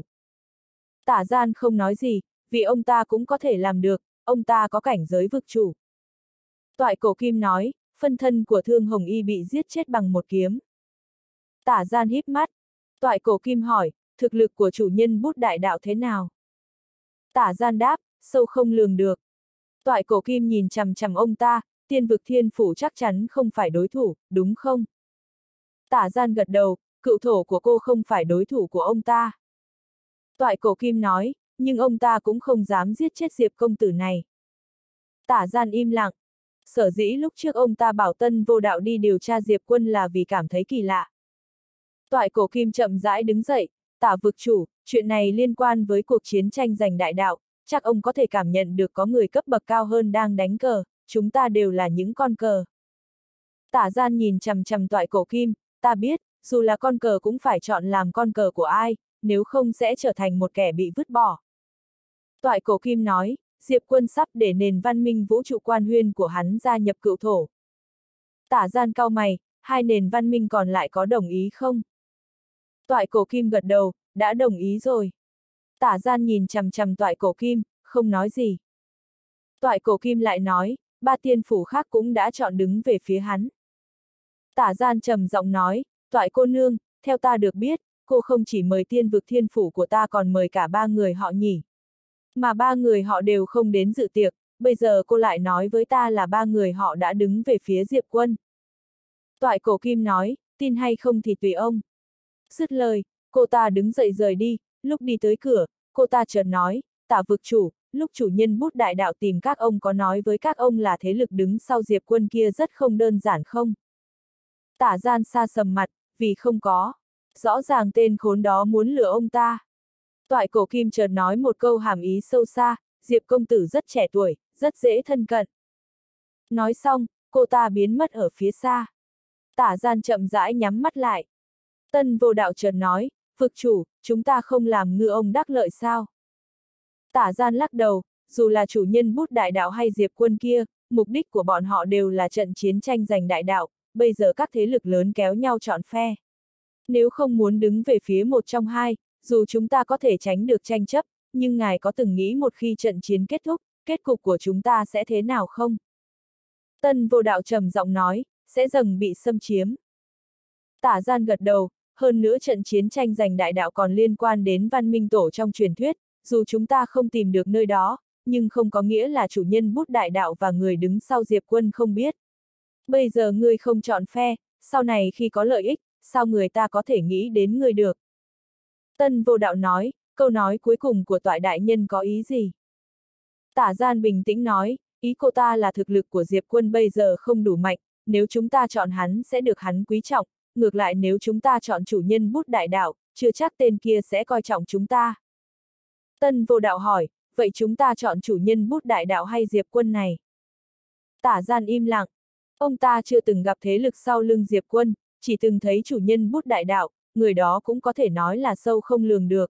Tả Gian không nói gì, vì ông ta cũng có thể làm được, ông ta có cảnh giới vực chủ. Toại Cổ Kim nói, phân thân của Thương Hồng Y bị giết chết bằng một kiếm. Tả Gian híp mắt. Toại Cổ Kim hỏi, thực lực của chủ nhân bút đại đạo thế nào? Tả Gian đáp, sâu không lường được. Toại Cổ Kim nhìn chằm chằm ông ta, tiên vực thiên phủ chắc chắn không phải đối thủ, đúng không? Tả Gian gật đầu, cựu thổ của cô không phải đối thủ của ông ta. Toại Cổ Kim nói, nhưng ông ta cũng không dám giết chết Diệp công tử này. Tả Gian im lặng. Sở dĩ lúc trước ông ta bảo Tân Vô Đạo đi điều tra Diệp Quân là vì cảm thấy kỳ lạ. Toại Cổ Kim chậm rãi đứng dậy, Tả vực chủ, chuyện này liên quan với cuộc chiến tranh giành đại đạo, chắc ông có thể cảm nhận được có người cấp bậc cao hơn đang đánh cờ, chúng ta đều là những con cờ. Tả Gian nhìn chằm chằm Toại Cổ Kim, ta biết, dù là con cờ cũng phải chọn làm con cờ của ai, nếu không sẽ trở thành một kẻ bị vứt bỏ. Toại Cổ Kim nói, Diệp Quân sắp để nền văn minh vũ trụ quan huyên của hắn gia nhập cựu thổ. Tả Gian cau mày, hai nền văn minh còn lại có đồng ý không? Toại Cổ Kim gật đầu, đã đồng ý rồi. Tả Gian nhìn chằm chằm Toại Cổ Kim, không nói gì. Toại Cổ Kim lại nói, ba tiên phủ khác cũng đã chọn đứng về phía hắn. Tả Gian trầm giọng nói, Toại cô nương, theo ta được biết, cô không chỉ mời tiên vực thiên phủ của ta còn mời cả ba người họ nhỉ. Mà ba người họ đều không đến dự tiệc, bây giờ cô lại nói với ta là ba người họ đã đứng về phía Diệp Quân. Toại Cổ Kim nói, tin hay không thì tùy ông. Dứt lời, cô ta đứng dậy rời đi, lúc đi tới cửa, cô ta chợt nói, Tả vực chủ, lúc chủ nhân bút đại đạo tìm các ông có nói với các ông là thế lực đứng sau Diệp Quân kia rất không đơn giản không? Tả Gian xa sầm mặt, vì không có. Rõ ràng tên khốn đó muốn lừa ông ta. Toại Cổ Kim chợt nói một câu hàm ý sâu xa, Diệp công tử rất trẻ tuổi, rất dễ thân cận. Nói xong, cô ta biến mất ở phía xa. Tả Gian chậm rãi nhắm mắt lại. Tân Vô Đạo chợt nói, vực chủ, chúng ta không làm ngư ông đắc lợi sao? Tả Gian lắc đầu, dù là chủ nhân bút đại đạo hay Diệp Quân kia, mục đích của bọn họ đều là trận chiến tranh giành đại đạo, bây giờ các thế lực lớn kéo nhau chọn phe. Nếu không muốn đứng về phía một trong hai, dù chúng ta có thể tránh được tranh chấp, nhưng ngài có từng nghĩ một khi trận chiến kết thúc, kết cục của chúng ta sẽ thế nào không? Tân Vô Đạo trầm giọng nói, sẽ dần bị xâm chiếm. Tả Gian gật đầu, hơn nữa trận chiến tranh giành đại đạo còn liên quan đến văn minh tổ trong truyền thuyết, dù chúng ta không tìm được nơi đó, nhưng không có nghĩa là chủ nhân bút đại đạo và người đứng sau Diệp Quân không biết. Bây giờ ngươi không chọn phe, sau này khi có lợi ích, sao người ta có thể nghĩ đến ngươi được? Tân Vô Đạo nói, câu nói cuối cùng của Toại đại nhân có ý gì? Tả Gian bình tĩnh nói, ý cô ta là thực lực của Diệp Quân bây giờ không đủ mạnh, nếu chúng ta chọn hắn sẽ được hắn quý trọng, ngược lại nếu chúng ta chọn chủ nhân bút đại đạo, chưa chắc tên kia sẽ coi trọng chúng ta. Tân Vô Đạo hỏi, vậy chúng ta chọn chủ nhân bút đại đạo hay Diệp Quân này? Tả Gian im lặng. Ông ta chưa từng gặp thế lực sau lưng Diệp Quân, chỉ từng thấy chủ nhân bút đại đạo, người đó cũng có thể nói là sâu không lường được.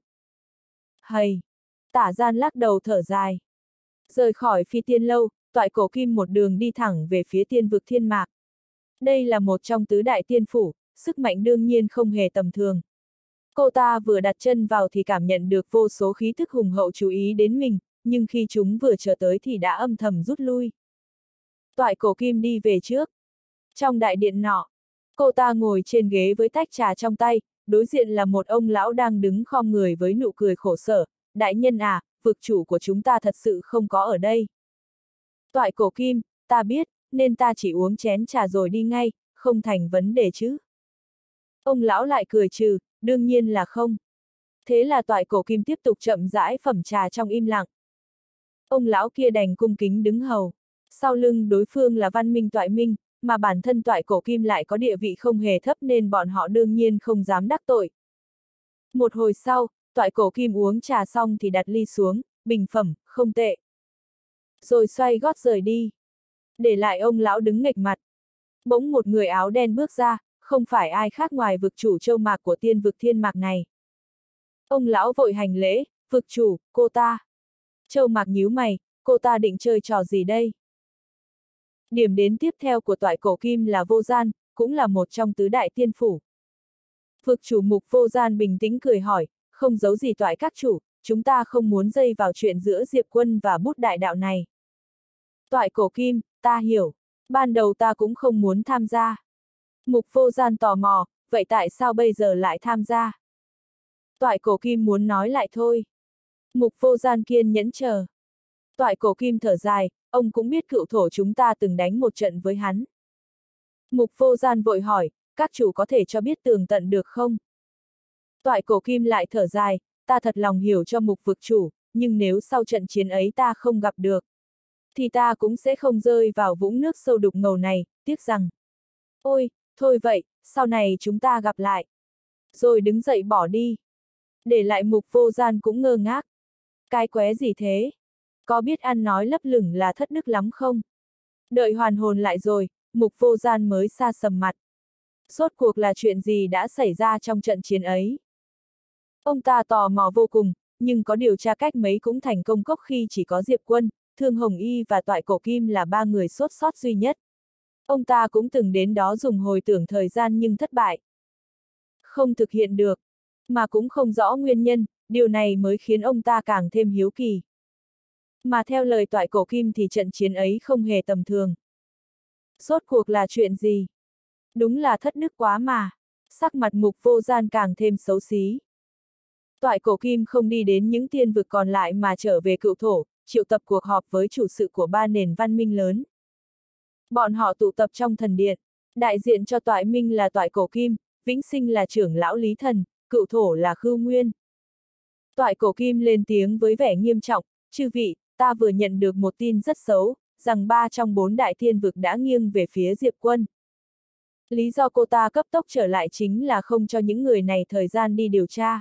Hầy! Tả Gian lắc đầu thở dài. Rời khỏi Phi Tiên Lâu, Toại Cổ Kim một đường đi thẳng về phía tiên vực thiên mạc. Đây là một trong tứ đại tiên phủ, sức mạnh đương nhiên không hề tầm thường. Cô ta vừa đặt chân vào thì cảm nhận được vô số khí thức hùng hậu chú ý đến mình, nhưng khi chúng vừa trở tới thì đã âm thầm rút lui. Toại Cổ Kim đi về trước. Trong đại điện nọ, cô ta ngồi trên ghế với tách trà trong tay, đối diện là một ông lão đang đứng khom người với nụ cười khổ sở. Đại nhân à, vực chủ của chúng ta thật sự không có ở đây. Toại Cổ Kim, ta biết, nên ta chỉ uống chén trà rồi đi ngay, không thành vấn đề chứ. Ông lão lại cười trừ, đương nhiên là không. Thế là Toại Cổ Kim tiếp tục chậm rãi phẩm trà trong im lặng. Ông lão kia đành cung kính đứng hầu. Sau lưng đối phương là Văn Minh Toại Minh, mà bản thân Toại Cổ Kim lại có địa vị không hề thấp nên bọn họ đương nhiên không dám đắc tội. Một hồi sau, Toại Cổ Kim uống trà xong thì đặt ly xuống, bình phẩm, không tệ. Rồi xoay gót rời đi. Để lại ông lão đứng nghệch mặt. Bỗng một người áo đen bước ra, không phải ai khác ngoài vực chủ Châu Mạc của tiên vực Thiên Mạc này. Ông lão vội hành lễ, vực chủ, cô ta. Châu Mạc nhíu mày, cô ta định chơi trò gì đây? Điểm đến tiếp theo của Toại Cổ Kim là Vô Gian, cũng là một trong tứ đại tiên phủ. Vực chủ Mục Vô Gian bình tĩnh cười hỏi, không giấu gì Toại các chủ, chúng ta không muốn dây vào chuyện giữa Diệp Quân và bút đại đạo này. Toại Cổ Kim, ta hiểu, ban đầu ta cũng không muốn tham gia. Mục Vô Gian tò mò, vậy tại sao bây giờ lại tham gia? Toại Cổ Kim muốn nói lại thôi. Mục Vô Gian kiên nhẫn chờ. Toại Cổ Kim thở dài, ông cũng biết cựu thổ chúng ta từng đánh một trận với hắn. Mục Vô Gian vội hỏi, các chủ có thể cho biết tường tận được không? Toại Cổ Kim lại thở dài, ta thật lòng hiểu cho Mục vực chủ, nhưng nếu sau trận chiến ấy ta không gặp được, thì ta cũng sẽ không rơi vào vũng nước sâu đục ngầu này, tiếc rằng. Ôi, thôi vậy, sau này chúng ta gặp lại. Rồi đứng dậy bỏ đi. Để lại Mục Vô Gian cũng ngơ ngác. Cái qué gì thế? Có biết ăn nói lấp lửng là thất đức lắm không? Đợi hoàn hồn lại rồi, Mục Vô Gian mới xa sầm mặt. Rốt cuộc là chuyện gì đã xảy ra trong trận chiến ấy? Ông ta tò mò vô cùng, nhưng có điều tra cách mấy cũng thành công cốc khi chỉ có Diệp Quân, Thương Hồng Y và Toại Cổ Kim là ba người sốt sót duy nhất. Ông ta cũng từng đến đó dùng hồi tưởng thời gian nhưng thất bại. Không thực hiện được, mà cũng không rõ nguyên nhân, điều này mới khiến ông ta càng thêm hiếu kỳ. Mà theo lời Toại Cổ Kim thì trận chiến ấy không hề tầm thường. Rốt cuộc là chuyện gì? Đúng là thất đức quá mà. Sắc mặt Mục Vô Gian càng thêm xấu xí. Toại Cổ Kim không đi đến những tiên vực còn lại mà trở về cựu thổ, triệu tập cuộc họp với chủ sự của ba nền văn minh lớn. Bọn họ tụ tập trong thần điện, đại diện cho Toại Minh là Toại Cổ Kim, Vĩnh Sinh là trưởng lão Lý Thần, cựu thổ là Khưu Nguyên. Toại Cổ Kim lên tiếng với vẻ nghiêm trọng, chư vị, ta vừa nhận được một tin rất xấu, rằng ba trong bốn đại thiên vực đã nghiêng về phía Diệp Quân. Lý do cô ta cấp tốc trở lại chính là không cho những người này thời gian đi điều tra.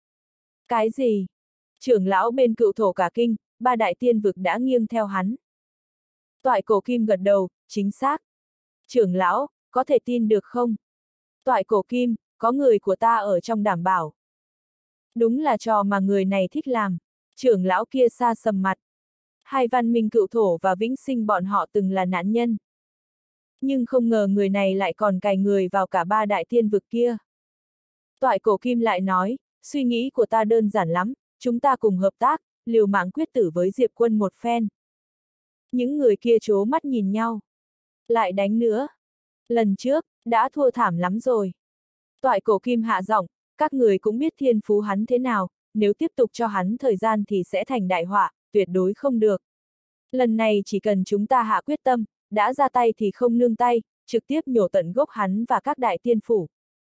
Cái gì? Trưởng lão bên cựu thổ cả kinh, ba đại tiên vực đã nghiêng theo hắn. Toại Cổ Kim gật đầu, chính xác. Trưởng lão, có thể tin được không? Toại Cổ Kim, có người của ta ở trong đảm bảo. Đúng là trò mà người này thích làm. Trưởng lão kia xa sầm mặt. Hai văn minh cựu thổ và Vĩnh Sinh bọn họ từng là nạn nhân. Nhưng không ngờ người này lại còn cài người vào cả ba đại thiên vực kia. Toại Cổ Kim lại nói, suy nghĩ của ta đơn giản lắm, chúng ta cùng hợp tác, liều mạng quyết tử với Diệp Quân một phen. Những người kia trố mắt nhìn nhau. Lại đánh nữa. Lần trước, đã thua thảm lắm rồi. Toại Cổ Kim hạ giọng, các người cũng biết thiên phú hắn thế nào, nếu tiếp tục cho hắn thời gian thì sẽ thành đại họa, tuyệt đối không được. Lần này chỉ cần chúng ta hạ quyết tâm, đã ra tay thì không nương tay, trực tiếp nhổ tận gốc hắn và các đại tiên phủ.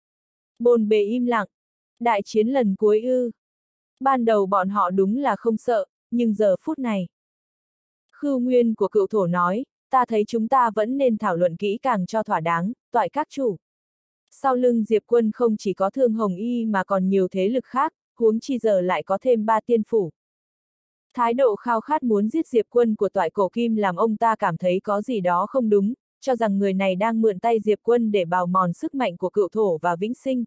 Bồn bề im lặng. Đại chiến lần cuối ư. Ban đầu bọn họ đúng là không sợ, nhưng giờ phút này. Khưu Nguyên của cựu thổ nói, ta thấy chúng ta vẫn nên thảo luận kỹ càng cho thỏa đáng, Toại các chủ. Sau lưng Diệp Quân không chỉ có Thương Hồng Y mà còn nhiều thế lực khác, huống chi giờ lại có thêm ba tiên phủ. Thái độ khao khát muốn giết Diệp Quân của Toại Cổ Kim làm ông ta cảm thấy có gì đó không đúng, cho rằng người này đang mượn tay Diệp Quân để bào mòn sức mạnh của cựu thổ và Vĩnh Sinh.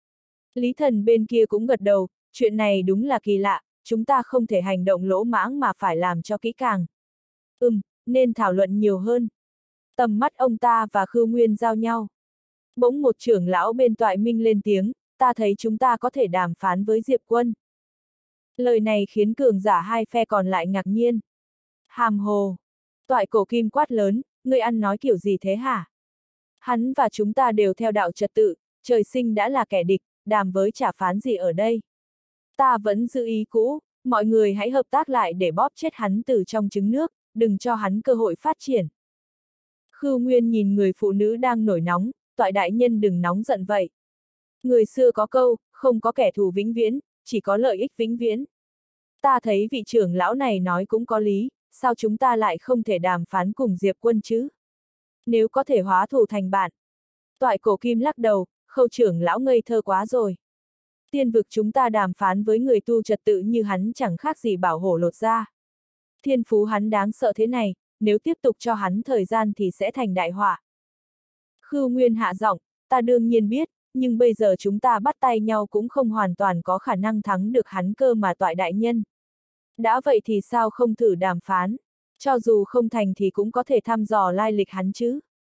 Lý Thần bên kia cũng gật đầu, chuyện này đúng là kỳ lạ, chúng ta không thể hành động lỗ mãng mà phải làm cho kỹ càng. Ừm, nên thảo luận nhiều hơn. Tầm mắt ông ta và Khưu Nguyên giao nhau. Bỗng một trưởng lão bên Toại Minh lên tiếng, ta thấy chúng ta có thể đàm phán với Diệp Quân. Lời này khiến cường giả hai phe còn lại ngạc nhiên. Hàm hồ. Toại Cổ Kim quát lớn, ngươi ăn nói kiểu gì thế hả? Hắn và chúng ta đều theo đạo trật tự, trời sinh đã là kẻ địch, đàm với trả phán gì ở đây. Ta vẫn giữ ý cũ, mọi người hãy hợp tác lại để bóp chết hắn từ trong trứng nước, đừng cho hắn cơ hội phát triển. Khưu Nguyên nhìn người phụ nữ đang nổi nóng, toại đại nhân đừng nóng giận vậy. Người xưa có câu, không có kẻ thù vĩnh viễn, chỉ có lợi ích vĩnh viễn. Ta thấy vị trưởng lão này nói cũng có lý, sao chúng ta lại không thể đàm phán cùng Diệp Quân chứ? Nếu có thể hóa thù thành bạn. Toại Cổ Kim lắc đầu, Khâu trưởng lão ngây thơ quá rồi. Tiên vực chúng ta đàm phán với người tu trật tự như hắn chẳng khác gì bảo hổ lột da. Thiên phú hắn đáng sợ thế này, nếu tiếp tục cho hắn thời gian thì sẽ thành đại họa. Khưu Nguyên hạ giọng, ta đương nhiên biết, nhưng bây giờ chúng ta bắt tay nhau cũng không hoàn toàn có khả năng thắng được hắn cơ mà toại đại nhân. Đã vậy thì sao không thử đàm phán, cho dù không thành thì cũng có thể thăm dò lai lịch hắn chứ.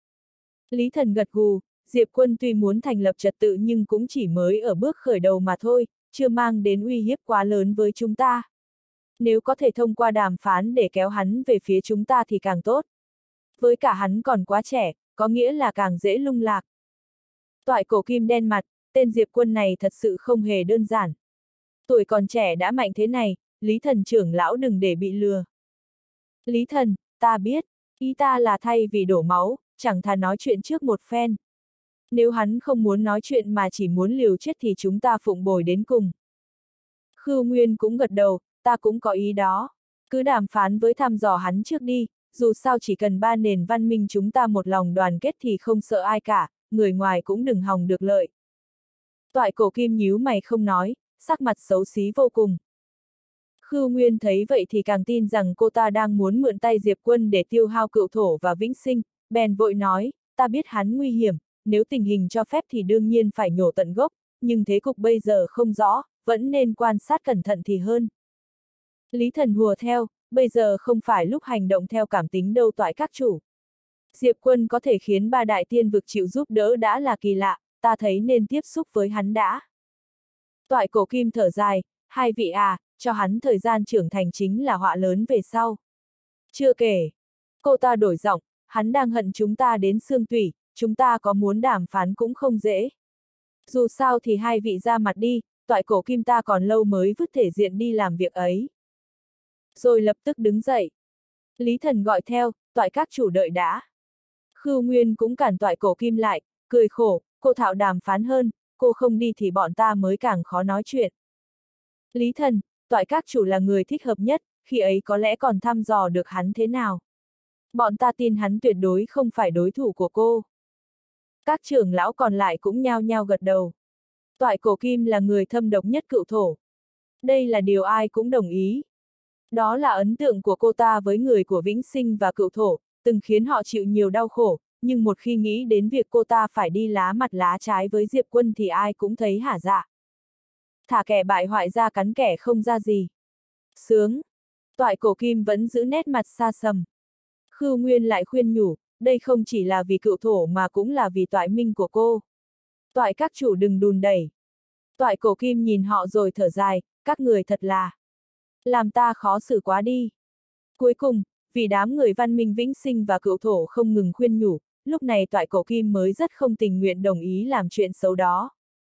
Lý Thần gật gù, Diệp Quân tuy muốn thành lập trật tự nhưng cũng chỉ mới ở bước khởi đầu mà thôi, chưa mang đến uy hiếp quá lớn với chúng ta. Nếu có thể thông qua đàm phán để kéo hắn về phía chúng ta thì càng tốt. Với cả hắn còn quá trẻ, có nghĩa là càng dễ lung lạc. Toại Cổ Kim đen mặt, tên Diệp Quân này thật sự không hề đơn giản. Tuổi còn trẻ đã mạnh thế này, Lý Thần trưởng lão đừng để bị lừa. Lý Thần, ta biết, ý ta là thay vì đổ máu, chẳng thà nói chuyện trước một phen. Nếu hắn không muốn nói chuyện mà chỉ muốn liều chết thì chúng ta phụng bồi đến cùng. Khưu Nguyên cũng gật đầu, ta cũng có ý đó. Cứ đàm phán với thăm dò hắn trước đi, dù sao chỉ cần ba nền văn minh chúng ta một lòng đoàn kết thì không sợ ai cả, người ngoài cũng đừng hòng được lợi. Toại Cổ Kim nhíu mày không nói, sắc mặt xấu xí vô cùng. Khưu Nguyên thấy vậy thì càng tin rằng cô ta đang muốn mượn tay Diệp Quân để tiêu hao cựu thổ và vĩnh sinh, bèn vội nói, ta biết hắn nguy hiểm, nếu tình hình cho phép thì đương nhiên phải nhổ tận gốc, nhưng thế cục bây giờ không rõ, vẫn nên quan sát cẩn thận thì hơn. Lý Thần hùa theo, bây giờ không phải lúc hành động theo cảm tính đâu toại các chủ. Diệp Quân có thể khiến ba đại tiên vực chịu giúp đỡ đã là kỳ lạ, ta thấy nên tiếp xúc với hắn đã. Toại Cổ Kim thở dài, hai vị à, cho hắn thời gian trưởng thành chính là họa lớn về sau. Chưa kể, cô ta đổi giọng, hắn đang hận chúng ta đến xương tủy, chúng ta có muốn đàm phán cũng không dễ. Dù sao thì hai vị ra mặt đi, Toại Cổ Kim ta còn lâu mới vứt thể diện đi làm việc ấy. Rồi lập tức đứng dậy. Lý Thần gọi theo, toại các chủ đợi đã. Khưu Nguyên cũng cản Toại Cổ Kim lại, cười khổ, cô thạo đàm phán hơn, cô không đi thì bọn ta mới càng khó nói chuyện. Lý Thần, toại các chủ là người thích hợp nhất, khi ấy có lẽ còn thăm dò được hắn thế nào. Bọn ta tin hắn tuyệt đối không phải đối thủ của cô. Các trưởng lão còn lại cũng nhao nhao gật đầu. Toại Cổ Kim là người thâm độc nhất cựu thổ. Đây là điều ai cũng đồng ý. Đó là ấn tượng của cô ta với người của Vĩnh Sinh và cựu thổ, từng khiến họ chịu nhiều đau khổ, nhưng một khi nghĩ đến việc cô ta phải đi lá mặt lá trái với Diệp Quân thì ai cũng thấy hả dạ. Thả kẻ bại hoại ra cắn kẻ không ra gì. Sướng. Toại Cổ Kim vẫn giữ nét mặt xa sầm. Khưu Nguyên lại khuyên nhủ, đây không chỉ là vì cựu thổ mà cũng là vì toại minh của cô. Toại các chủ đừng đùn đẩy. Toại Cổ Kim nhìn họ rồi thở dài, các người thật là làm ta khó xử quá đi. Cuối cùng, vì đám người văn minh Vĩnh Sinh và cựu thổ không ngừng khuyên nhủ, lúc này Toại Cổ Kim mới rất không tình nguyện đồng ý làm chuyện xấu đó.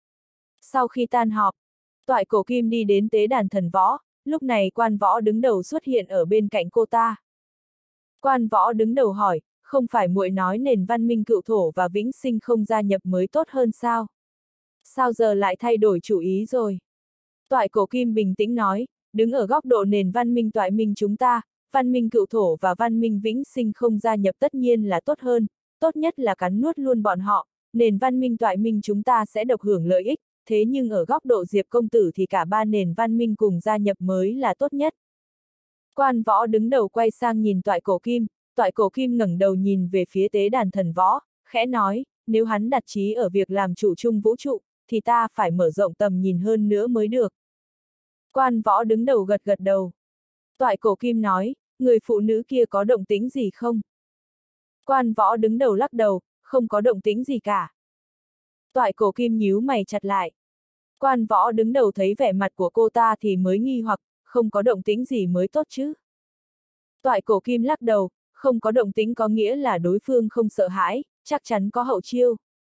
Sau khi tan họp, Toại Cổ Kim đi đến tế đàn thần võ, lúc này Quan Võ đứng đầu xuất hiện ở bên cạnh cô ta. Quan Võ đứng đầu hỏi, không phải muội nói nền văn minh cựu thổ và Vĩnh Sinh không gia nhập mới tốt hơn sao? Sao giờ lại thay đổi chủ ý rồi? Toại Cổ Kim bình tĩnh nói, đứng ở góc độ nền văn minh toại minh chúng ta, văn minh cựu thổ và văn minh Vĩnh Sinh không gia nhập tất nhiên là tốt hơn, tốt nhất là cắn nuốt luôn bọn họ, nền văn minh toại minh chúng ta sẽ độc hưởng lợi ích, thế nhưng ở góc độ Diệp công tử thì cả ba nền văn minh cùng gia nhập mới là tốt nhất. Quan Võ đứng đầu quay sang nhìn Toại Cổ Kim, Toại Cổ Kim ngẩng đầu nhìn về phía tế đàn thần võ, khẽ nói, nếu hắn đặt chí ở việc làm chủ chung vũ trụ, thì ta phải mở rộng tầm nhìn hơn nữa mới được. Quan Võ đứng đầu gật gật đầu. Toại Cổ Kim nói, người phụ nữ kia có động tĩnh gì không? Quan Võ đứng đầu lắc đầu, không có động tĩnh gì cả. Toại Cổ Kim nhíu mày chặt lại. Quan Võ đứng đầu thấy vẻ mặt của cô ta thì mới nghi hoặc, không có động tĩnh gì mới tốt chứ. Toại Cổ Kim lắc đầu, không có động tĩnh có nghĩa là đối phương không sợ hãi, chắc chắn có hậu chiêu.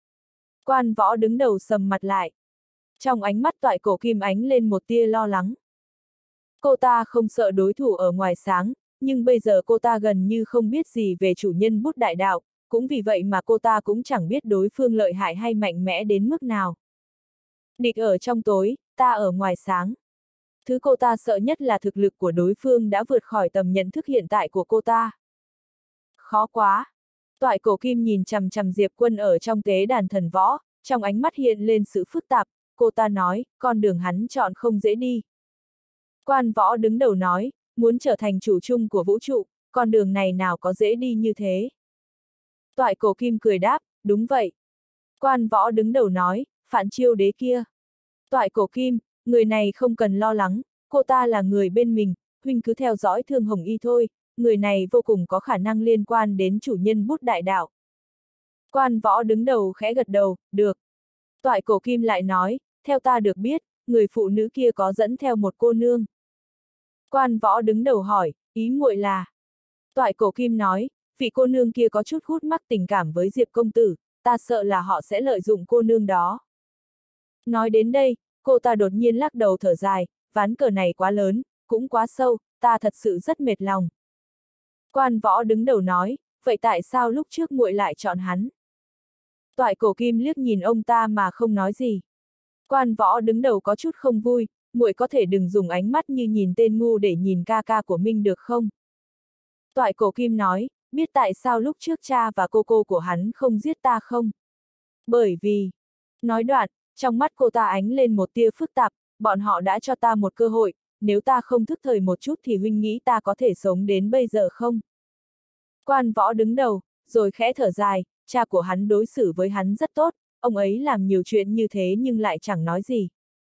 Quan Võ đứng đầu sầm mặt lại. Trong ánh mắt Toại Cổ Kim ánh lên một tia lo lắng. Cô ta không sợ đối thủ ở ngoài sáng, nhưng bây giờ cô ta gần như không biết gì về chủ nhân bút đại đạo, cũng vì vậy mà cô ta cũng chẳng biết đối phương lợi hại hay mạnh mẽ đến mức nào. Địch ở trong tối, ta ở ngoài sáng. Thứ cô ta sợ nhất là thực lực của đối phương đã vượt khỏi tầm nhận thức hiện tại của cô ta. Khó quá. Toại Cổ Kim nhìn chằm chằm Diệp Quân ở trong tế đàn thần võ, trong ánh mắt hiện lên sự phức tạp, cô ta nói, con đường hắn chọn không dễ đi. Quan Võ đứng đầu nói, muốn trở thành chủ chung của vũ trụ, con đường này nào có dễ đi như thế. Toại Cổ Kim cười đáp, đúng vậy. Quan Võ đứng đầu nói, Phạn Chiêu Đế kia. Toại Cổ Kim, người này không cần lo lắng, cô ta là người bên mình, huynh cứ theo dõi Thương Hồng Y thôi, người này vô cùng có khả năng liên quan đến chủ nhân bút đại đạo. Quan Võ đứng đầu khẽ gật đầu, được. Toại Cổ Kim lại nói, theo ta được biết, người phụ nữ kia có dẫn theo một cô nương. Quan Võ đứng đầu hỏi, ý muội là. Toại Cổ Kim nói, vị cô nương kia có chút hút mắc tình cảm với Diệp công tử, ta sợ là họ sẽ lợi dụng cô nương đó. Nói đến đây, cô ta đột nhiên lắc đầu thở dài, ván cờ này quá lớn, cũng quá sâu, ta thật sự rất mệt lòng. Quan Võ đứng đầu nói, vậy tại sao lúc trước muội lại chọn hắn? Toại Cổ Kim liếc nhìn ông ta mà không nói gì. Quan Võ đứng đầu có chút không vui, muội có thể đừng dùng ánh mắt như nhìn tên ngu để nhìn ca ca của Minh được không? Toại Cổ Kim nói, biết tại sao lúc trước cha và cô cô của hắn không giết ta không? Bởi vì, nói đoạn, trong mắt cô ta ánh lên một tia phức tạp, bọn họ đã cho ta một cơ hội, nếu ta không thức thời một chút thì huynh nghĩ ta có thể sống đến bây giờ không? Quan Võ đứng đầu, rồi khẽ thở dài, cha của hắn đối xử với hắn rất tốt, ông ấy làm nhiều chuyện như thế nhưng lại chẳng nói gì.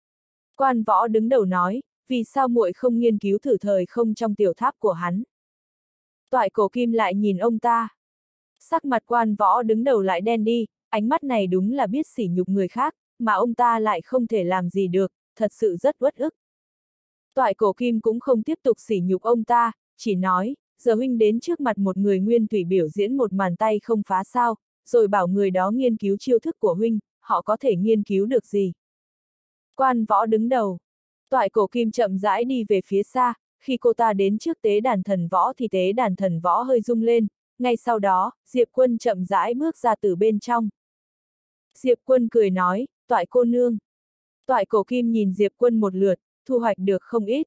Quan Võ đứng đầu nói, vì sao muội không nghiên cứu thử thời không trong tiểu tháp của hắn? Toại Cổ Kim lại nhìn ông ta. Sắc mặt Quan Võ đứng đầu lại đen đi, ánh mắt này đúng là biết sỉ nhục người khác, mà ông ta lại không thể làm gì được, thật sự rất uất ức. Toại Cổ Kim cũng không tiếp tục sỉ nhục ông ta, chỉ nói, giờ huynh đến trước mặt một người nguyên thủy biểu diễn một màn tay không phá sao, rồi bảo người đó nghiên cứu chiêu thức của huynh, họ có thể nghiên cứu được gì? Quan Võ đứng đầu. Toại Cổ Kim chậm rãi đi về phía xa, khi cô ta đến trước tế đàn thần võ thì tế đàn thần võ hơi rung lên, ngay sau đó, Diệp Quân chậm rãi bước ra từ bên trong. Diệp Quân cười nói, Toại cô nương. Toại Cổ Kim nhìn Diệp Quân một lượt, thu hoạch được không ít.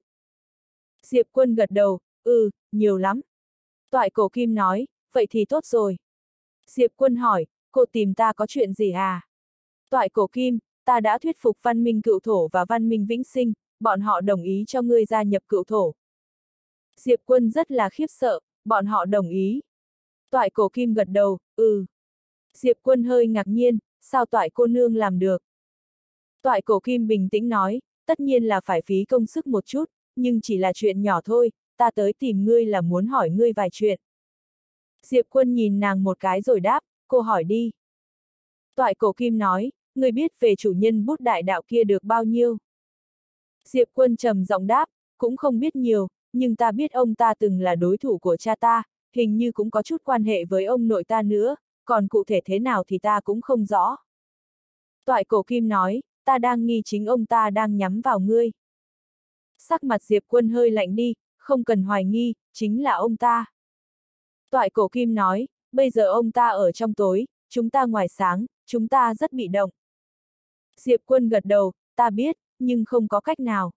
Diệp Quân gật đầu, ừ, nhiều lắm. Toại Cổ Kim nói, vậy thì tốt rồi. Diệp Quân hỏi, cô tìm ta có chuyện gì à? Toại Cổ Kim, ta đã thuyết phục Văn Minh Cựu Thổ và Văn Minh Vĩnh Sinh, bọn họ đồng ý cho ngươi gia nhập Cựu Thổ. Diệp Quân rất là khiếp sợ, bọn họ đồng ý. Toại Cổ Kim gật đầu, ừ. Diệp Quân hơi ngạc nhiên, sao Toại cô nương làm được? Toại Cổ Kim bình tĩnh nói, tất nhiên là phải phí công sức một chút, nhưng chỉ là chuyện nhỏ thôi, ta tới tìm ngươi là muốn hỏi ngươi vài chuyện. Diệp Quân nhìn nàng một cái rồi đáp, cô hỏi đi. Toại Cổ Kim nói, ngươi biết về chủ nhân bút đại đạo kia được bao nhiêu? Diệp Quân trầm giọng đáp, cũng không biết nhiều, nhưng ta biết ông ta từng là đối thủ của cha ta, hình như cũng có chút quan hệ với ông nội ta nữa, còn cụ thể thế nào thì ta cũng không rõ. Toại Cổ Kim nói, ta đang nghi chính ông ta đang nhắm vào ngươi. Sắc mặt Diệp Quân hơi lạnh đi, không cần hoài nghi, chính là ông ta. Toại Cổ Kim nói, bây giờ ông ta ở trong tối, chúng ta ngoài sáng, chúng ta rất bị động. Diệp Quân gật đầu, ta biết, nhưng không có cách nào.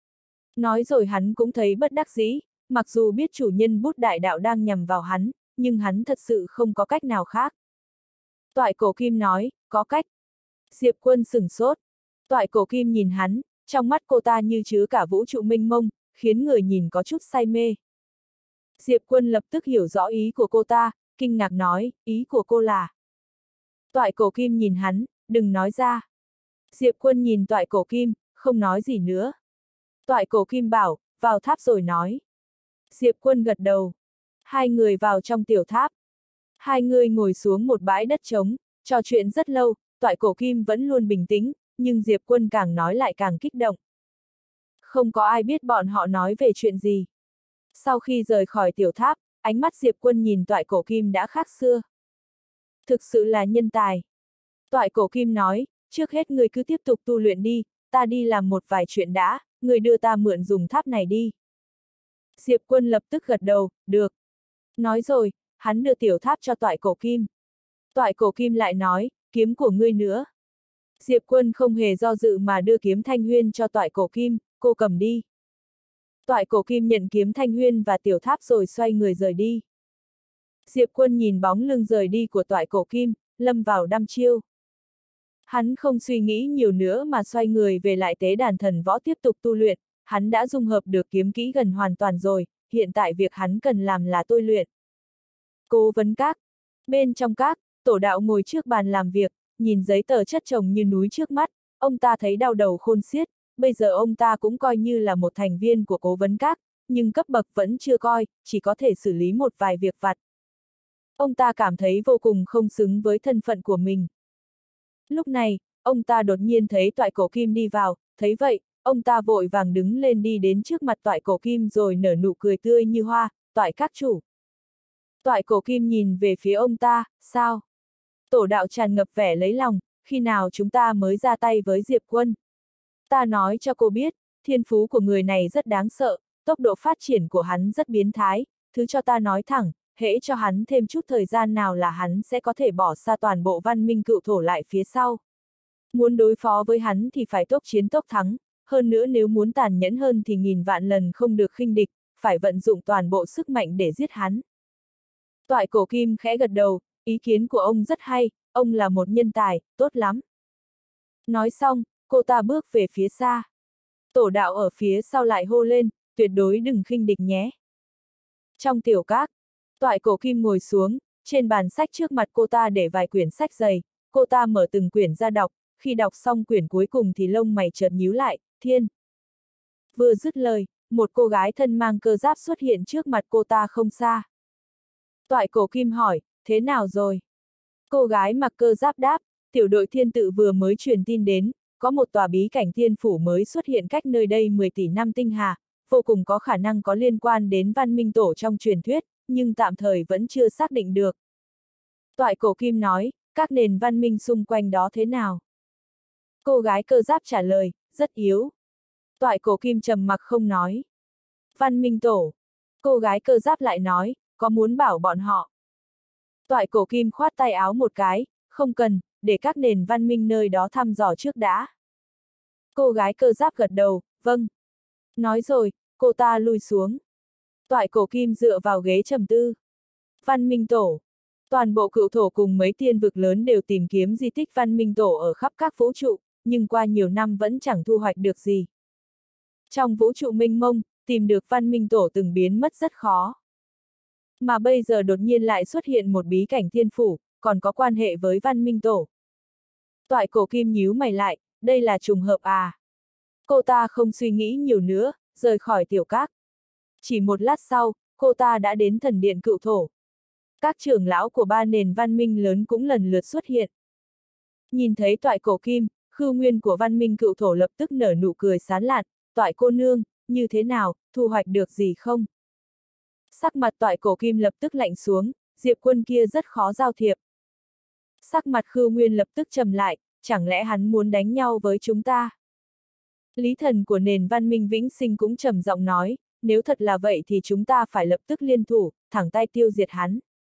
Nói rồi hắn cũng thấy bất đắc dĩ, mặc dù biết chủ nhân bút đại đạo đang nhằm vào hắn, nhưng hắn thật sự không có cách nào khác. Toại Cổ Kim nói, có cách. Diệp Quân sửng sốt. Toại Cổ Kim nhìn hắn, trong mắt cô ta như chứa cả vũ trụ mênh mông, khiến người nhìn có chút say mê. Diệp Quân lập tức hiểu rõ ý của cô ta, kinh ngạc nói, ý của cô là. Toại Cổ Kim nhìn hắn, đừng nói ra. Diệp Quân nhìn Toại Cổ Kim, không nói gì nữa. Toại Cổ Kim bảo, vào tháp rồi nói. Diệp Quân gật đầu. Hai người vào trong tiểu tháp. Hai người ngồi xuống một bãi đất trống, trò chuyện rất lâu, Toại Cổ Kim vẫn luôn bình tĩnh, nhưng Diệp Quân càng nói lại càng kích động. Không có ai biết bọn họ nói về chuyện gì. Sau khi rời khỏi tiểu tháp, ánh mắt Diệp Quân nhìn Toại Cổ Kim đã khác xưa. Thực sự là nhân tài. Toại Cổ Kim nói, trước hết người cứ tiếp tục tu luyện đi, ta đi làm một vài chuyện đã, người đưa ta mượn dùng tháp này đi. Diệp Quân lập tức gật đầu, được. Nói rồi, hắn đưa tiểu tháp cho Toại Cổ Kim. Toại Cổ Kim lại nói, kiếm của ngươi nữa. Diệp Quân không hề do dự mà đưa kiếm Thanh Huyên cho Toại Cổ Kim, cô cầm đi. Toại Cổ Kim nhận kiếm Thanh Huyên và tiểu tháp rồi xoay người rời đi. Diệp Quân nhìn bóng lưng rời đi của Toại Cổ Kim, lâm vào đăm chiêu. Hắn không suy nghĩ nhiều nữa mà xoay người về lại tế đàn thần võ tiếp tục tu luyện, hắn đã dung hợp được kiếm kỹ gần hoàn toàn rồi, hiện tại việc hắn cần làm là tôi luyện. Cố vấn các. Bên trong các, Tổ đạo ngồi trước bàn làm việc, nhìn giấy tờ chất chồng như núi trước mắt, ông ta thấy đau đầu khôn xiết, bây giờ ông ta cũng coi như là một thành viên của cố vấn các, nhưng cấp bậc vẫn chưa coi, chỉ có thể xử lý một vài việc vặt. Ông ta cảm thấy vô cùng không xứng với thân phận của mình. Lúc này, ông ta đột nhiên thấy Toại Cổ Kim đi vào, thấy vậy, ông ta vội vàng đứng lên đi đến trước mặt Toại Cổ Kim rồi nở nụ cười tươi như hoa, Toại các chủ. Toại Cổ Kim nhìn về phía ông ta, sao? Tổ đạo tràn ngập vẻ lấy lòng, khi nào chúng ta mới ra tay với Diệp Quân? Ta nói cho cô biết, thiên phú của người này rất đáng sợ, tốc độ phát triển của hắn rất biến thái, thứ cho ta nói thẳng, hễ cho hắn thêm chút thời gian nào là hắn sẽ có thể bỏ xa toàn bộ văn minh cựu thổ lại phía sau. Muốn đối phó với hắn thì phải tốc chiến tốc thắng, hơn nữa nếu muốn tàn nhẫn hơn thì nghìn vạn lần không được khinh địch, phải vận dụng toàn bộ sức mạnh để giết hắn. Toại Cổ Kim khẽ gật đầu, ý kiến của ông rất hay, ông là một nhân tài, tốt lắm. Nói xong, cô ta bước về phía xa. Tổ đạo ở phía sau lại hô lên, tuyệt đối đừng khinh địch nhé. Trong tiểu các, Toại Cổ Kim ngồi xuống, trên bàn sách trước mặt cô ta để vài quyển sách dày, cô ta mở từng quyển ra đọc, khi đọc xong quyển cuối cùng thì lông mày chợt nhíu lại, thiên. Vừa dứt lời, một cô gái thân mang cơ giáp xuất hiện trước mặt cô ta không xa. Toại Cổ Kim hỏi, thế nào rồi? Cô gái mặc cơ giáp đáp, tiểu đội thiên tự vừa mới truyền tin đến, có một tòa bí cảnh thiên phủ mới xuất hiện cách nơi đây mười tỷ năm tinh hà, vô cùng có khả năng có liên quan đến văn minh tổ trong truyền thuyết, nhưng tạm thời vẫn chưa xác định được. Toại Cổ Kim nói, các nền văn minh xung quanh đó thế nào? Cô gái cơ giáp trả lời, rất yếu. Toại Cổ Kim trầm mặc không nói. Văn minh tổ. Cô gái cơ giáp lại nói, có muốn bảo bọn họ? Toại Cổ Kim khoát tay áo một cái, không cần, để các nền văn minh nơi đó thăm dò trước đã. Cô gái cơ giáp gật đầu, vâng. Nói rồi, cô ta lui xuống. Toại Cổ Kim dựa vào ghế trầm tư. Văn minh tổ. Toàn bộ cựu thổ cùng mấy tiên vực lớn đều tìm kiếm di tích văn minh tổ ở khắp các vũ trụ, nhưng qua nhiều năm vẫn chẳng thu hoạch được gì. Trong vũ trụ mênh mông, tìm được văn minh tổ từng biến mất rất khó. Mà bây giờ đột nhiên lại xuất hiện một bí cảnh thiên phủ, còn có quan hệ với văn minh tổ. Toại Cổ Kim nhíu mày lại, đây là trùng hợp à? Cô ta không suy nghĩ nhiều nữa, rời khỏi tiểu các. Chỉ một lát sau, cô ta đã đến thần điện cựu thổ. Các trưởng lão của ba nền văn minh lớn cũng lần lượt xuất hiện. Nhìn thấy Toại Cổ Kim, khư nguyên của văn minh cựu thổ lập tức nở nụ cười sán lạn, Toại cô nương, như thế nào, thu hoạch được gì không? Sắc mặt Toại Cổ Kim lập tức lạnh xuống, Diệp Quân kia rất khó giao thiệp. Sắc mặt khư nguyên lập tức trầm lại, chẳng lẽ hắn muốn đánh nhau với chúng ta? Lý thần của nền văn minh vĩnh sinh cũng trầm giọng nói, nếu thật là vậy thì chúng ta phải lập tức liên thủ, thẳng tay tiêu diệt hắn.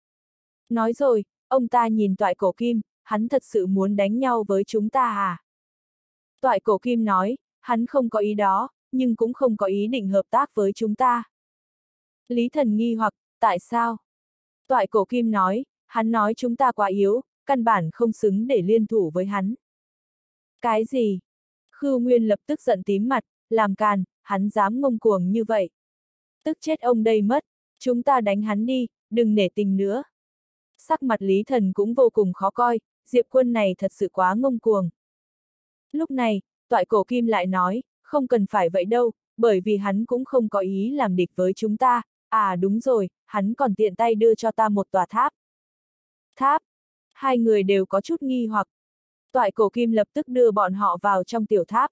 Nói rồi, ông ta nhìn Toại Cổ Kim, hắn thật sự muốn đánh nhau với chúng ta à? Toại Cổ Kim nói, hắn không có ý đó, nhưng cũng không có ý định hợp tác với chúng ta. Lý thần nghi hoặc, tại sao? Toại Cổ Kim nói, hắn nói chúng ta quá yếu, căn bản không xứng để liên thủ với hắn. Cái gì? Khư Nguyên lập tức giận tím mặt, làm càn, hắn dám ngông cuồng như vậy. Tức chết ông đây mất, chúng ta đánh hắn đi, đừng nể tình nữa. Sắc mặt Lý thần cũng vô cùng khó coi, Diệp Quân này thật sự quá ngông cuồng. Lúc này, Toại Cổ Kim lại nói, không cần phải vậy đâu, bởi vì hắn cũng không có ý làm địch với chúng ta, à đúng rồi, hắn còn tiện tay đưa cho ta một tòa tháp. Tháp? Hai người đều có chút nghi hoặc. Toại Cổ Kim lập tức đưa bọn họ vào trong tiểu tháp.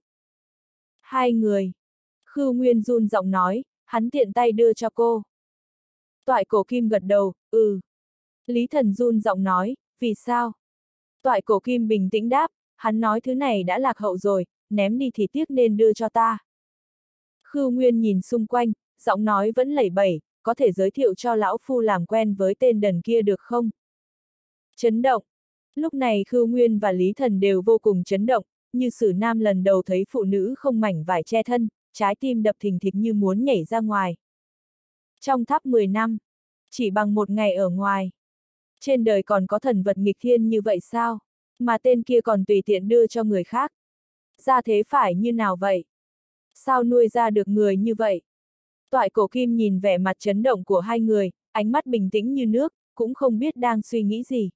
Hai người. Khư Nguyên run giọng nói, hắn tiện tay đưa cho cô. Toại Cổ Kim gật đầu, ừ. Lý thần run giọng nói, Vì sao? Toại cổ kim bình tĩnh đáp, hắn nói thứ này đã lạc hậu rồi, ném đi thì tiếc nên đưa cho ta. Khưu Nguyên nhìn xung quanh, giọng nói vẫn lẩy bẩy, có thể giới thiệu cho lão phu làm quen với tên đần kia được không? Chấn động. Lúc này Khưu Nguyên và Lý Thần đều vô cùng chấn động, như Sử Nam lần đầu thấy phụ nữ không mảnh vải che thân, trái tim đập thình thịch như muốn nhảy ra ngoài. Trong tháp mười năm, chỉ bằng một ngày ở ngoài. Trên đời còn có thần vật nghịch thiên như vậy sao? Mà tên kia còn tùy tiện đưa cho người khác. Ra thế phải như nào vậy? Sao nuôi ra được người như vậy? Toại cổ kim nhìn vẻ mặt chấn động của hai người, ánh mắt bình tĩnh như nước, cũng không biết đang suy nghĩ gì.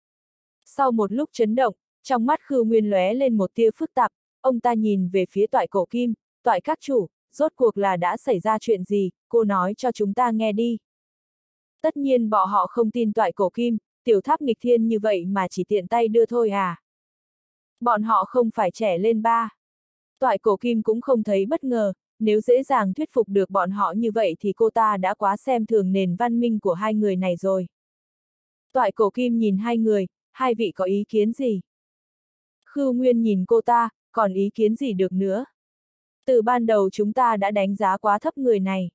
Sau một lúc chấn động, trong mắt Khưu Nguyên lóe lên một tia phức tạp, ông ta nhìn về phía toại cổ kim, toại các chủ, rốt cuộc là đã xảy ra chuyện gì, cô nói cho chúng ta nghe đi. Tất nhiên bọn họ không tin toại cổ kim, tiểu tháp nghịch thiên như vậy mà chỉ tiện tay đưa thôi à. Bọn họ không phải trẻ lên ba. Toại cổ kim cũng không thấy bất ngờ, nếu dễ dàng thuyết phục được bọn họ như vậy thì cô ta đã quá xem thường nền văn minh của hai người này rồi. Toại cổ kim nhìn hai người, hai vị có ý kiến gì? Khưu Nguyên nhìn cô ta, còn ý kiến gì được nữa? Từ ban đầu chúng ta đã đánh giá quá thấp người này.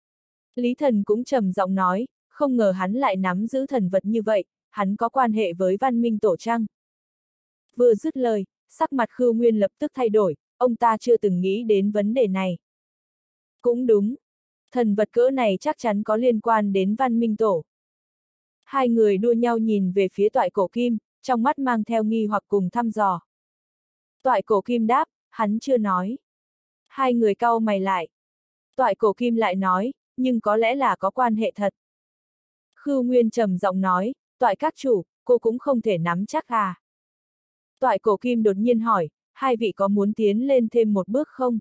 Lý Thần cũng trầm giọng nói, không ngờ hắn lại nắm giữ thần vật như vậy, hắn có quan hệ với văn minh tổ trăng. Vừa dứt lời, sắc mặt Khưu Nguyên lập tức thay đổi, ông ta chưa từng nghĩ đến vấn đề này. Cũng đúng, thần vật cỡ này chắc chắn có liên quan đến văn minh tổ. Hai người đua nhau nhìn về phía toại cổ kim, trong mắt mang theo nghi hoặc cùng thăm dò. Toại cổ kim đáp, hắn chưa nói. Hai người cau mày lại. Toại cổ kim lại nói, nhưng có lẽ là có quan hệ thật. Khưu Nguyên trầm giọng nói, toại các chủ, cô cũng không thể nắm chắc à. Toại cổ kim đột nhiên hỏi, hai vị có muốn tiến lên thêm một bước không?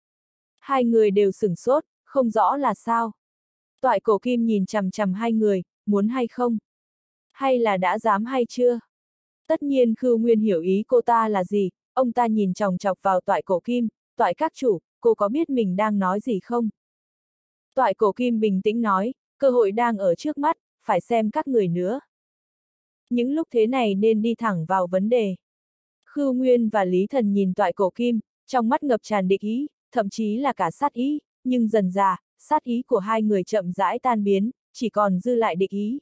Hai người đều sửng sốt, không rõ là sao. Toại cổ kim nhìn chằm chằm hai người, muốn hay không? Hay là đã dám hay chưa? Tất nhiên Khưu Nguyên hiểu ý cô ta là gì, ông ta nhìn chòng chọc vào toại cổ kim, toại các chủ, cô có biết mình đang nói gì không? Toại cổ kim bình tĩnh nói, cơ hội đang ở trước mắt, phải xem các người nữa. Những lúc thế này nên đi thẳng vào vấn đề. Khưu Nguyên và Lý Thần nhìn toại cổ kim, trong mắt ngập tràn địch ý, thậm chí là cả sát ý, nhưng dần dà, sát ý của hai người chậm rãi tan biến, chỉ còn dư lại địch ý.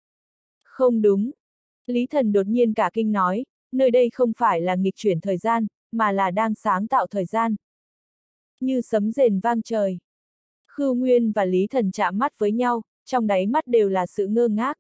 Không đúng. Lý Thần đột nhiên cả kinh nói, nơi đây không phải là nghịch chuyển thời gian, mà là đang sáng tạo thời gian. Như sấm rền vang trời. Khưu Nguyên và Lý Thần chạm mắt với nhau, trong đáy mắt đều là sự ngơ ngác.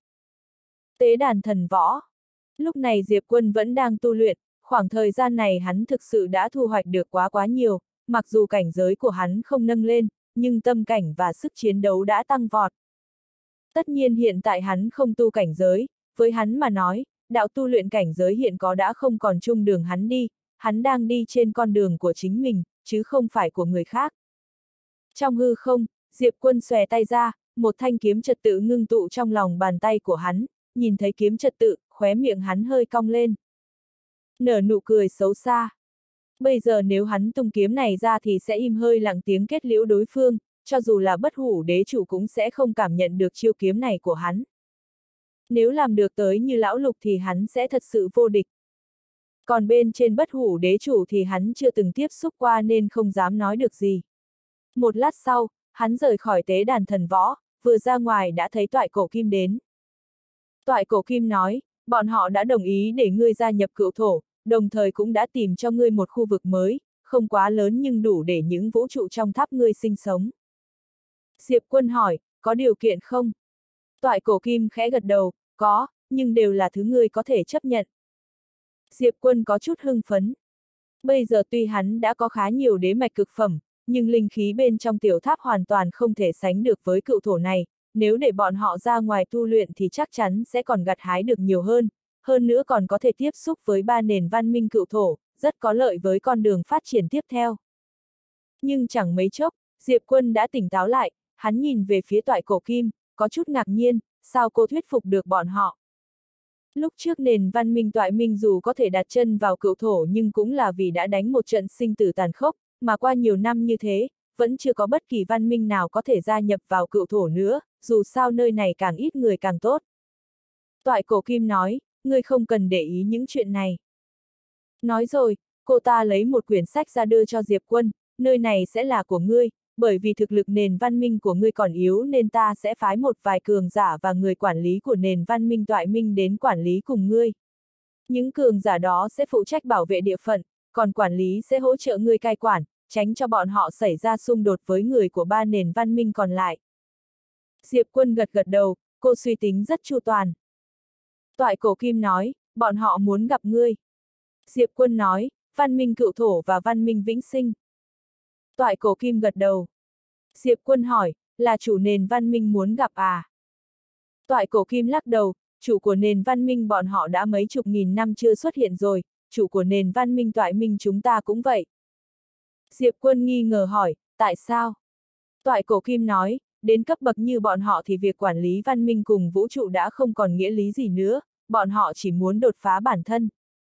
Tế đàn thần võ. Lúc này Diệp Quân vẫn đang tu luyện, khoảng thời gian này hắn thực sự đã thu hoạch được quá quá nhiều, mặc dù cảnh giới của hắn không nâng lên, nhưng tâm cảnh và sức chiến đấu đã tăng vọt. Tất nhiên hiện tại hắn không tu cảnh giới, với hắn mà nói, đạo tu luyện cảnh giới hiện có đã không còn chung đường hắn đi, hắn đang đi trên con đường của chính mình, chứ không phải của người khác. Trong hư không, Diệp Quân xòe tay ra, một thanh kiếm trật tự ngưng tụ trong lòng bàn tay của hắn, nhìn thấy kiếm trật tự, khóe miệng hắn hơi cong lên. Nở nụ cười xấu xa. Bây giờ nếu hắn tung kiếm này ra thì sẽ im hơi lặng tiếng kết liễu đối phương, cho dù là bất hủ đế chủ cũng sẽ không cảm nhận được chiêu kiếm này của hắn. Nếu làm được tới như lão lục thì hắn sẽ thật sự vô địch. Còn bên trên bất hủ đế chủ thì hắn chưa từng tiếp xúc qua nên không dám nói được gì. Một lát sau, hắn rời khỏi tế đàn thần võ, vừa ra ngoài đã thấy toại cổ kim đến. Toại cổ kim nói, bọn họ đã đồng ý để ngươi gia nhập cựu thổ, đồng thời cũng đã tìm cho ngươi một khu vực mới, không quá lớn nhưng đủ để những vũ trụ trong tháp ngươi sinh sống. Diệp Quân hỏi, có điều kiện không? Toại cổ kim khẽ gật đầu, có, nhưng đều là thứ ngươi có thể chấp nhận. Diệp Quân có chút hưng phấn. Bây giờ tuy hắn đã có khá nhiều đế mạch cực phẩm, nhưng linh khí bên trong tiểu tháp hoàn toàn không thể sánh được với cựu thổ này, nếu để bọn họ ra ngoài tu luyện thì chắc chắn sẽ còn gặt hái được nhiều hơn, hơn nữa còn có thể tiếp xúc với ba nền văn minh cựu thổ, rất có lợi với con đường phát triển tiếp theo. Nhưng chẳng mấy chốc, Diệp Quân đã tỉnh táo lại, hắn nhìn về phía toại cổ kim, có chút ngạc nhiên, sao cô thuyết phục được bọn họ. Lúc trước nền văn minh toại minh dù có thể đặt chân vào cựu thổ nhưng cũng là vì đã đánh một trận sinh tử tàn khốc, mà qua nhiều năm như thế, vẫn chưa có bất kỳ văn minh nào có thể gia nhập vào cựu thổ nữa, dù sao nơi này càng ít người càng tốt. Toại cổ kim nói, ngươi không cần để ý những chuyện này. Nói rồi, cô ta lấy một quyển sách ra đưa cho Diệp Quân, nơi này sẽ là của ngươi, bởi vì thực lực nền văn minh của ngươi còn yếu nên ta sẽ phái một vài cường giả và người quản lý của nền văn minh Toại Minh đến quản lý cùng ngươi. Những cường giả đó sẽ phụ trách bảo vệ địa phận, còn quản lý sẽ hỗ trợ ngươi cai quản, tránh cho bọn họ xảy ra xung đột với người của ba nền văn minh còn lại. Diệp Quân gật gật đầu, cô suy tính rất chu toàn. Toại Cổ Kim nói, bọn họ muốn gặp ngươi. Diệp Quân nói, văn minh Cựu Thổ và văn minh Vĩnh Sinh. Toại Cổ Kim gật đầu. Diệp Quân hỏi, là chủ nền văn minh muốn gặp à? Toại Cổ Kim lắc đầu, chủ của nền văn minh bọn họ đã mấy chục nghìn năm chưa xuất hiện rồi, chủ của nền văn minh Toại Minh chúng ta cũng vậy. Diệp Quân nghi ngờ hỏi, tại sao? Toại Cổ Kim nói, đến cấp bậc như bọn họ thì việc quản lý văn minh cùng vũ trụ đã không còn nghĩa lý gì nữa, bọn họ chỉ muốn đột phá bản thân.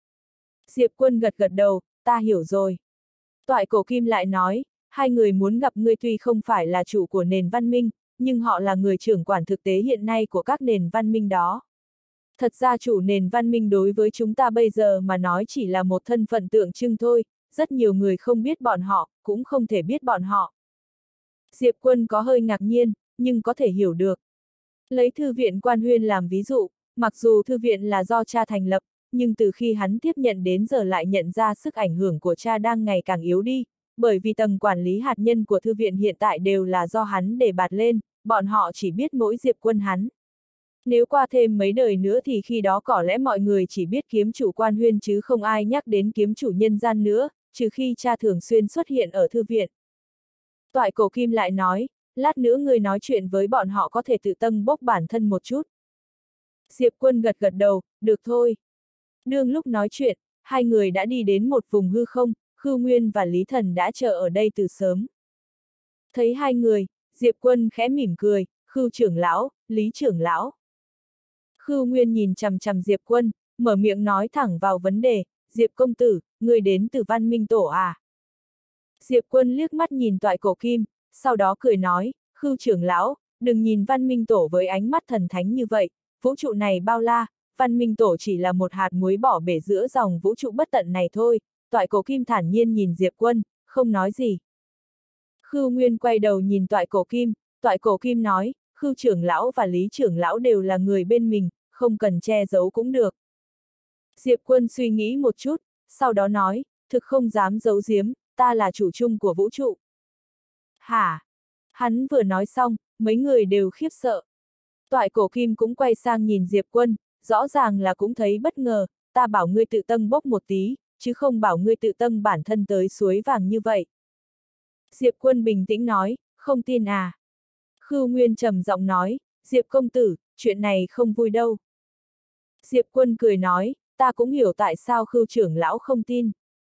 Diệp Quân gật gật đầu, ta hiểu rồi. Toại Cổ Kim lại nói, hai người muốn gặp ngươi tuy không phải là chủ của nền văn minh, nhưng họ là người trưởng quản thực tế hiện nay của các nền văn minh đó. Thật ra chủ nền văn minh đối với chúng ta bây giờ mà nói chỉ là một thân phận tượng trưng thôi, rất nhiều người không biết bọn họ, cũng không thể biết bọn họ. Diệp Quân có hơi ngạc nhiên, nhưng có thể hiểu được. Lấy thư viện Quan Huyên làm ví dụ, mặc dù thư viện là do cha thành lập, nhưng từ khi hắn tiếp nhận đến giờ lại nhận ra sức ảnh hưởng của cha đang ngày càng yếu đi, bởi vì tầng quản lý hạt nhân của thư viện hiện tại đều là do hắn để bạt lên, bọn họ chỉ biết mỗi Diệp Quân hắn. Nếu qua thêm mấy đời nữa thì khi đó có lẽ mọi người chỉ biết kiếm chủ Quan Huyên chứ không ai nhắc đến kiếm chủ nhân gian nữa, trừ khi cha thường xuyên xuất hiện ở thư viện. Toại Cổ Kim lại nói, lát nữa người nói chuyện với bọn họ có thể tự tâng bốc bản thân một chút. Diệp Quân gật gật đầu, được thôi. Đương lúc nói chuyện, hai người đã đi đến một vùng hư không, Khưu Nguyên và Lý Thần đã chờ ở đây từ sớm. Thấy hai người, Diệp Quân khẽ mỉm cười, Khưu trưởng lão, Lý trưởng lão. Khưu Nguyên nhìn chằm chằm Diệp Quân, mở miệng nói thẳng vào vấn đề, Diệp công tử, người đến từ Văn Minh Tổ à? Diệp Quân liếc mắt nhìn Toại Cổ Kim, sau đó cười nói, Khưu trưởng lão, đừng nhìn Văn Minh Tổ với ánh mắt thần thánh như vậy, vũ trụ này bao la, Văn Minh Tổ chỉ là một hạt muối bỏ bể giữa dòng vũ trụ bất tận này thôi. Toại Cổ Kim thản nhiên nhìn Diệp Quân, không nói gì. Khưu Nguyên quay đầu nhìn Toại Cổ Kim, Toại Cổ Kim nói, Khưu trưởng lão và Lý trưởng lão đều là người bên mình, không cần che giấu cũng được. Diệp Quân suy nghĩ một chút, sau đó nói, thực không dám giấu giếm, ta là chủ chung của vũ trụ. Hả? Hắn vừa nói xong, mấy người đều khiếp sợ. Toại Cổ Kim cũng quay sang nhìn Diệp Quân, rõ ràng là cũng thấy bất ngờ, ta bảo ngươi tự tâng bốc một tí, chứ không bảo ngươi tự tâng bản thân tới suối vàng như vậy. Diệp Quân bình tĩnh nói, không tin à. Khưu Nguyên trầm giọng nói, Diệp công tử, chuyện này không vui đâu. Diệp Quân cười nói, ta cũng hiểu tại sao Khưu trưởng lão không tin.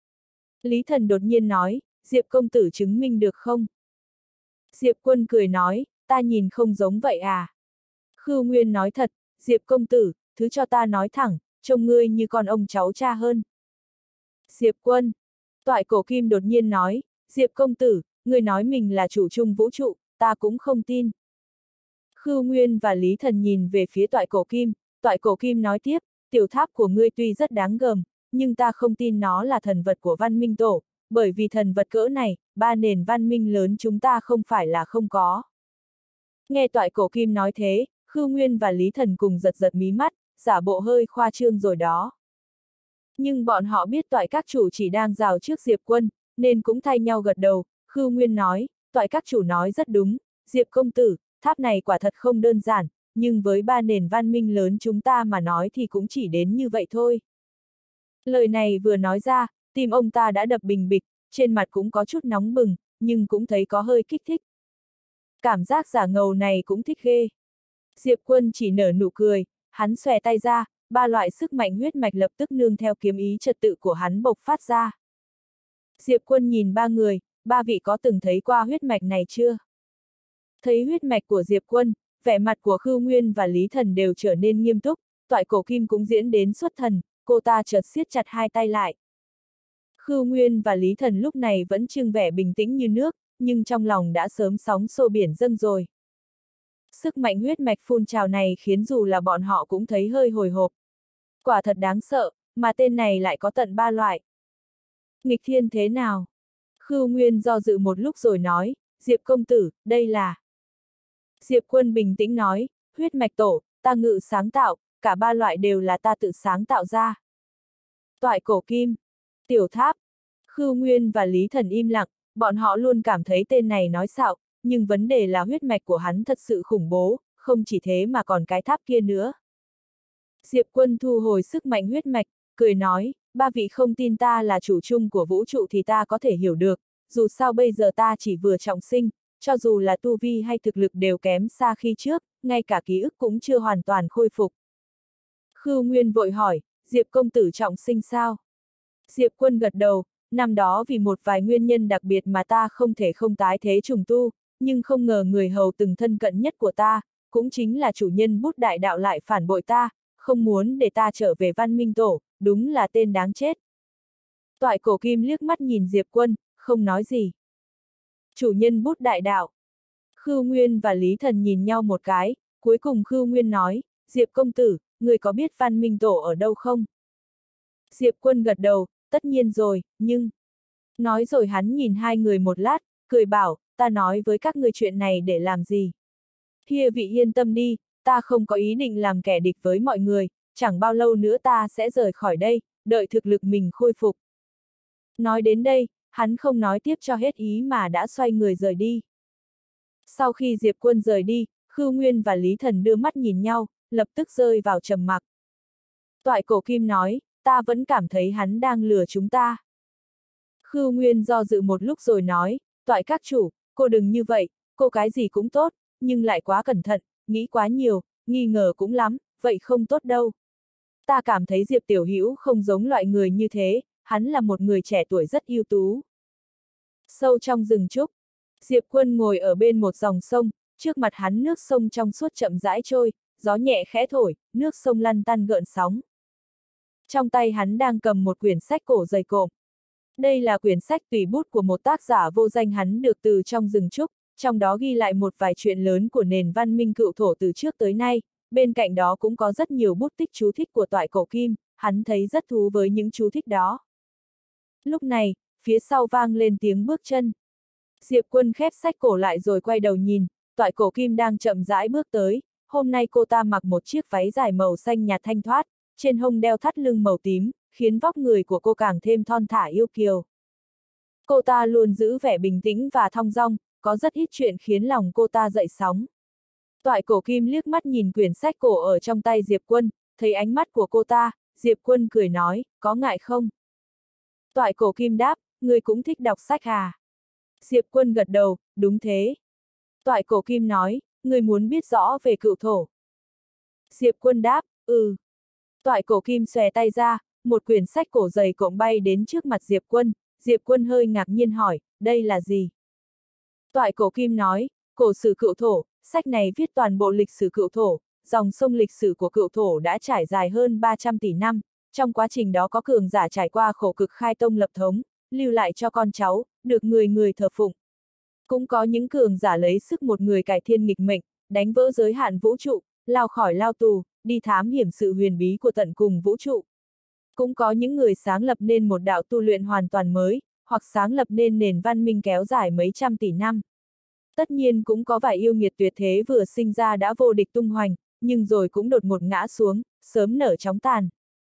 Lý Thần đột nhiên nói, Diệp công tử chứng minh được không? Diệp Quân cười nói, ta nhìn không giống vậy à. Khưu Nguyên nói thật, Diệp công tử, thứ cho ta nói thẳng, trông ngươi như con ông cháu cha hơn. Diệp Quân. Toại Cổ Kim đột nhiên nói, Diệp công tử, ngươi nói mình là chủ chung vũ trụ, ta cũng không tin. Khưu Nguyên và Lý Thần nhìn về phía Toại Cổ Kim, Toại Cổ Kim nói tiếp, tiểu tháp của ngươi tuy rất đáng gờm, nhưng ta không tin nó là thần vật của Văn Minh Tổ, bởi vì thần vật cỡ này, ba nền văn minh lớn chúng ta không phải là không có. Nghe Toại Cổ Kim nói thế, Khưu Nguyên và Lý Thần cùng giật giật mí mắt, giả bộ hơi khoa trương rồi đó. Nhưng bọn họ biết Toại các chủ chỉ đang rào trước Diệp Quân, nên cũng thay nhau gật đầu. Khưu Nguyên nói, Toại các chủ nói rất đúng, Diệp công tử, tháp này quả thật không đơn giản, nhưng với ba nền văn minh lớn chúng ta mà nói thì cũng chỉ đến như vậy thôi. Lời này vừa nói ra, tim ông ta đã đập bình bịch, trên mặt cũng có chút nóng bừng, nhưng cũng thấy có hơi kích thích. Cảm giác giả ngầu này cũng thích ghê. Diệp Quân chỉ nở nụ cười, hắn xòe tay ra, ba loại sức mạnh huyết mạch lập tức nương theo kiếm ý trật tự của hắn bộc phát ra. Diệp Quân nhìn ba người, ba vị có từng thấy qua huyết mạch này chưa? Thấy huyết mạch của Diệp Quân, vẻ mặt của Khưu Nguyên và Lý Thần đều trở nên nghiêm túc, Toại Cổ Kim cũng diễn đến xuất thần, cô ta chợt siết chặt hai tay lại. Khưu Nguyên và Lý Thần lúc này vẫn trưng vẻ bình tĩnh như nước, nhưng trong lòng đã sớm sóng xô biển dâng rồi. Sức mạnh huyết mạch phun trào này khiến dù là bọn họ cũng thấy hơi hồi hộp. Quả thật đáng sợ, mà tên này lại có tận ba loại. Nghịch thiên thế nào? Khưu Nguyên do dự một lúc rồi nói, Diệp công tử, đây là... Diệp Quân bình tĩnh nói, huyết mạch tổ, ta ngự sáng tạo, cả ba loại đều là ta tự sáng tạo ra. Toại cổ kim, tiểu tháp, Khưu Nguyên và Lý Thần im lặng, bọn họ luôn cảm thấy tên này nói xạo, nhưng vấn đề là huyết mạch của hắn thật sự khủng bố, không chỉ thế mà còn cái tháp kia nữa. Diệp Quân thu hồi sức mạnh huyết mạch, cười nói, ba vị không tin ta là chủ chung của vũ trụ thì ta có thể hiểu được, dù sao bây giờ ta chỉ vừa trọng sinh, cho dù là tu vi hay thực lực đều kém xa khi trước, ngay cả ký ức cũng chưa hoàn toàn khôi phục. Khưu Nguyên vội hỏi, Diệp công tử trọng sinh sao? Diệp Quân gật đầu, năm đó vì một vài nguyên nhân đặc biệt mà ta không thể không tái thế trùng tu, nhưng không ngờ người hầu từng thân cận nhất của ta, cũng chính là chủ nhân bút đại đạo lại phản bội ta, không muốn để ta trở về văn minh tổ, đúng là tên đáng chết. Toại cổ kim liếc mắt nhìn Diệp Quân, không nói gì. Chủ nhân bút đại đạo. Khưu Nguyên và Lý Thần nhìn nhau một cái, cuối cùng Khưu Nguyên nói, Diệp công tử, người có biết văn minh tổ ở đâu không? Diệp Quân gật đầu, tất nhiên rồi, nhưng... Nói rồi hắn nhìn hai người một lát, cười bảo, ta nói với các ngươi chuyện này để làm gì? Kia vị yên tâm đi, ta không có ý định làm kẻ địch với mọi người, chẳng bao lâu nữa ta sẽ rời khỏi đây, đợi thực lực mình khôi phục. Nói đến đây, hắn không nói tiếp cho hết ý mà đã xoay người rời đi. Sau khi Diệp Quân rời đi, Khưu Nguyên và Lý Thần đưa mắt nhìn nhau, lập tức rơi vào trầm mặc. Toại cổ kim nói, ta vẫn cảm thấy hắn đang lừa chúng ta. Khưu Nguyên do dự một lúc rồi nói, Toại các chủ, cô đừng như vậy, cô cái gì cũng tốt, nhưng lại quá cẩn thận, nghĩ quá nhiều, nghi ngờ cũng lắm, vậy không tốt đâu. Ta cảm thấy Diệp Tiểu Hữu không giống loại người như thế, hắn là một người trẻ tuổi rất ưu tú. Sâu trong rừng trúc, Diệp Quân ngồi ở bên một dòng sông, trước mặt hắn nước sông trong suốt chậm rãi trôi, gió nhẹ khẽ thổi, nước sông lăn tăn gợn sóng. Trong tay hắn đang cầm một quyển sách cổ dày cộm. Đây là quyển sách tùy bút của một tác giả vô danh hắn được từ trong rừng trúc, trong đó ghi lại một vài chuyện lớn của nền văn minh cựu thổ từ trước tới nay, bên cạnh đó cũng có rất nhiều bút tích chú thích của Toại cổ kim, hắn thấy rất thú với những chú thích đó. Lúc này, phía sau vang lên tiếng bước chân. Diệp Quân khép sách cổ lại rồi quay đầu nhìn, Toại cổ kim đang chậm rãi bước tới, hôm nay cô ta mặc một chiếc váy dài màu xanh nhạt thanh thoát, trên hông đeo thắt lưng màu tím, khiến vóc người của cô càng thêm thon thả yêu kiều. Cô ta luôn giữ vẻ bình tĩnh và thong dong, có rất ít chuyện khiến lòng cô ta dậy sóng. Toại cổ kim liếc mắt nhìn quyển sách cổ ở trong tay Diệp Quân, thấy ánh mắt của cô ta, Diệp Quân cười nói, có ngại không? Toại cổ kim đáp, người cũng thích đọc sách à? Diệp Quân gật đầu, đúng thế. Toại cổ kim nói, người muốn biết rõ về cựu thổ. Diệp Quân đáp, ừ. Toại cổ kim xòe tay ra, một quyển sách cổ dày cộm bay đến trước mặt Diệp Quân, Diệp Quân hơi ngạc nhiên hỏi, đây là gì? Toại cổ kim nói, cổ sử cựu thổ, sách này viết toàn bộ lịch sử cựu thổ, dòng sông lịch sử của cựu thổ đã trải dài hơn ba trăm tỷ năm, trong quá trình đó có cường giả trải qua khổ cực khai tông lập thống, lưu lại cho con cháu, được người người thờ phụng. Cũng có những cường giả lấy sức một người cải thiên nghịch mệnh, đánh vỡ giới hạn vũ trụ, lao khỏi lao tù, đi thám hiểm sự huyền bí của tận cùng vũ trụ. Cũng có những người sáng lập nên một đạo tu luyện hoàn toàn mới, hoặc sáng lập nên nền văn minh kéo dài mấy trăm tỷ năm. Tất nhiên cũng có vài yêu nghiệt tuyệt thế vừa sinh ra đã vô địch tung hoành, nhưng rồi cũng đột ngột ngã xuống, sớm nở chóng tàn.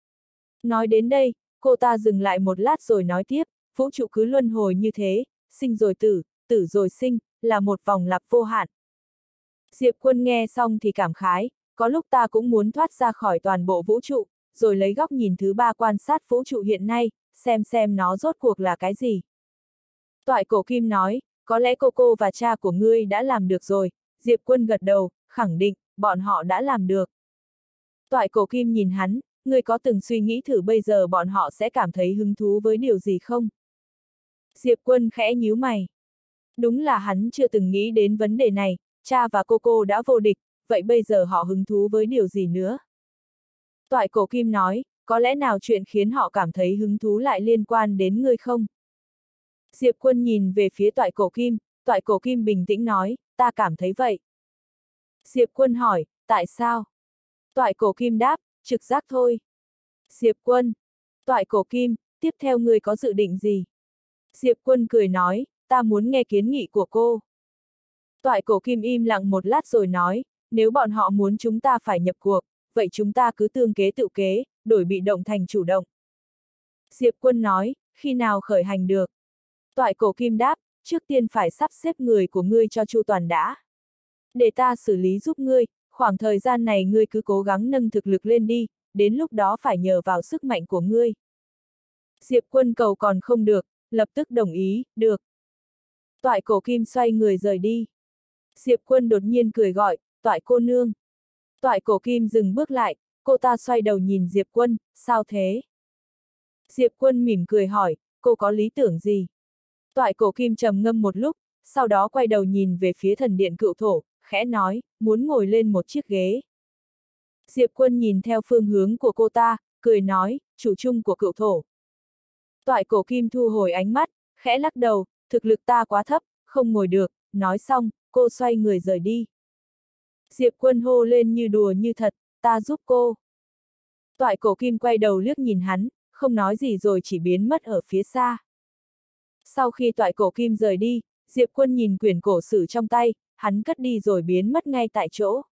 Nói đến đây, cô ta dừng lại một lát rồi nói tiếp, vũ trụ cứ luân hồi như thế, sinh rồi tử, tử rồi sinh, là một vòng lặp vô hạn. Diệp Quân nghe xong thì cảm khái, có lúc ta cũng muốn thoát ra khỏi toàn bộ vũ trụ, rồi lấy góc nhìn thứ ba quan sát vũ trụ hiện nay, xem xem nó rốt cuộc là cái gì. Toại cổ kim nói, có lẽ cô cô và cha của ngươi đã làm được rồi, Diệp Quân gật đầu, khẳng định, bọn họ đã làm được. Toại cổ kim nhìn hắn, ngươi có từng suy nghĩ thử bây giờ bọn họ sẽ cảm thấy hứng thú với điều gì không? Diệp Quân khẽ nhíu mày. Đúng là hắn chưa từng nghĩ đến vấn đề này, cha và cô cô đã vô địch, vậy bây giờ họ hứng thú với điều gì nữa? Toại cổ kim nói, có lẽ nào chuyện khiến họ cảm thấy hứng thú lại liên quan đến ngươi không? Diệp Quân nhìn về phía Toại cổ kim, Toại cổ kim bình tĩnh nói, ta cảm thấy vậy. Diệp Quân hỏi, tại sao? Toại cổ kim đáp, trực giác thôi. Diệp Quân. Toại cổ kim, tiếp theo ngươi có dự định gì? Diệp Quân cười nói, ta muốn nghe kiến nghị của cô. Toại cổ kim im lặng một lát rồi nói, nếu bọn họ muốn chúng ta phải nhập cuộc, vậy chúng ta cứ tương kế tự kế, đổi bị động thành chủ động. Diệp Quân nói, khi nào khởi hành được? Toại cổ kim đáp, trước tiên phải sắp xếp người của ngươi cho chu toàn đã. Để ta xử lý giúp ngươi, khoảng thời gian này ngươi cứ cố gắng nâng thực lực lên đi, đến lúc đó phải nhờ vào sức mạnh của ngươi. Diệp Quân cầu còn không được, lập tức đồng ý, được. Toại cổ kim xoay người rời đi. Diệp Quân đột nhiên cười gọi, Toại cô nương. Toại cổ kim dừng bước lại, cô ta xoay đầu nhìn Diệp Quân, sao thế? Diệp Quân mỉm cười hỏi, cô có lý tưởng gì? Toại cổ kim trầm ngâm một lúc, sau đó quay đầu nhìn về phía thần điện cựu thổ, khẽ nói, muốn ngồi lên một chiếc ghế. Diệp Quân nhìn theo phương hướng của cô ta, cười nói, chủ chung của cựu thổ. Toại cổ kim thu hồi ánh mắt, khẽ lắc đầu, thực lực ta quá thấp, không ngồi được, nói xong, cô xoay người rời đi. Diệp Quân hô lên như đùa như thật, ta giúp cô. Toại cổ kim quay đầu liếc nhìn hắn, không nói gì rồi chỉ biến mất ở phía xa. Sau khi toại cổ kim rời đi, Diệp Quân nhìn quyển cổ sử trong tay, hắn cất đi rồi biến mất ngay tại chỗ.